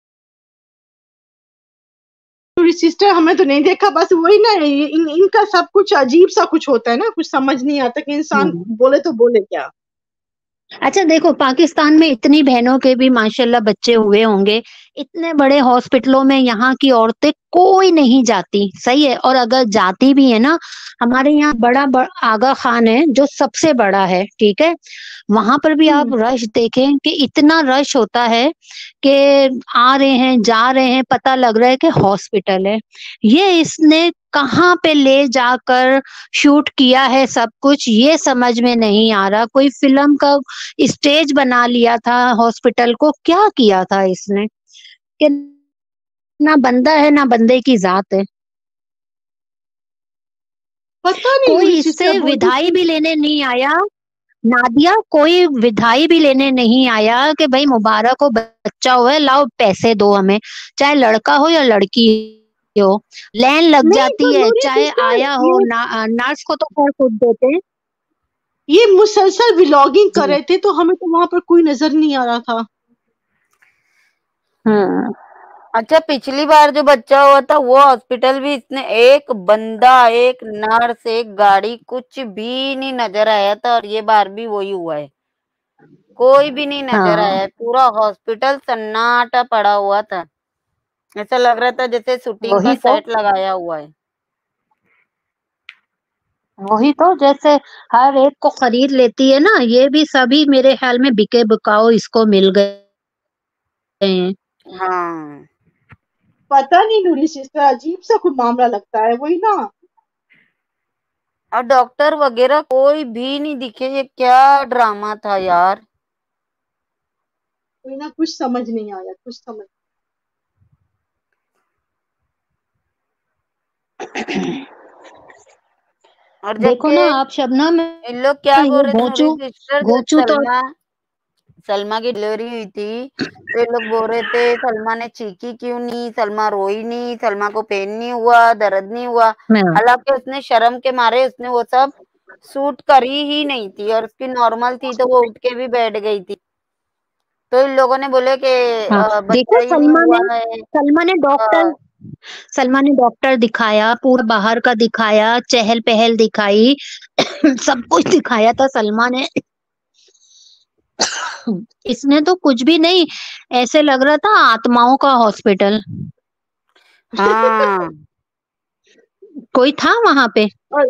मेरी सिस्टर हमें तो नहीं देखा, बस वही ना, इनका सब कुछ अजीब सा कुछ होता है ना, कुछ समझ नहीं आता कि इंसान बोले तो बोले क्या। अच्छा देखो, पाकिस्तान में इतनी बहनों के भी माशाल्लाह बच्चे हुए होंगे, इतने बड़े हॉस्पिटलों में यहाँ की औरतें कोई नहीं जाती, सही है। और अगर जाती भी है ना, हमारे यहाँ आगा खान है जो सबसे बड़ा है, ठीक है। वहां पर भी आप रश देखें कि इतना रश होता है कि आ रहे हैं जा रहे हैं, पता लग रहा है कि हॉस्पिटल है। ये इसने कहाँ पे ले जाकर शूट किया है सब कुछ, ये समझ में नहीं आ रहा। कोई फिल्म का स्टेज बना लिया था हॉस्पिटल को, क्या किया था इसने कि ना बंदा है ना बंदे की जात है। पता नहीं, कोई मेरी इससे सिस्टर बोलती विदाई थी। भी लेने नहीं आया, नादिया, कोई विदाई भी लेने नहीं आया कि भाई मुबारक हो बच्चा हुआ है, लाओ पैसे दो हमें, चाहे लड़का हो या लड़की हो। लाइन लग नहीं तो जाती है, मेरी चाहे सिस्टर आया हो नर्स को तो खैर खुद देते हैं। ये मुसलसल व्लॉगिंग कर जी। रहे थे, तो हमें तो वहां पर कोई नजर नहीं आ रहा था। हाँ। अच्छा, पिछली बार जो बच्चा हुआ था वो हॉस्पिटल भी इसने एक बंदा, एक नर्स, एक गाड़ी, कुछ भी नहीं नजर आया था, और ये बार भी वही हुआ है। कोई भी नहीं नजर हाँ आया, पूरा हॉस्पिटल सन्नाटा पड़ा हुआ था। ऐसा लग रहा था जैसे शूटिंग का वही तो, सेट लगाया हुआ है। वही तो, जैसे हर एक को खरीद लेती है ना, ये भी सभी मेरे ख्याल में बिके बिकाऊ इसको मिल गए हैं। हाँ, पता नहीं नूरी सिस्टर, अजीब सा कोई मामला लगता है, वही ना। और डॉक्टर वगैरह कोई भी नहीं दिखे, ये क्या ड्रामा था यार। वही ना, कुछ समझ नहीं आया, कुछ समझ। और देखो जबकि ना आप शबनम, इन लोग क्या बोल ये रहे थे नूरी सिस्टर, जब घोंचू तो सलमा की डिलीवरी हुई थी, तो ये लोग बोल रहे थे सलमा ने चीखी क्यों नहीं, सलमा रोई नहीं, सलमा को पेन नहीं हुआ, दर्द नहीं हुआ। हाँ, हालांकि उसने शर्म के मारे उसने वो सब सूट करी ही नहीं थी, और उसकी नॉर्मल थी तो वो उठ के भी बैठ गई थी। तो इन लोगों ने बोले कि हाँ। बच्चा देखो ही नहीं हुआ है। सलमा ने डॉक्टर अ, सलमा ने डॉक्टर दिखाया, पूरा बाहर का दिखाया, चहल पहल दिखाई, सब कुछ दिखाया था सलमा ने। इसने तो कुछ भी नहीं, ऐसे लग रहा था आत्माओं का हॉस्पिटल। हाँ, कोई था वहां पे, और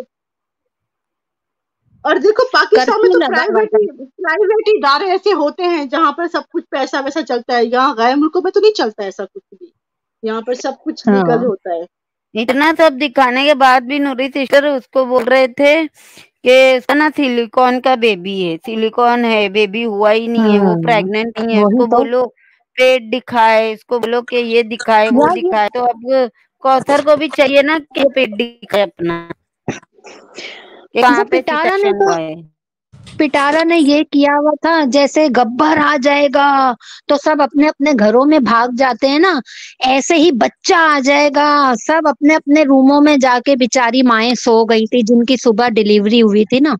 और देखो पाकिस्तान में कर्फ्यू तो लगा हुआ प्राइवेट था। प्राइवेट इदारे ऐसे होते हैं जहाँ पर सब कुछ पैसा वैसा चलता है। यहाँ गैर मुल्कों में तो नहीं चलता ऐसा कुछ भी, यहाँ पर सब कुछ लीगल हाँ होता है। इतना सब दिखाने के बाद भी नूरी सिस्टर उसको बोल रहे थे कि उसका ना सिलिकॉन का बेबी है, सिलिकॉन है, बेबी हुआ ही नहीं है, वो हाँ, प्रेग्नेंट नहीं है। वही उसको तो बोलो पेट दिखाए, उसको बोलो कि ये दिखाए वो यार। दिखाए। तो अब कौसर को भी चाहिए ना कि वो पेट दिखाए अपना, कि वो कहाँ पे सी पिटारा ने सेक्शन तो हुआ है। पिटारा ने ये किया हुआ था, जैसे गब्बर आ जाएगा तो सब अपने अपने घरों में भाग जाते हैं ना, ऐसे ही बच्चा आ जाएगा, सब अपने अपने रूमों में जाके बेचारी माएं सो गई थी जिनकी सुबह डिलीवरी हुई थी ना।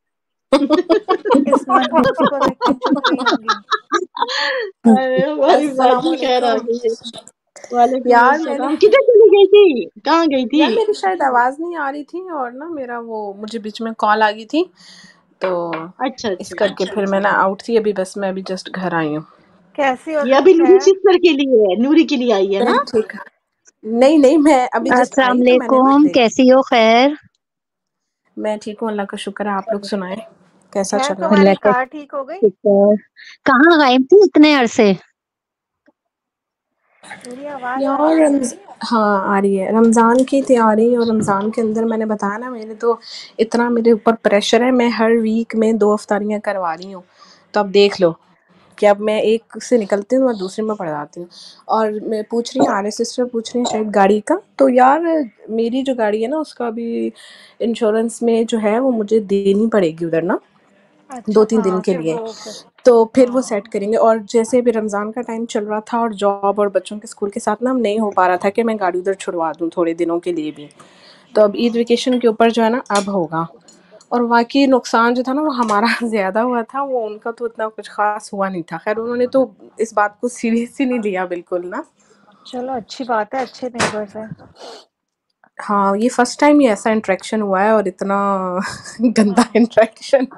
इस मनहूस को देख के चुप गई होंगी। अरे हमारी बात अस्सलाम ही खैर आ वालेकुम। गई है। वालेकुम यार मैंने अस्सलाम। किधर चली गई थी? कहाँ गई यार थी? मेरी शायद आवाज नहीं आ रही थी और ना मेरा वो मुझे बीच में कॉल आ गई थी, तो अच्छा इस अच्छा। करके फिर मैं ना आउट थी। अभी बस मैं अभी जस्ट घर आई हूँ। कैसी हो ये तुम अभी नूरी खैर? सिस्टर के लिए है, नूरी के लिए आई है मैं ना? ठीक। नहीं नहीं, मैं अभी जस्ट अस्सलाम आई तो मैंने ना वालेकुम, कैसी हो? खैर? मैं ठीक हूँ, अल्लाह का शुक्र है। आप लोग सुनाएं कैसा खैर चल रहा है? अल्लाह तुम्हारी का कार ठीक हो गई? शुक्र। कहाँ गायब थी इतने अरसे? मेरी आवाज आ रही यार है? हाँ आ रही है। रमज़ान की तैयारी और रमज़ान के अंदर मैंने बताया ना, मेरे तो इतना मेरे ऊपर प्रेशर है। मैं हर वीक में 2 अफ्तारियाँ करवा रही हूँ, तो अब देख लो कि अब मैं एक से निकलती हूँ और दूसरे में पड़ जाती हूँ। और मैं पूछ रही हूँ, आर्य सिस्टर पूछ रही हैं शायद गाड़ी का, तो यार मेरी जो गाड़ी है ना उसका भी इंश्योरेंस में जो है वो मुझे देनी पड़ेगी उधर ना, अच्छा 2-3 दिन हाँ, के फिर लिए। वो फिर तो फिर वो सेट हाँ करेंगे। और जैसे अभी रमज़ान का टाइम चल रहा था और जॉब और बच्चों के स्कूल के साथ ना नहीं हो पा रहा था कि मैं गाड़ी उधर छुड़वा दूँ थोड़े दिनों के लिए भी। तो अब ईद वेकेशन के ऊपर जो है ना अब होगा। और वाक़ई नुकसान जो था ना वो हमारा ज़्यादा हुआ था, वो उनका तो इतना कुछ ख़ास हुआ नहीं था। ख़ैर उन्होंने तो इस बात को सीरियस ही नहीं लिया बिल्कुल ना। चलो अच्छी बात है, अच्छे नेबर्स हैं। हाँ, ये फर्स्ट टाइम ही ऐसा इंटरेक्शन हुआ है और इतना गंदा हाँ इंटरेक्शन।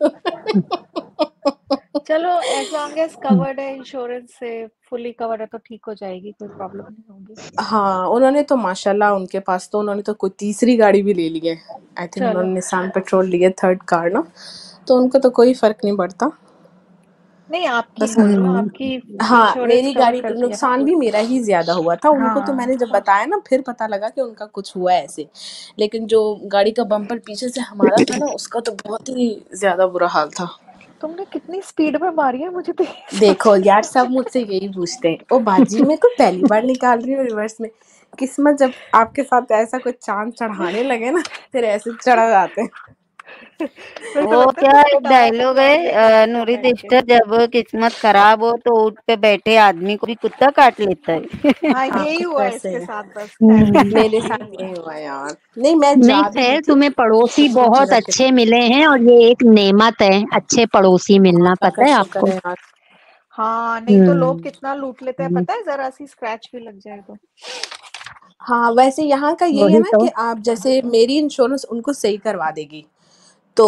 चलो, एज लॉन्ग एज कवर्ड है इंश्योरेंस से, फुली कवर्ड है तो ठीक हो जाएगी, कोई प्रॉब्लम नहीं होगी। हाँ, उन्होंने तो माशाल्लाह उनके पास तो उन्होंने तो कोई तीसरी गाड़ी भी ले ली है। आई थिंक चलो उन्होंने निसान पेट्रोल ली है, 3rd कार ना, तो उनको तो कोई फ़र्क नहीं पड़ता। नहीं, आपकी बस बोल रही हूँ, आपकी हाँ, इंश्योरेंस मेरी कवर गाड़ी करती है ना नुकसान भी पूरा। मेरा ही ज़्यादा हुआ था। उनको तो हाँ मैंने जब बताया ना फिर पता लगा कि उनका कुछ हुआ है ऐसे। लेकिन जो गाड़ी का बम्पर पीछे से हमारा था ना उसका तो बहुत ही ज़्यादा बुरा हाल था। तुमने कितनी स्पीड में मारी है, मुझे तो ये देखो समझ यार, नहीं सब मुझसे यही पूछते हैं, ओ बाजी मैं तो पहली बार निकाल रही हूँ रिवर्स में। किस्मत जब आपके साथ ऐसा कोई चांद चढ़ाने लगे ना, फिर ऐसे चढ़ जाते हैं। मेरे को वो लगता है क्या तुम एक पिटारा डायलॉग पकड़ा रही हो है, रिवर्स में नूरी बैठ के। सिस्टर, जब किस्मत खराब हो तो ऊँट पे बैठे आदमी को भी कुत्ता काट लेता है। हाँ, हाँ, यही कुछ हुआ है ऐसे इसके ही साथ, बस एग्जैक्टली मेरे यही साथ हुआ यही है। हुआ यार। नहीं, मैं नहीं जा भी रही खैर, थी तुम्हें पड़ोसी तो सोच बहुत जगह के अच्छे मिले हैं और ये एक नेमत है, अच्छे पड़ोसी मिलना, अल्लाह का पता है शुक्र आपको? है यार। हाँ, नहीं तो लोग हम्म। कितना लूट लेते हैं पता है, जरा सी स्क्रैच भी लग जाए तो। हाँ, वैसे यहाँ का यही है वही ना तो। कि आप जैसे मेरी इंश्योरेंस उनको सही करवा देगी, तो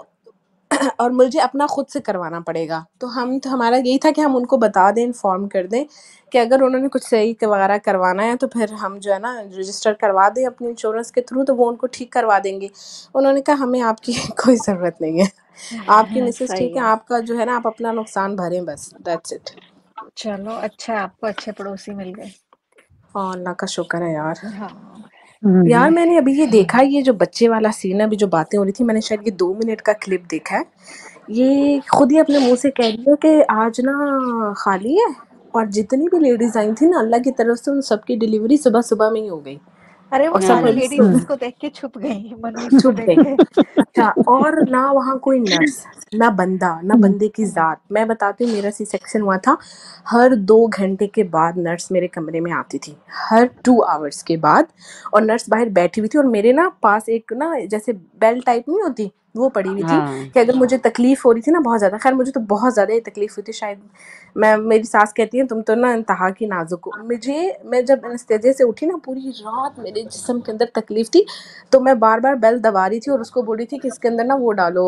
और मुझे अपना खुद से करवाना पड़ेगा। तो हमारा यही था कि हम उनको बता दें, इन्फॉर्म कर दें कि अगर उन्होंने कुछ सही वगैरह करवाना है तो फिर हम जो है ना रजिस्टर करवा दें अपनी इंश्योरेंस के थ्रू, तो वो उनको ठीक करवा देंगे। उन्होंने कहा हमें आपकी कोई ज़रूरत नहीं है, आपकी मिसेस सही ठीक है, है। आपका जो है ना आप अपना नुकसान भरें बस, दैट्स इट। चलो अच्छा है, आपको अच्छे पड़ोसी मिल गए। हाँ, अल्लाह का शुक्र है यार। हाँ यार हम्म। मैंने अभी ये देखा, ये जो बच्चे वाला सीन है, अभी जो बातें हो रही थी, मैंने शायद ये 2 मिनट का क्लिप देखा है। ये खुद ही अपने मुंह से कह रही है कि आज ना खाली है, और जितनी भी लेडीज आई थी ना अल्लाह की तरफ से उन सबकी डिलीवरी सुबह सुबह में ही हो गई। अरे वो और सब सारी हाँ, बड़ी लेडीज उसको देख के छुप गई, मनूज को छुप देख गई। के। अच्छा, और ना वहाँ कोई नर्स, ना बंदा, ना हम्म। बंदे की जात। मैं बताती हूँ, मेरा सी सेक्शन हुआ था, हर 2 घंटे के बाद नर्स मेरे कमरे में आती थी, हर 2 आवर्स के बाद। और नर्स बाहर बैठी हुई थी और मेरे ना पास एक ना जैसे बेल टाइप नहीं होती वो पड़ी हुई थी, हाँ, कि अगर मुझे तकलीफ हो रही थी ना बहुत ज़्यादा, खैर मुझे तो बहुत ज़्यादा ही तकलीफ हुई थी शायद। मेरी सास कहती है तुम तो ना इंतहा की नाजुक हो। मैं जब एनेस्थीसिया से उठी ना, पूरी रात मेरे जिस्म के अंदर तकलीफ थी, तो मैं बार बार बेल दबा रही थी और उसको बोल रही थी कि इसके अंदर ना वो डालो,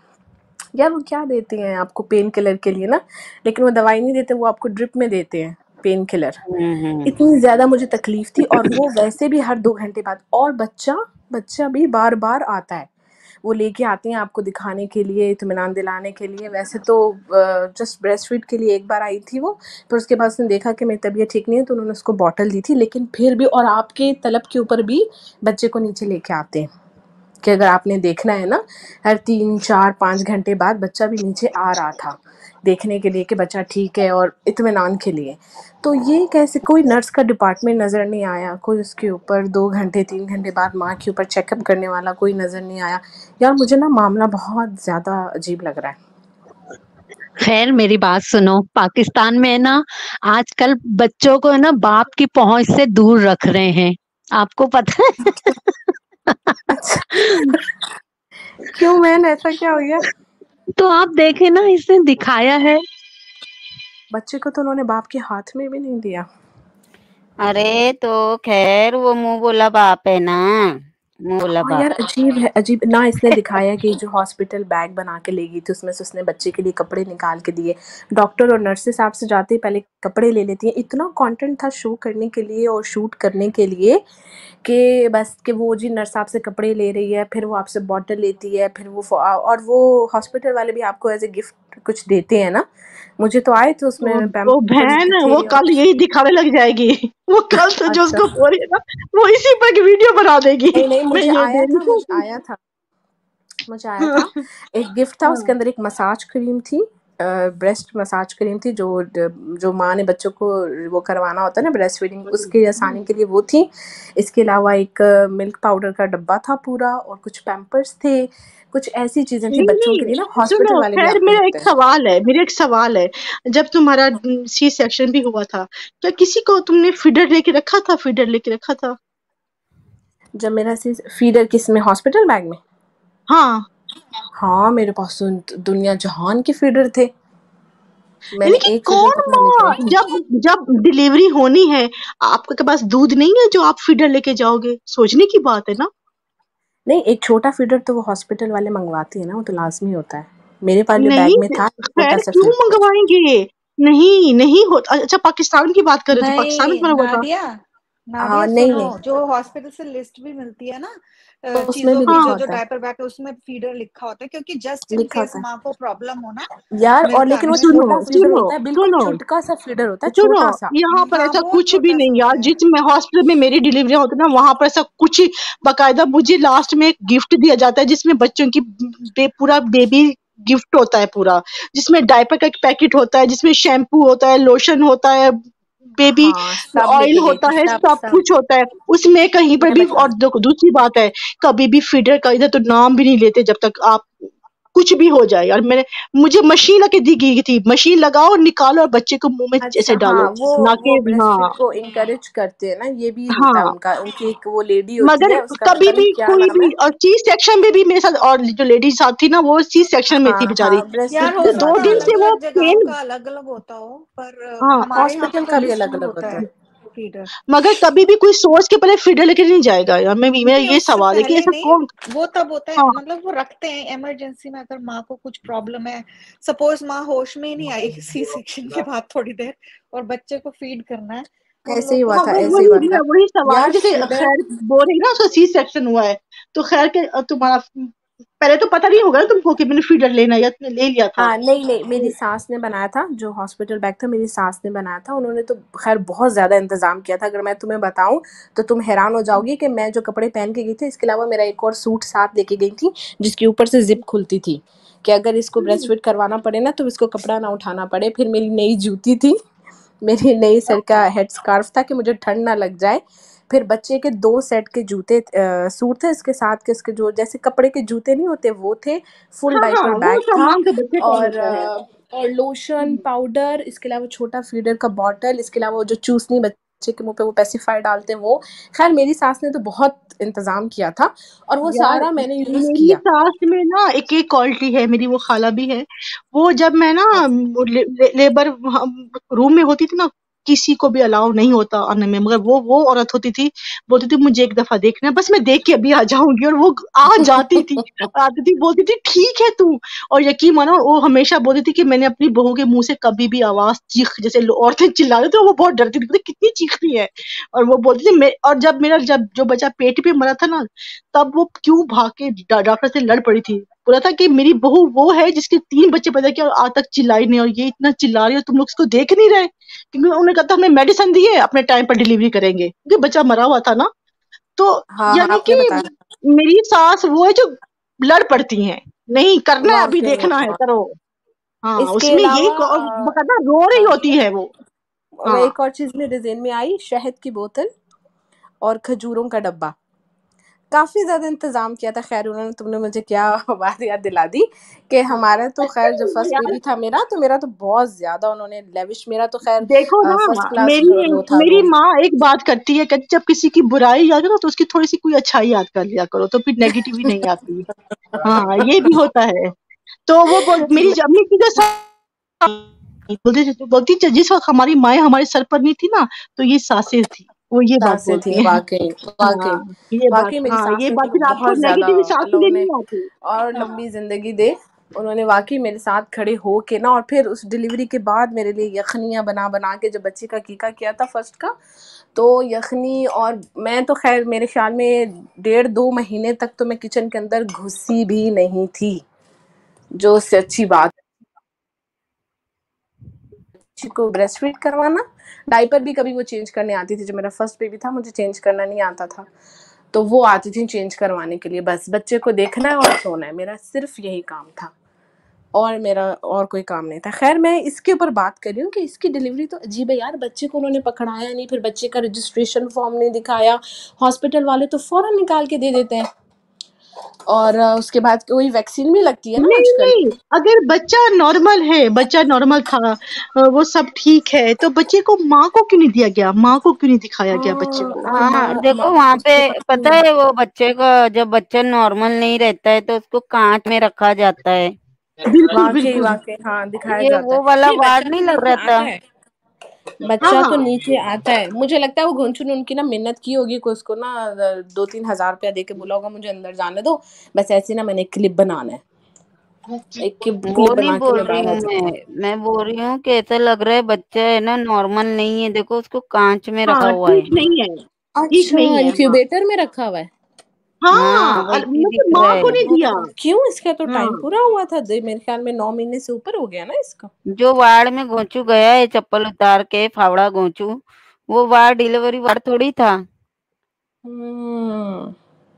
यार वो क्या देते हैं आपको पेन किलर के लिए ना, लेकिन वो दवाई नहीं देते, वो आपको ड्रिप में देते हैं पेन किलर। हम्म, इतनी ज़्यादा मुझे तकलीफ थी, और वो वैसे भी हर 2 घंटे बाद। और बच्चा बच्चा भी बार बार आता है, वो लेके आती हैं आपको दिखाने के लिए, इत्मीनान दिलाने के लिए। वैसे तो जस्ट ब्रेस्ट फीड के लिए एक बार आई थी वो, फिर उसके बाद उसने देखा कि मेरी तबीयत ठीक नहीं है तो उन्होंने उसको बॉटल दी थी। लेकिन फिर भी, और आपके तलब के ऊपर भी बच्चे को नीचे लेके आते हैं कि अगर आपने देखना है ना, हर 3 4 5 घंटे बाद बच्चा भी नीचे आ रहा था देखने के लिए कि बच्चा ठीक है, और इत्मीनान के लिए। तो ये कैसे कोई नर्स का डिपार्टमेंट नज़र नहीं आया, कोई उसके ऊपर 2 घंटे 3 घंटे बाद माँ के ऊपर चेकअप करने वाला कोई नज़र नहीं आया। यार मुझे ना मामला बहुत ज़्यादा अजीब लग रहा है। खैर मेरी बात सुनो, पाकिस्तान में है ना आजकल बच्चों को है ना बाप की पहुंच से दूर रख रहे हैं, आपको पता है? अच्छा, क्यों मैन, ऐसा क्या हो गया? तो आप देखे ना, इसने दिखाया है। बच्चे को तो उन्होंने बाप के हाथ में भी नहीं दिया। अरे तो खैर वो मुंह बोला बाप है ना, मुंह बोला हाँ बाप। यार, अजीब है, अजीब ना। इसने दिखाया कि जो हॉस्पिटल बैग बना के ले गई थी उसमें से उसने बच्चे के लिए कपड़े निकाल के दिए। डॉक्टर और नर्सेस आपसे जाते ही पहले कपड़े ले लेती हैं। इतना कंटेंट था शो करने के लिए और शूट करने के लिए कि बस कि वो जी नर्स आपसे कपड़े ले रही है, फिर वो आपसे बॉटल लेती है, फिर वो और वो हॉस्पिटल वाले भी आपको एज ए गिफ्ट कुछ देते हैं ना। मुझे तो आए थे उसमें वो पैम्पर्स भी बहन वो थे और कल यही दिखाने लग जाएगी। वो कल से जो अच्छा उसको हो रही है ना, वो इसी पर की वीडियो बना देगी। नहीं नहीं, मैं मुझे ये आया दे था, रही मुझे हूँ। आया था, मुझे आया था एक गिफ्ट था। उसके अंदर एक मसाज क्रीम थी, ब्रेस्ट मसाज क्रीम थी, जो माँ ने बच्चों को वो करवाना होता है ना ब्रेस्ट फीडिंग, उसके आसानी के लिए वो थी। इसके अलावा एक मिल्क पाउडर का डब्बा था पूरा, और कुछ पैम्पर्स थे, कुछ ऐसी चीजें थी नहीं बच्चों के लिए ना। नहीं हॉस्पिटल सुनो, वाले भी खैर आपको मेरा देते एक हैं। सवाल है, मेरा एक सवाल है। जब तुम्हारा सी सेक्शन भी हुआ था, क्या किसी को तुमने फीडर लेके रखा था? फीडर लेके रखा था? जब मेरा फीडर किस में, हॉस्पिटल बैग में? हाँ। हाँ, मेरे पास तो दुनिया जहान के फीडर थे। मैंने यानी कि एक फीडर कौन तो अपना लेके आई माँ, थी। जब जब डिलीवरी होनी है, आपके पास दूध नहीं है जो आप फीडर लेके जाओगे? सोचने की बात है ना। नहीं, एक छोटा फीडर तो वो हॉस्पिटल वाले मंगवाती है ना, वो तो लाजमी होता है। मेरे वाले नहीं, बैग में था एक छोटा खैर सा क्यों फीडर। मंगवाएंगे? नहीं नहीं हो। अच्छा, पाकिस्तान की बात कर रहे थे, पाकिस्तान में नहीं तुम्हारा हुआ था? नादिया, हाँ नादिया नहीं सुनो, नहीं, जो हॉस्पिटल से लिस्ट भी मिलती है ना उसमें चीजों भी की, लिखा जो जो होता है, डायपर बैग है उसमें फीडर लिखा होता है, क्योंकि जस्ट इन लिखा केस होता है माँ को प्रॉब्लम हो ना यार। और मिल्क लेकिन आने वो में, तो सुनो छोटा फीडर सुनो होता है, बिल्कुल सुनो चुटका सा फीडर होता है, सुनो, छोटा सा। यहाँ पर हाँ ऐसा वो कुछ भी छोटा सा नहीं यार। होता है। जिस में हॉस्पिटल में मेरी डिलीवरी होती है ना, वहां पर ऐसा कुछ बकायदा मुझे लास्ट में एक गिफ्ट दिया जाता है, जिसमें बच्चों की पूरा बेबी गिफ्ट होता है पूरा, जिसमें डायपर का एक पैकेट होता है, जिसमें शैम्पू होता है, लोशन होता है, बेबी हाँ, सब ऑयल लेके गई होता थी, है, सब सब सब कुछ होता है उसमें। कहीं पर मैं भी, बता और देखो दूसरी बात है, कभी भी फीडर का इधर तो नाम भी नहीं लेते जब तक आप कुछ भी हो जाए। और मुझे मशीन लगे दी गई थी, मशीन लगाओ, निकालो और बच्चे को मुंह में अच्छा ऐसे हाँ, डालो, ना वो कि ब्रेस्ट हाँ। फीड को इनकरेज करते हैं ना, ये भी होता है हाँ, उनका। उनकी एक वो लेडी होती मगर है, उसका कभी पता नहीं भी क्या कोई नाम भी, है। और सी सेक्शन में भी मेरे साथ, और जो लेडीज साथ थी ना, वो सी सेक्शन में थी हाँ बेचारी। हाँ, ब्रेस्ट यार फीड हो वो दो सकता है करवाती दिन हैं। अलग से वो अलग जगहों पेन। का अलग अलग होता हो, पर हाँ, हमारे यहाँ पे हॉस्पिटल तो का भी लिस्ट अलग में अलग होता होता है है। फीडर। मगर कभी भी कोई सोच के पहले फीडर लेके नहीं जाएगा यार। मेरा नहीं ये उससे सवाल है कि पहले ऐसा नहीं, कौन। वो तब होता है, हाँ मतलब वो रखते हैं इमरजेंसी में, अगर माँ को कुछ प्रॉब्लम है, सपोज माँ होश में ही नहीं आई सी सेक्शन के बाद थोड़ी देर, और बच्चे को फीड करना है, उन ऐसे ही लोग को हुआ हाँ, था, वो फीडर ऐसे ही हुआ वही था। मिलता वही सवाल है। यार जैसे फीडर, खैर बोल रही ना, उसका सी सेक्शन हुआ है, तो खैर के तुम्हारा पहले तो पता नहीं होगा ना तुमको कि मैंने फीडर लेना है या तुमने ले लिया था। हाँ नहीं नहीं, मेरी सास ने बनाया था जो हॉस्पिटल बैग था, मेरी सास ने बनाया था। उन्होंने तो खैर बहुत ज्यादा इंतजाम किया था। अगर मैं तुम्हें बताऊं तो तुम हैरान हो जाओगी कि मैं जो कपड़े पहन के गई थी, इसके अलावा मेरा एक और सूट साथ लेके गई थी, जिसके ऊपर से जिप खुलती थी कि अगर इसको ब्रेस्ट फीड करवाना पड़े ना तो इसको कपड़ा ना उठाना पड़े। फिर मेरी नई जूती थी, मेरी नई सर का हेड स्कार्फ था कि मुझे ठंड ना लग जाए। फिर बच्चे के 2 सेट के जूते सूट थे, इसके साथ के उसके जो जैसे कपड़े के जूते नहीं होते वो थे, फुल हाँ हाँ, डायपर वो बैग था, सामान तो बच्चे का और होता है। लोशन, पाउडर, इसके अलावा छोटा फीडर का बॉटल, इसके अलावा वो जो चूसनी बच्चे के मुँह पे वो पेसिफायर डालते हैं वो। खैर मेरी सास ने तो बहुत इंतज़ाम किया था और वो यार सारा मैंने यूज़ मेरी किया। सास में ना एक एक क्वालिटी है, मेरी वो खाला भी है। वो जब मैं ना लेबर रूम में होती थी ना, किसी को भी अलाउ नहीं होता आने में, मगर वो औरत होती थी, बोलती थी मुझे एक दफा देखना है, बस मैं देख के अभी आ जाऊंगी, और वो आ जाती थी। आती थी, बोलती थी ठीक है तू। और यकीन मानो, वो हमेशा बोलती थी कि मैंने अपनी बहू के मुंह से कभी भी आवाज, चीख, जैसे औरतें चिल्ला रही थी, वो बहुत डरती थी, कितनी चीखती है। और वो बोलती थी और जब जो बच्चा पेट पे मरा था ना, तब वो क्यों भाग के डॉक्टर से लड़ पड़ी थी। बोला था कि मेरी बहू वो है जिसके 3 बच्चे पैदा किए और आज तक चिल्लाई नहीं, और ये इतना चिल्ला रही है, तुम लोग इसको देख नहीं रहे? क्योंकि उन्होंने कहा था हमने मेडिसिन दी है, अपने टाइम पर डिलीवरी करेंगे, क्योंकि बच्चा मरा हुआ था ना। तो हाँ, हाँ, यानी आपने कि बताया। मेरी सास वो है जो लड़ पड़ती हैं, नहीं करना है, अभी वाक़ई में देखना है, हाँ। करो। हाँ, इसके उसमें यही अलावा बकायदा रो रही होती नादिया, है वो। हाँ, एक और चीज़ मेरे ज़हन में आई, शहद की बोतल और खजूरों का डब्बा। काफ़ी ज़्यादा इंतज़ाम किया था। ख़ैर उन्होंने, तुमने मुझे क्या बात याद दिला दी कि हमारा तो अच्छा ख़ैर जब फर्स्ट यार, बेबी था मेरा, तो मेरा तो बहुत ज़्यादा उन्होंने लेविश, मेरा तो ख़ैर देखो ना, फर्स्ट क्लास मेरी वो था मेरी रूम। माँ एक बात करती है कि जब किसी की बुराई याद करो तो उसकी थोड़ी सी कोई अच्छाई याद कर लिया करो, तो फिर नेगेटिव ही नहीं आती। हाँ, ये भी होता है। तो वो मेरी अम्मी की जो बोलती जिस वक्त हमारी माएँ हमारे सर पर नहीं थी ना, तो ये सासें थी, वो ये बात सासें बोलती थी, है। वाक़ई, वाक़ई। हाँ, ये बात, वाक़ई मेरी हाँ, ये सासें बात तो फिर आपको बहुत ज़्यादा, नेगेटिव हिसाब से अल्लाह लेनी उन्हें नहीं आती। और हाँ, लंबी ज़िंदगी दे। उन्होंने वाक़ई मेरे साथ खड़े हो के ना, और फिर उस डिलीवरी के बाद मेरे लिए यख़नियाँ बना-बना के जब बच्चे का कीका किया था फर्स्ट का, तो यख़नी, और मैं तो ख़ैर मेरे ख़्याल में 1.5-2 महीने तक तो मैं किचन के अंदर घुसी भी नहीं थी, जो उससे अच्छी बात है। बच्ची को ब्रेस्ट फीड करवाना, डायपर भी कभी वो चेंज करने आती थी। जब मेरा फर्स्ट बेबी था मुझे चेंज करना नहीं आता था, तो वो आती थी चेंज करवाने के लिए। बस बच्चे को देखना है और सोना है, मेरा सिर्फ यही काम था, और मेरा और कोई काम नहीं था। खैर मैं इसके ऊपर बात कर रही हूँ कि इसकी डिलीवरी तो अजीब है यार। बच्चे को उन्होंने पकड़ाया नहीं, फिर बच्चे का रजिस्ट्रेशन फॉर्म नहीं दिखाया, हॉस्पिटल वाले तो फौरन निकाल के दे देते हैं। और उसके बाद कोई वैक्सीन भी लगती है ना नहीं, आजकल। नहीं, अगर बच्चा नॉर्मल है, बच्चा नॉर्मल था, वो सब ठीक है, तो बच्चे को माँ को क्यों नहीं दिया गया? माँ को क्यों नहीं दिखाया गया बच्चे हाँ, को? और हाँ, देखो माँ वहाँ पे उसके पास पता है वो बच्चे का जब बच्चा नॉर्मल नहीं रहता है तो उसको कांच में रखा जाता है। बिल्कुल, वाकई बिल्कुल। वाकई, हाँ दिखाया ये जाता है। वो वाला नहीं, वार्ड बच्चा नहीं तो लग नीचे रहा था। आता है, हाँ, बच्चा तो हाँ। नीचे आता है। मुझे लगता है वो घोंचू ने उनकी ना मिन्नत की होगी कि उसको ना 2-3 हजार रुपया दे के बोला होगा मुझे अंदर जाने दो, बस ऐसे ना मैंने क्लिप बनाना है, एक वो क्लिप नहीं बना के बोल मैं रही बाहर आ हूँ जाऊंगा। मैं बोल रही हूँ कि ऐसा लग रहा है बच्चा है ना नॉर्मल नहीं है। देखो उसको कांच में रखा हाँ, हुआ ठीक है। नहीं है, ठीक अच्छा, नहीं है, हाँ। इंक्यूबेटर में रखा हुआ है। हाँ, हाँ, वैसी दिख मतलब रहा माँ को है। नहीं दिया। क्यों? इसका तो हाँ, टाइम पूरा हुआ था, मेरे ख्याल में 9 महीने से ऊपर हो गया ना इसका। जो वार्ड में गोचू गया है चप्पल उतार के फावड़ा गोचू, वो वार्ड डिलीवरी वार्ड थोड़ी था। हम्म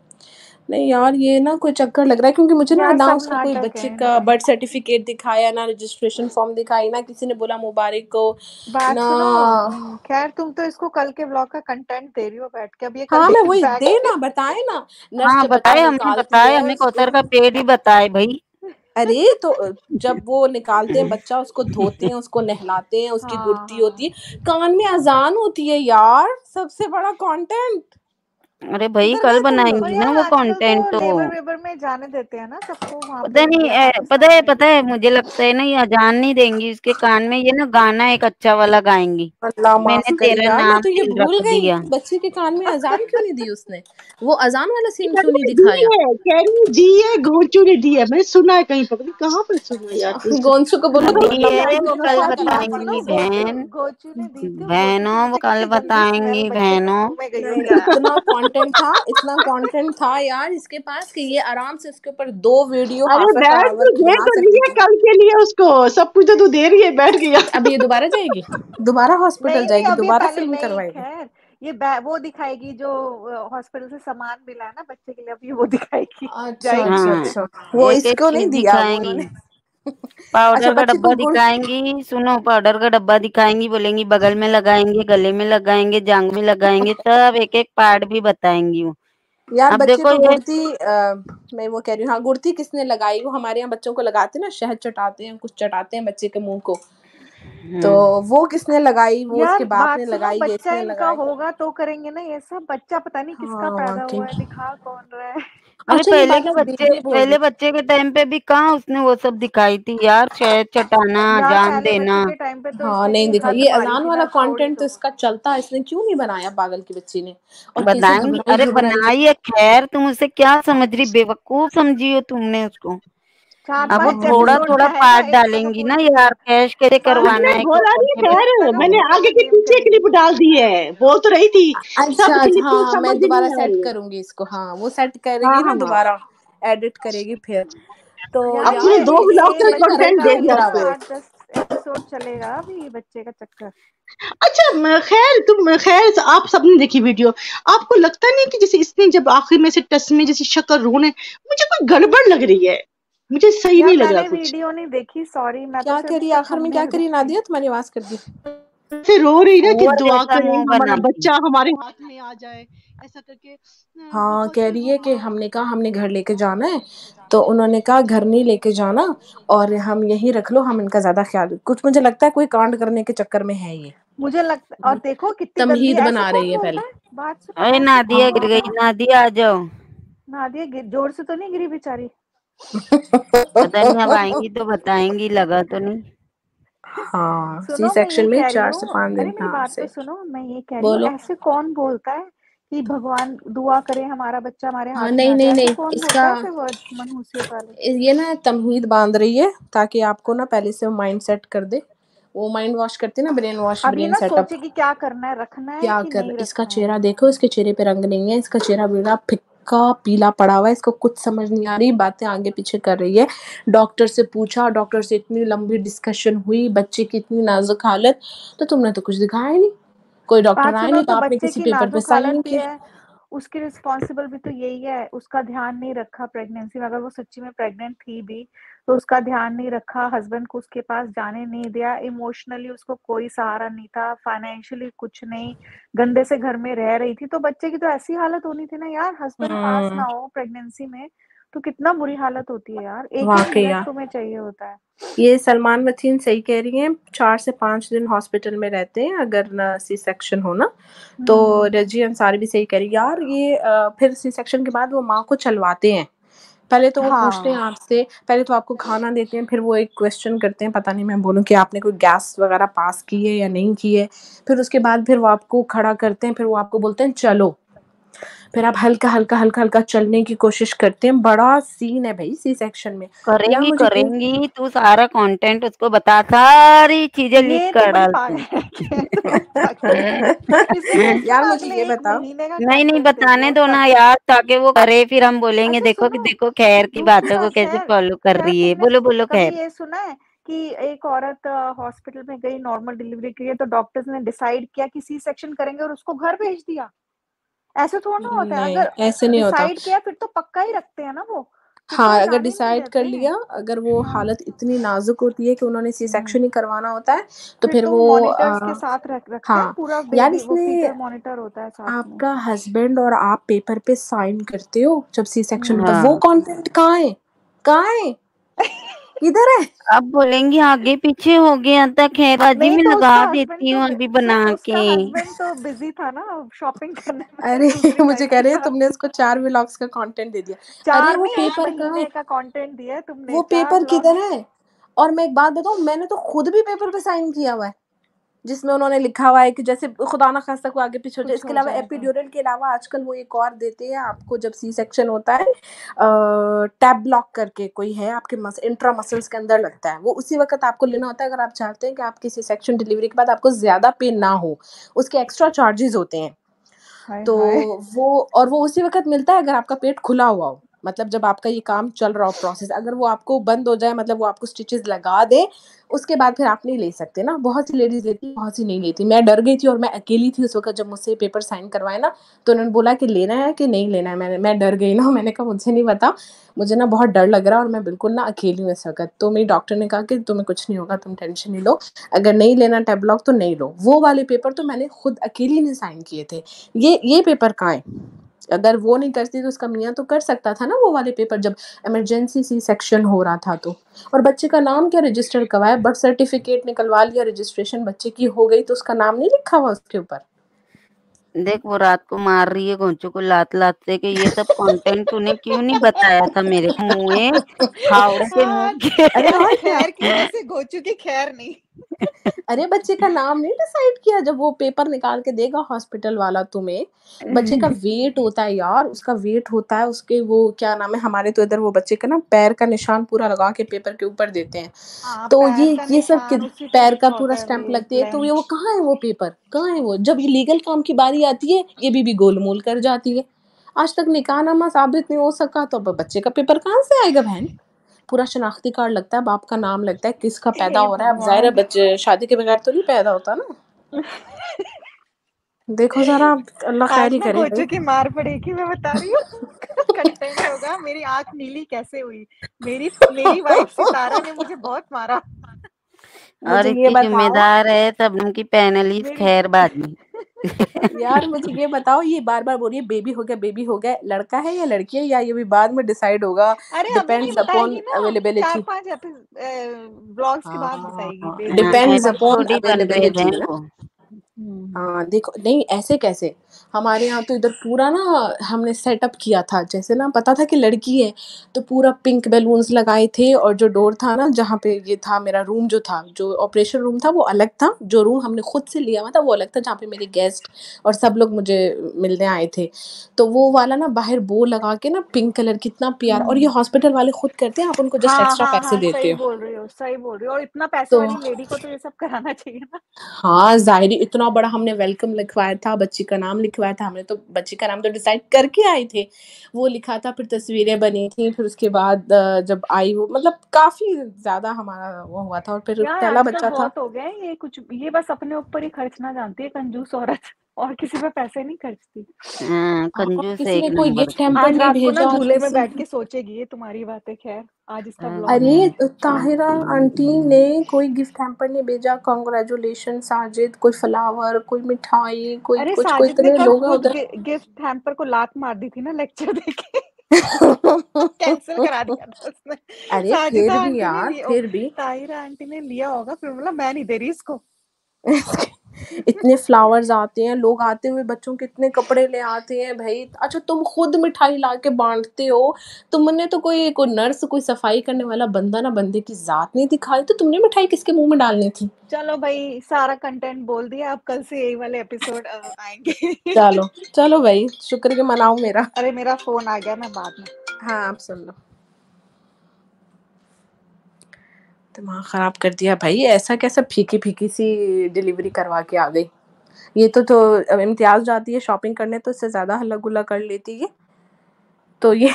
नहीं यार, ये ना कोई चक्कर लग रहा है, क्योंकि मुझे ना यार सब उसका कोई नाटक बच्चे है। का बर्थ सर्टिफिकेट दिखाया ना, रजिस्ट्रेशन फॉर्म दिखाई ना, किसी ने बोला मुबारक को बात ना। सुनो, खैर तुम तो इसको कल के ब्लॉग का कंटेंट दे रही हो बैठ के, अब ये कल हाँ मैं वही बैठ दे के ना, बताए ना, नर्स हाँ जब बच्चा बताए, हमने निकालती बताए, है हमें उसको। कौसर का पेट ही बताए भाई। अरे तो जब वो निकालते हैं बच्चा, उसको धोते हैं, उसको नहलाते हैं, उसकी हाँ गुड़ती होती है, कान में अजान होती है यार, सबसे बड़ा कंटेंट। अरे भाई किधर कल गए तुम तो लोग? बनाएंगी ना यार वो आजकल तो कंटेंट तो। लेबर वेबर में जाने देते हैं ना सबको वहां पता पे नहीं पाकिस्तान में। पता है मुझे लगता है ना ये अजान नहीं देंगी, उसके कान में ये ना गाना एक अच्छा वाला गाएंगी, अल्लाह माफ मैंने करे तेरा यार, मैं नाम तो ये दिल भूल रख गई दिया। बच्चे के कान में अजान क्यों नहीं दी उसने, वो अजान वाला सीन कह क्यों रही नहीं है दी दिखाया। है, कह रही है दी है, घोंचू ने दी है। मैंने सुना है कहीं पर, पता नहीं कहाँ पर सुना है यार, कुछ गोंसू को बोलो दी दी है। है वो कल और बात सुनो, बताएंगी गोचू बहन। गोचू ने दी थी और गोचू के बहनों वो मुंह से कल कितनी गंदी स्मेल बताएंगी बच्चे के बहनों। मुंह में गई नहीं, होगी यार। इतना कंटेंट था यार इसके पास कि ये आराम से उसके ऊपर 2 वीडियो अरे हाफ एन बैठ आवर तो की दे बना तो सकती रही है थी। कल के लिए उसको, सब कुछ तो तू दे रही है, बैठ गया। अब ये दोबारा जाएगी, दोबारा हॉस्पिटल नहीं नहीं, जाएगी, अभी दोबारा पहले फिल्म नहीं, करवाएगी। खैर ये वो दिखाएगी जो हॉस्पिटल से सामान मिला है ना बच्चे के लिए, अभी वो दिखाएगी। अच्छा जाएगी अच्छा हाँ, पहले। अच्छा, वो एक एक इसको नहीं चीज दिया वो दिखाएंगी। उन्होंने। अच्छा, पाउडर का बच्चे को डब्बा गुड़। दिखाएंगी, सुनो पाउडर का डब्बा दिखाएंगी, बोलेंगी बगल में लगाएंगे, गले में लगाएंगे, जांग में लगाएंगे, सब एक एक पार्ट भी बताएंगी वो। यार अब बच्चे देखो को ये गुड़ती मैं वो कह रही हूँ, हाँ गुड़ती किसने लगाई? वो हमारे यहाँ बच्चों को लगाते हैं ना, शहद चटाते हैं, कुछ चटाते हैं बच्चे के मुंह को, तो वो किसने लगाई? वो उसके यार बाप बात ने सुनो, लगाई या बच्चा इसने इनका लगाई? होगा तो करेंगे ना ये सब, बच्चा पता नहीं किसका हाँ पैदा वाकई। हुआ है, दिखा कौन रहा है। अरे अच्छा, ये बात आप बेबी बोल रही पहले बच्चे के टाइम पे भी कहाँ उसने वो सब दिखाई थी यार, शहद चटाना, यार जान पहले देना। बच्चे के टाइम पे तो हाँ इसने नहीं इतनी दिखा, हद ये मारी अजान थी वाला ना, छोड़ी कंटेंट तो तो। इसका चलता, इसने क्यों नहीं बनाया पागल की बच्ची ने? और कैसे बताएंगी, घबराई अरे घबराई बनाई है, खैर तुम उसे क्या समझ रही, बेवकूफ समझी हो तुमने उसको। चार अब वो पांच थोड़ा एपिसोड थोड़ा का है ना, पार्ट एक जगह डालेंगी ना पूरी यार, कैश कैसे करवाना मैंने है बोला कौशल नहीं, के लिए। एक खैर जगह मैंने पूरा आगे वो के गेम पीछे करेगी। क्लिप डाल दी है, बोल तो रही थी अच्छा सब अच्छा, क्लिप हाँ हाँ, समझ मैं नहीं दोबारा आई। सेट करूंगी इसको, हाँ वो सेट हाँ, करेगी ना, हाँ। दोबारा एडिट करेगी फिर। तो यार अब ये ये यार दो ये ब्लॉग एक का एक चक्कर कंटेंट इसका दे अच्छा दिया होगा लगा। उसको। 8-10 एपिसोड चलेगा अभी ये बच्चे का चक्कर। अच्छा, खैर आप सबने देखी वीडियो, आपको लगता नहीं कि जैसे इसने जब आखिर में से टस में जैसे शक्ल रोने, मुझे कोई गड़बड़ लग रही है, मुझे सही यार नहीं लग रहा मैंने कुछ। वीडियो नहीं देखी, सॉरी, मैं तो क्या सिर्फ करी उसका आखिर में, क्या थंबनेल करी देखी। नादिया? तुम्हारी आवाज कर दी। फिर रो रही ना कि सुअर दुआ जैसा करें मुंह हमारा बनाती। बच्चा हमारे हाथ में आ जाए, ऐसा करके हाँ बहुत कह फिर रही वो है कि हमने कहा हमने घर लेके जाना है, तो उन्होंने कहा घर नहीं लेके जाना, और हम यहीं रख लो, हम इनका ज्यादा ख्याल, कुछ मुझे लगता है कोई कांड करने के चक्कर में है ये, मुझे लगता, और देखो कितनी गंदी, तमहीद ऐसे बना कौन रही है बोलता पहले। है, बात सुनो, अरे ऐसे कौन नादिया गिर बोलता गई, है। नादिया आ जाओ। नादिया जोर से तो नहीं गिरी बेचारी। पता नहीं अब आएंगी तो बताएंगी, लगा तो नहीं। हाँ, सी सुनो मैं सेक्शन ये में कह रही 4 से हूँ, 5 अरे दिन। मेरी हाँ, बात तो सही। सुनो, मैं ये कह रही हूँ, बोलो। ऐसे कौन बोलता है कि भगवान दुआ करे हमारा बच्चा हमारे हाँ, हाथ में नहीं आ नहीं जाए? ऐसे नहीं, कौन इसका बोलता है ऐसे वर्ड्स मनहूसियत वाले? ये ना तमहीद बांध रही है ताकि आपको ना पहले से माइंड सेट कर दे। वो माइंड वॉश करती है ना, ब्रेन वॉश, अब ये ब्रेन ना सेटअप। सोचे कि क्या करना है, रखना है क्या कि कर, नहीं इसका रखना है। चेहरा देखो, इसके चेहरे पे रंग नहीं है, इसका चेहरा बिना फिक्का पीला पड़ा हुआ है, इसको कुछ समझ नहीं आ रही, बातें आगे पीछे कर रही है। डॉक्टर से पूछा, डॉक्टर से इतनी लंबी डिस्कशन हुई, बच्चे की इतनी नाजुक हालत, तो तुमने तो कुछ दिखाया ही नहीं, कोई डॉक्टर बात आया सुनो, नहीं, तो तो आपने बच्चे किसी की पेपर पे नाजुक साइन हालत नहीं भी किए। है, उसकी रिस्पॉन्सिबल भी तो यही है, उसका ध्यान नहीं रखा प्रेगनेंसी में। अगर वो सच्ची में प्रेग्नेंट थी भी तो उसका ध्यान नहीं रखा, हस्बैंड को उसके पास जाने नहीं दिया, इमोशनली उसको कोई सहारा नहीं था, फाइनेंशियली कुछ नहीं, गंदे से घर में रह रही थी, तो बच्चे की तो ऐसी हालत होनी थी ना यार। हस्बैंड पास ना हो प्रेगनेंसी में तो कितना बुरी हालत होती है यार, एक एक वाकई मिनट यार, तुम्हें चाहिए होता है। ये सलमान वसीम सही कह रही हैं, 4 से 5 दिन हॉस्पिटल में रहते हैं अगर ना सी सेक्शन हो ना। तो रजी अंसारी भी सही कह रही यार, ये फिर सी सेक्शन के बाद वो माँ को चलवाते हैं। पहले तो वो पूछते हैं हाँ आपसे, पहले तो आपको खाना देते हैं, फिर वो एक क्वेश्चन करते हैं, पता नहीं मैं बोलूँ कि आपने कोई गैस वगैरह पास की है या नहीं की है। फिर उसके बाद फिर वो आपको खड़ा करते हैं, फिर वो आपको बोलते हैं चलो, फिर आप हल्का हल्का हल्का हल्का चलने की कोशिश करते हैं। बड़ा सीन है भाई सी सेक्शन में। यार करेंगी मुझे ये करेंगी, तू सारा कंटेंट उसको बता, सारी चीजें लिख ये तो कर बड़ी डाल तू। पागल है कि तो पागल है। इसने कम से यार कम मुझे अगले ये 1 बताओ, महीने का नहीं नहीं, कंटेंट दे दो बताने दो तब। ना यार, ताकि वो करे, फिर हम बोलेंगे अच्छा देखो कि सुनो, देखो खैर की बातों दूसरा को कैसे खैर, फॉलो कर खैर रही है। तुमने बोलो बोलो कभी खैर। ये सुना है कि एक औरत हॉस्पिटल में गई नॉर्मल डिलीवरी के लिए, तो डॉक्टर्स ने डिसाइड किया कि सी सेक्शन करेंगे और उसको घर भेज दिया? ऐसे थोड़ा ना होता है, नहीं अगर ऐसे नहीं होता। डिसाइड किया फिर तो पक्का ही रखते हैं ना वो, फिर तो हाँ, वो अगर जाने ही नहीं डिसाइड कर देते। लिया, अगर वो हाँ हालत इतनी नाजुक होती है कि उन्होंने सी हम्म सेक्शन ही करवाना होता है, तो फिर फिर तो वो मॉनिटर्स के साथ रखते हैं, हाँ पूरा यार, बेबी वो इसमें फीटल मॉनिटर होता है साथ में। आपका हस्बैंड और आप पेपर पे साइन करते हो जब सी सेक्शन होता है, वो हाँ, कंटेंट कहाँ है, कहाँ है, किधर है? अब बोलेंगी आगे पीछे हो गया था, खैर बाजी नहीं में तो लगा उसका हस्बैंड देती तो हूँ अभी बना उसका के। हस्बैंड तो बिजी था ना शॉपिंग करने में अरे दूसरी मुझे वाइफ कह के रहे हैं साथ। तुमने उसको 4 व्लॉग्स का कंटेंट दे दिया। अरे 4 वो नहीं, 1 पेपर कहाँ महीने है, का कंटेंट दिया है तुमने, वो 4 पेपर व्लॉग। किधर है? और मैं एक बात बताऊं, मैंने तो खुद भी पेपर पे साइन किया हुआ है, जिसमें उन्होंने लिखा हुआ है कि जैसे खुदा ना खास्ता को आगे पीछे हो जाए। कुछ इसके हो अलावा जाए तो एपिड्यूरल के अलावा आजकल वो एक और देते हैं आपको जब सी सेक्शन होता है, टैब ब्लॉक करके कोई है आपके इंट्रा मसल्स के अंदर लगता है, वो उसी वक्त आपको लेना होता है अगर आप चाहते हैं कि आपकी सी सेक्शन डिलीवरी के बाद आपको ज्यादा पेन ना हो, उसके एक्स्ट्रा चार्जेस होते हैं। हाय तो हाय। वो उसी वक़्त मिलता है अगर आपका पेट खुला हुआ हो। मतलब जब आपका ये काम चल रहा हो प्रोसेस, अगर वो आपको बंद हो जाए, मतलब वो आपको स्टिचेस लगा दे, उसके बाद फिर आप नहीं ले सकते ना। बहुत सी लेडीज़ लेती हैं, बहुत सी नहीं लेती। मैं डर गई थी और मैं अकेली थी उस वक़्त जब मुझसे पेपर साइन करवाए ना, तो उन्होंने बोला कि लेना है कि नहीं लेना है? मैं डर गई ना, मैंने कहा मुझे नहीं पता, मुझे ना बहुत डर लग रहा है और मैं बिल्कुल ना अकेली हूँ इस वक़्त। तो मेरी डॉक्टर ने कहा कि तुम्हें कुछ नहीं होगा, तुम टेंशन नहीं लो, अगर नहीं लेना टैब ब्लॉक तो नहीं लो। वो वाले पेपर तो मैंने खुद अकेली ने साइन किए थे। ये पेपर कहाँ है? अगर वो नहीं करती तो उसका मियाँ तो कर सकता था ना वो वाले पेपर, जब इमरजेंसी सी सेक्शन हो रहा था तो। और बच्चे का नाम क्या रजिस्टर करवाया, बर्थ सर्टिफिकेट निकलवा लिया, रजिस्ट्रेशन बच्चे की हो गई, तो उसका नाम नहीं लिखा हुआ उसके ऊपर। देख वो रात को मार रही है घोंचू को लात लात से कि ये सब कंटेंट तूने क्यों नहीं बताया था मेरे को, मुँहे फावड़े के मुंह हाँ के। अरे खैर और क्या, खैर की वजह से गोचू की खैर नहीं। अरे बच्चे का नाम नहीं डिसाइड किया, जब वो पेपर निकाल के देगा हॉस्पिटल वाला तुम्हें, बच्चे का वेट होता है यार, उसका वेट होता है, उसके वो क्या नाम है, हमारे तो इधर वो बच्चे का ना पैर का निशान पूरा लगा के पेपर के ऊपर देते हैं। हाँ तो पैर का ये सब निशान, उसी पे पैर का लिखा पूरा होता है स्टैंप लगती वेट है, तो ये वो लेंथ। कहाँ है, वो पेपर कहाँ है? वो जब ये लीगल काम की बारी आती है ये भी गोलमोल कर जाती है। आज तक निकाह नामा साबित नहीं हो सका, तो अब बच्चे का पेपर कहाँ से आएगा बहन? पूरा शनाख्ती कार्ड लगता है, बाप का नाम लगता है, किसका पैदा हे हो रहा है। अब जाहिर है भगवान। बच्चे शादी के बगैर तो नहीं पैदा होता ना। देखो जरा, अल्लाह खैर आज ही ना करे भाई। गोचू की मार पड़ेगी, मैं बता रही हूँ। कंटेंट होगा मेरी आंख नीली कैसे हुई, मेरी मेरी वाइफ सितारा ने मुझे बहुत मारा। और मुझे ये इसकी बताओ जिम्मेदार है सबनम की पैनलिस्ट मेरी खैर बाजी। यार, मुझे ये बताओ, ये बार बार बोल रही है बेबी हो गया, बेबी हो गया, लड़का है या लड़की है, या ये भी बाद में डिसाइड होगा, अरे अभी नहीं डिपेंड्स अपॉन बताएगी ना, अवेलेबिलिटी। 4-5 ब्लॉग्स के बाद बताएगी हाँ, बेबी हाँ, हुई तो डिपेंड्स ऐसे परसों। अपॉन थोड़ी बन गए अवेलेबिलिटी बहन ना। वो। हाँ देखो, नहीं ऐसे कैसे, हमारे यहाँ तो इधर पूरा ना हमने सेटअप किया था, जैसे ना पता था कि लड़की है, तो पूरा पिंक बैलून्स लगाए थे, और जो डोर था ना जहाँ पे ये था मेरा रूम, जो था जो ऑपरेशन रूम था वो अलग था, जो रूम हमने खुद से लिया हुआ था वो अलग था, जहाँ पे मेरे गेस्ट और सब लोग मुझे मिलने आए थे। तो वो वाला ना बाहर बो लगा के ना पिंक कलर, कितना प्यारा, और ये हॉस्पिटल वाले खुद करते हैं, आप उनको जस्ट हाँ एक्स्ट्रा हाँ पैसे हाँ, देते सही हो। बोल रही हो, सही बोल रही हो। और इतना पैसे तो वाली लेडी को तो ये सब कराना चाहिए ना। हाँ, ज़ाहिर है, इतना बड़ा हमने वेलकम लिखवाया था, बच्ची का नाम लिखवाया था, हमने तो बच्ची का नाम तो डिसाइड करके आए थे। वो लिखा था, फिर तस्वीरें बनी थी, फिर उसके बाद जब आई वो, मतलब काफ़ी ज़्यादा हमारा वो हुआ था, और फिर यार पहला आजकल बच्चा था। बहुत हो गया है ये, कुछ ये बस अपने ऊपर ही खर्चना जानती है कंजूस औरत, और किसी पे पैसे नहीं खर्चती। हाँ, हाँ, कंजूस किसी एक ने कोई नंबर गिफ्ट की। हैम्पर आज नहीं रात को ना भेजा, झूले में किसी बैठ ने। के सोचेगी ये तुम्हारी बातें। खैर, आज इसका ब्लॉग है। अरे ताहिरा आंटी ने कोई गिफ्ट हैम्पर नहीं भेजा, कांग्रेचुलेशन साजिद, कोई फ्लावर, कोई मिठाई, कोई अरे कुछ, कोई साजिद ने इतने कल लोग हैं खुद उधर। गिफ्ट हैम्पर को लात मार दी थी ना लेक्चर देके। कैंसिल करा दिया था उसने। अरे साजिदा फिर भी आंटी ने यार, लिया, फिर भी ताहिरा आंटी ने लिया होगा, फिर बोला मैं नहीं दे रही इसको। इतने फ्लावर्स आते हैं, लोग आते हुए बच्चों के इतने कपड़े ले आते हैं भाई। अच्छा, तुम खुद मिठाई ला के बांटते हो, तुमने तो कोई नर्स, कोई सफाई करने वाला बंदा ना बंदे की जात नहीं दिखाई, तो तुमने मिठाई किसके मुंह में डालनी थी। चलो भाई, सारा कंटेंट बोल दिया, अब कल से यही वाले एपिसोड आएंगे। चलो चलो भाई, शुक्र के मनाओ मेरा। अरे मेरा फोन आ गया, मैं बाद में। हाँ, आप सुन लो। दिमाग खराब कर दिया भाई, ऐसा कैसा फीकी फीकी सी डिलीवरी करवा के आ गई। ये तो अब इम्तियाज जाती है शॉपिंग करने तो इससे ज्यादा हल्ला गुल्ला कर लेती है, तो ये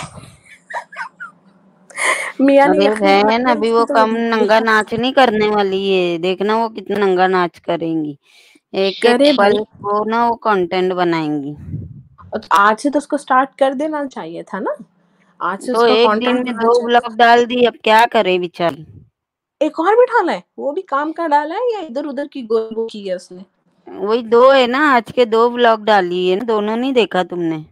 मियाँ ने अरे यखनी बहन, बनाई है, अभी इसकी वो तो कम नंगा देखो। नाच नहीं करने वाली है, देखना वो कितना नंगा नाच करेंगी। एक एक करे भाई, पल को ना वो कंटेंट बनाएंगी। और आज से तो उसको स्टार्ट कर देना चाहिए था ना, आज से तो उसका एक दिन कंटेंट में बनना 2 चाहिए था। ब्लॉग डाल दी, अब क्या करे बेचारी। एक और भी डाला है, वो भी काम का डाला है या इधर उधर की वो की है उसने। वही 2 है ना, आज के 2 ब्लॉग डाली है ना, दोनों नहीं देखा तुमने?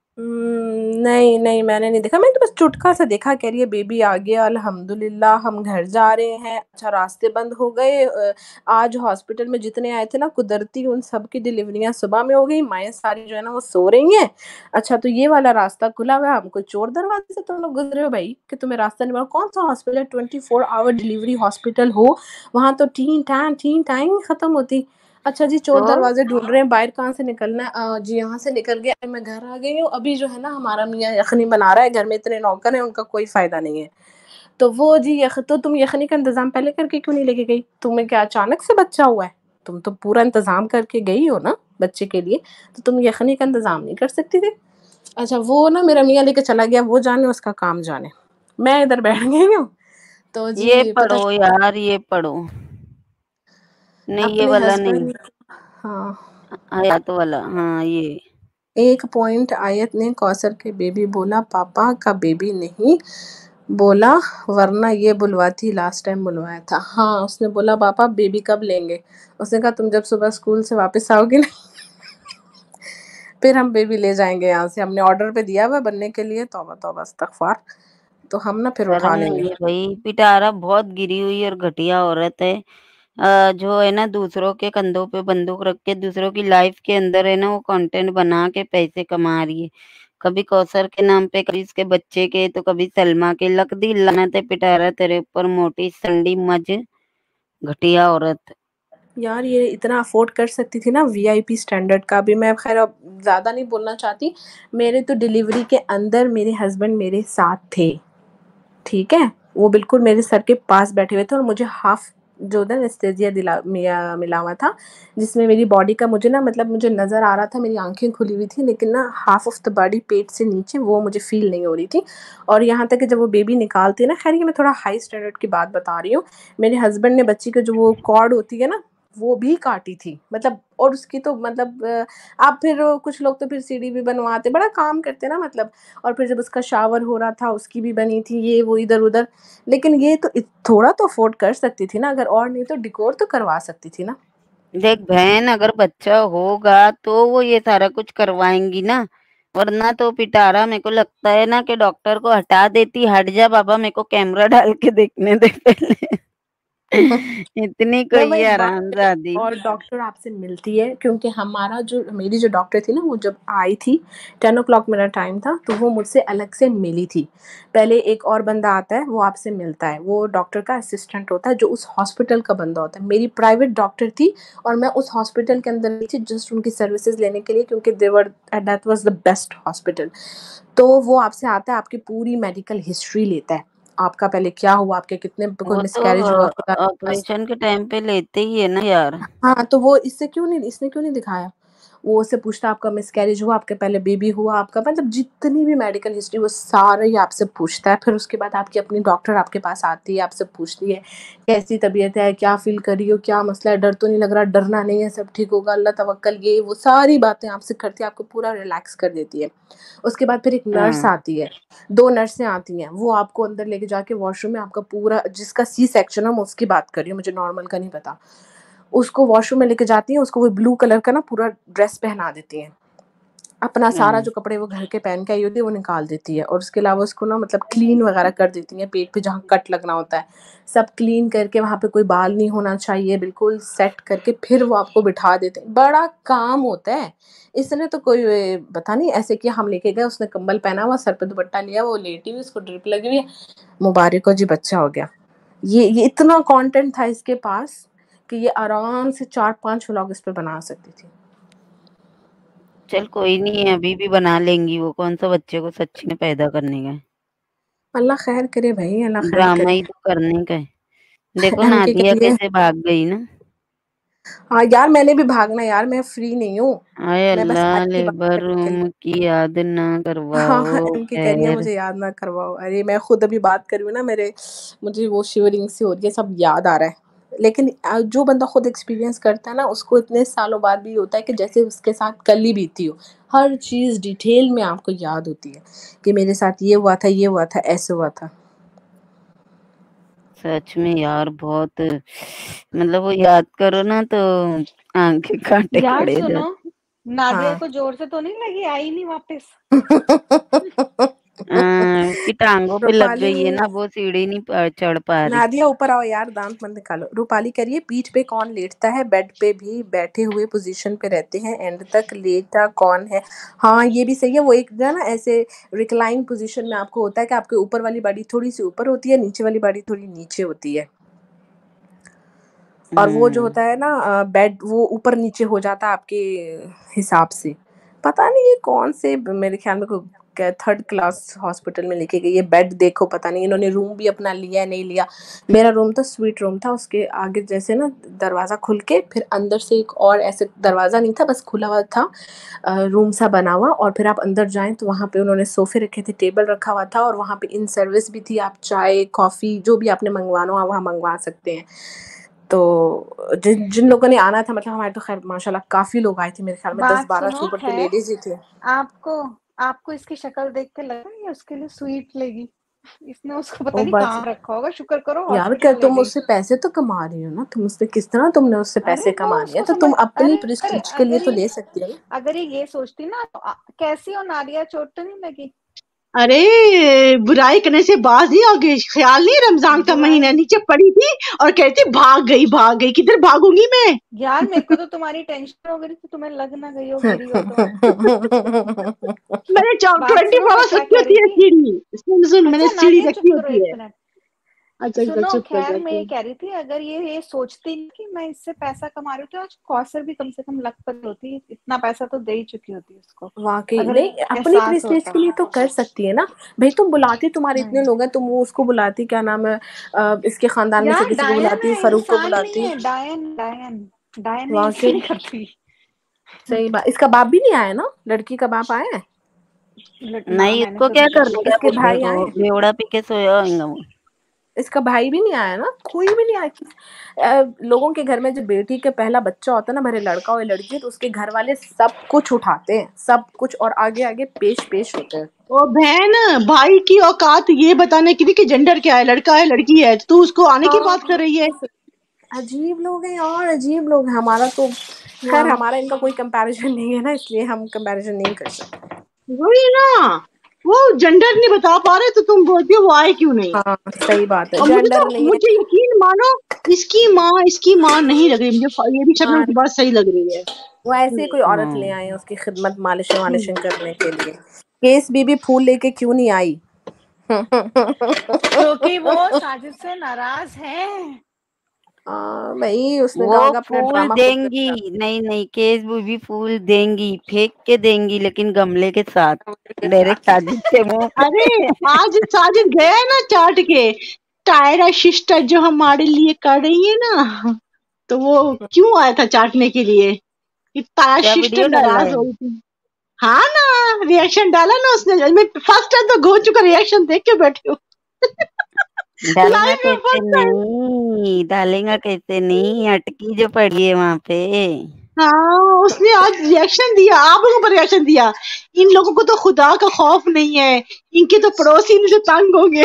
नहीं नहीं, मैंने नहीं देखा, मैंने तो बस चुटका सा देखा, कह रही है बेबी आ गया अल्हम्दुलिल्लाह, हम घर जा रहे हैं, अच्छा रास्ते बंद हो गए। आज हॉस्पिटल में जितने आए थे ना कुदरती, उन सब की डिलीवरियां सुबह में हो गई, माएँ सारी जो है ना वो सो रही हैं। अच्छा, तो ये वाला रास्ता खुला हुआ है, हमको चोर दरवाजे से तुम लोग गुजरे हो भाई, कि तुम्हें रास्ता नहीं मालूम। कौन सा हॉस्पिटल, 24 आवर डिलीवरी हॉस्पिटल हो, वहां तो टीन टाइम ही खत्म होती। अच्छा जी, चोर तो दरवाजे ढूंढ रहे हैं, बाहर कहाँ से निकलना है, जी यहाँ से निकल गया, मैं घर आ गई हूँ। अभी जो है ना हमारा मियाँ यखनी बना रहा है, घर में इतने नौकर हैं, उनका कोई फायदा नहीं है। तो वो जी तो तुम यखनी का इंतजाम पहले करके क्यों नहीं लेके गई, तुम्हें क्या अचानक से बच्चा हुआ है, तुम तो पूरा इंतजाम करके गई हो ना बच्चे के लिए, तो तुम यखनी का इंतजाम नहीं कर सकती थी। अच्छा, वो ना मेरा मियाँ लेके चला गया, वो जाने उसका काम जाने, मैं इधर बैठ गई हूँ। तो ये जी पता, पढ़ो यार, ये पढ़ो। नहीं, ये अपने वाला नहीं। हस्बैंड, हाँ, आयत वाला, हाँ ये। एक पॉइंट आयत ने कौसर के बेबी बोला, पापा का बेबी नहीं बोला, वरना ये बुलवाती, लास्ट टाइम बुलवाया था। हाँ, उसने बोला पापा बेबी कब लेंगे, उसने कहा तुम जब सुबह स्कूल से वापस आओगे ना फिर हम बेबी ले जाएंगे यहाँ से, हमने ऑर्डर पे दिया हुआ बनने के लिए, तौबा तौबा इस्तगफार, तो हम ना फिर शर्म उठा लेंगे। नहीं है भाई, पिटारा बहुत गिरी हुई और घटिया औरत है। जो है ना दूसरों के कंधों पे बंदूक रख के दूसरों की लाइफ के अंदर है ना वो कंटेंट बना के पैसे कमा रही है। कभी कौसर के नाम पे, कभी इसके बच्चे के, तो कभी सलमा के। लक दी लानत है पिटारा तेरे ऊपर, मोटी संडी मज, घटिया औरत। यार ये इतना अफोर्ड कर सकती थी ना वीआईपी स्टैंडर्ड का भी। मैं खैर अब ज्यादा नहीं बोलना चाहती, मेरे तो डिलीवरी के अंदर मेरे हस्बैंड मेरे साथ थे, ठीक है, वो बिल्कुल मेरे सर के पास बैठे हुए थे, और मुझे हाफ जो ना एनेस्थीसिया दिला मिला हुआ था, जिसमें मेरी बॉडी का मुझे ना, मतलब मुझे नज़र आ रहा था, मेरी आंखें खुली हुई थी, लेकिन ना हाफ ऑफ द बॉडी, पेट से नीचे, वो मुझे फील नहीं हो रही थी। और यहाँ तक कि जब वो बेबी निकालती है ना, खैर ये मैं थोड़ा हाई स्टैंडर्ड की बात बता रही हूँ, मेरे हस्बैंड ने बच्ची की जो वो कॉर्ड होती है ना वो भी काटी थी, मतलब, और उसकी तो मतलब आप फिर कुछ लोग तो फिर सीढ़ी भी बनवाते, बड़ा काम करते ना मतलब। और फिर जब उसका शावर हो रहा था उसकी भी बनी थी, ये वो इधर उधर। लेकिन ये तो थोड़ा तो अफोर्ड कर सकती थी ना, अगर और नहीं तो डिकोर तो करवा सकती थी ना। देख बहन, अगर बच्चा होगा तो वो ये सारा कुछ करवाएंगी ना, वरना तो पिटारा मेरे को लगता है ना कि डॉक्टर को हटा देती, हट जा बाबा, मेरे को कैमरा डाल के देखने दे पहले। इतनी मैं कोई वही बात हरामजादी। और डॉक्टर आपसे मिलती है क्योंकि मेरी जो डॉक्टर थी ना वो जब आई थी 10 o'clock मेरा टाइम था तो वो मुझसे अलग से मिली थी। पहले एक और बंदा आता है वो आपसे मिलता है, वो डॉक्टर का असिस्टेंट होता है जो उस हॉस्पिटल का बंदा होता है। मेरी प्राइवेट डॉक्टर थी और मैं उस हॉस्पिटल के अंदर गई थी जस्ट उनकी सर्विसेज लेने के लिए क्योंकि that was the best hospital. तो वो आपसे आता है, आपकी पूरी मेडिकल हिस्ट्री लेता है, आपका पहले क्या हुआ, आपके कितने कोई वो तो मिसकैरेज हुआ खुदा ना खास्ता। ऑपरेशन के टाइम पे लेते ही है ना यार। हाँ, तो वो इसने क्यों नहीं दिखाया? वो उससे पूछता आपका मिसकैरेज हुआ, आपके पहले बेबी हुआ, आपका मतलब जितनी भी मेडिकल हिस्ट्री वो सारा ही आपसे पूछता है। फिर उसके बाद आपकी अपनी डॉक्टर आपके पास आती है, आपसे पूछती है कैसी तबीयत है, क्या फ़ील कर रही हो, क्या मसला है, डर तो नहीं लग रहा? डरना नहीं है, सब ठीक होगा, अल्लाह तवक्कल, ये वो सारी बातें आपसे करती है, आपको पूरा रिलैक्स कर देती है। उसके बाद फिर एक नर्स हाँ आती है, 2 नर्सें आती हैं, वो आपको अंदर लेके जाके वॉशरूम में आपका पूरा जिसका सी सेक्शन है मैं उसकी बात कर रही हूँ, मुझे नॉर्मल का नहीं पता। उसको वॉशरूम में लेके जाती हैं, उसको वो ब्लू कलर का ना पूरा ड्रेस पहना देती हैं। अपना सारा जो कपड़े वो घर के पहन के आई होती है वो निकाल देती है और उसके अलावा उसको ना मतलब क्लीन वगैरह कर देती हैं, पेट पे जहाँ कट लगना होता है, सब क्लीन करके वहाँ पे कोई बाल नहीं होना चाहिए, बिल्कुल सेट करके फिर वो आपको बिठा देते हैं। बड़ा काम होता है। इसने तो कोई पता नहीं ऐसे किया, हम लेके गए, उसने कंबल पहना हुआ, सर पे दुपट्टा लिया, वो लेटी हुई, उसको ड्रिप लगी हुई है, मुबारक हो जी बच्चा हो गया। ये इतना कंटेंट था इसके पास कि ये आराम से 4-5 व्लॉग इस पे बना सकती थी। चल कोई नहीं है, अभी भी बना लेंगी। वो कौन सा बच्चे को सच्ची में पैदा करने का है, अल्लाह खैर करे भाई, अल्लाह खैर ड्रामा करे। ही तो करने का है। देखो एमके कह नादिया रही है कैसे भाग गई ना। हाँ यार मैंने भी भागना यार, मैं फ्री नहीं हूँ, आय मैं बस अल्लाह, आई थी बात लेबर करने के लिए। रूम की याद ना हाँ करवाओ। एमके कह रही है खैर मुझे याद ना करवाओ। अरे मैं खुद अभी बात कर रही हूँ ना, मुझे वो शिवरिंग सी हो रही है, सब याद आ रहा है। लेकिन जो बंदा खुद एक्सपीरियंस करता है ना उसको इतने सालों बाद भी होता है कि जैसे उसके साथ कल ही बीती हो, हर चीज़ डिटेल में आपको याद होती है कि मेरे साथ ये हुआ था, ये हुआ था, ऐसे हुआ था। सच में यार बहुत, मतलब वो याद करो ना तो आंखें काटे यार खड़े हो सुनो, जाते। नादिया हाँ को जोर से तो नहीं लगी, आई नहीं वापस? उसकी टांगों पे लग रूपाली गई है ना, वो सीढ़ी नहीं चढ़ पा रही। नादिया ऊपर आओ यार, दांत मत निकालो। रूपाली करिए पीठ पे कौन लेटता है, बेड पे भी बैठे हुए पोजीशन पे रहते हैं, एंड तक लेटा कौन है? हाँ ये भी सही है, वो एक ना ऐसे रिक्लाइन पोजीशन में आपको होता है कि आपके ऊपर वाली बॉडी थोड़ी सी ऊपर होती है, नीचे वाली बॉडी थोड़ी नीचे होती है। और वो जो होता है ना बेड वो ऊपर नीचे हो जाता है आपके हिसाब से। पता नहीं ये कौन से, मेरे ख्याल में कोई 3rd क्लास हॉस्पिटल में लेके गई है। बेड देखो, पता नहीं इन्होंने रूम भी अपना लिया नहीं लिया। मेरा रूम तो स्वीट रूम था, उसके आगे जैसे ना दरवाज़ा खुल के फिर अंदर से एक और ऐसे दरवाज़ा नहीं था, बस खुला हुआ था रूम सा बना हुआ, और फिर आप अंदर जाएं तो वहाँ पे उन्होंने सोफे रखे थे, टेबल रखा हुआ था, और वहाँ पे इन सर्विस भी थी, आप चाय कॉफ़ी जो भी आपने मंगवाना हो आप वहाँ मंगवा सकते हैं। तो जिन जिन लोगों ने आना था, मतलब हमारे तो खैर माशाल्लाह काफ़ी लोग आए थे, मेरे ख्याल में बात 10-12 से सुनो, ऊपर तो है लेडीज़ ही थे। आपको आपको इसकी शक्ल देख के लगा ये उसके लिए स्वीट लगी? इसने उसको पता वो नहीं बस कहाँ रखा होगा, शुक्र करो यार क्या हॉस्पिटल ले तुम गई। उससे पैसे तो कमा रही हो ना, तुम उससे किस तरह तुमने उससे अरे पैसे वो कमा लिए, उसको तो तुम समझ, अपनी अरे प्रेस्टीज के लिए अगर तो ले सकती हो ना। अगर ये सोचती ना तो कैसी हो नादिया, चोट तो नहीं लगी? अरे बुराई करने से बाज नहीं आओगे। ख्याल नहीं रमजान का बुराई महीना, नीचे पड़ी थी और कहती भाग गई, किधर भागूंगी मैं। यार, मेरे को तो तुम्हारी टेंशन हो गई थी, तुम्हें लग ना गई हो गिरी हो तो। मैंने बात सुनो, 24 मैं आवर्स क्या रखी कह होती रही है थी। सीढ़ी। सुन मैंने अच्छा सीढ़ी नादिया चुप रखी करो होती 1 है। मिनट। अच्छा सुनो चुप कर खैर, मैं जाती ये है। कह रही थी, अगर ये सोचती कि मैं इससे पैसा कमा रही हूँ तो आज कौसर भी कम से कम लखपत होती, इतना पैसा तो दे ही चुकी होती उसको, वाकई अगर नहीं, अपनी एहसास प्रेस्टीज होता। के लिए तो कर सकती है ना भाई। तुम बुलाती, तुम्हारे इतने हम्म। लोग हैं, तुम वो उसको बुलाती, क्या नाम है इसके खानदान में से यार किसी को डायन बुलाती, है, फरूक को इंसान नहीं बुलाती। है, डायन डायन डायन है, ऐसे वाकई नहीं करती। सही बात। इसका बाप भी नहीं आया ना, लड़की का बाप आया है? ना, नहीं, मैंने उसको तो क्या नहीं करने देखा। का इसके बुढ़े भाई को, आए? बेवड़ा पी के सोया होगा वो। इसका भाई भी नहीं आया ना, कोई भी नहीं आया। लोगों के घर में जब बेटी के पहला बच्चा होता है ना, भले लड़का हो या लड़की, तो उसके घर वाले सब कुछ उठाते हैं, सब कुछ, और आगे आगे पेश पेश होते हैं। ओ बहन, भाई की औकात ये बताने की थी कि जेंडर क्या है, लड़का है लड़की है, तो तू उसको आने की बात कर रही है। अजीब लोग हैं यार, अजीब लोग हैं। हमारा तो खैर, हाँ, हमारा इनका कोई कंपैरिजन नहीं है ना, इसलिए हम कंपैरिजन नहीं कर सकते। वही ना, वो जेंडर नहीं बता पा रहे तो तुम बोलती हो वो आए क्यों नहीं। हाँ सही बात है, और जेंडर नहीं है। मुझे यकीन मानो, इसकी माँ नहीं लग रही मुझे, ये भी शबनम की बात सही लग रही है। वो ऐसे ही कोई औरत ले आए उसकी खिदमत मालिशें करने के लिए। केस बीबी फूल लेके क्यों नहीं आई? क्योंकि वो साजिद से नाराज है। भाई उसने वो कहा होगा अपना फूल ड्रामा खुद कर। देंगी, नहीं केस भी फूल देंगी, फेंक के देंगी, लेकिन गमले के साथ डायरेक्ट साजिद के मुंह पे। अरे आज साजिद गया है ना चाट के, टायरा सिस्टर जो हमारे लिए कर रही है ना, तो वो क्यों आया था चाटने के लिए? तारा क्या सिस्टर वीडियो डाला नाराज है? हो रही थी। हाँ ना, रिएक्शन डाला ना उसने। मैं फर्स्ट टाइम तो घोंचू का रिएक्शन देख के बैठी हूँ। डालेगा लाइव में कैसे फर्स्ट टाइम। नहीं, डालेगा कैसे नहीं, अटकी जो पड़ी है वहां पे। हाँ उसने आज रिएक्शन दिया, आप लोगों पर रिएक्शन दिया। इन लोगों को तो खुदा का खौफ नहीं है, इनके तो पड़ोसी इनसे तंग होंगे।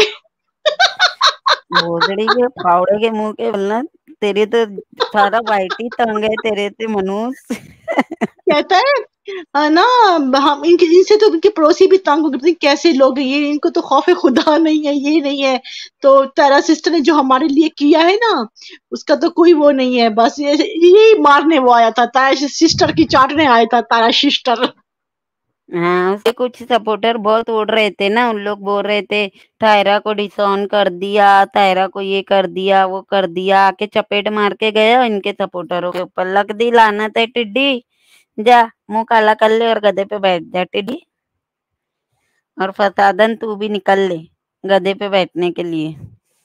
भोसड़ी के फावड़े के मुंह के बोलना, तेरे तो सारा वाइट ही तंग है तेरे से मनुष्य। कहता है ना, हम इनसे तो इनके पड़ोसी भी तंग हो गए, कैसे लोग ये, इनको तो खौफ खुदा नहीं है, ये नहीं है। तो तारा सिस्टर ने जो हमारे लिए किया है ना, उसका तो कोई वो नहीं है, बस यही मारने वो आया था, तारा सिस्टर की चाटने आया था तारा सिस्टर। हाँ, उसके कुछ सपोर्टर बहुत उड़ रहे थे ना, उन लोग बोल रहे थे तायरा को डिसऑन कर दिया, तायरा को ये कर दिया, वो कर दिया, आके चपेट मार के गया इनके सपोर्टरों के ऊपर। लग दी लानत है टिड्डी, जा मुंह काला कर ले और गधे पे बैठ जा टिड्डी। और फसादन तू भी निकल ले गधे पे बैठने के लिए।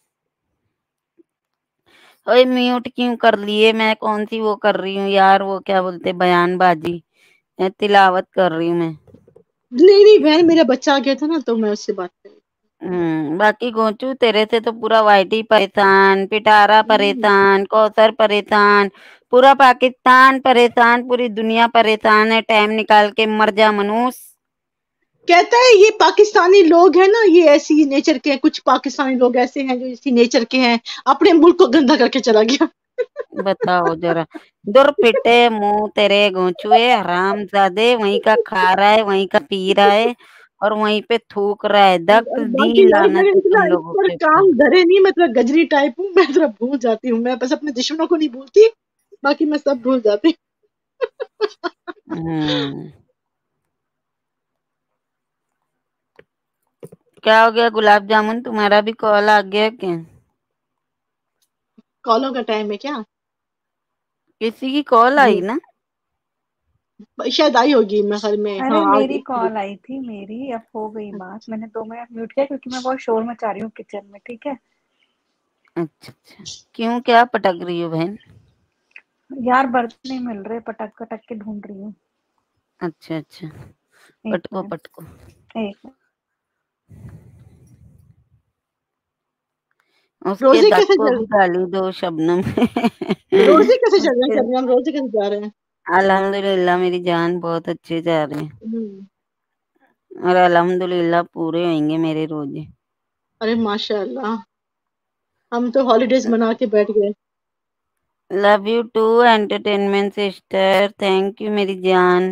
ओए म्यूट क्यों कर लिए? मैं कौन सी वो कर रही हूँ यार, वो क्या बोलते बयानबाजी, तिलावत कर रही हूँ मैं। नहीं बहन, मेरा बच्चा आ गया था ना, तो मैं उससे बात कर रही। बाकी गोचू तेरे से तो पूरा वाइटी परेशान, पिटारा परेशान, कौसर परेशान, पूरा पाकिस्तान परेशान, पूरी दुनिया परेशान है। टाइम निकाल के मर जा मनुष्य। कहता है ये पाकिस्तानी लोग हैं ना, ये ऐसी नेचर के हैं, कुछ पाकिस्तानी लोग ऐसे हैं जो इसी नेचर के हैं, अपने मुल्क को गंदा करके चला गया। बताओ जरा, दूर पिटे मुंह तेरे गोचुए हरामजादे, वहीं का खा रहा है, वहीं का पी रहा है, और वहीं पे थूक रहा है। दक दी बाकी यार लानत मेरे है इतना तुम इस लोगों पर के ऊपर। काम धरे नहीं, मैं थोड़ा गजरी टाइप हूँ, मैं थोड़ा भूल जाती हूँ, मैं बस अपने दुश्मनों को नहीं भूलती, बाकी मैं सब भूल जाती। क्या हो गया गुलाब जामुन, तुम्हारा भी कॉल आ गया क्या? कॉलों का टाइम है क्या? किसी की कॉल आई ना? शायद आई होगी मेरे ख्याल में। अरे हाँ आ मेरी गई। कॉल आई थी, मेरी अब हो गई बात। मैंने 2 मिनट म्यूट किया क्योंकि मैं बहुत शोर मचा रही हूँ किचन में। ठीक है। अच्छा, क्यों, क्या पटक रही हो बहन? यार बर्तन नहीं मिल रहे, पटक के ढूंढ रही हूँ। अच्छा, पटको पटको। एक उसके दस को भी गाली दो शबनम। रोजे कैसे चल रहे हैं शबनम, रोजे कैसे जा रहे हैं? अल्हम्दुलिल्लाह मेरी जान बहुत अच्छे जा रहे हैं, और अल्हम्दुलिल्लाह पूरे होंगे मेरे रोजे। अरे माशाल्लाह, हम तो हॉलीडेज मना के बैठ गए। Love you too entertainment sister, thank you मेरी जान।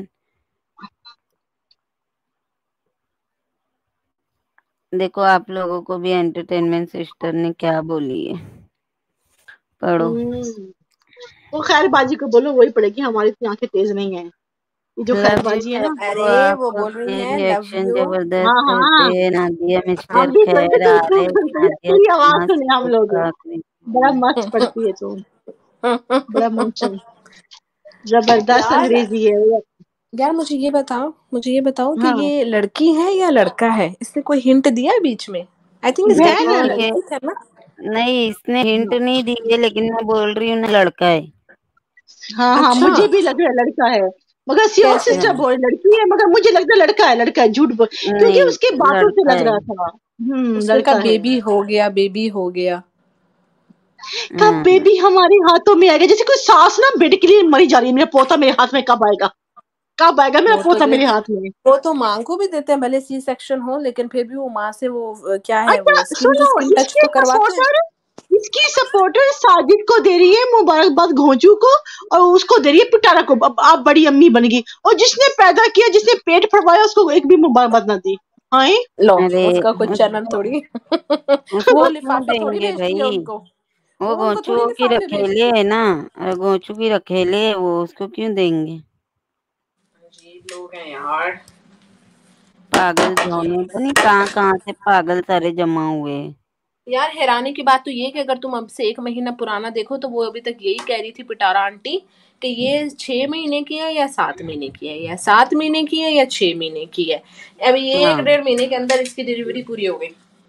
देखो आप लोगों को भी एंटरटेनमेंट सिस्टर ने क्या बोली है, पढ़ो। वो खैरबाजी को बोलो, वही पड़ेगी, हमारी इतनी आंखें तेज नहीं है। ये जो खैरबाजी है ना, अरे वो बोल रही है लव रिएक्शन यू। जबरदस्त होते हैं। नादिया मिस्टर हम भी खैर करते आ थे, रहे, नादिया आवाज सुने हम लोग, बड़ा मस्त पढ़ती है तुम, बड़ा मंचन, जबरदस्त अंग्रेजी है। यार मुझे ये बताओ कि हाँ। ये लड़की है या लड़का है? इसने कोई हिंट दिया है बीच में? आई थिंक इस टाइप में लड़की है ना? नहीं इसने हिंट नहीं दी है, लेकिन मैं बोल रही हूँ ना लड़का है। हाँ हाँ अच्छा। मुझे भी लग रहा है लड़का है, मगर श्योर सिस्टर बोल लड़की है, मगर मुझे लगता है लड़का है, झूठ बोल, क्योंकि उसके बातों से लग रहा था। लड़का है। बेबी हो गया। कब बेबी हमारे हाथों में आएगा? जैसे कोई सास ना बेटे के लिए मरी जा रही है, मेरा पोता मेरे हाथ में कब आएगा मेरा पोता मेरे हाथ में? वो तो माँ को भी देते हैं, भले सी सेक्शन हो, लेकिन फिर भी वो माँ से वो क्या है, अच्छा, वो स्किन टू स्किन टच तो करवाते हैं। इसकी सपोर्टर साजिद को दे रही है मुबारकबाद, घोंचू को, और उसको दे रही है पिटारा को, अब आप बड़ी अम्मी बन गई, और जिसने पैदा किया, जिसने पेट फड़वाया, उसको एक भी मुबारकबाद ना दी। लो उसका कुछ जन्म थोड़ी वो लिफाफा थोड़ी भेजती है उनको। वो वो उनको थोड़ी गोचू की लिफाफे रखेले भेजते। है ना, गोचू की रखेले है वो, उसको क्यों देंगे? अजीब लोग हैं यार। पागल जौने, पता नहीं कहाँ कहाँ से पागल सारे जमा हुए हैं। यार हैरानी की बात तो ये है कि अगर तुम अब से 1 महीना पुराना देखो तो वो अभी तक यही कह रही थी पिटारा आंटी कि ये 6 महीने की है या 7 महीने की है, या 7 महीने की है या 6 महीने की है। अभी ये हाँ 1 1.5 महीने के अंदर इसकी डिलीवरी पूरी हो गई।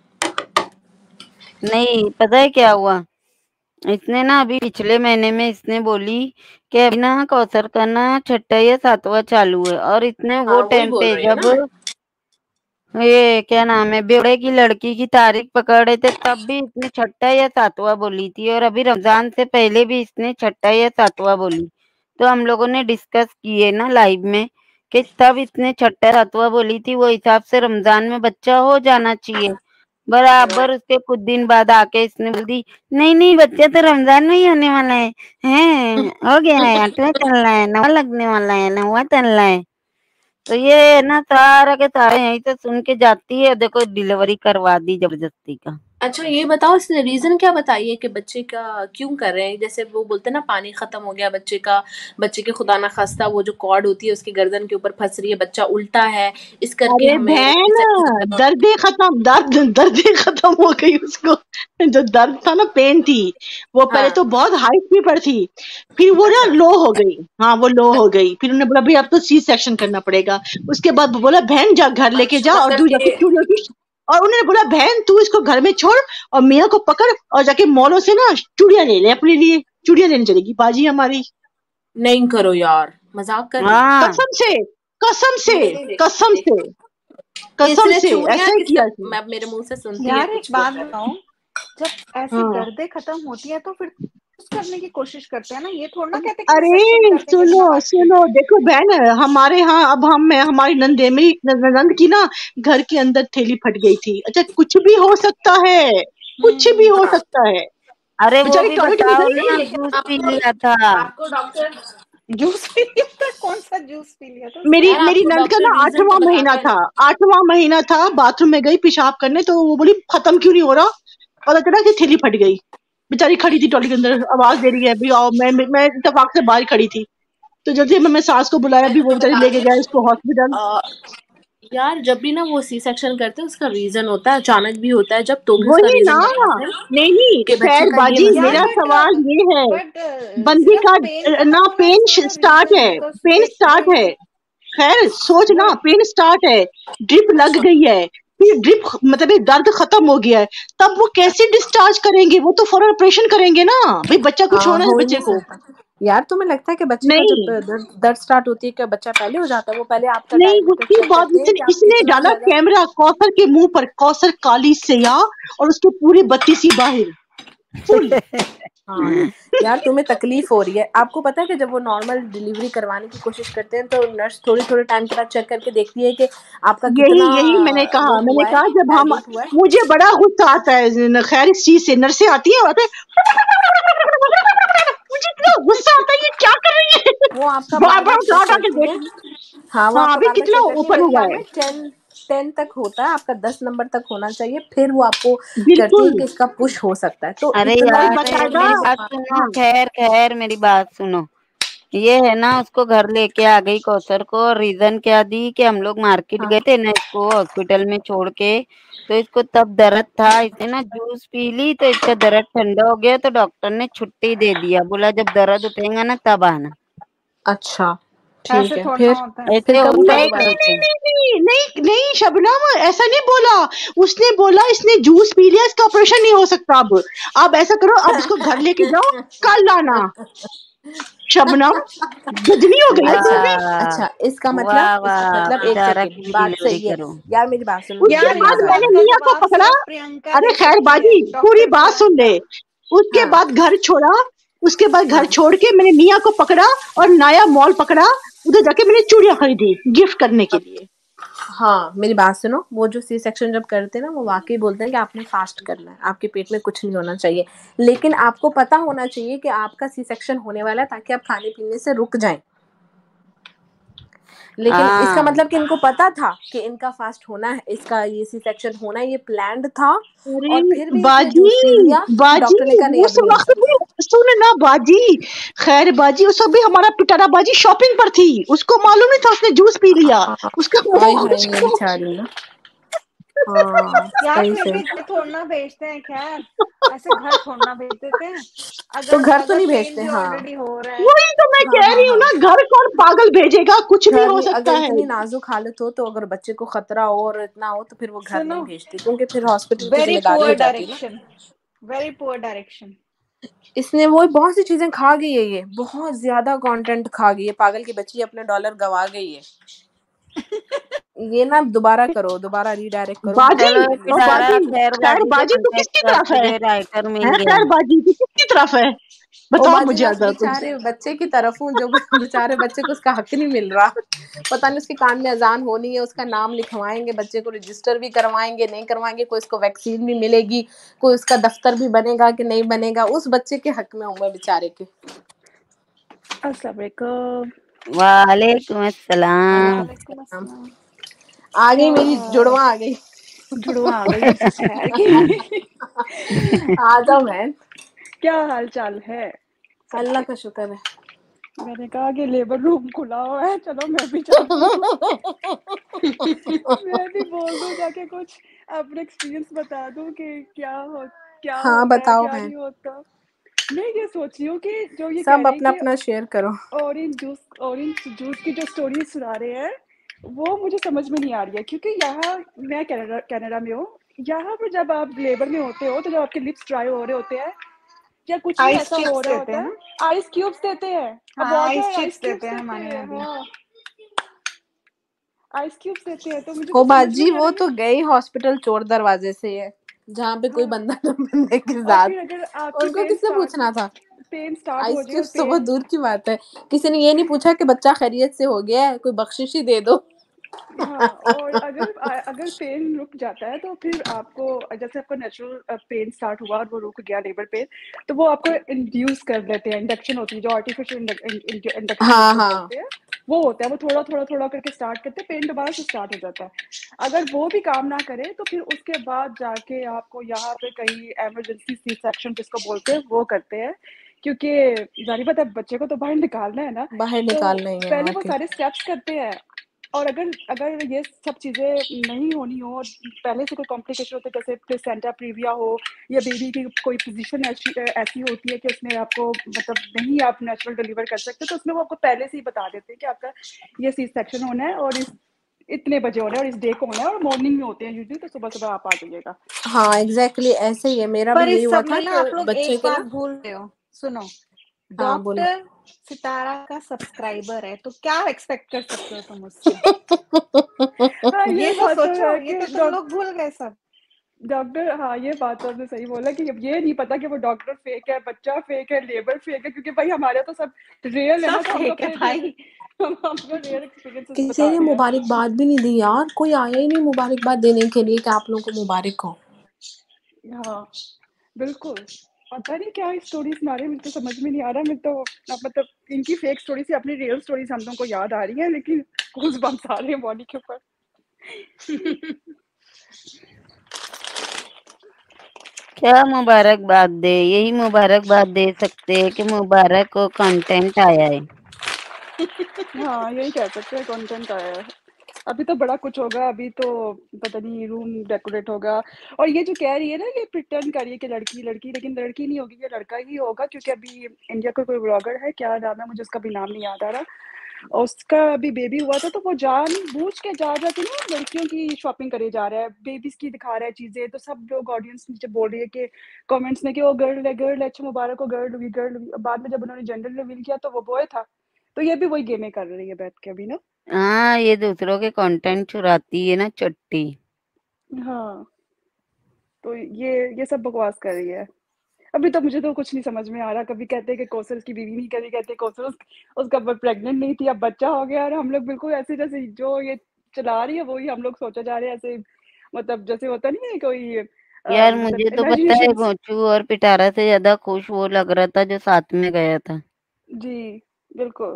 नहीं, पता है क्या हुआ, इसने ना अभी पिछले महीने में इसने बोली कि अभी ना कौसर का ना 6वां या 7वां चालू है, और इसने वो हाँ वही टाइम बोल पे रही हूँ ना जब मैं। ये क्या नाम है बेवड़े की लड़की की तारीख पकड़े थे तब भी इसने 6वां या 7वां बोली थी, और अभी रमजान से पहले भी इसने 6वां या 7वां बोली। तो हम लोगों ने डिस्कस किए ना लाइव में कि तब इसने 6वां 7वां बोली थी, वो हिसाब से रमजान में बच्चा हो जाना चाहिए। बराबर उसके कुछ दिन बाद आके इसने बोल दी, नहीं नहीं बच्चा तो रमजान में ही होने वाला है हो गया है, 8वां चल रहा है, 9वां लगने वाला है, 9वां चल रहा है। तो ये ना सारा के सारे यहीं से सुन के जाती है, देखो डिलीवरी करवा दी जबरदस्ती का। अच्छा ये बताओ इसने रीजन क्या बताई है कि बच्चे का क्यों कर रहे हैं? जैसे वो बोलते हैं ना पानी खत्म हो गया बच्चे का, बच्चे के खुदा ना खास्ता वो जो कॉर्ड होती है उसकी गर्दन के ऊपर फंस रही है, बच्चा उल्टा है, इस करके अरे हमें बहन, C-section करना। दर्द खत्म हो गई उसको। जो दर्द था ना, पेन थी, वो पहले हाँ तो बहुत हाई स्पीड पर थी, फिर वो ना अच्छा लो हो गई। हाँ वो लो हो गई, फिर उन्होंने बोला भाई अब तो सी सेक्शन करना पड़ेगा। उसके बाद बोला बहन जा घर लेके अच्छा जा और मतलब तू जाके कि चूड़ियों की, और उन्होंने बोला बहन तू इसको घर में छोड़ और मियाँ को पकड़ और जाके मॉलों से ना चूड़ियां ले ले अपने लिए। चूड़ियां लेने चलेगी बाजी हमारी। नहीं करो यार, मजाक कर रही है। हाँ कसम से, कसम से, नहीं नहीं कसम देखो से, देखो, कसम इसने से चूड़ियां ऐसा ही किससे, किया इसने। मैं मेरे मुंह से सुनती है यार एक कुछ बात होता है। बताओ, जब ऐसी हाँ दर्दें खत्म होती है तो फिर कुछ करने की कोशिश करते हैं ना, ये थोड़ा ना कहते कि सी अरे सेक्शन कर देंगे सुनो बिना बात के। सुनो, देखो बहन, हमारे यहाँ अब हम मैं हमारी नंदे मेरी नंद की ना घर के अंदर थैली फट गई थी। अच्छा कुछ भी हो सकता है, कुछ भी हो हाँ सकता है। अरे वो बेचारी भी टॉयलेट में बताओ गई, नहीं ना, लेकिन जूस पी आपको लिया था। आपको डॉक्टर, जूस पी लिया था? कौन सा जूस पी लिया था उसने? मेरी यार मेरी आपको नंद का डॉक्टर ना रीजन तो 8वां महीना बताता है था, ना। 8वां महीना था, बाथरूम में गई पेशाब करने, तो वो बोली खत्म क्यों नहीं हो रहा, पता चला कि थैली फट गई। बेचारी खड़ी थी टॉयलेट के अंदर, आवाज दे रही है भी आओ, मैं इत्तेफाक से बाहर खड़ी थी, तो जल्दी मैं सास को बुलाया, मैं भी वो तुम्हें बेचारी लेके बताती गया इसको हॉस्पिटल। हूँ यार जब भी ना वो सी सेक्शन करते हैं उसका रीजन होता है, अचानक भी होता है जब, तो भी उसका वही ना, रीजन बताते हैं नहीं नहीं कि बच्चे खैर का ये बाजी, मसला यार मेरा है। सवाल ये है, बट बंदी सिर्फ का पेन खत्म ना होना pain is not a start reason, है, बिकॉज पेन देख स्टार्ट वही है, तो। खैर सोच ना, बट पेन स्टार्ट है, ड्रिप लग अच्छा गई है, फिर ड्रिप मतलब ये दर्द खत्म हो गया है, तब वो कैसे डिस्चार्ज करेंगे, वो तो फौरन ऑपरेशन करेंगे ना, भाई बच्चा कुछ हाँ होना है हो ही बच्चे नहीं को। सकता। यार तुम्हें लगता है कि बच्चे का जब नहीं दर्द स्टार्ट होती है क्या बच्चा पहले हो जाता है? वो पहले आपका नहीं, डायबिटीज उसके चेक बाद करते हैं इसने कि आप इसने कितना डाला ज्यादा। कैमरा कौसर के मुंह पर, कौसर काली सियाह और उसके पूरे 32 बाहर फुल। हाँ यार तुम्हें तकलीफ हो रही है। आपको पता है कि जब वो नॉर्मल डिलीवरी करवाने की कोशिश करते हैं तो नर्स थोड़ी थोड़े टाइम के बाद चेक करके देखती है कि आपका यही कितना यही वो मैंने हुआ है, कहा जब हम, डायलेट हुआ है। मुझे बड़ा गुस्सा आता है खैर इस चीज से, नर्सें आती है और मुझे इतना गुस्सा आता है, ये क्या कर रही है, वो आपका बार बार बार बार उठा चेक उठा के करती देख। है। हाँ वो हाँ आपका अभी बार बार कितना चेक करती है। ऊपर मेरे हुआ ख्याल है। में 10 तक होता है आपका, 10 नंबर तक होना चाहिए, फिर वो आपको करती है बिल्कुल। कि इसका पुश हो सकता है। तो अरे इतना कोई यार तो बताएगा। मेरी नहीं बात संभाल। सुनो, हाँ खैर खैर मेरी बात सुनो, ये है ना उसको घर लेके आ गई कौसर को, और रीजन क्या दी कि हम लोग मार्केट हाँ गए थे ना इसको हॉस्पिटल में छोड़ के, तो इसको तब दर्द था, इसने ना जूस पी ली तो इसका दर्द ठंडा हो गया, तो डॉक्टर ने छुट्टी दे दिया, बोला जब दर्द उठेगा ना तब आना। अच्छा ठीक ऐसे है, थोड़ा ना फिर होता है। ऐसे कब होता हुआ है नहीं दोबारा? नहीं कैसे? नहीं नहीं नहीं नहीं शबनम, ऐसा नहीं बोला। उसने बोला इसने जूस पी लिया, इसका ऑपरेशन नहीं हो सकता अब ऐसा करो, अब इसको घर लेके जाओ, कल लाना। शबनम गजनी हो गई है तू भी। वाह अच्छा वाह इसका वाह, मतलब एक बेचारा सेकंड, की भी बात डिलीवरी सही है। करो। यार मेरी बात सुनो, उसके यार मुझे बाद इस याद बात मैंने आया। का मियाँ को जवाब पकड़ा, सिर्फ प्रियंका अरे दे खैर सकती है, बाजी पूरी डॉक्टर बात सुन ले, प्रियंका। उसके हाँ बाद घर छोड़ा, उसके बाद घर हाँ छोड़ के मैंने मियाँ को पकड़ा और नया मॉल पकड़ा, उधर जाके मैंने चूड़ियां खरीदी गिफ्ट करने के लिए। हाँ मेरी बात सुनो, वो जो सी सेक्शन जब करते हैं ना वो वाकई बोलते हैं कि आपने फास्ट करना है, आपके पेट में कुछ नहीं होना चाहिए, लेकिन आपको पता होना चाहिए कि आपका सी सेक्शन होने वाला है ताकि आप खाने पीने से रुक जाएं। लेकिन इसका हाँ मतलब कि इनको पता था कि इनका फास्ट होना है, इसका ये सी सेक्शन होना है, ये प्लान्ड था, अरे और फिर भी इसने बाजी, जूस पी लिया। बाजी डॉक्टर ने कहा नहीं उस अब नहीं हो वक्त भी, सकता। सुन ना बाजी, खैर बाजी उस वक्त भी हमारा पिटारा बाजी शॉपिंग पर थी, उसको मालूम नहीं था उसने जूस पी लिया, उसका हाय हाय ये उसको बेचारी ना। हाँ यार सही फिर भी सही। घर थोड़ना भेजते हैं, खैर ऐसे घर थोड़ना भेज देते हैं। तो अगर घर तो अगर नहीं पेन भेजते। भी हाँ ऑलरेडी हो रहा है। वही तो मैं हाँ कह हाँ रही हूँ हाँ। ना, घर कौन पागल भेजेगा, कुछ भी घर हो नहीं, सकता अगर है। इतनी नाजुक हालत हो, तो अगर बच्चे को खतरा हो और इतना हो, तो फिर वो घर नहीं सुनो, भेजती, क्योंकि फिर हॉस्पिटल की वेरी जिम्मेदारी पुअर हो जाती है ना। Direction, very poor direction. इसने वो बहुत सी चीजें खा गई है, ये बहुत ज्यादा कंटेंट खा गई है, पागल की बच्ची अपने डॉलर गवा गई है। ये ना दोबारा करो, दोबारा रीडायरेक्ट करो। बाजी चलो ओ पिटारा, बाजी, खैर खैर बाजी को बाजी तू कांटेक्ट किसकी कर, तरफ तुझे राइटर मिल है गया। खैर बाजी तू किसकी तरफ है, ओ बताओ बाजी, मुझे मैं उस अगर कुछ। बेचारे बच्चे की तरफ हूँ जो बेचारे बच्चे को उसका हक नहीं मिल रहा। पता नहीं उसके कान में अजान होनी है, उसका नाम लिखवाएंगे, बच्चे को रजिस्टर भी करवाएंगे, नहीं करवाएंगे, कोई उसको वैक्सीन भी मिलेगी, कोई उसका दफ्तर भी बनेगा कि नहीं बनेगा, उस बच्चे के हक में हूँ मैं बेचारे के। अस्सलाम वालेकुम। वालेकुम अस्सलाम। वालेकुम अस्सलाम। आ गई क्या मेरी जुड़वा आ गई। जुड़वा आ गई मिसेस खैर की। आ जाओ बहन। क्या हाल चाल है अल्लाह सबके? का शुक्र है। मैंने कहा कि लेबर रूम खुला हुआ है, चलो मैं भी जाती हूँ। मैं भी बोल दूँ जाके, कुछ अपने एक्सपीरियंस बता दूँ कि क्या हाँ होता है बताओ क्या बहन, नहीं होता। मैं ये सोच रही हूँ कि जो ये कह सब रहे हैं अपना कि अपना शेयर करो। ऑरेंज जूस की जो स्टोरी सुना रहे हैं, वो मुझे समझ में नहीं आ रही है, क्योंकि यहाँ मैं कनाडा में हूँ। यहाँ पर जब आप लेबर में होते हो, तो जब आपके लिप्स ड्राई हो रहे होते हैं या कुछ भी आइस अच्छा ऐसा हो चिप्स रहा देते होता हैं है, ना। आइस क्यूब्स देते हैं। अब हाँ ice water chips ice cubes देते हैं देते हमारे हैं, यहाँ भी। हाँ आइस क्यूब्स देते हैं, तो मुझे ओ तो समझ में बाजी नहीं आ वो रहा तो गई हॉस्पिटल चोर दरवाजे से है, जहाँ पे कोई हाँ। बंदा ना बंदे के और साथ। फिर अगर आपकी उनको किसने पूछना था? पेन स्टार्ट हो आइस जाए और क्यूब्स तो बहुत पेन, दूर की बात है, किसी ने ये नहीं पूछा कि बच्चा खैरियत से हो गया है, कोई बख्शिश ही दे दो। हाँ, और अगर पेन रुक जाता है, तो फिर आपको, जैसे आपका नेचुरल पेन स्टार्ट हुआ और वो रुक गया लेबर पेन, तो वो आपको इंड्यूस कर देते हैं, इंडक्शन होती है, जो आर्टिफिशियल इंडक्शन हाँ जिसको हाँ। बोलते हैं, वो होता है। वो थोड़ा थोड़ा थोड़ा करके स्टार्ट करते हैं, पेन दोबारा से स्टार्ट हो जाता है। अगर वो भी काम ना करे, तो फिर उसके बाद जाके आपको यहाँ पे कहीं एमरजेंसी सी सेक्शन जिसको बोलते हैं, वो करते हैं, क्योंकि जारी बात है, बच्चे को तो बाहर निकालना है ना। बाहर तो निकालना ही है पहले और वो क्या। सारे स्टेप्स करते हैं, और अगर अगर ये सब चीज़ें नहीं होनी हो, और पहले से कोई कॉम्प्लिकेशन होता है, जैसे प्लेसेंटा प्रीविया हो, या बेबी की कोई पोजीशन ऐसी होती है कि उसमें आपको, मतलब नहीं आप नेचुरल डिलीवर कर सकते, तो उसमें वो आपको पहले से ही बता देते हैं कि आपका ये सी सेक्शन होना है, और इतने बजे होना है, और इस डे को होना है, और मॉर्निंग में होते हैं यूजली, तो सुबह सुबह आप आ जाइएगा। हाँ एग्जैक्टली ऐसे ही है, मेरा भी पर यही इस हुआ सब था में ना कि आप लोग बच्चे एक के बात ना। भूल रहे हो। सुनो, हाँ बोलो। डॉक्टर सितारा का सब्सक्राइबर है, तो क्या एक्सपेक्ट कर सकते हो तुम उससे? हाँ, ये तो बात तो सोचो, है ये कि तो तुम लोग भूल गए सब। डॉक्टर, हाँ ये बात तो आपने सही बोला कि अब ये नहीं पता कि वो डॉक्टर फेक है, बच्चा फेक है, लेबर फेक है, क्योंकि भाई हमारे तो सब रियल है ना, सब तो हम तो फेक है फिर भाई। हम तो रियल एक्सपीरियंसेस किसी बता ने रहे हैं। मुबारकबाद भी नहीं दी यार, कोई आया ही नहीं मुबारकबाद देने के लिए कि आप लोगों को मुबारक हो। हाँ बिल्कुल, पता नहीं क्या स्टोरी सुना रहे हैं, मुझे तो समझ में नहीं आ रहा। मैं तो मतलब इनकी फेक स्टोरी से अपनी रियल स्टोरीज हम लोगों को याद आ रही है, लेकिन गूज़ बम्प्स आ रहे हैं बॉडी के ऊपर। क्या मुबारकबाद दे, यही मुबारकबाद दे सकते हैं कि मुबारक को कंटेंट आया है। हाँ यही कह सकते हैं, कंटेंट आया है। अभी तो बड़ा कुछ होगा, अभी तो पता नहीं रूम डेकोरेट होगा। और ये जो कह रही है ना, ये प्रिटेंड कर रही है कि लड़की लड़की, लेकिन लड़की नहीं होगी, ये लड़का ही होगा, क्योंकि अभी इंडिया का कोई ब्लॉगर है, क्या नाम है, मुझे उसका भी नाम नहीं याद आ रहा, और उसका अभी बेबी हुआ था, तो वो जानबूझ के जा के ना लड़कियों की शॉपिंग करे जा रहा है, बेबीज की दिखा रहा है चीजें, तो सब लोग ऑडियंस नीचे बोल रही है कि कमेंट्स में कि वो गर्ल है, गर्ल है, अच्छा मुबारक हो, गर्ल हुई, गर्ल हुई। बाद में जब उन्होंने जेंडर रिवील किया, तो वो बॉय था। तो ये भी वही गेमें कर रही है बैठ के अभी ना। हाँ, ये दूसरों के कंटेंट चुराती है ना चट्टी। हाँ, तो ये सब बकवास कर रही है। अभी तो मुझे तो कुछ नहीं समझ में आ रहा, कभी कहते हैं कि कौसर की बीवी नहीं, कभी कहते हैं कौसर उसका प्रेग्नेंट नहीं थी, अब बच्चा हो गया, और हम लोग बिल्कुल ऐसे जैसे जो ये चला रही है वही हम लोग सोचा जा रहे हैं, ऐसे मतलब जैसे होता नहीं है कोई यार मतलब मुझे तो पता है, इमेजिनेशंस। गोचू और पिटारा से ज्यादा खुश वो लग रहा था जो साथ में गया था। जी बिल्कुल,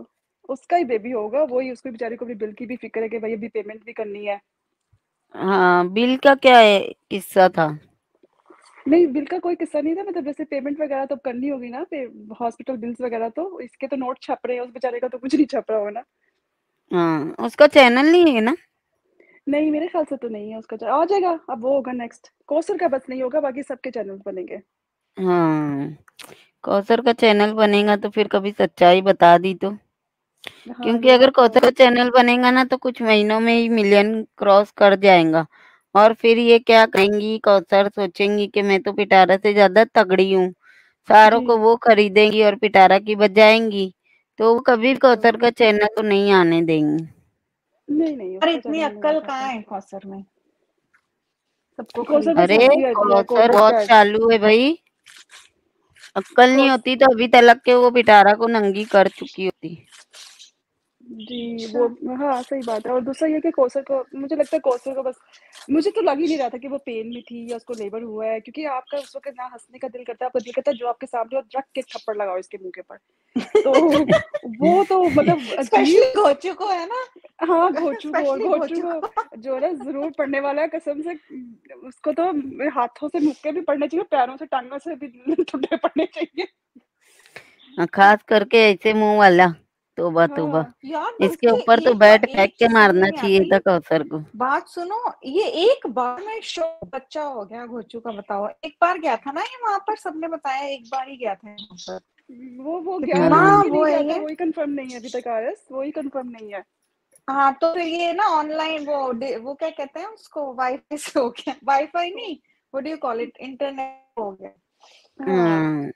उसका ही बेबी होगा, वही उसको बेचारे को भी बिल की भी फिक्र है कि भाई अभी पेमेंट भी करनी है। हाँ, बिल का क्या है किस्सा था? नहीं, बिल का कोई किस्सा नहीं था, मतलब जैसे पेमेंट वगैरह तो करनी होगी ना, हॉस्पिटल बिल्स वगैरह, तो इसके तो नोट छप रहे हैं, उस बेचारे का तो कुछ नहीं छप रहा होगा ना। हाँ, उसका चैनल नहीं है ना? नहीं, मेरे ख्याल से तो नहीं है उसका, आ जाएगा अब, वो होगा नेक्स्ट। कौसर का बस नहीं होगा, बाकी सबके चैनल बनेंगे। हाँ, कौसर का चैनल बनेगा तो फिर कभी सच्चाई बता दी तो। हाँ, क्योंकि ये अगर बात तो कौसर का चैनल बनेगा ना तो कुछ महीनों में ही मिलियन क्रॉस कर जाएगा, और फिर ये क्या कहेंगी, कौसर सोचेंगी कि मैं तो पिटारा से ज्यादा तगड़ी हूँ, सारों को जी। वो खरीदेंगी और पिटारा की बजाएंगी, तो वो कभी कौसर का चैनल तो नहीं आने देंगी। नहीं, अरे उसका इतनी चैनल नहीं आ अक्कल कहाँ सकता। है कौसर में, सबको कौसर बस अरे खरीदना है। हंसती रहती है, कौसर कौसर बहुत क्या है। चालू है भाई, अक्कल नहीं कौस होती तो अभी तलक के वो पिटारा को नंगी कर चुकी होती। जी, अच्छा, वो हाँ, सही बात है। और दूसरा ये कि कौसर को, मुझे लगता है कौसर को बस, मुझे तो लग ही नहीं रहा था कि वो पेन में थी या उसको लेबर हुआ है, क्योंकि आपका उस वक़्त ना हँसने का दिल करता है, आपका दिल करता है जो आपके सामने हो रख के थप्पड़ लगाओ इसके मुँह के ऊपर। तो वो तो मतलब स्पेशली अजीब। घोचू को है ना, हाँ, घोचू स्पेशली घोचू घोचू को को। जो है ना ज़रूर पढ़ने वाला है कसम से। उसको तो हाथों से मुक्के भी पड़ने चाहिए, पैरों से, टाँगों से भी ठुड्डे पड़ने चाहिए। खास करके ऐसे मुंह वाला, तोबा तोबा, हाँ। यार इसके बल्कि ऊपर तो बैट फेंक एक के चीज समझ मारना नहीं चाहिए आती, था कौसर को। बात सुनो, ये एक बार में शो बच्चा हो गया घोचू का, बताओ। एक बार गया था ना ये वहां पर, सबने बताया एक बार ही गया था यहाँ पर। वो गया था कितना कि वो नहीं है गया था ये। वही कंफर्म नहीं है अभी तक, आरएस वही कंफर्म नहीं है। हाँ तो फिर ये ना ऑनलाइन वो क्या कहते हैं उसको, वाईफाई से हो गया, वाईफाई नहीं, what do you call it, internet हो गया। हाँ, हाँ,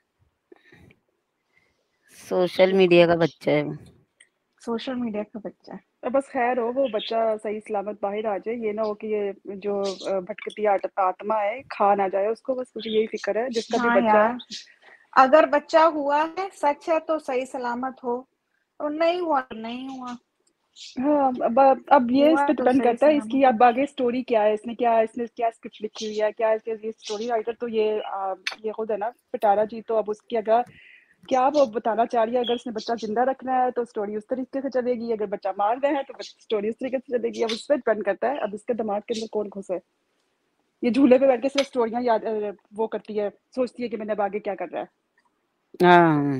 सोशल मीडिया बिल्कुल। का बच्चा है वो। सोशल मीडिया का बच्चा है। अब बस खैर हो, वो बच्चा सही सलामत बाहर आ जाए, ये ना हो कि ये जो भटकती आत्मा है खा ना जाए उसको, बस मुझे यही फिक्र है जिसका भी हाँ बच्चा है। यार, अगर बच्चा हुआ है सच है तो सही सलामत हो, और नहीं हुआ तो नहीं हुआ, हाँ, अब ये इस हुआ पे तो डिपेंड सही करता है इसकी सलामत हो। अब आगे स्टोरी क्या है, इसने क्या स्क्रिप्ट लिखी हुई है, क्या ये स्टोरी राइटर तो ये खुद है ना पिटारा जी, तो अब उसकी अगर क्या वो बताना चाह रही है, अगर उसने बच्चा जिंदा रखना है तो स्टोरी उस तरीके से चलेगी, अगर बच्चा मार रहे हैं तो स्टोरी उस तरीके से चलेगी। अब उस पर डिपेंड करता है अब इसके दिमाग के अंदर कौन घुसा है। ये झूले पे बैठ के सिर्फ स्टोरियां याद वो करती है, सोचती है कि मैंने अब आगे क्या कर रहा है। हाँ,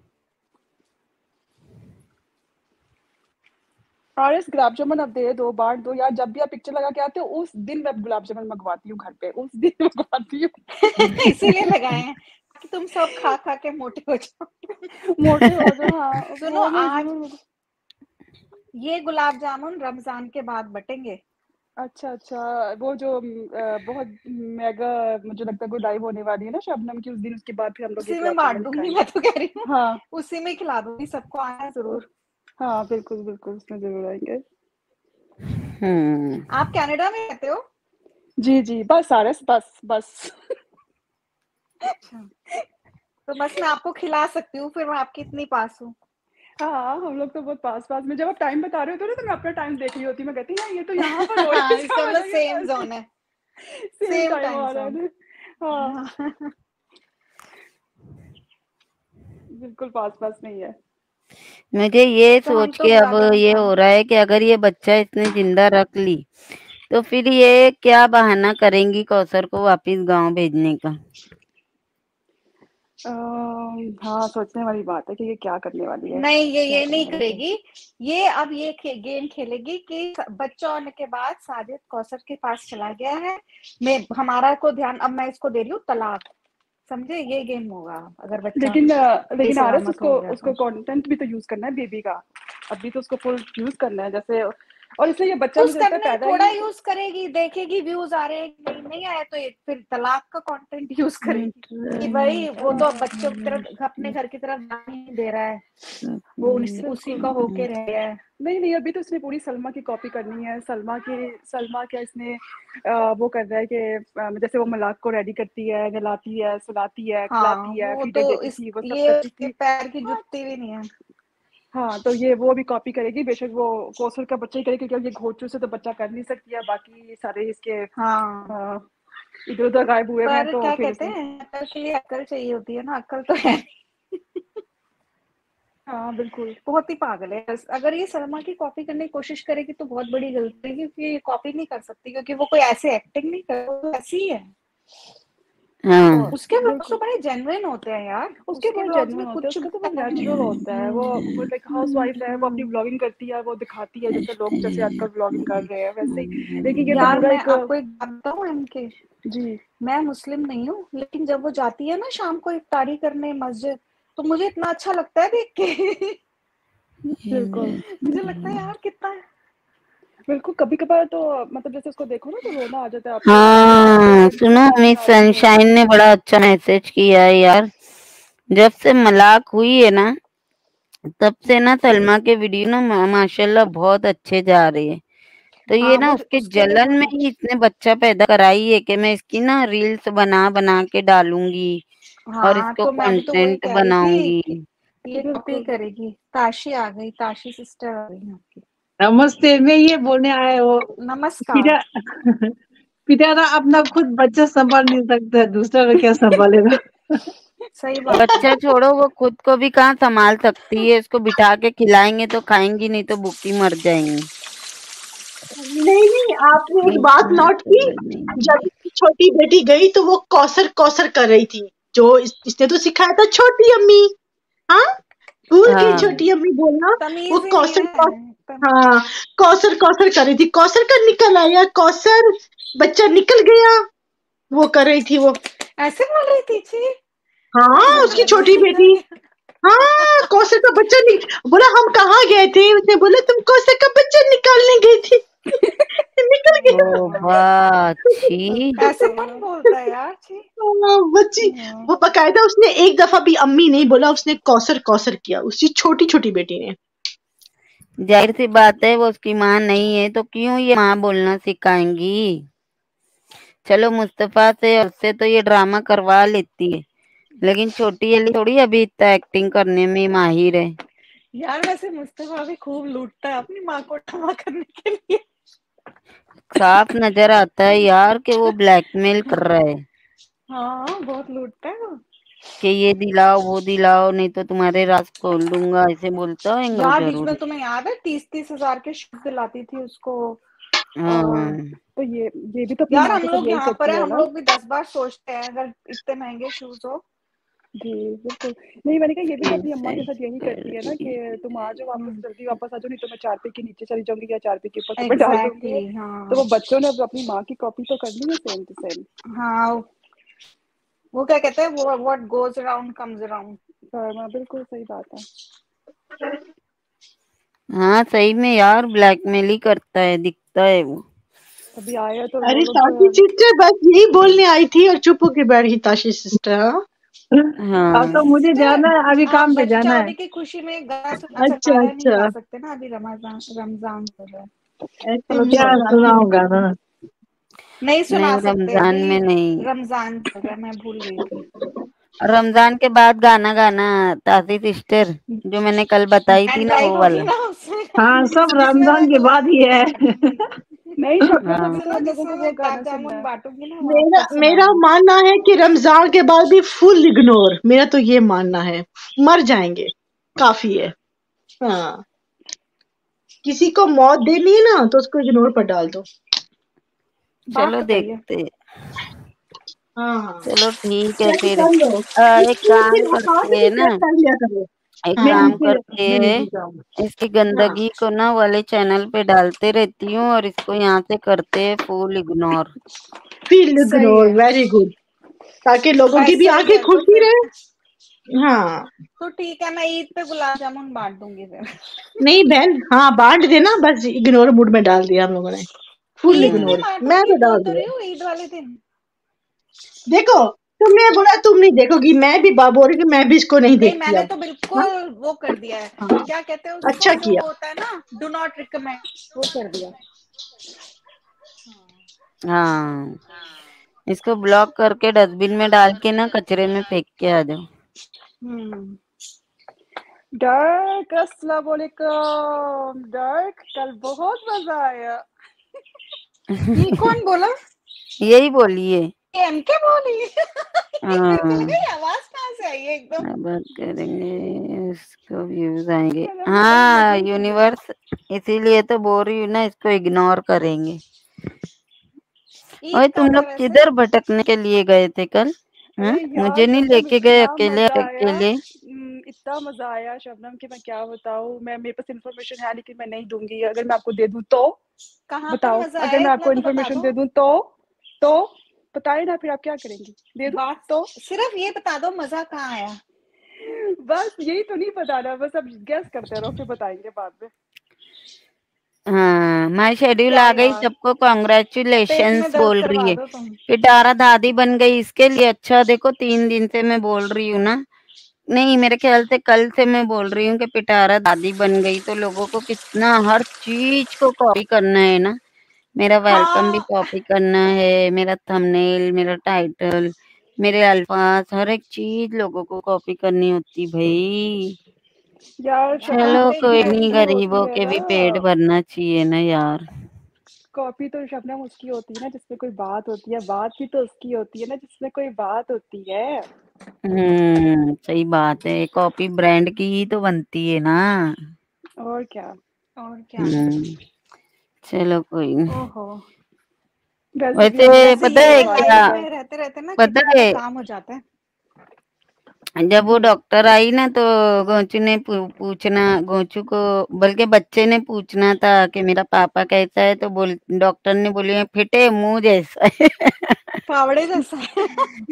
और इस गुलाब जामुन अब दे दो, बांट दो यार, जब भी आप पिक्चर लगा के आते हो उस दिन मैं गुलाब जामुन मंगवाती हूँ घर पे, उस दिन मंगवाती हूँ। इसीलिए लगाए हैं कि तुम सब खा खा के मोटे हो जाओ। मोटे हो जाओ, हाँ सुनो, वो मैं आज जरूर। ये गुलाब जामुन रमजान के बाद बटेंगे। अच्छा, वो जो बहुत मेगा, मुझे लगता है कोई लाइव होने वाली है ना शबनम की, उस दिन उसके बाद फिर हम लोग ये उसी में गुलाब बांट जामुन दूंगी, खाएंगे। मैं तो कह रही हूँ हाँ उसी में खिला दूंगी सबको, आना जरूर। हाँ, बिल्कुल बिल्कुल, उसमें जरूर आएंगे। आप कनाडा में रहते हो? जी जी, बस आरएस, बस बस। अच्छा, तो बस मैं आपको खिला सकती हूँ, फिर मैं आपकी इतनी पास हूँ। हाँ, हम लोग तो बहुत पास पास में, जब आप टाइम बता रहे होते हो ना तो मैं अपना टाइम देख रही होती, मैं कहती हाँ ये तो यहाँ पर हो रहा है, इसका इसका मतलब मतलब ये सेम जोन है, सेम सेम टाइम टाइम आ रहा है जोन। ना। हाँ, बिल्कुल पास पास नहीं है। मुझे ये तो हम सोच तो के अब गुलाब जामुन ये खाएंगे। हो रहा है कि अगर ये बच्चा इसने जिंदा रख ली तो फिर ये क्या बहाना करेंगी कौसर को वापिस गांव भेजने का। हाँ, सोचने वाली बात है कि ये क्या करने वाली है, नहीं, क्या ये करने नहीं वाली है। करेगी। ये अब ये गेम खेलेगी कि बच्चा होने के बाद साजिद कौसर के पास चला गया है, मैं हमारा को ध्यान, अब मैं इसको दे रही हूँ तलाक, समझे, ये गेम होगा अगर बच्चा सही लेकिन आरएस सलामत हो गया उसको तो। कंटेंट भी तो यूज करना है बेबी का, अभी तो उसको फुल यूज करना है जैसे। और इसलिए ये बच्चा यूज मुझे लगता है करने पैदा थोड़ा ही। यूज करेगी, देखेगी व्यूज आ रहे हैं कि नहीं आया, तो ये फिर तलाक का कंटेंट यूज करेगी कि भाई वो तो अब बच्चों की तरफ, अपने घर की तरफ ध्यान नहीं दे रहा है, वो उसी का होके रह गया है। नहीं, अभी तो इसने पूरी सलमा की कॉपी करनी है। सलमा क्या इसने वो कर रहा है कि जैसे वो मलाक को रेडी करती है, नहलाती है, सुलाती है, हाँ खिलाती है, वो फीडर तो देती इस थी, वो सब ये करती उसके थी। पैर की जुत्ती भी नहीं है। हाँ, तो ये वो भी कॉपी करेगी बेशक, वो कौशल का बच्चा ही करेगी क्योंकि ये घोचू से तो बच्चा कर नहीं सकती है, बाकी सारे इसके हाँ, इधर उधर गायब हुए हैं, पर तो क्या फिर कहते इसने। हैं, अक्ल के लिए अक्ल चाहिए होती है ना, अक्ल तो है नहीं। हाँ बिल्कुल, बहुत ही पागल है। अगर ये सलमा की कॉपी करने की कोशिश करेगी तो बहुत बड़ी गलती है, क्योंकि ये कॉपी नहीं कर सकती, क्योंकि वो कोई ऐसे एक्टिंग नहीं कर, वो ऐसी ही है। हाँ उसके व्लॉग्स तो बिल्कुल बड़े जेन्युइन होते हैं यार, उसके उसके बहुत व्लॉग्स में जेन्युइन होते हैं, कुछ उसका तो वो नेचुरल होता है, वो लाइक हाउस वाइफ है, वो अपनी व्लॉगिंग करती है, वो दिखाती है जैसे लोग जैसे आजकल व्लॉगिंग कर रहे हैं वैसे ही, लेकिन ये तो यार पूरा मैं एक आपको एक बात बताऊं इनके, जी मैं मुस्लिम नहीं हूँ, लेकिन जब वो जाती है ना शाम को इफ्तारी करने मस्जिद, तो मुझे इतना अच्छा लगता है देख के। बिल्कुल मुझे लगता है यार कितना बिल्कुल कभी कभार तो मतलब जैसे उसको देखो ना तो रोना आ जाता है आपको, हाँ, सुनो, मिस दिखाती है। सनशाइन ने बड़ा अच्छा मैसेज किया है यार। जब से मलाक हुई है ना, तब से ना सलमा के वीडियो ना माशाल्लाह बहुत अच्छे जा रहे हैं। तो ये हाँ ना वो उसके उसके लिए जलन बहुत में ही इसने बच्चा पैदा कराई है कि मैं इसकी ना रील्स बना बना के डालूंगी और हाँ, इसको तो मैं भी तो वही कंटेंट कह रही थी बनाऊंगी। कि ये कॉपी बिल्कुल करेगी। ताशी आ गई, ताशी सिस्टर आ गई आपकी। नमस्ते, मैं ये बोलने आया वो नमस्कार। पिता पिटारा अपना खुद बच्चा संभाल नहीं सकता, दूसरा का क्या संभालेगा। सही बात है। बच्चा छोड़ो, वो खुद को भी कहाँ संभाल सकती है। इसको बिठा के खिलाएंगे तो खाएंगी, नहीं तो भूखी मर जाएंगी। नहीं नहीं, आपने एक बात इतना नोट की, समझ नहीं। जब इसकी छोटी बेटी गई तो वो कौसर कौसर कर रही थी, जो इसने तो सिखाया था छोटी अम्मी। हाँ, भूल गई हाँ, छोटी अम्मी बोलना। वो तमीज ही नहीं कौसर है। हाँ, कौसर कौसर कर रही थी, कौसर का निकल आया, कौसर बच्चा निकल गया, वो कर रही थी वो। ऐसे बोल रही थी छी। हाँ, उसकी छोटी निकल बेटी। गया। हाँ, कौसर का बच्चा बोला हम कहाँ गए थे, उसने बोला तुम कौसर का बच्चा निकालने गई थी। निकल गया। ओ बाछी। ऐसे कौन बोलता है यार छी। बच्ची, वो बकायदा उसने एक दफा भी अम्मी नहीं बोला, उसने कौसर कौसर किया, उसकी छोटी छोटी बेटी ने। जाहिर सी बात है, वो उसकी माँ नहीं है तो क्यों ये माँ बोलना सिखाएंगी। चलो मुस्तफा से और उससे तो ये ड्रामा करवा लेती है, लेकिन छोटी अली थोड़ी अभी इतना एक्टिंग करने में माहिर है। यार वैसे मुस्तफा भी खूब लूटता है अपनी माँ को ड्रामा करने के लिए। साफ नजर आता है यार कि वो ब्लैकमेल कर रहा है हाँ बहुत लूटता है वो। कि ये दिलाओ वो दिलाओ, नहीं तो तुम्हारे राज खोल दूंगा, ऐसे बोलता है वो यार बीच जरूर। में तुम्हें याद है 30-30 हजार के शूट दिलाती थी उसको। हाँ, तो ये भी तो अपनी यार माँ हम के साथ लोग यही यहाँ पर करती है, है हम ना। लोग भी 10 बार सोचते हैं अगर इतने महंगे शूज हो। जी बिल्कुल, नहीं मैंने कहा ये भी तो अपनी अम्मा के साथ यही करती है ना एग्जैक्टली। कि तुम आ जाओ वापस, जल्दी वापस आ जाओ, नहीं तो मैं 4 पे के नीचे चली जाऊंगी या 4 पे के ऊपर तुम्हें डाल दूंगी। तो वो हाँ बच्चों ने अब अपनी माँ की कॉपी तो करनी है सेम टू सेम। हाँ, वो क्या कहते हैं, वो what goes around comes around. बिल्कुल सही बात है। हाँ सही में यार, ब्लैकमेल ही करता है, दिखता है वो। अभी आया तो वो अरे लोग ताशी सिस्टर बस यही बोलने आई थी और चुप होके बैठ गई ताशी सिस्टर। हाँ, अब तो हाँ, मुझे जाना है, अभी आप काम पे बच्चा जाना है। होने की खुशी में गाना सुनना चाह अच्छा रहे हैं, नहीं अच्छा, गा सकते ना, अभी रमजान रमजान चल रहा है। ऐसे चलो नहीं क्या होगा। सुनाऊंगा ना। नहीं सुना नहीं सकते, रमजान अभी में नहीं। रमजान चल रहा है, मैं भूल गई थी। रमजान के बाद गाना गाना, तासी सिस्टर, जो मैंने कल बताई थी बैंड ना वो राइड होगी वाला। ना उसमें। हाँ, सब जिसमें रमजान मैं के बाद ही है। नहीं शक्कर हाँ, अभी तो हम लोगों जिसमें को वो मैं गाना गुलाब सुनना जामुन है। बांटूंगी ना, वहां मेरा पर मेरा सुनाऊंगी। मानना है कि रमजान के बाद भी फुल इग्नोर, मेरा तो ये मानना है, मर जाएंगे काफी है। हाँ, किसी को मौत देनी है ना तो उसको इग्नोर पर डाल दो। बात चलो तो सही है। देखते। हाँ हाँ, चलो ठीक है चेक फिर। कर लो, एक इसकी काम फिर अकाउंट करते भी हैं ना, चेक कर लिया करो। एक मैं हाँ काम नीचे करते मैं हैं, नीचे जाऊंगा। इसकी हाँ, गंदगी को ना वाले चैनल पे डालते रहती हूँ और इसको यहाँ से करते हैं फुल इग्नोर। फील सही इग्नोर, है। वेरी गुड, ताकि लोगों की भी सही आंखें है, तो खुलती फिर रहे। हाँ, तो ठीक है, मैं ईद पे गुलाब जामुन बांट दूंगी फिर। नहीं बहन, हाँ बांट देना, बस इग्नोर मूड में डाल दिया हम लोगों ने, फुल ईद पे इग्नोर, मैं बांटूंगी, तो बोल डाल तो रही दिया। हूँ ईद वाले दिन। देखो, तुमने बोला तुम नहीं देखोगी, मैं भी बोल रही कि मैं भी इसको नहीं नहीं, देखती मैंने अब। तो हाँ बिल्कुल वो कर दिया है, हाँ, क्या कहते हैं उसको, अच्छा जो किया। वो होता है ना, डू नॉट रिकमेंड, वो कर दिया। हाँ, इसको ब्लॉक करके डस्टबिन में डाल के ना कचरे में फेंक के आ जाओ। डार्क अस्सलाम वालेकुम। डार्क कल बहुत मजा आया। ये कौन बोला? यही बोलिए। एमके बोली। मेरे को हाँ लगा ये आवाज कहाँ से आई है एकदम। अब बात करेंगे, इसको व्यूज आएंगे। चलो कोई हाँ मजे की है। यूनिवर्स, इसीलिए तो बोल रही हूँ ना, इसको इग्नोर करेंगे। ओए ईद तुम कब है लोग वैसे? किधर भटकने के लिए गए थे कल? हाँ अरे यार मुझे नहीं शबनम लेके गए इतना अकेले मजा आया, अकेले। इतना मजा आया शबनम कि मैं क्या बताऊं। मैं मेरे पास इन्फॉर्मेशन है लेकिन मैं नहीं दूंगी। अगर मैं आपको दे दूं तो कहाँ पर बताओ, मजा अगर आया मैं इतना आपको तो बता इन्फॉर्मेशन दो। दे दूं तो बताए ना, फिर आप क्या करेंगी? दे दूं बात तो सिर्फ ये बता दो मजा कहाँ आया। बस यही तो नहीं बताना, बस अब गेस करते रहो, फिर बताएंगे बाद में। हाँ माई शेड्यूल क्या आ गई, यार, सबको पेट में कॉन्ग्रेचुलेशंस दर्द बोल रही करवा है। दो तुम। पिटारा दादी बन गई इसके लिए। अच्छा देखो 3 दिन से मैं बोल रही हूँ ना, नहीं मेरे ख्याल से कल से मैं बोल रही हूँ कि पिटारा दादी बन गई। तो लोगों को कितना हर चीज को कॉपी करना है ना। मेरा वेलकम भी हाँ कॉपी करना है, मेरा थंबनेल, मेरा टाइटल, मेरे अल्फाज, हर एक चीज लोगों को कॉपी करनी होती भाई। यार शबनम चलो यहाँ पे कॉपी कोई मैं तो नहीं, उसकी होती गरीबों है के ना, भी पेट भरना चाहिए ना यार। कॉपी तो शबनम उसकी होती है ना जिसमें कोई बात होती है। बात भी तो उसकी होती है ना जिसमें कोई बात होती है। सही बात है, कॉपी ब्रांड की ही तो बनती है ना। और क्या। और क्या। हम्म चलो कोई नहीं। ओहो, वैसे भी हम वैसे वैसे पता इतनी ये है है बदमाशी क्या, लाइफ कर। में रहते रहते ना पता कितने बड़े है काम हो जाते हैं। जब वो हम्म डॉक्टर आई ना तो गोचू ने पूछना, गोचू को बल्कि बच्चे ने पूछना था कि मेरा पापा कैसा है, तो बोल डॉक्टर ने बोली फिटे मुंह जैसा है। फावड़े जैसा है।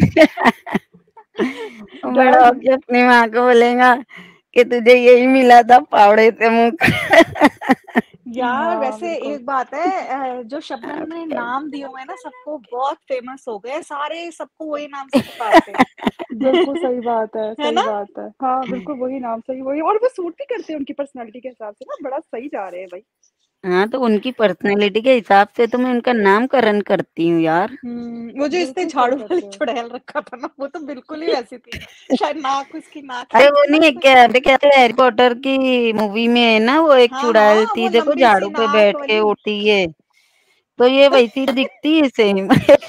बड़ा डर। होके अपनी माँ को बोलेगा कि तुझे यही मिला था, फावड़े से मुंह। यार हाँ वैसे बिल्कुल। एक बात है, जो शबनम आप ने क्या नाम दिए हुए हैं ना सबको, बहुत फेमस हो गए सारे, सबको वही नाम से पुकारते हैं। बिल्कुल सही बात है, है सही ना। बात है। हाँ बिल्कुल वही नाम, सही वही, और वो सूट भी करते हैं उनकी पर्सनालिटी के हिसाब से ना। बड़ा सही जा रहे हैं भाई। हाँ तो उनकी पर्सनैलिटी के हिसाब से तो मैं उनका नामकरण करती हूँ यार। वो जो इसने बिल्कुल सही झाड़ू वाली करते हो। चुड़ैल रखा था ना, वो तो बिल्कुल ही वैसी थी। शायद नाक उसकी नाक अरे ऐसी वो थी ना नहीं है उसमें। क्या, अरे कहते हैं हैरी पॉटर की मूवी में है ना, वो एक हाँ चुड़ैल हाँ, थी वो देखो लंबी सी झाड़ू पे नाक बैठ के वाली। उड़ती है, तो ये वैसी दिखती है सेम।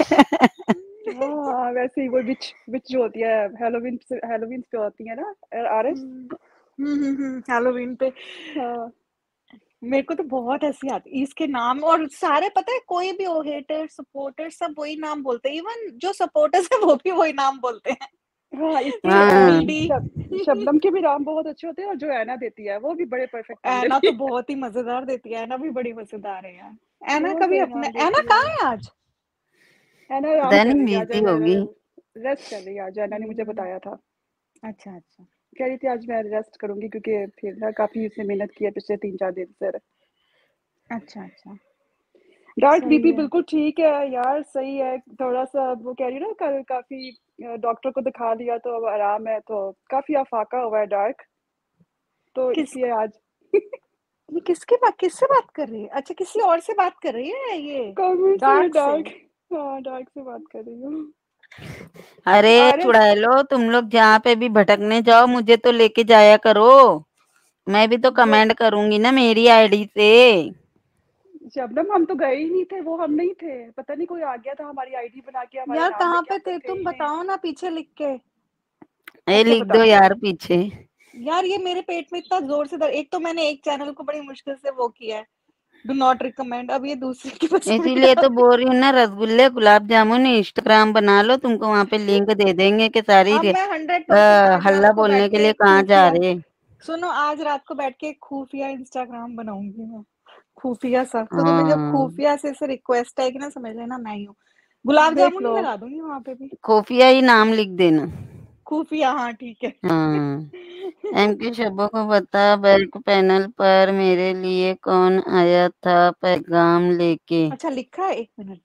हाँ वैसे ही वो विच विच जो होती है हेलोवीन से, हेलोवीन पे होती है ना आरएस। हैलोवीन पे। हाँ मेरे को तो बहुत हंसी आती इसके नाम, और सारे पता है कोई भी हो, हेटर सपोर्टर सब वही नाम बोलते हैं, इवन जो सपोर्टर्स है वो भी वही नाम बोलते हैं। हाँ इसके कि हाँ नीडी। शबनम के भी नाम बहुत अच्छे होते हैं, और जो ऐना देती है वो भी बड़े परफेक्ट नाम ऐना देती तो है। बहुत ही मजेदार देती है, ऐना भी बड़ी मजेदार है यार। ऐना बहुत कभी सही अपने, नाम ऐना देती कहाँ है। है आज? ऐना आराम पता कर नहीं रही है आज, बिजी होगी। रेस्ट कर रही है आज। ऐना ने मुझे हम्म, बताया था, अच्छा अच्छा। कह रही थी आज मैं रेस्ट करूंगी क्योंकि फिर ना काफी उसने मेहनत की है पिछले 3-4 दिन से। अच्छा अच्छा। डार्क सही बीपी है। बिल्कुल ठीक है यार, सही है। थोड़ा सा वो कह रही है ना, कल काफी डॉक्टर को दिखा लिया तो अब आराम है, तो काफी अफाका हुआ है डार्क, तो किस इसलिए आज ये किससे बात कर रही है? अच्छा किसी और से बात कर रही है ये, कमेंट से डार्क से। डार्क। हाँ डार्क से बात कर रही हूँ। अरे अरे चुड़ैलो, तुम लोग जहाँ पे भी भटकने जाओ मुझे तो लेके जाया करो, मैं भी तो वो कमेंट करूंगी ना मेरी आईडी से। शबनम हम तो गए ही नहीं थे, वो हम नहीं थे। पता नहीं कोई आ गया था हमारी आईडी बना के हमारे यार नाम कहाँ लेके, पे हम तो थे थे तुम, ही नहीं। बताओ ना पीछे लिख के। ये अच्छा लिख दो बताती यार हूँ। पीछे। यार ये मेरे पेट में इतना जोर से दर्द, एक तो मैंने एक चैनल को बड़ी मुश्किल से वो किया है, डू नॉट रिकमेंड, अब ये दूसरे की पसंद इसीलिए आ तो गई। बोल रही हूँ ना, रसगुल्ले गुलाब जामुन इंस्टाग्राम बना लो, तुमको वहां पे लिंक दे देंगे कि सारी अब मैं 100% आज रात हल्ला को बोलने बैठ के के लिए एक कहाँ जा खुफिया, रहे। सुनो आज रात को बैठ के एक खुफिया इंस्टाग्राम बनाऊंगी मैं, खुफिया सा। तो तुम्हें जब हाँ खुफिया से रिक्वेस्ट आएगी ना, समझ लेना मैं ही हूँ। गुलाब देख जामुन ही लो। लगा दूंगी वहां पे भी। खुफिया ही नाम लिख देना। खुफिया, हाँ ठीक है। हाँ एम के शब्बों को बता, बैक पैनल पर मेरे लिए कौन आया था पैगाम लेके। अच्छा लिखा है, 1 मिनट।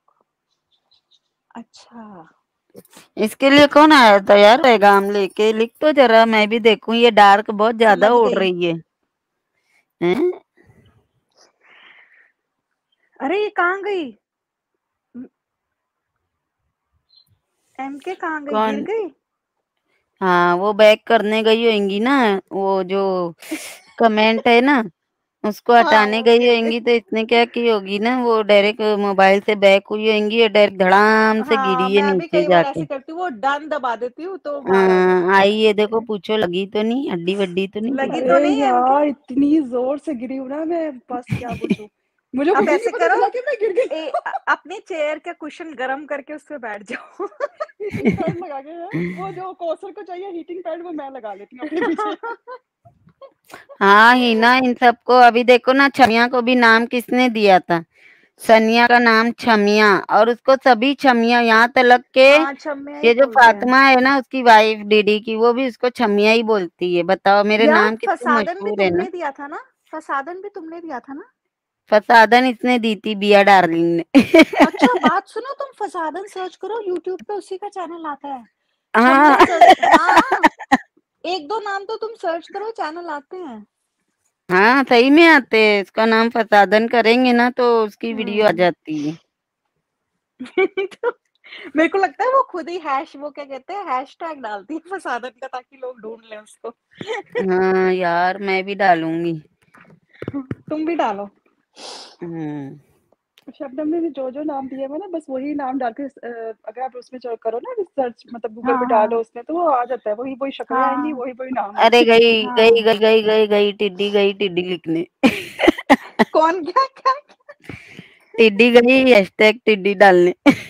अच्छा इसके लिए कौन आया था यार पैगाम लेके, लिख तो जरा मैं भी देखूं, ये डार्क बहुत ज्यादा समझ उड़ गई। रही है। हैं? अरे ये कहाँ गई? एमके कहाँ गई, गिर कौन? गई? हाँ वो बैक करने गई होंगी ना, वो जो कमेंट है ना, उसको हाँ हटाने वो गई कहते होंगी तो इसने क्या की होगी ना, वो डायरेक्ट मोबाइल से बैक हुई होंगी और डायरेक्ट धड़ाम से हाँ गिरी है मैं भी नीचे कई बार जाके। ऐसे करती हूँ, वो डन दबा देती हूँ तो बाहर आ जाती है। आई ये देखो, पूछो लगी तो नहीं, हड्डी वड्डी तो नहीं लगी टूटी? तो अरे नहीं एम के? यार इतनी जोर से गिरी हूँ ना मैं, बस क्या पूछूं। मुझे आप खुद ही नहीं ऐसे पता करो, चला कि मैं गिर गई। अपनी चेयर का कुशन गरम करके उस पे बैठ जाओ। हीटिंग पैड लगा के है, वो जो कौसर को चाहिए हीटिंग पैड वो मैं लगा लेती हूँ अपने पीछे। हाँ ही ना, इन सबको अभी देखो ना, छमिया को भी नाम किसने दिया था? सनिया का नाम छमिया, और उसको सभी छमिया, यहाँ तक के हाँ छमिया ही ये जो बोलते हैं। फातिमा है ना, उसकी वाइफ डीडी की, वो भी उसको छमिया ही बोलती है। बताओ, मेरे यार नाम कितने फसादन भी मशहूर है ना। तुमने दिया था ना? फसादन भी तुमने दिया था ना? फसादन इसने दी थी, बिया डार्लिंग ने। अच्छा बात सुनो, तुम फसादन सर्च करो यूट्यूब पे, उसी का चैनल आता है। हाँ। छमिया सर्च, हाँ एक दो नाम तो तुम सर्च करो, चैनल आते हैं। हाँ सही में आते हैं, इसका नाम फसादन करेंगे ना तो उसकी वीडियो आ जाती है। तो मेरे को लगता है वो खुद ही वो क्या कहते हैं, हैशटैग डालती है फसादन का, ताकि लोग ढूंढ लें उसको। हाँ यार, मैं भी डालूंगी। तुम भी डालो। शबनम ने जो जो नाम दिए हुए ना, बस वही नाम डाल के अगर आप उसमें करो ना रिसर्च, मतलब गूगल पे हाँ डालो हाँ उसमें, तो वो आ जाता है, वही वही शक्लें आएंगी, हाँ वही वही नाम अरे आएंगे। गई गई हाँ। गई गई गई गई टिड्डी गई, टिड्डी लिखने। कौन क्या क्या? टिड्डी गई, हैशटैग टिड्डी डालने।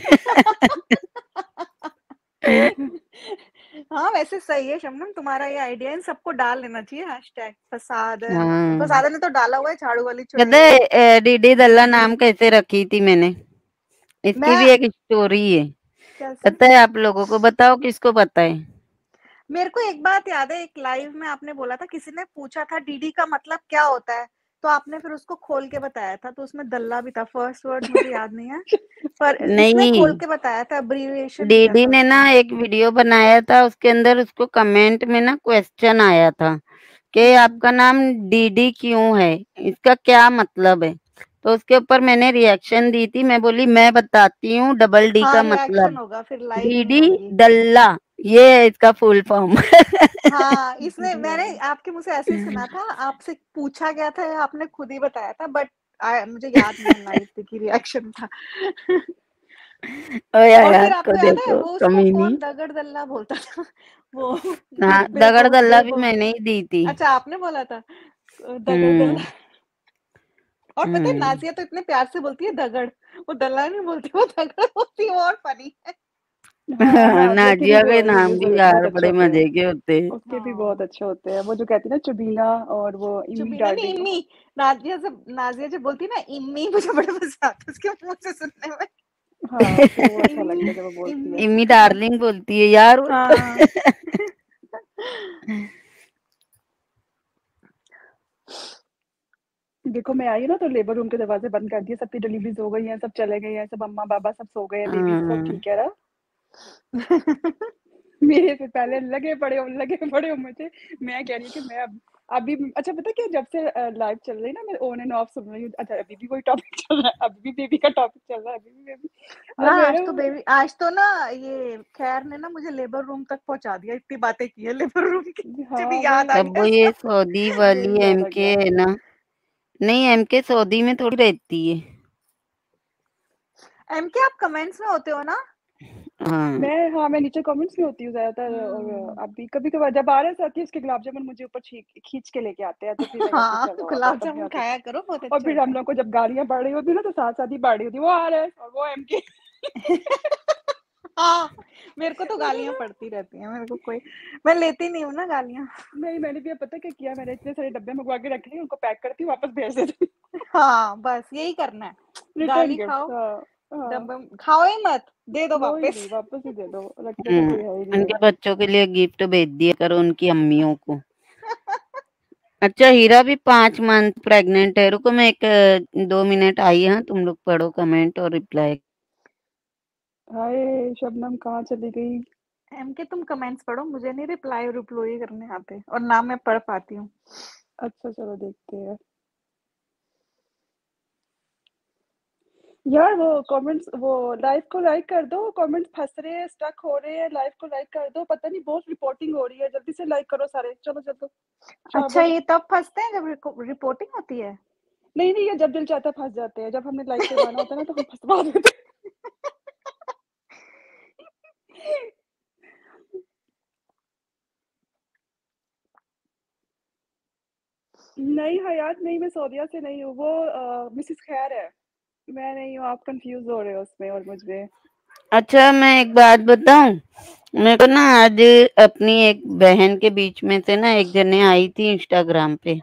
हाँ वैसे सही है शबनम, तुम्हारा ये आइडिया, इन सबको डाल लेना चाहिए हैशटैग फसादन। हाँ, फसादन ने तो डाला हुआ है, झाड़ू वाली पता चुड़ैल। है डीडी दल्ला नाम कैसे रखी थी मैंने? इसकी भी मैं एक स्टोरी है। कैसे? पता है आप लोगों को? बताओ किसको पता है? मेरे को एक बात याद है, एक लाइव में आपने बोला था, किसी ने पूछा था डीडी का मतलब क्या होता है, तो आपने फिर उसको खोल के बताया था, तो उसमें दल्ला भी था। फर्स्ट वर्ड मुझे याद नहीं है, पर इसने खोल नहीं, के बताया था, अब्रीविएशन दिया डीडी था ने ना उसने। एक वीडियो बनाया था, उसके अंदर उसको कमेंट में ना क्वेश्चन आया था कि आपका नाम डीडी क्यों है, इसका क्या मतलब है? तो उसके ऊपर मैंने रिएक्शन दी थी, मैं बोली मैं बताती हूँ डबल डी हाँ का रिएक्शन मतलब। होगा, फिर लाइव नहीं डीडी होंगी। दल्ला, ये है इसका फुल फॉर्म। हाँ इसने, मैंने आपके मुंह से ऐसे ही सुना था, आपसे पूछा गया था या आपने खुद ही बताया था, बट मुझे याद नहीं है लाइव पे की रिएक्शन था। ओ और फिर यार को आपको याद है देखो, वो उसको कमीनी। कौन दगड़ दल्ला बोलता था? वो हाँ, दगड़ दल्ला भी मैंने ही दी थी। अच्छा आपने बोला था दगड़ हम्म। दल्ला। और पता है हम्म। नाजिया तो इतने प्यार से बोलती है दगड़, वो दल्ला नहीं बोलती, वो दगड़ बोलती है, वो और फनी है। हाँ नाजिया के भी नाजिया के नाम वीडियोस भी बहुत यार अच्छे बड़े होते हैं, मजे के होते हैं। उसके भी बहुत हाँ अच्छे होते हैं। वो जो कहती है ना चुबीना, और वो इम्मी चुबीना नहीं, डार्लिंग। इम्मी। नाजिया जब बोलती है ना इम्मी, मुझे बड़े मजा आता है उसके मुंह से सुनने में। हाँ उसको वो अच्छा इम्मी लगता है जब वो बोलती है। इम्मी। इम्मी डार्लिंग बोलती है यार वो तो। हाँ देखो मैं आई ना तो लेबर रूम के दरवाजे बंद कर दिए, सबकी डिलीवरीज हो गई हैं, सब चले गए हैं, सब अम्मा बाबा सब सो गए हैं, बेबी सब हाँ। ठीक है ना। मेरे से पहले लगे पड़े हो मुझे। मैं कह रही हूँ कि मैं अब अभी अच्छा पता है क्या, जब से लाइव चल रही है ना, मैं ऑन एंड ऑफ सुन रही हूँ। अच्छा अभी भी वही टॉपिक चल रहा है, अभी भी बेबी का टॉपिक चल रहा है, अभी भी बेबी। और हाँ मेरे आज तो ना ये खैर ने ना मुझे लेबर रूम तक पहुंचा दिया, इतनी बातें की है लेबर रूम की, मुझे भी हाँ याद आ वही तब गया वो ये सब। सऊदी वही वाली याद आ एमके गया। है ना? नहीं, एमके सऊदी में थोड़ी रहती है। एमके आप कमेंट्स में होते हो ना? हाँ। मैं नीचे कमेंट्स में होती हूँ ज्यादातर, और अभी कभी कभार जब आ रहे आती है उसके गुलाब जामुन मुझे ऊपर खींच के लेके आते हैं, तो फिर मैं कहती हूँ हाँ चलो अब गुलाब अब जामुन यहाँ से। खाया करो, बहुत और अच्छे फिर होते हम हैं। लोग को जब गालियां पड़ रही होती है ना, तो साथ साथ ही पड़ रही होती है, वो आ रहा है और वो एमके। हाँ मेरे को तो गालियां पड़ती रहती हैं, मेरे को कोई, मैं लेती नहीं हूँ ना गालियां। नहीं मैंने भी अब पता क्या किया, मैंने इतने सारे डब्बे मंगवा के रखे हैं, उनको पैक करती हूँ, वापस भेज देती हाँ बस यही करना है, हूँ। रिटर्न गाली गिफ्ट, खाओ, हाँ हाँ। डब्बे खाओ ही मत, दे दो वो ही वापस। नहीं, वापस ही दे दो, रखने को कोई है ही नहीं उनके मेरा। बच्चों के लिए गिफ्ट भेज दिया करो, उनकी अम्मियों को। अच्छा, हीरा भी 5 मंथ प्रेग्नेंट है। रुको, मैं एक 2 मिनट आई। हाँ, तुम लोग पढ़ो कमेंट और रिप्लाई। हाय शबनम कहाँ चली गई? एमके तुम कमेंट्स पढ़ो, मुझे नहीं रिप्लाई रिप्लाई करने आते, और ना मैं पढ़ पाती हूँ। अच्छा चलो देखते हैं। यार वो कमेंट्स, वो लाइव को लाइक कर दो, कमेंट्स फंस रहे हैं, स्टक हो रहे हैं, लाइव को लाइक कर दो, पता नहीं बहुत रिपोर्टिंग हो रही है, जल्दी से लाइक करो सारे, चलो चलो अच्छा, शाबाश। ये तब फंसते हैं जब रिपोर्टिंग होती है? नहीं नहीं, ये जब दिल चाहता है फंस जाते हैं, जब हमने लाइक करवाना होता है ना तो हम फंसवा देते हैं। नहीं हयात नहीं, मैं सऊदीया से नहीं हूँ, वो मिसेस खैर है, मैं नहीं हूँ, आप कंफ्यूज हो रहे हो उसमें और मुझमें। अच्छा, मैं एक बात बताऊं, मेरे को ना आज अपनी एक बहन के बीच में से ना एक जने आई थी इंस्टाग्राम पे,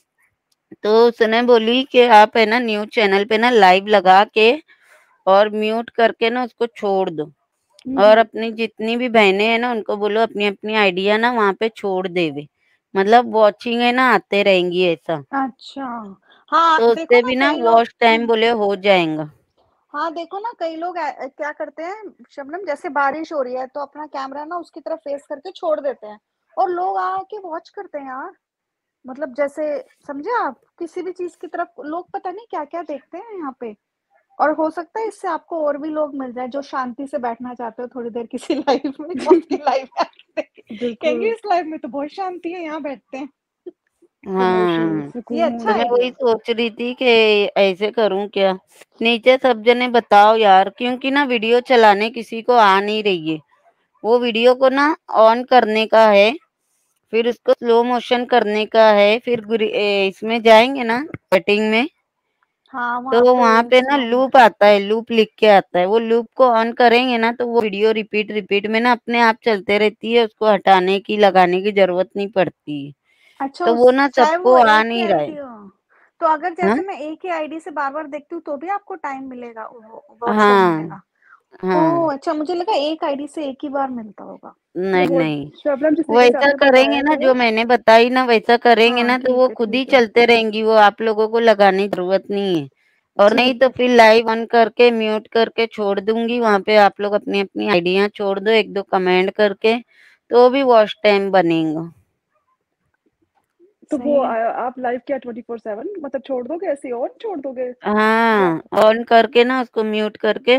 तो उसने बोली कि आप है ना न्यूज चैनल पे ना लाइव लगा के और म्यूट करके ना उसको छोड़ दो, और अपनी जितनी भी बहनें हैं ना उनको बोलो अपनी अपनी आइडिया ना वहां पे छोड़ देवे, मतलब वॉचिंग है ना आते रहेंगी ऐसा, अच्छा, हाँ तो देखो उससे ना भी ना कई लोग वॉच टाइम बोले हो जाएगा। हाँ देखो ना कई लोग क्या करते हैं शबनम, जैसे बारिश हो रही है तो अपना कैमरा ना उसकी तरफ फेस करके छोड़ देते हैं और लोग आके वॉच करते हैं यार। मतलब जैसे समझे आप, किसी भी चीज की तरफ लोग पता नहीं क्या क्या देखते हैं यहाँ पे। और हो सकता है इससे आपको और भी लोग मिल जाए जो शांति से बैठना चाहते हो थोड़ी देर किसी लाइव में, जो आपकी लाइव में कहेंगे बिल्कुल, इस लाइव में तो बहुत शांति है, यहाँ बैठते हैं। खामोशी, हाँ, ये अच्छा तो मैं सुकून। वही आइडिया है। सोच रही थी कि ऐसे करूं क्या। नीचे सब जने बताओ यार, क्योंकि ना वीडियो चलाने किसी को आ नहीं रही है। वो वीडियो को ना ऑन करने का है, फिर उसको स्लो मोशन करने का है, फिर इसमें जाएंगे ना सेटिंग में, हाँ तो वहाँ पे वहां पे ना स्लो लूप आता है, लूप लिख के आता है, वो लूप को ऑन करेंगे ना तो वो वीडियो रिपीट रिपीट में ना अपने आप चलते रहती है, उसको हटाने की लगाने की जरूरत नहीं पड़ती है। अच्छा तो उस वो ना चाहे सबको वो आ एक ही नहीं रहा है। आईडी हो, तो अगर हाँ जैसे मैं एक ही आईडी से बार बार देखती हूँ तो भी आपको टाइम मिलेगा, वॉच टाइम हाँ मिलेगा? हाँ, ओह अच्छा, मुझे लगा एक आईडी से एक ही बार मिलता होगा। नहीं वो नहीं, शबनम जिस तरीके से वैसा आपने करेंगे बताया ना था, जो मैंने बताई ना वैसा करेंगे हाँ ना तो वो खुद ही ठीक है चलते रहेंगी, वो आप लोगों को लगाने की जरूरत नहीं है। और नहीं ठीक तो है। फिर लाइव ऑन करके म्यूट करके छोड़ दूंगी, वहां पे आप लोग अपनी अपनी आइडियां छोड़ दो एक दो कमेंट करके, तो भी वॉच टाइम बनेगा। तो वो सही है। आप लाइव क्या 24/7 मतलब छोड़ दोगे, ऐसे और छोड़ दोगे या? हाँ, ऑन करके ना उसको म्यूट करके,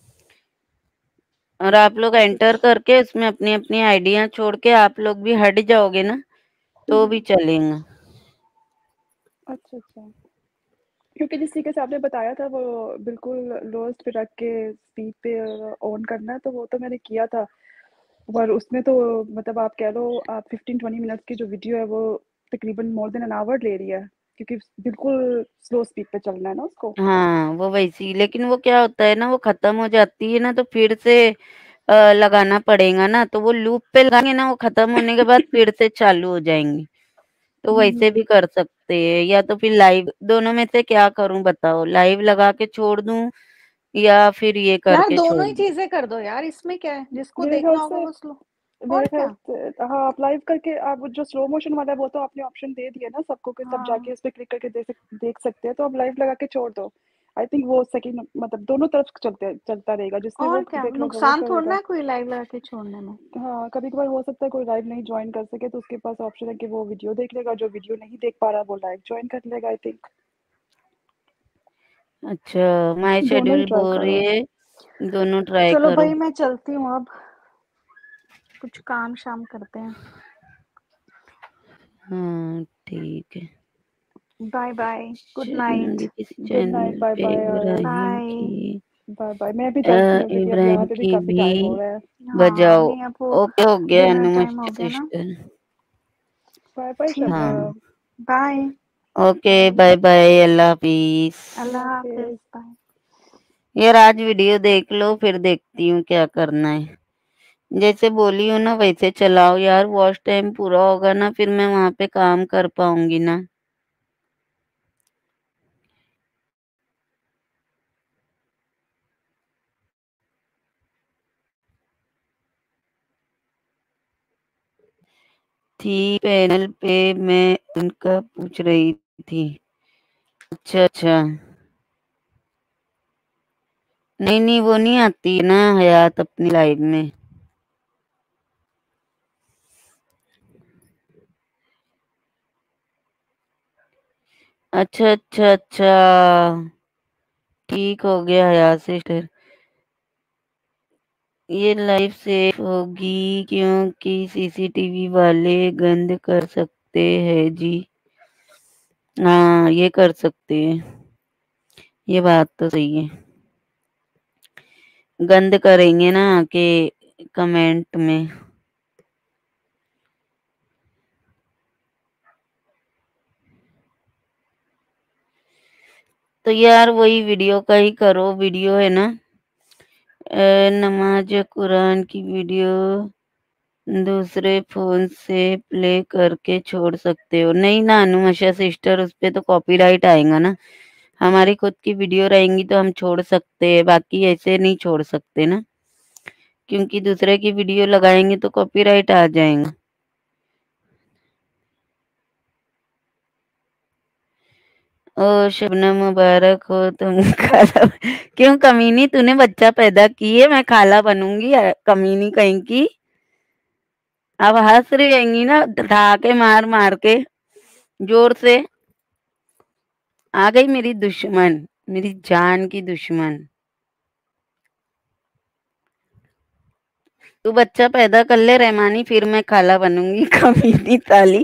और आप लोग अच्छा एंटर करके उसमें अपनी अपनी आइडियां छोड़ के आप लोग भी हट जाओगे ना तो भी चलेगा। अच्छा अच्छा, क्योंकि जिस तरीके से आपने बताया था वो बिल्कुल लोएस्ट पे रख के स्पीड पे ऑन करना है, तो वो तो मैंने किया था, पर उसमें तो मतलब आप कह लो आप 15-20 मिनट्स की जो वीडियो है वो तकरीबन मोर देन एन आवर ले रही है, क्योंकि बिल्कुल स्लो स्पीड पे चलना है ना उसको। हाँ, वो वैसी, लेकिन वो क्या होता है ना वो खत्म हो जाती है ना तो फिर से लगाना पड़ेगा ना, तो वो लूप पे लगाएंगे ना वो खत्म होने के बाद फिर से चालू हो जाएंगी, तो वैसे भी कर सकते हैं। या तो फिर लाइव, दोनों में से क्या करूं बताओ, लाइव लगा के छोड़ दूं या फिर ये यार करके दोनों छोड़ ही दूं। चीजें कर दो यार, इसमें क्या है, जिसको मेरे ख्याल देखना होगा से वो स्लो। और मेरे ख्याल क्या। से हाँ, आप लाइव करके आप जो स्लो मोशन वाला है वो तो आपने ऑप्शन दे दिया ना सबको, कि सब हाँ जाके उस पे क्लिक करके देख सकते हैं, तो आप लाइव लगा के छोड़ दो। आई थिंक वो सेकंड मतलब दोनों तरफ चलता रहेगा, जिसने वो और क्या, देखना होगा वो नुकसान थोड़ा ना करेगा। है कोई लाइव लगा के छोड़ने में। हाँ, कभी कभार हो सकता है कोई लाइव नहीं ज्वाइन कर सके, तो उसके पास ऑप्शन है कि वो वीडियो देख लेगा, जो वीडियो नहीं देख पा रहा वो लाइव ज्वाइन कर लेगा। आई थिंक अच्छा, माय दोनों ही शेड्यूल ट्राई बोल रही करो। है दोनों ट्राई चलो करो। भाई मैं चलती हूँ अब, कुछ काम शाम करते हैं। हाँ ठीक है, bye bye, good Shabnam night. भी किसी गुड नाइट, चैनल बाय पे बाय, इब्राहिम बाय। की बाय बाय, मैं भी चलती हूँ क्योंकि अब यहाँ इब्राहिम पे भी की काफी भी टाइम हो रहा है। हाँ बजाओ। नहीं अब वो ओके, हो गया, डिनर टाइम हो नमस्ते गया ना। सिस्टर। बाय बाय ठीक है, हाँ, Shabnam. Bye. Okay, bye, bye bye, Allah हाफिज। अल्लाह अल्लाह हाफिज, हाफिज। बाय। यार आज वीडियो देख लो फिर देखती हूँ क्या करना है, जैसे बोली हूँ ना वैसे चलाओ यार, वॉच टाइम पूरा होगा ना फिर मैं वहां पे काम कर पाऊंगी ना। थी पैनल पे, मैं उनका पूछ रही थी। अच्छा अच्छा, नहीं नहीं वो नहीं आती ना हयात अपनी लाइफ में। अच्छा अच्छा अच्छा, ठीक हो गया हयात सिस्टर। ये लाइव सेफ होगी क्योंकि सीसीटीवी वाले गंद कर सकते हैं जी। हाँ, ये कर सकते हैं, ये बात तो सही है। गंद करेंगे ना के कमेंट में। तो यार वही वीडियो का ही करो, वीडियो है ना नमाज कुरान की वीडियो दूसरे फोन से प्ले करके छोड़ सकते हो। नहीं ना अनुमशा सिस्टर, उस पे तो कॉपीराइट आएगा ना। हमारी खुद की वीडियो रहेंगी तो हम छोड़ सकते हैं, बाकी ऐसे नहीं छोड़ सकते ना, क्योंकि दूसरे की वीडियो लगाएंगे तो कॉपीराइट आ जाएगा। ओ शबनम मुबारक हो तुम खाला। क्यों कमीनी, तूने बच्चा पैदा किए, मैं खाला बनूंगी कमीनी कहीं की। अब हंस रही रहेंगी ना ठहाके मार मार के जोर से। आ गई मेरी दुश्मन, मेरी जान की दुश्मन। तू बच्चा पैदा कर ले रहमानी, फिर मैं खाला बनूंगी कमीनी साली।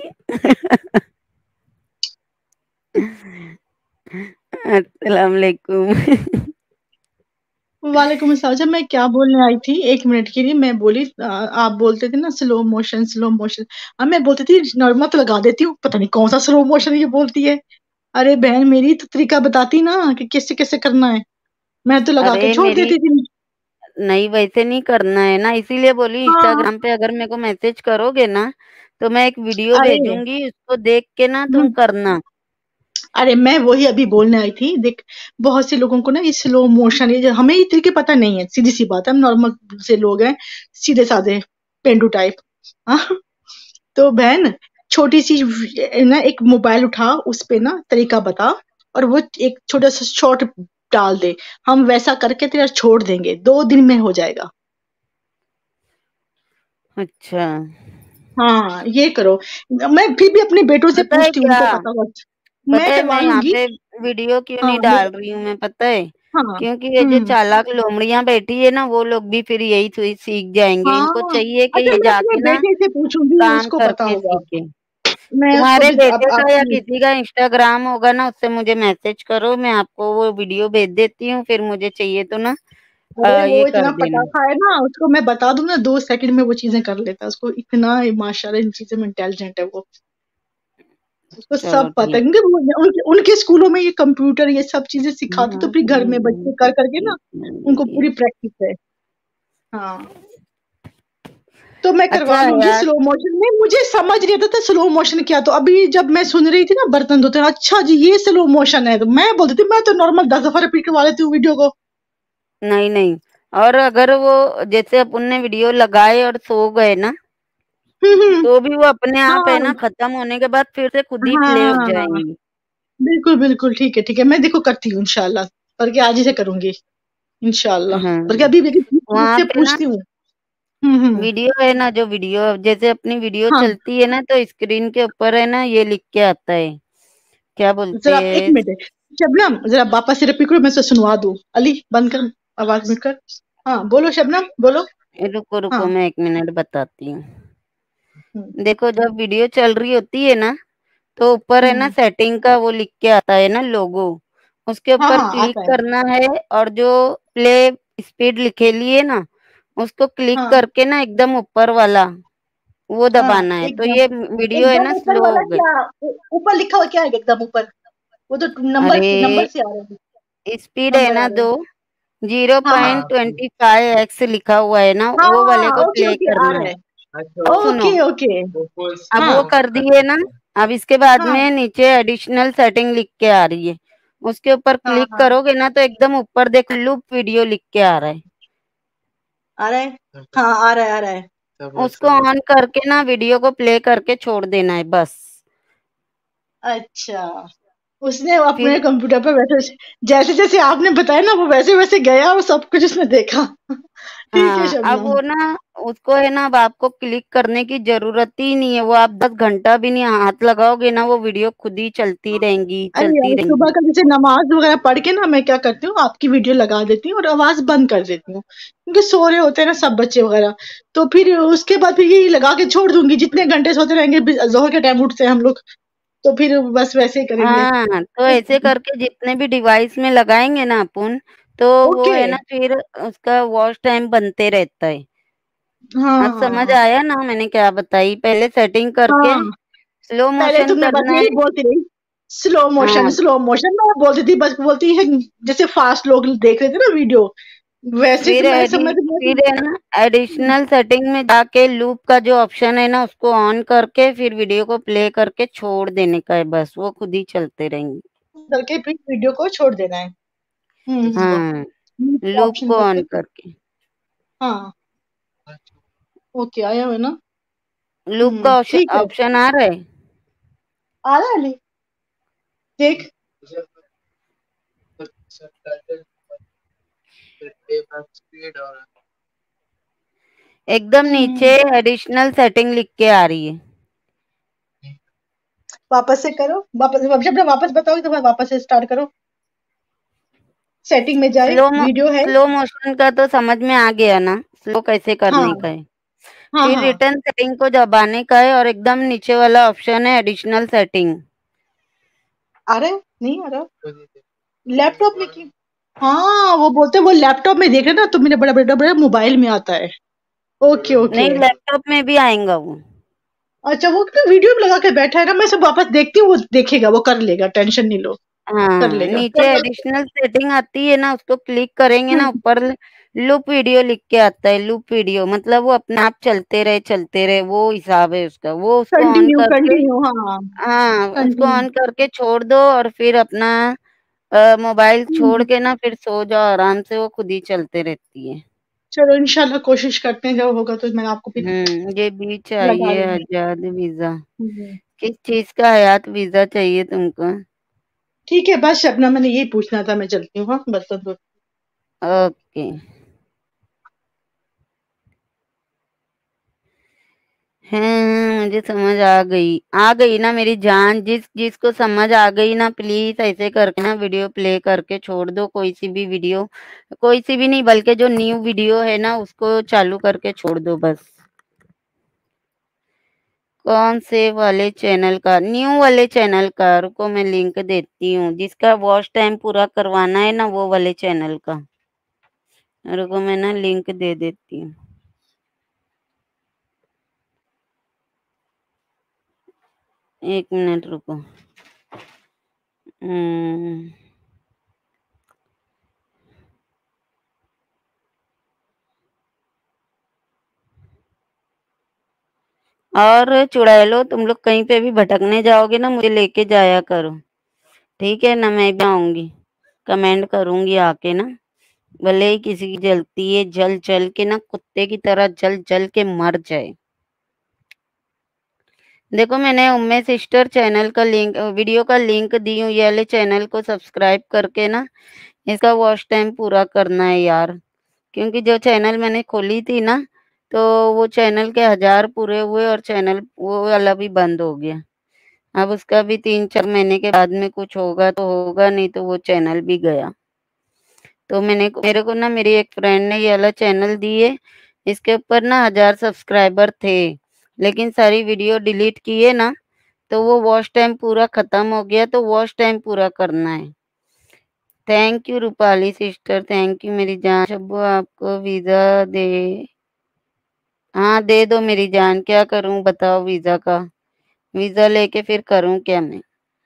अस्सलाम वालेकुम। वालेकुम अस्सलाम। अच्छा, मैं क्या बोलने आई थी, 1 मिनट के लिए मैं बोली आप बोलते थे ना स्लो मोशन। अब मैं बोलती थी नॉर्मल तो लगा देती हूँ, पता नहीं कौन सा स्लो मोशन ये बोलती है। अरे बहन मेरी तो तरीका बताती ना कि कैसे करना है, मैं तो लगा के अरे छोड़ मेरी देती थी। नहीं, वैसे नहीं करना है ना, इसीलिए बोली हाँ, इंस्टाग्राम पे अगर मेरे को मैसेज करोगे ना तो मैं एक वीडियो अरे भेजूंगी, उसको देख के ना तुम हम्म, करना। अरे मैं वही अभी बोलने आई थी। देख, बहुत से लोगों को ना ये स्लो मोशन, ये हमें ये तरीके पता नहीं है, सीधी सी बात है, हम नॉर्मल से लोग हैं, सीधे साधे पेंडू टाइप। हाँ, तो बहन छोटी सी ना एक मोबाइल उठा, उस पे ना तरीका बता, और वो एक छोटा सा शॉर्ट डाल दे, हम वैसा करके तेरा छोड़ देंगे, 2 दिन में हो जाएगा। अच्छा, हाँ, ये करो। मैं फिर भी अपने बेटों से पता है पूछती हूँ, क्या, उनको पता होगा। पता मैं है करवा मैं यहाँ लूंगी। पे वीडियो क्यों हाँ नहीं डाल रही हूँ मैं, पता है हाँ। क्योंकि ये जो चालाक लोमड़ियां बैठी है ना, वो लोग भी फिर यही सीख जाएंगे। इनको हाँ, चाहिए कि अच्छा ये मैं अपने जाके ना बेटे से पूछूंगी, काम उसको पता करके होगा। सीखे। मैं उसको तुम्हारे भी बेटे का या आपकी, किसी का इंस्टाग्राम होगा ना, उससे मुझे मैसेज करो, मैं आपको वो वीडियो भेज देती हूँ, फिर मुझे चाहिए तो ना अरे ये वो कर इतना देना। पटाखा है ना, उसको मैं बता दूं ना, 2 सेकंड में वो चीजें कर लेता है। उसको इतना माशाल्लाह इन चीजों में इंटेलिजेंट है वो, उसको चलो सब पता है, ठीक। क्योंकि उनके स्कूलों में ये कंप्यूटर ये सब चीजें सिखाते, तो फिर घर में बच्चे कर करके ना उनको पूरी प्रैक्टिस है। हाँ, तो मैं करवा अच्छा लूंगी यार, स्लो मोशन में। मुझे समझ नहीं आता था स्लो मोशन क्या, तो अभी जब मैं सुन रही थी ना बर्तन धोते हैं, अच्छा जी ये स्लो मोशन है, तो मैं बोलती थी मैं तो नॉर्मल 10 दफा रिपीट करवा लेती हूँ वीडियो को। नहीं नहीं, और अगर वो जैसे अपन ने वीडियो लगाए और सो गए ना, हम्म। तो भी वो अपने आप है हाँ ना खत्म होने के बाद फिर से खुद ही प्ले हो हाँ, जाएंगी। बिल्कुल बिल्कुल, ठीक है, मैं देखो करती हूँ इंशाल्लाह, बल्कि आज ही से करूंगी इंशाल्लाह, हाँ, बल्कि अभी वहां से पे ना पूछती हूँ। वीडियो है ना, जो वीडियो जैसे अपनी वीडियो हाँ, चलती है ना, तो स्क्रीन के ऊपर है ना ये लिख के आता है, क्या बोलते जरा एक हैं। मिनट, शबनम जरा पापा से रिपीट करो, मैं उसे सुनवा दूँ। अली बंद कर, आवाज म्यूट कर। हाँ बोलो शबनम, बोलो। रुको रुको, हाँ। मैं 1 मिनट बताती हूँ। हम्म देखो जब वीडियो चल रही होती है ना, तो ऊपर है ना हम्म, सेटिंग का वो लिख के आता है ना लोगो, उसके हाँ ऊपर हाँ क्लिक आता है। करना है, और जो प्ले स्पीड लिखेली है ना, उसको क्लिक हाँ करके ना एकदम ऊपर वाला वो हाँ, दबाना है, तो एकदम ये वीडियो है एकदम ना ऊपर स्लो वाला हो गई। क्या, ऊपर लिखा हुआ क्या है एकदम ऊपर? वो तो नंबर अरे से आ रहा है, स्पीड है नंबर आ ना रहा है। दो जीरो हाँ पॉइंट हाँ ट्वेंटी फाइव एक्स लिखा हुआ है ना, वो वाले हाँ, को ओके प्ले ओके आ करना रहा है। है। अब सुनो, ओके ओके। अब हाँ वो कर दिए ना, अब इसके बाद हाँ में नीचे एडिशनल सेटिंग लिख के आ रही है, उसके ऊपर हाँ क्लिक हाँ, करोगे ना तो एकदम ऊपर देख लूप वीडियो लिख के आ रहा है, आ रहा है। हाँ आ रहा है। उसको ऑन करके ना वीडियो को प्ले करके छोड़ देना है बस। अच्छा, उसने अपने फिर कंप्यूटर पर वैसे जैसे जैसे आपने बताया ना, वो वैसे वैसे गया और सब कुछ उसने देखा। ठीक है हाँ, अब शबनम। वो ना उसको है ना अब आपको क्लिक करने की ज़रूरत ही नहीं है, वो आप 10 घंटा भी नहीं हाथ लगाओगे ना वो वीडियो खुद ही चलती अरे चलती यार सुबह रहेंगी। का जैसे नमाज वगैरह पढ़ के ना मैं क्या करती हूँ आपकी वीडियो लगा देती हूँ और आवाज बंद कर देती हूँ, क्योंकि सो रहे होते हैं ना सब बच्चे वगैरह। तो फिर उसके बाद फिर यही लगा के छोड़ दूंगी, जितने घंटे सोते रहेंगे जोहर के टाइम उठते हैं हम लोग, तो फिर बस वैसे ही करेंगे। हाँ, तो ऐसे करके जितने भी डिवाइस में लगाएँगे ना अपन, तो वो ओके। है ना फिर उसका वॉच टाइम बनते रहता है। अब समझ हाँ आया ना मैंने क्या बताई? पहले सेटिंग करके हाँ, स्लो पहले मोशन तुमने बस करना है। यही बोलती रही, हाँ, स्लो मोशन में बोलती थी, बस बोलती है जैसे फास्ट लोग देख रहे थे ना वीडियो, वैसे फिर तो मैं समझ गई फिर है ना थी। एडिशनल सेटिंग में जाके लूप का जो ऑप्शन है ना उसको ऑन करके फिर वीडियो को प्ले करके छोड़ देने का है, बस वो खुद ही चलते रहेंगे। करके फिर वीडियो को छोड़ देना है। हाँ, लूप ऑप्शन को करके ऑन फिर। करके। हाँ ओके, आया हुआ ना। लूप का ठीक है। ऑप्शन आ रहा है। आ रहा है अली? देख। एकदम नीचे हम्म एडिशनल सेटिंग लिख के आ रही है। वापस से करो, वापस जब वापस बताओगे तो वापस से स्टार्ट करो। सेटिंग में जाए, वीडियो है। स्लो मोशन का तो समझ में आ गया ना, स्लो कैसे हाँ करने का है। हाँ फिर हाँ। रिटर्न सेटिंग को दबाने का है और एकदम नीचे वाला ऑप्शन है एडिशनल सेटिंग। आ रहा है? नहीं आ रहा लैपटॉप में की। हाँ वो बोलते हैं वो लैपटॉप में देख रहे ना, तो मेरे बड़ा बड़ा बड़ा मोबाइल में आता है। Okay okay. नहीं, लैपटॉप में भी आएगा वो। अच्छा वो तो वीडियो में लगा के बैठा है ना, मैं सब वापस देखती हूँ, वो देखेगा, वो कर लेगा, टेंशन नहीं लो। कर हाँ, लेगा। नीचे एडिशनल सेटिंग आती है ना उसको क्लिक करेंगे ना ऊपर लूप वीडियो लिख के आता है। लूप वीडियो मतलब वो अपने आप चलते रहे वो हिसाब है उसका। वो उसको ऑन कंटिन्यू करके कंटिन्यू, हाँ हाँ उसको कंटिन्यू। ऑन करके छोड़ दो और फिर अपना मोबाइल छोड़ के ना फिर सो जाओ आराम से, वो खुद ही चलते रहती है। चलो इंशाल्लाह कोशिश करते हैं, जब होगा तो मैं आपको फिर ये भी लगा चाहिए लूंगी। आजाद वीजा। हम्म, किस चीज का हयात वीजा चाहिए तुमको? ठीक है बस शबनम, मैंने यही पूछना था, मैं चलती हूँ, हाँ बर्तन धो। ओके। हाँ, मुझे समझ आ गई ना मेरी जान। जिसको समझ आ गई ना प्लीज ऐसे करके ना वीडियो प्ले करके छोड़ दो, कोई सी भी वीडियो, कोई सी भी नहीं बल्कि जो न्यू वीडियो है ना उसको चालू करके छोड़ दो बस। कौन से वाले चैनल का? न्यू वाले चैनल का, रुको मैं लिंक देती हूँ। जिसका वॉच टाइम पूरा करवाना है ना वो वाले चैनल का, रुको मैं ना लिंक दे देती हूँ। एक मिनट रुको। हम्म और चुड़ैलो, तुम लोग कहीं पे भी भटकने जाओगे ना मुझे लेके जाया करो, ठीक है ना? मैं भी आऊंगी, कमेंट करूंगी आके ना। भले ही किसी की जलती है, जल जल के ना कुत्ते की तरह जल जल के मर जाए। देखो मैंने उम्मे सिस्टर चैनल का लिंक, वीडियो का लिंक दी हूँ। ये वाले चैनल को सब्सक्राइब करके ना इसका वॉच टाइम पूरा करना है यार, क्योंकि जो चैनल मैंने खोली थी ना तो वो चैनल के 1000 पूरे हुए और चैनल वो वाला भी बंद हो गया। अब उसका भी 3-4 महीने के बाद में कुछ होगा तो होगा, नहीं तो वो चैनल भी गया। तो मेरे को ना मेरी एक फ्रेंड ने ये वाला चैनल दी है। इसके ऊपर ना 1000 सब्सक्राइबर थे, लेकिन सारी वीडियो डिलीट किए ना तो वो वॉच टाइम पूरा खत्म हो गया। तो वॉच टाइम पूरा करना है। Thank you Rupali sister, thank you मेरी जान। शब्बू आपको वीजा दे? हाँ दे दो मेरी जान, क्या करूं बताओ वीजा का? वीजा लेके फिर करूं क्या मैं?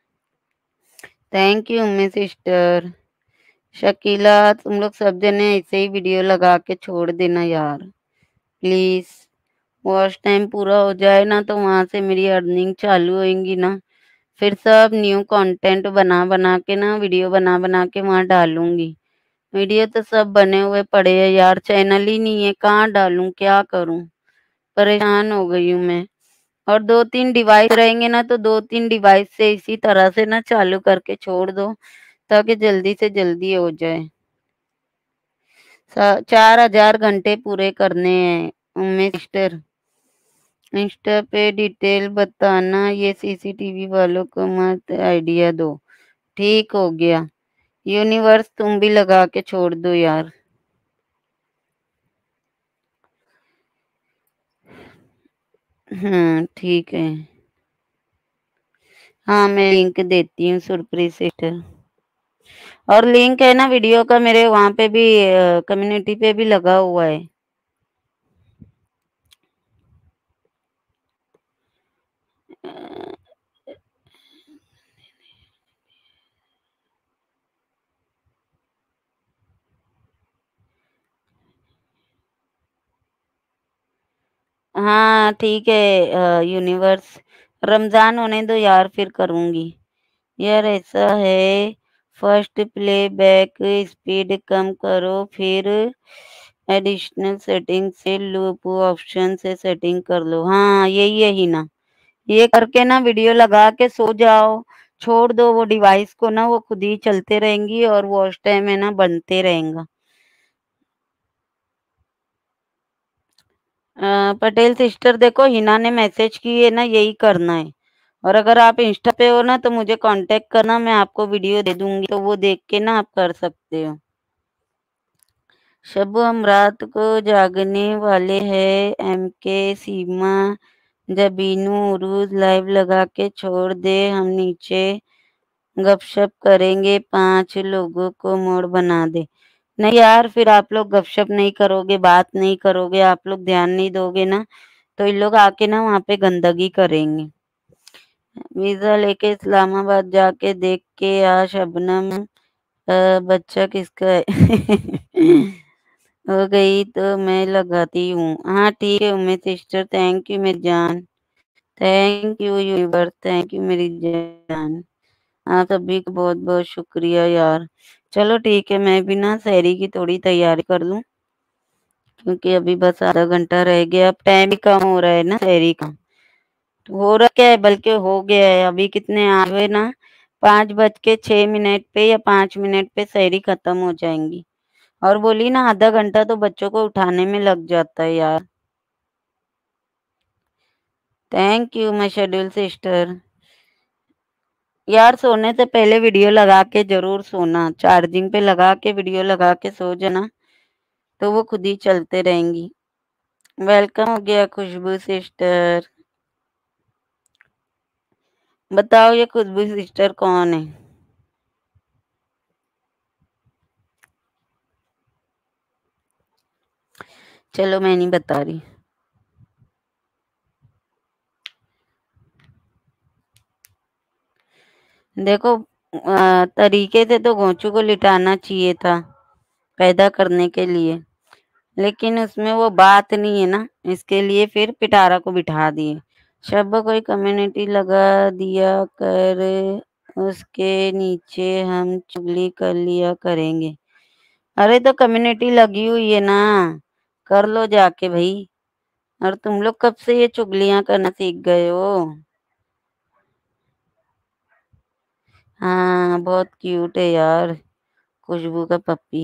Thank you Ummi sister. Shakila, तुम लोग सब जने ऐसे ही वीडियो लगा के छोड़ देना यार प्लीज। वॉच टाइम पूरा हो जाए ना तो वहां से मेरी अर्निंग चालू होएंगी ना, फिर सब न्यू कंटेंट बना बना के ना वीडियो बना बना के वहां डालूंगी। वीडियो तो सब बने हुए पड़े हैं यार, चैनल ही नहीं है, कहाँ डालूं, क्या करूं? परेशान हो गई हूँ मैं। और 2-3 डिवाइस रहेंगे ना तो 2-3 डिवाइस से इसी तरह से ना चालू करके छोड़ दो ताकि जल्दी से जल्दी हो जाए। 4000 घंटे पूरे करने हैं। उम्मे सिस्टर इंस्टा पे डिटेल बताना, ये सीसीटीवी वालों को मत आइडिया दो। ठीक हो गया। यूनिवर्स तुम भी लगा के छोड़ दो यार। हाँ ठीक है। हाँ मैं लिंक देती हूँ सुरप्रीत सिस्टर। और लिंक है ना वीडियो का मेरे वहां पे भी कम्युनिटी पे भी लगा हुआ है। हाँ ठीक है यूनिवर्स, रमजान होने दो यार फिर करूंगी यार। ऐसा है, फर्स्ट प्लेबैक स्पीड कम करो, फिर एडिशनल सेटिंग से लूप ऑप्शन से सेटिंग कर लो। हाँ यही है ही ना, ये करके ना वीडियो लगा के सो जाओ, छोड़ दो वो डिवाइस को ना, वो खुद ही चलते रहेंगी और वॉच टाइम है ना बनते रहेगा। पटेल सिस्टर देखो हिना ने मैसेज की है ना, यही करना है। और अगर आप इंस्टा पे हो ना तो मुझे कांटेक्ट करना, मैं आपको वीडियो दे दूंगी तो वो देख के ना आप कर सकते हो। शब हम रात को जागने वाले हैं, एमके सीमा जबीनू उरूज लाइव लगा के छोड़ दे, हम नीचे गपशप करेंगे, 5 लोगों को मोड़ बना दे। नहीं यार फिर आप लोग गपशप नहीं करोगे, बात नहीं करोगे, आप लोग ध्यान नहीं दोगे ना, तो इन लोग आके ना वहाँ पे गंदगी करेंगे। वीजा लेके इस्लामाबाद जाके देख के आ शबनम, बच्चा किसका है? हो गई तो मैं लगाती हूँ। हाँ ठीक है उम्मीद सिस्टर, थैंक यू मेरी जान, thank you universe, thank you मेरी जान। आप सभी को बहुत बहुत शुक्रिया यार। चलो ठीक है, मैं भी ना सहरी की थोड़ी तैयारी कर लूँ, क्योंकि अभी बस आधा घंटा रह गया, अब टाइम भी कम हो रहा है ना सहरी का। तो हो रहा क्या है, बल्कि हो गया है, अभी कितने आ गए ना, 5:06 पे या 5 मिनट पे सहरी खत्म हो जाएंगी। और बोली ना आधा घंटा तो बच्चों को उठाने में लग जाता है यार। Thank you my schedule sister. यार सोने से पहले वीडियो लगा के जरूर सोना, चार्जिंग पे लगा के वीडियो लगा के सो जाना, तो वो खुद ही चलते रहेंगी। वेलकम हो गया खुशबू सिस्टर। बताओ ये खुशबू सिस्टर कौन है? चलो मैं नहीं बता रही। देखो तरीके से तो गोचू को लिटाना चाहिए था पैदा करने के लिए, लेकिन उसमें वो बात नहीं है ना, इसके लिए फिर पिटारा को बिठा दिए। शब कोई कम्युनिटी लगा दिया कर, उसके नीचे हम चुगली कर लिया करेंगे। अरे तो कम्युनिटी लगी हुई है ना, कर लो जाके भाई। और तुम लोग कब से ये चुगलियां करना सीख गए हो? हाँ बहुत क्यूट है यार खुशबू का पप्पी।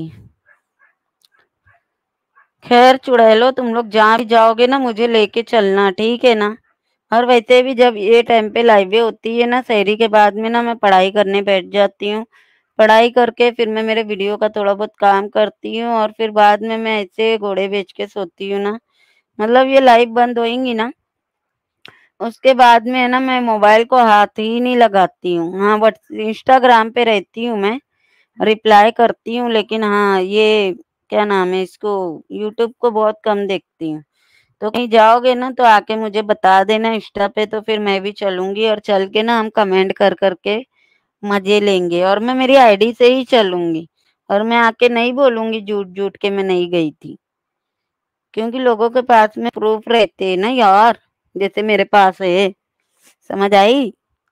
खैर चुड़ैलो, तुम लोग जहाँ भी जाओगे ना मुझे लेके चलना, ठीक है ना। और वैसे भी जब ये टाइम पे लाइवें होती है ना सहरी के बाद में ना, मैं पढ़ाई करने बैठ जाती हूँ। पढ़ाई करके फिर मैं मेरे वीडियो का थोड़ा बहुत काम करती हूँ, और फिर बाद में मैं ऐसे घोड़े बेच के सोती हूँ ना। मतलब ये लाइव बंद होएंगी ना, उसके बाद में है ना मैं मोबाइल को हाथ ही नहीं लगाती हूँ। हाँ बट इंस्टाग्राम पे रहती हूँ मैं, रिप्लाई करती हूँ, लेकिन हाँ ये क्या नाम है इसको, यूट्यूब को बहुत कम देखती हूँ। तो कहीं जाओगे ना तो आके मुझे बता देना इंस्टा पे, तो फिर मैं भी चलूंगी, और चल के ना हम कमेंट कर करके मजे लेंगे, और मैं मेरी आईडी से ही चलूंगी। और मैं आके नहीं बोलूंगी झूठ झूठ के मैं नहीं गई थी, क्योंकि लोगों के पास में प्रूफ रहते हैं ना यार, जैसे मेरे पास है। समझ आई?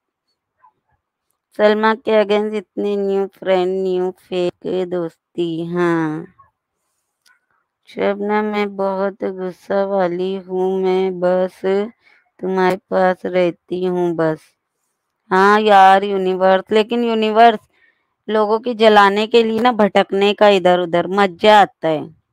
सलमा के अगेंस्ट इतनी न्यू फ्रेंड, न्यू फेक दोस्ती। हाँ शबनम मैं बहुत गुस्सा वाली हूँ, मैं बस तुम्हारे पास रहती हूँ बस। हाँ यार यूनिवर्स, लेकिन यूनिवर्स लोगों की जलाने के लिए ना भटकने का इधर उधर मजा आता है।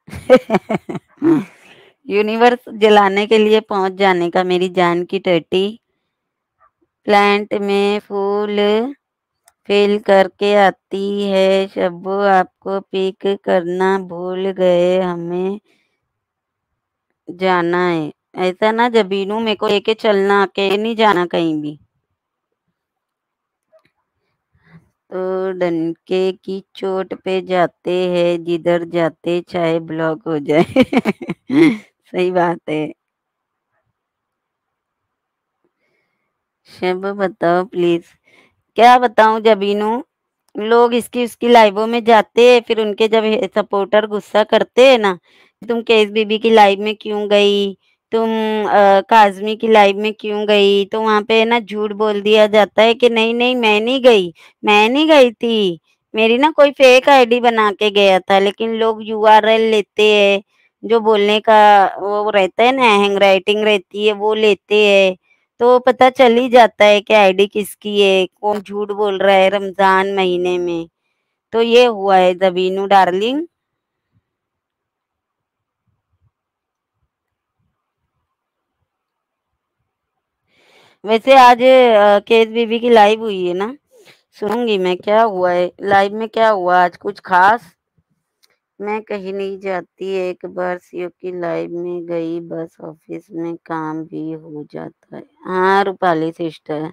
यूनिवर्स जलाने के लिए पहुंच जाने का मेरी जान की टटी। प्लांट में फूल फिल करके आती है। शब्बू आपको पिक करना भूल गए, हमें जाना है। ऐसा ना जबीनू, मेरे को लेके चलना, अकेले नहीं जाना कहीं भी। तो डंके की चोट पे जाते हैं, जिधर जाते चाहे ब्लॉक हो जाए। सही बात है। शब बताओ प्लीज। क्या बताऊं जबीनू, लोग इसकी उसकी लाइवों में जाते हैं, फिर उनके जब सपोर्टर गुस्सा करते हैं ना, तुम केस बीबी की लाइव में क्यों गई, तुम काजमी की लाइव में क्यों गई, तो वहां पे ना झूठ बोल दिया जाता है कि नहीं नहीं मैं नहीं गई, मैं नहीं गई थी, मेरी ना कोई फेक आईडी बना के गया था। लेकिन लोग यूआरएल लेते हैं, जो बोलने का वो रहता है ना, हैंड राइटिंग रहती है, वो लेते हैं, तो पता चल ही जाता है कि आईडी किसकी है, कौन झूठ बोल रहा है रमजान महीने में। तो ये हुआ है जबीनू डार्लिंग। वैसे आज केस बीबी की लाइव हुई है ना, सुनूंगी मैं क्या हुआ है लाइव में, क्या हुआ आज कुछ खास। मैं कहीं नहीं जाती, एक बार सीओ की लाइव में गई, बस ऑफिस में काम भी हो जाता है। हाँ रूपाली सिस्टर।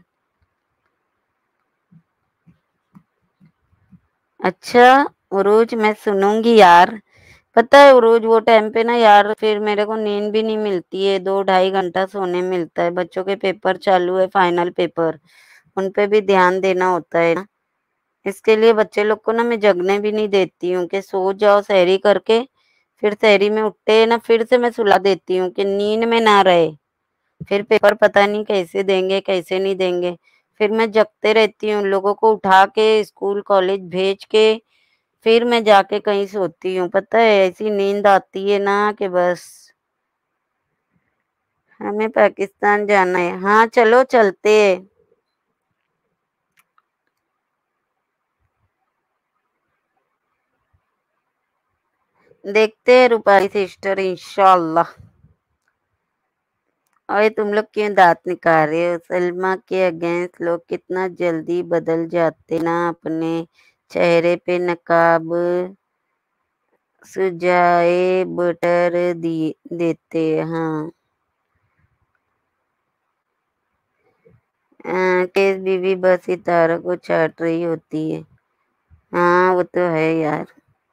अच्छा उरूज, मैं सुनूंगी यार। पता है उरूज, वो टाइम पे ना यार फिर मेरे को नींद भी नहीं मिलती है, 2-2.5 घंटा सोने मिलता है। बच्चों के पेपर चालू है, फाइनल पेपर, उन पे भी ध्यान देना होता है ना। इसके लिए बच्चे लोग को ना मैं जगने भी नहीं देती हूँ कि सो जाओ सहरी करके, फिर सहरी में उठते हैं ना, फिर से मैं सुला देती हूँ कि नींद में ना रहे। फिर पेपर पता नहीं कैसे देंगे कैसे नहीं देंगे, फिर मैं जगते रहती हूँ, लोगों को उठा के स्कूल कॉलेज भेज के फिर मैं जाके कहीं सोती हूँ। पता है ऐसी नींद आती है ना कि बस। हमें पाकिस्तान जाना है, हाँ चलो चलते हैं। देखते हैं रूपाली सिस्टर, इंशाल्लाह। अरे तुम लोग क्यों दांत निकाल रहे हो? सलमा के अगेंस्ट लोग कितना जल्दी बदल जाते ना, अपने चेहरे पे नकाब सुजाए बटर देते। हाँ केस बीवी बस सितारों को चाट रही होती है। हाँ वो तो है यार।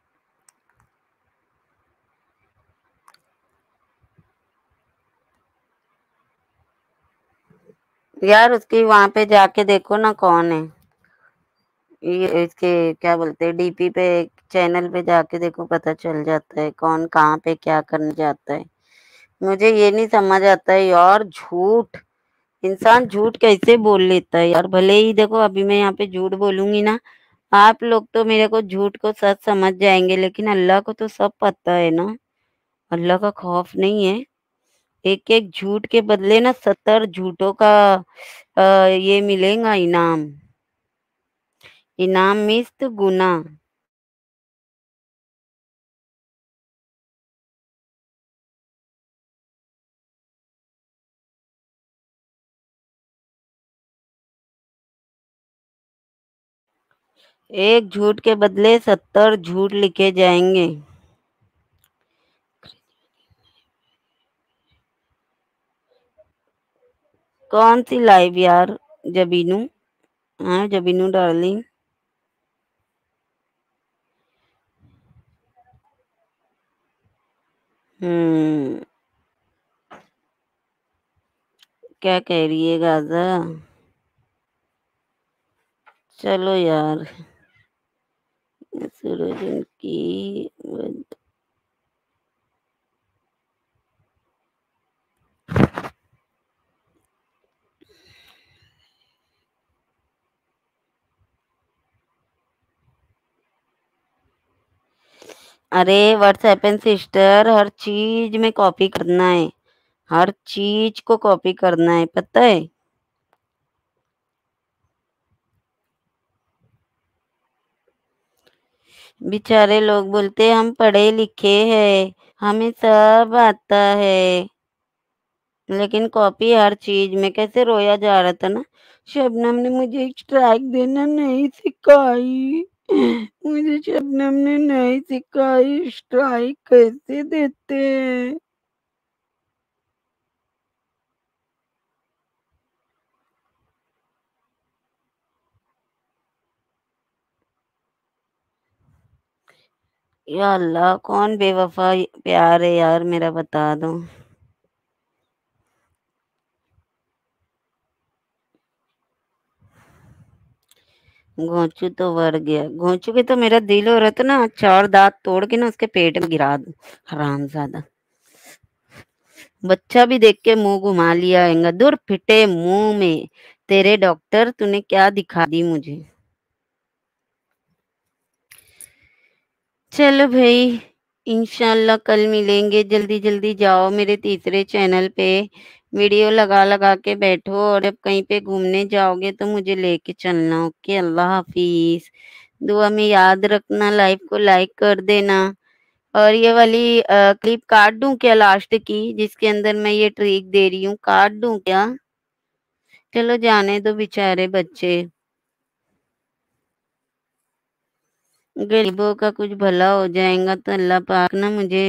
यार उसकी वहां पे जाके देखो ना कौन है, ये इसके क्या बोलते हैं डीपी पे, चैनल पे जाके देखो, पता चल जाता है कौन कहाँ पे क्या करने जाता है। मुझे ये नहीं समझ आता है यार, झूठ, इंसान झूठ कैसे बोल लेता है यार। भले ही देखो अभी मैं यहाँ पे झूठ बोलूंगी ना, आप लोग तो मेरे को झूठ को सच समझ जाएंगे, लेकिन अल्लाह को तो सब पता है ना। अल्लाह का खौफ नहीं है? एक एक झूठ के बदले ना 70 झूठों का ये मिलेगा इनाम। इनाम मिस्त गुना। एक झूठ के बदले 70 झूठ लिखे जाएंगे। कौन सी लाइव यार जबीनू? हाँ जबीनू डार्लिंग। हम्म, क्या कह रही है गाजा? चलो यार, सूरज की। अरे व्हाट्सएप एंड सिस्टर, हर चीज में कॉपी करना है, हर चीज को कॉपी करना है, पता है। बेचारे लोग बोलते हम पढ़े लिखे हैं, हमें सब आता है, लेकिन कॉपी हर चीज में। कैसे रोया जा रहा था ना, शबनम ने मुझे स्ट्राइक देना नहीं सिखाई, मुझे शबनम ने नहीं सिखाई स्ट्राइक कैसे देते हैं। या अल्लाह, कौन बेवफा प्यार है यार मेरा, बता दो। घोंचू तो मर गया, घोंचू के तो मेरा दिल हो रहा था ना चार दांत तोड़ के ना उसके पेट में गिरा दूं, हरामजादा। बच्चा भी देख के मुंह घुमा लिया हैगा, दूर फिटे मुंह में तेरे डॉक्टर, तूने क्या दिखा दी मुझे। चलो भाई, इंशाल्लाह कल मिलेंगे। जल्दी जल्दी जाओ मेरे तीसरे चैनल पे, वीडियो लगा लगा के बैठो, और जब कहीं पे घूमने जाओगे तो मुझे लेके चलना। ओके, अल्लाह हाफिज। दुआ में याद रखना, लाइव को लाइक कर देना। और ये वाली क्लिप काट दूं क्या लास्ट की, जिसके अंदर मैं ये ट्रिक दे रही हूँ, काट दूं क्या? चलो जाने दो बेचारे बच्चे, गरीबों का कुछ भला हो जाएगा तो अल्लाह पाक ना मुझे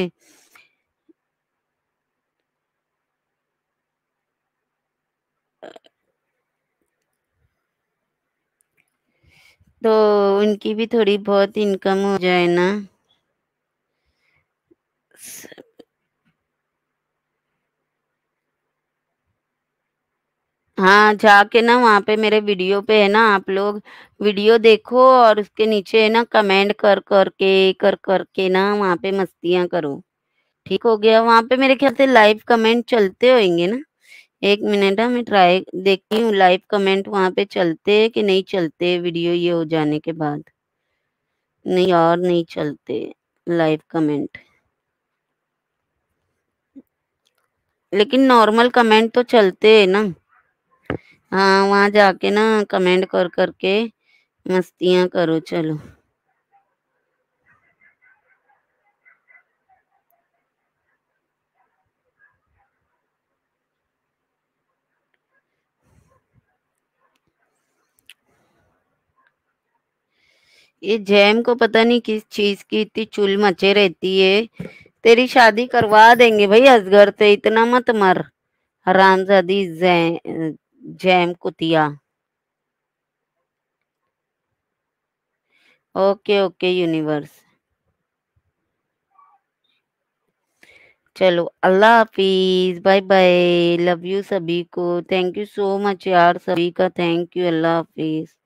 तो उनकी भी थोड़ी बहुत इनकम हो जाए ना। हाँ, जाके ना वहाँ पे मेरे वीडियो पे है ना, आप लोग वीडियो देखो और उसके नीचे है ना कमेंट कर करके ना वहाँ पे मस्तियां करो। ठीक हो गया? वहाँ पे मेरे ख्याल से लाइव कमेंट चलते होंगे ना। एक मिनट, मैं ट्राई देखती हूँ लाइव कमेंट वहाँ पे चलते कि नहीं चलते वीडियो ये हो जाने के बाद। नहीं और नहीं चलते लाइव कमेंट, लेकिन नॉर्मल कमेंट तो चलते है ना। हाँ, वहाँ जाके ना कमेंट कर करके मस्तियां करो। चलो, ये जैम को पता नहीं किस चीज की इतनी चुल मचे रहती है। तेरी शादी करवा देंगे भाई असगर से, इतना मत मर हरामजादी जैम कुतिया। ओके ओके यूनिवर्स, चलो अल्लाह हाफिज, बाय बाय, लव यू सभी को, थैंक यू सो मच यार, सभी का थैंक यू, अल्लाह हाफिज।